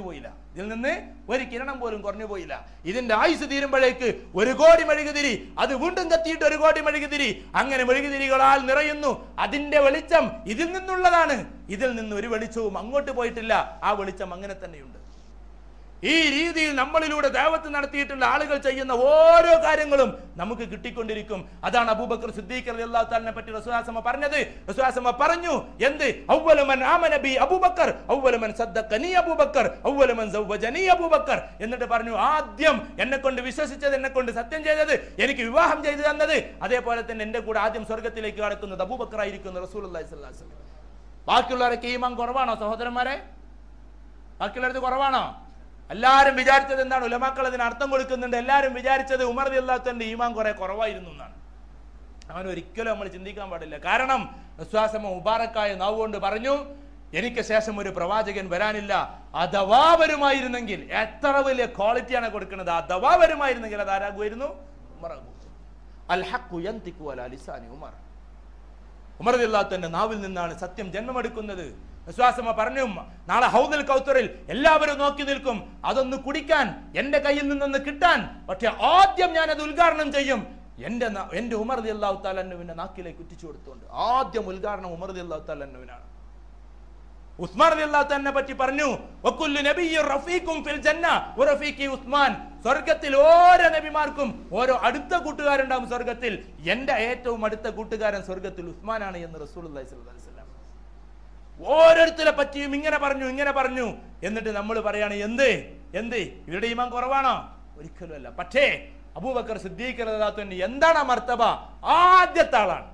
പോയില്ല. ഇതിന്റെ ആയുസ് തീരുമ്പോഴേക്ക് 1 കോടി മെഴുകുതിരി, അത് വീണ്ടും കത്തിയിട്ട് 1 കോടി മെഴുകുതിരി, അങ്ങനെ മെഴുകുതിരികളാൽ നിറയുന്നു. അതിന്റെ വെളിച്ചം ഇതിൽ നിന്നുള്ളതാണ്. ഇതിൽ നിന്ന് ഒരു വെളിച്ചവും അങ്ങോട്ട് പോയിട്ടില്ല. ആ വെളിച്ചം അങ്ങനെ തന്നെയുണ്ട്. ഈ രീതിയിൽ നമ്മളിലൂടെ ദഅവത്ത് നടത്തിയിട്ടുള്ള ആളുകൾ ചെയ്യുന്ന ഓരോ കാര്യങ്ങളും നമുക്ക് കിട്ടിക്കൊണ്ടിരിക്കും. അതാണ് അബൂബക്കർ സിദ്ദീഖ് റളിയല്ലാഹു തആലയെ പറ്റി റസൂലുള്ളാഹി പറഞ്ഞത്. റസൂലുള്ളാഹി പറഞ്ഞു, എന്ത്? അവ്വലു മൻ ആമന ബി അബൂബക്കർ, അവ്വലു മൻ സദ്ദഖനി അബൂബക്കർ, അവ്വലു മൻ സവ്വജനി അബൂബക്കർ. എന്നിട്ട് പറഞ്ഞു, ആദ്യം എന്നെ കൊണ്ട് വിശ്വസിച്ചത്, എന്നെ കൊണ്ട് സത്യം ചെയ്തത്, എനിക്ക് വിവാഹം ചെയ്തു തന്നത്, അതേപോലെ തന്നെ എന്റെ കൂടെ ആദ്യം സ്വർഗ്ഗത്തിലേക്ക് കടക്കുന്നത് അബൂബക്കർ ആയിരിക്കുന്നു റസൂലുള്ളാഹി സ്വല്ലല്ലാഹു അലൈഹി വസല്ലം. ബാക്കിയുള്ളവരൊക്കെ ഈമാൻ കുറവാണോ സഹോദരന്മാരെ? ബാക്കിയുള്ളവർക്ക് കുറവാണോ? എല്ലാവരും വിചാരിച്ചത് എന്താണ്? ഉലമാക്കൾ അതിന് അർത്ഥം കൊടുക്കുന്നുണ്ട്. എല്ലാവരും വിചാരിച്ചത് ഉമർ റളിയല്ലാഹു അൻഹുവിന്റെ ഈമാൻ കുറെ കുറവായിരുന്നു എന്നാണ്. അവൻ ഒരിക്കലും നമ്മൾ ചിന്തിക്കാൻ പാടില്ല. കാരണം റസൂലുള്ളാഹി മുബാറക്കായ നാവ് കൊണ്ട് പറഞ്ഞു, എനിക്ക് ശേഷം ഒരു പ്രവാചകൻ വരാനില്ല. അഥവാ വരുമായിരുന്നെങ്കിൽ, എത്ര വലിയ ക്വാളിറ്റിയാണ് കൊടുക്കുന്നത്. അഥവാ വരുമായിരുന്നെങ്കിൽ അത് ആരാകുമായിരുന്നു? ഉമർ. അൽ ഹഖ്ഖു യൻതിഖു അലാ ലിസാനി ഉമർ. ഉമർ റളിയല്ലാഹു അൻഹുവിന്റെ നാവിൽ നിന്നാണ് സത്യം ജന്മമെടുക്കുന്നത്. റസൂലുള്ളാഹി പറഞ്ഞു, നാളെ ഹൗദുൽ കൗസറിൽ എല്ലാവരും നോക്കി നിൽക്കും, അതൊന്ന് കുടിക്കാൻ, എന്റെ കയ്യിൽ നിന്നൊന്ന് കിട്ടാൻ. പക്ഷെ ആദ്യം ഞാൻ അത് ഉദ്ഘാടനം ചെയ്യും എന്റെ ഉമർ റളിയല്ലാഹു തആല അൻഹുവിന്റെ നാക്കിലേക്ക് എത്തിച്ചു കൊടുത്തുകൊണ്ട്. ആദ്യം ഉദ്ഘാടനം ഉമർ റളിയല്ലാഹു തആല അൻഹുവിനാണ്. ഉസ്മാൻ റളിയല്ലാഹു തആലയെ പറ്റി പറഞ്ഞു, വകുല്ലു നബിയ്യിൻ റഫീഖും ഫിൽ ജന്ന വറഫീഖി ഉസ്മാൻ. സ്വർഗ്ഗത്തിൽ ഓരോ നബിമാർക്കും ഓരോ അടുത്ത കൂട്ടുകാരുണ്ടാവും സ്വർഗ്ഗത്തിൽ. എന്റെ ഏറ്റവും അടുത്ത കൂട്ടുകാരൻ സ്വർഗ്ഗത്തിൽ ഉസ്മാനാണ് എന്ന് റസൂലുള്ളാഹി സ്വല്ലല്ലാഹു അലൈഹി വസല്ലം ഓരോരുത്തരെ പറ്റിയും ഇങ്ങനെ പറഞ്ഞു. എന്നിട്ട് നമ്മൾ പറയാണ്, എന്ത് ഇവരുടെ ഈമാൻ കുറവാണോ? ഒരിക്കലും അല്ല. പക്ഷേ അബൂബക്കർ സിദ്ദീഖ് റളിയല്ലാഹു അൻഹു എന്താണ് ആ മർത്തബ? ആദ്യത്തെ ആളാണ്.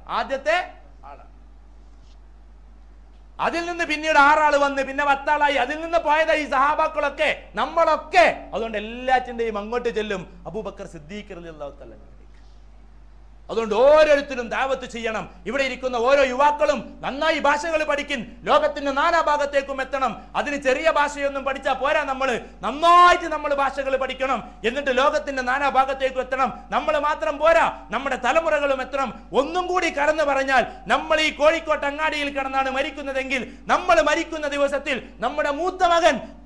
അതിൽ നിന്ന് പിന്നീട് 6 ആള് വന്ന്, പിന്നെ 10 ആളായി, അതിൽ നിന്ന് പോയതായി ഈ സഹാബാക്കളൊക്കെ, നമ്മളൊക്കെ. അതുകൊണ്ട് എല്ലാറ്റിന്റെയും അങ്ങോട്ട് ചെല്ലും അബൂബക്കർ സിദ്ദീഖ് റളിയല്ലാഹു തആല. അതുകൊണ്ട് ഓരോരുത്തരും ദഅവത്ത് ചെയ്യണം. ഇവിടെ ഇരിക്കുന്ന ഓരോ യുവാക്കളും നന്നായി ഭാഷകൾ പഠിക്കും. ലോകത്തിന്റെ നാനാഭാഗത്തേക്കും എത്തണം. അതിന് ചെറിയ ഭാഷയൊന്നും പഠിച്ചാൽ പോരാ. നന്നായിട്ട് നമ്മൾ ഭാഷകൾ പഠിക്കണം. എന്നിട്ട് ലോകത്തിന്റെ നാനാഭാഗത്തേക്കും എത്തണം. നമ്മൾ മാത്രം പോരാ, നമ്മുടെ തലമുറകളും എത്തണം. ഒന്നും കൂടി കടന്നു പറഞ്ഞാൽ, നമ്മൾ ഈ കോഴിക്കോട്ട് അങ്ങാടിയിൽ കിടന്നാണ് മരിക്കുന്നതെങ്കിൽ, നമ്മൾ മരിക്കുന്ന ദിവസത്തിൽ നമ്മുടെ മൂത്ത മകൻ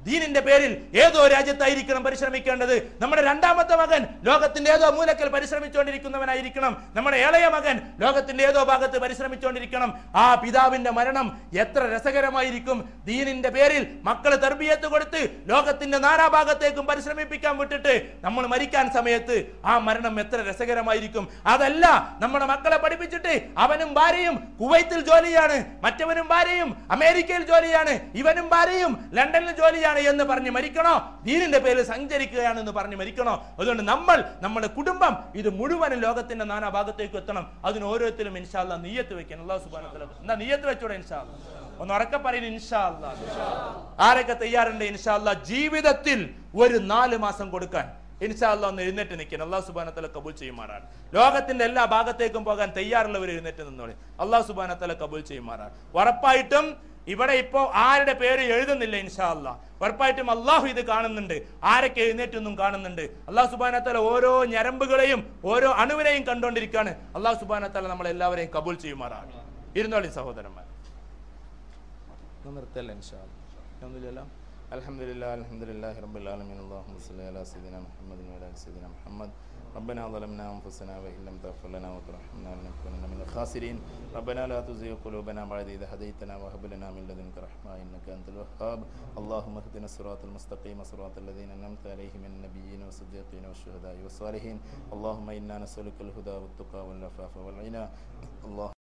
ദീനിന്റെ പേരിൽ ഏതോ രാജ്യത്തായിരിക്കണം പരിശ്രമിക്കേണ്ടത്. നമ്മുടെ രണ്ടാമത്തെ മകൻ ലോകത്തിന്റെ ഏതോ മൂലക്കൽ പരിശ്രമിച്ചുകൊണ്ടിരിക്കുന്നവനായിരിക്കണം. നമ്മുടെ ഇളയ മകൻ ലോകത്തിന്റെ ഏതോ ഭാഗത്ത് പരിശ്രമിച്ചുകൊണ്ടിരിക്കണം. ആ പിതാവിന്റെ മരണം എത്ര രസകരമായിരിക്കും. ദീനിന്റെ പേരിൽ മക്കള് തർബിയത്ത് കൊടുത്ത് ലോകത്തിന്റെ നാനാഭാഗത്തേക്കും പരിശ്രമിപ്പിക്കാൻ വിട്ടിട്ട് നമ്മൾ മരിക്കാൻ സമയത്ത് ആ മരണം എത്ര രസകരമായിരിക്കും. അതല്ല, നമ്മുടെ മക്കളെ പഠിപ്പിച്ചിട്ട് അവനും ഭാര്യയും കുവൈത്തിൽ ജോലിയാണ്, മറ്റവനും ഭാര്യയും അമേരിക്കയിൽ ജോലിയാണ്, ഇവനും ഭാര്യയും ലണ്ടനിൽ ജോലിയാണ് എന്ന് പറഞ്ഞ് മരിക്കണോ? ദീനിന്റെ പേരിൽ സഞ്ചരിക്കുകയാണെന്ന് പറഞ്ഞ് മരിക്കണോ? അതുകൊണ്ട് നമ്മുടെ കുടുംബം ഇത് മുഴുവനും ലോകത്തിന്റെ നാനാ ഭാഗത്തേക്ക് എത്തണം. അതിന് ഓരോരുത്തരും ഇൻഷാ അല്ലാഹ് നിയ്യത്ത് വെക്കണം. അല്ലാഹു സുബ്ഹാനഹു വ തആല എന്താ നിയ്യത്ത് വെച്ചോടെ? ഇൻഷാ അല്ലാഹ് ഒന്ന് ഉറക്കെ പറയുന്നു ഇൻഷാ അല്ലാഹ്. ആരൊക്കെ തയ്യാറുണ്ട് ഇൻഷാ അല്ലാഹ് ജീവിതത്തിൽ ഒരു 4 മാസം കൊടുക്കാൻ? ഇൻഷാ അല്ലാഹ് ഒന്ന് എഴുന്നേറ്റ് നിൽക്കണം. അല്ലാഹു സുബ്ഹാനഹു വ തആല കബൂൽ ചെയ്യുമാറാണ്. ലോകത്തിന്റെ എല്ലാ ഭാഗത്തേക്കും പോകാൻ തയ്യാറുള്ളവർ എഴുന്നേറ്റ് നിന്നോളി. അല്ലാഹു സുബ്ഹാനഹു വ തആല കബൂൽ ചെയ്യുമാറാണ്. ഉറപ്പായിട്ടും ഇവിടെ ഇപ്പോ ആരുടെ പേര് എഴുതുന്നില്ല ഇൻഷാ അല്ലാഹ്. ഉറപ്പായിട്ടും അള്ളാഹു ഇത് കാണുന്നുണ്ട്. ആരൊക്കെ എഴുന്നേറ്റൊന്നും കാണുന്നുണ്ട്. അല്ലാഹു സുബ്ഹാനഹു വ തആല ഓരോ ഞരമ്പുകളെയും ഓരോ അണുവിനെയും കണ്ടുകൊണ്ടിരിക്കുകയാണ്. അല്ലാഹു സുബ്ഹാനഹു വ തആല നമ്മളെല്ലാവരെയും കബൂൽ ചെയ്യുമാറാണ്. ഇരുന്നോളി സഹോദരന്മാർ. നിർത്തല്ല ഇൻഷാ അല്ലാഹ്. അൽഹംദുലില്ലാഹി അൽഹംദുലില്ലാഹി റബ്ബിൽ ആലമീൻ. അല്ലാഹുമ്മ സ്വല്ലി അലാ സയ്യിദിനാ മുഹമ്മദിൻ വഅലാ ആലി സയ്യിദിനാ മുഹമ്മദ്. ربنا ظلمنا أنفسنا وإن لم تغفر لنا وترحمنا لنكونن من الخاسرين. ربنا لا تزغ قلوبنا بعد إذ هديتنا وهب لنا من لدنك رحمة إنك أنت الوهاب. اللهم اهدنا الصراط المستقيم صراط الذين أنعمت عليهم من النبيين والصديقين والشهداء والصالحين. اللهم إنا نسألك الهدى والتقى والعفاف والغنى.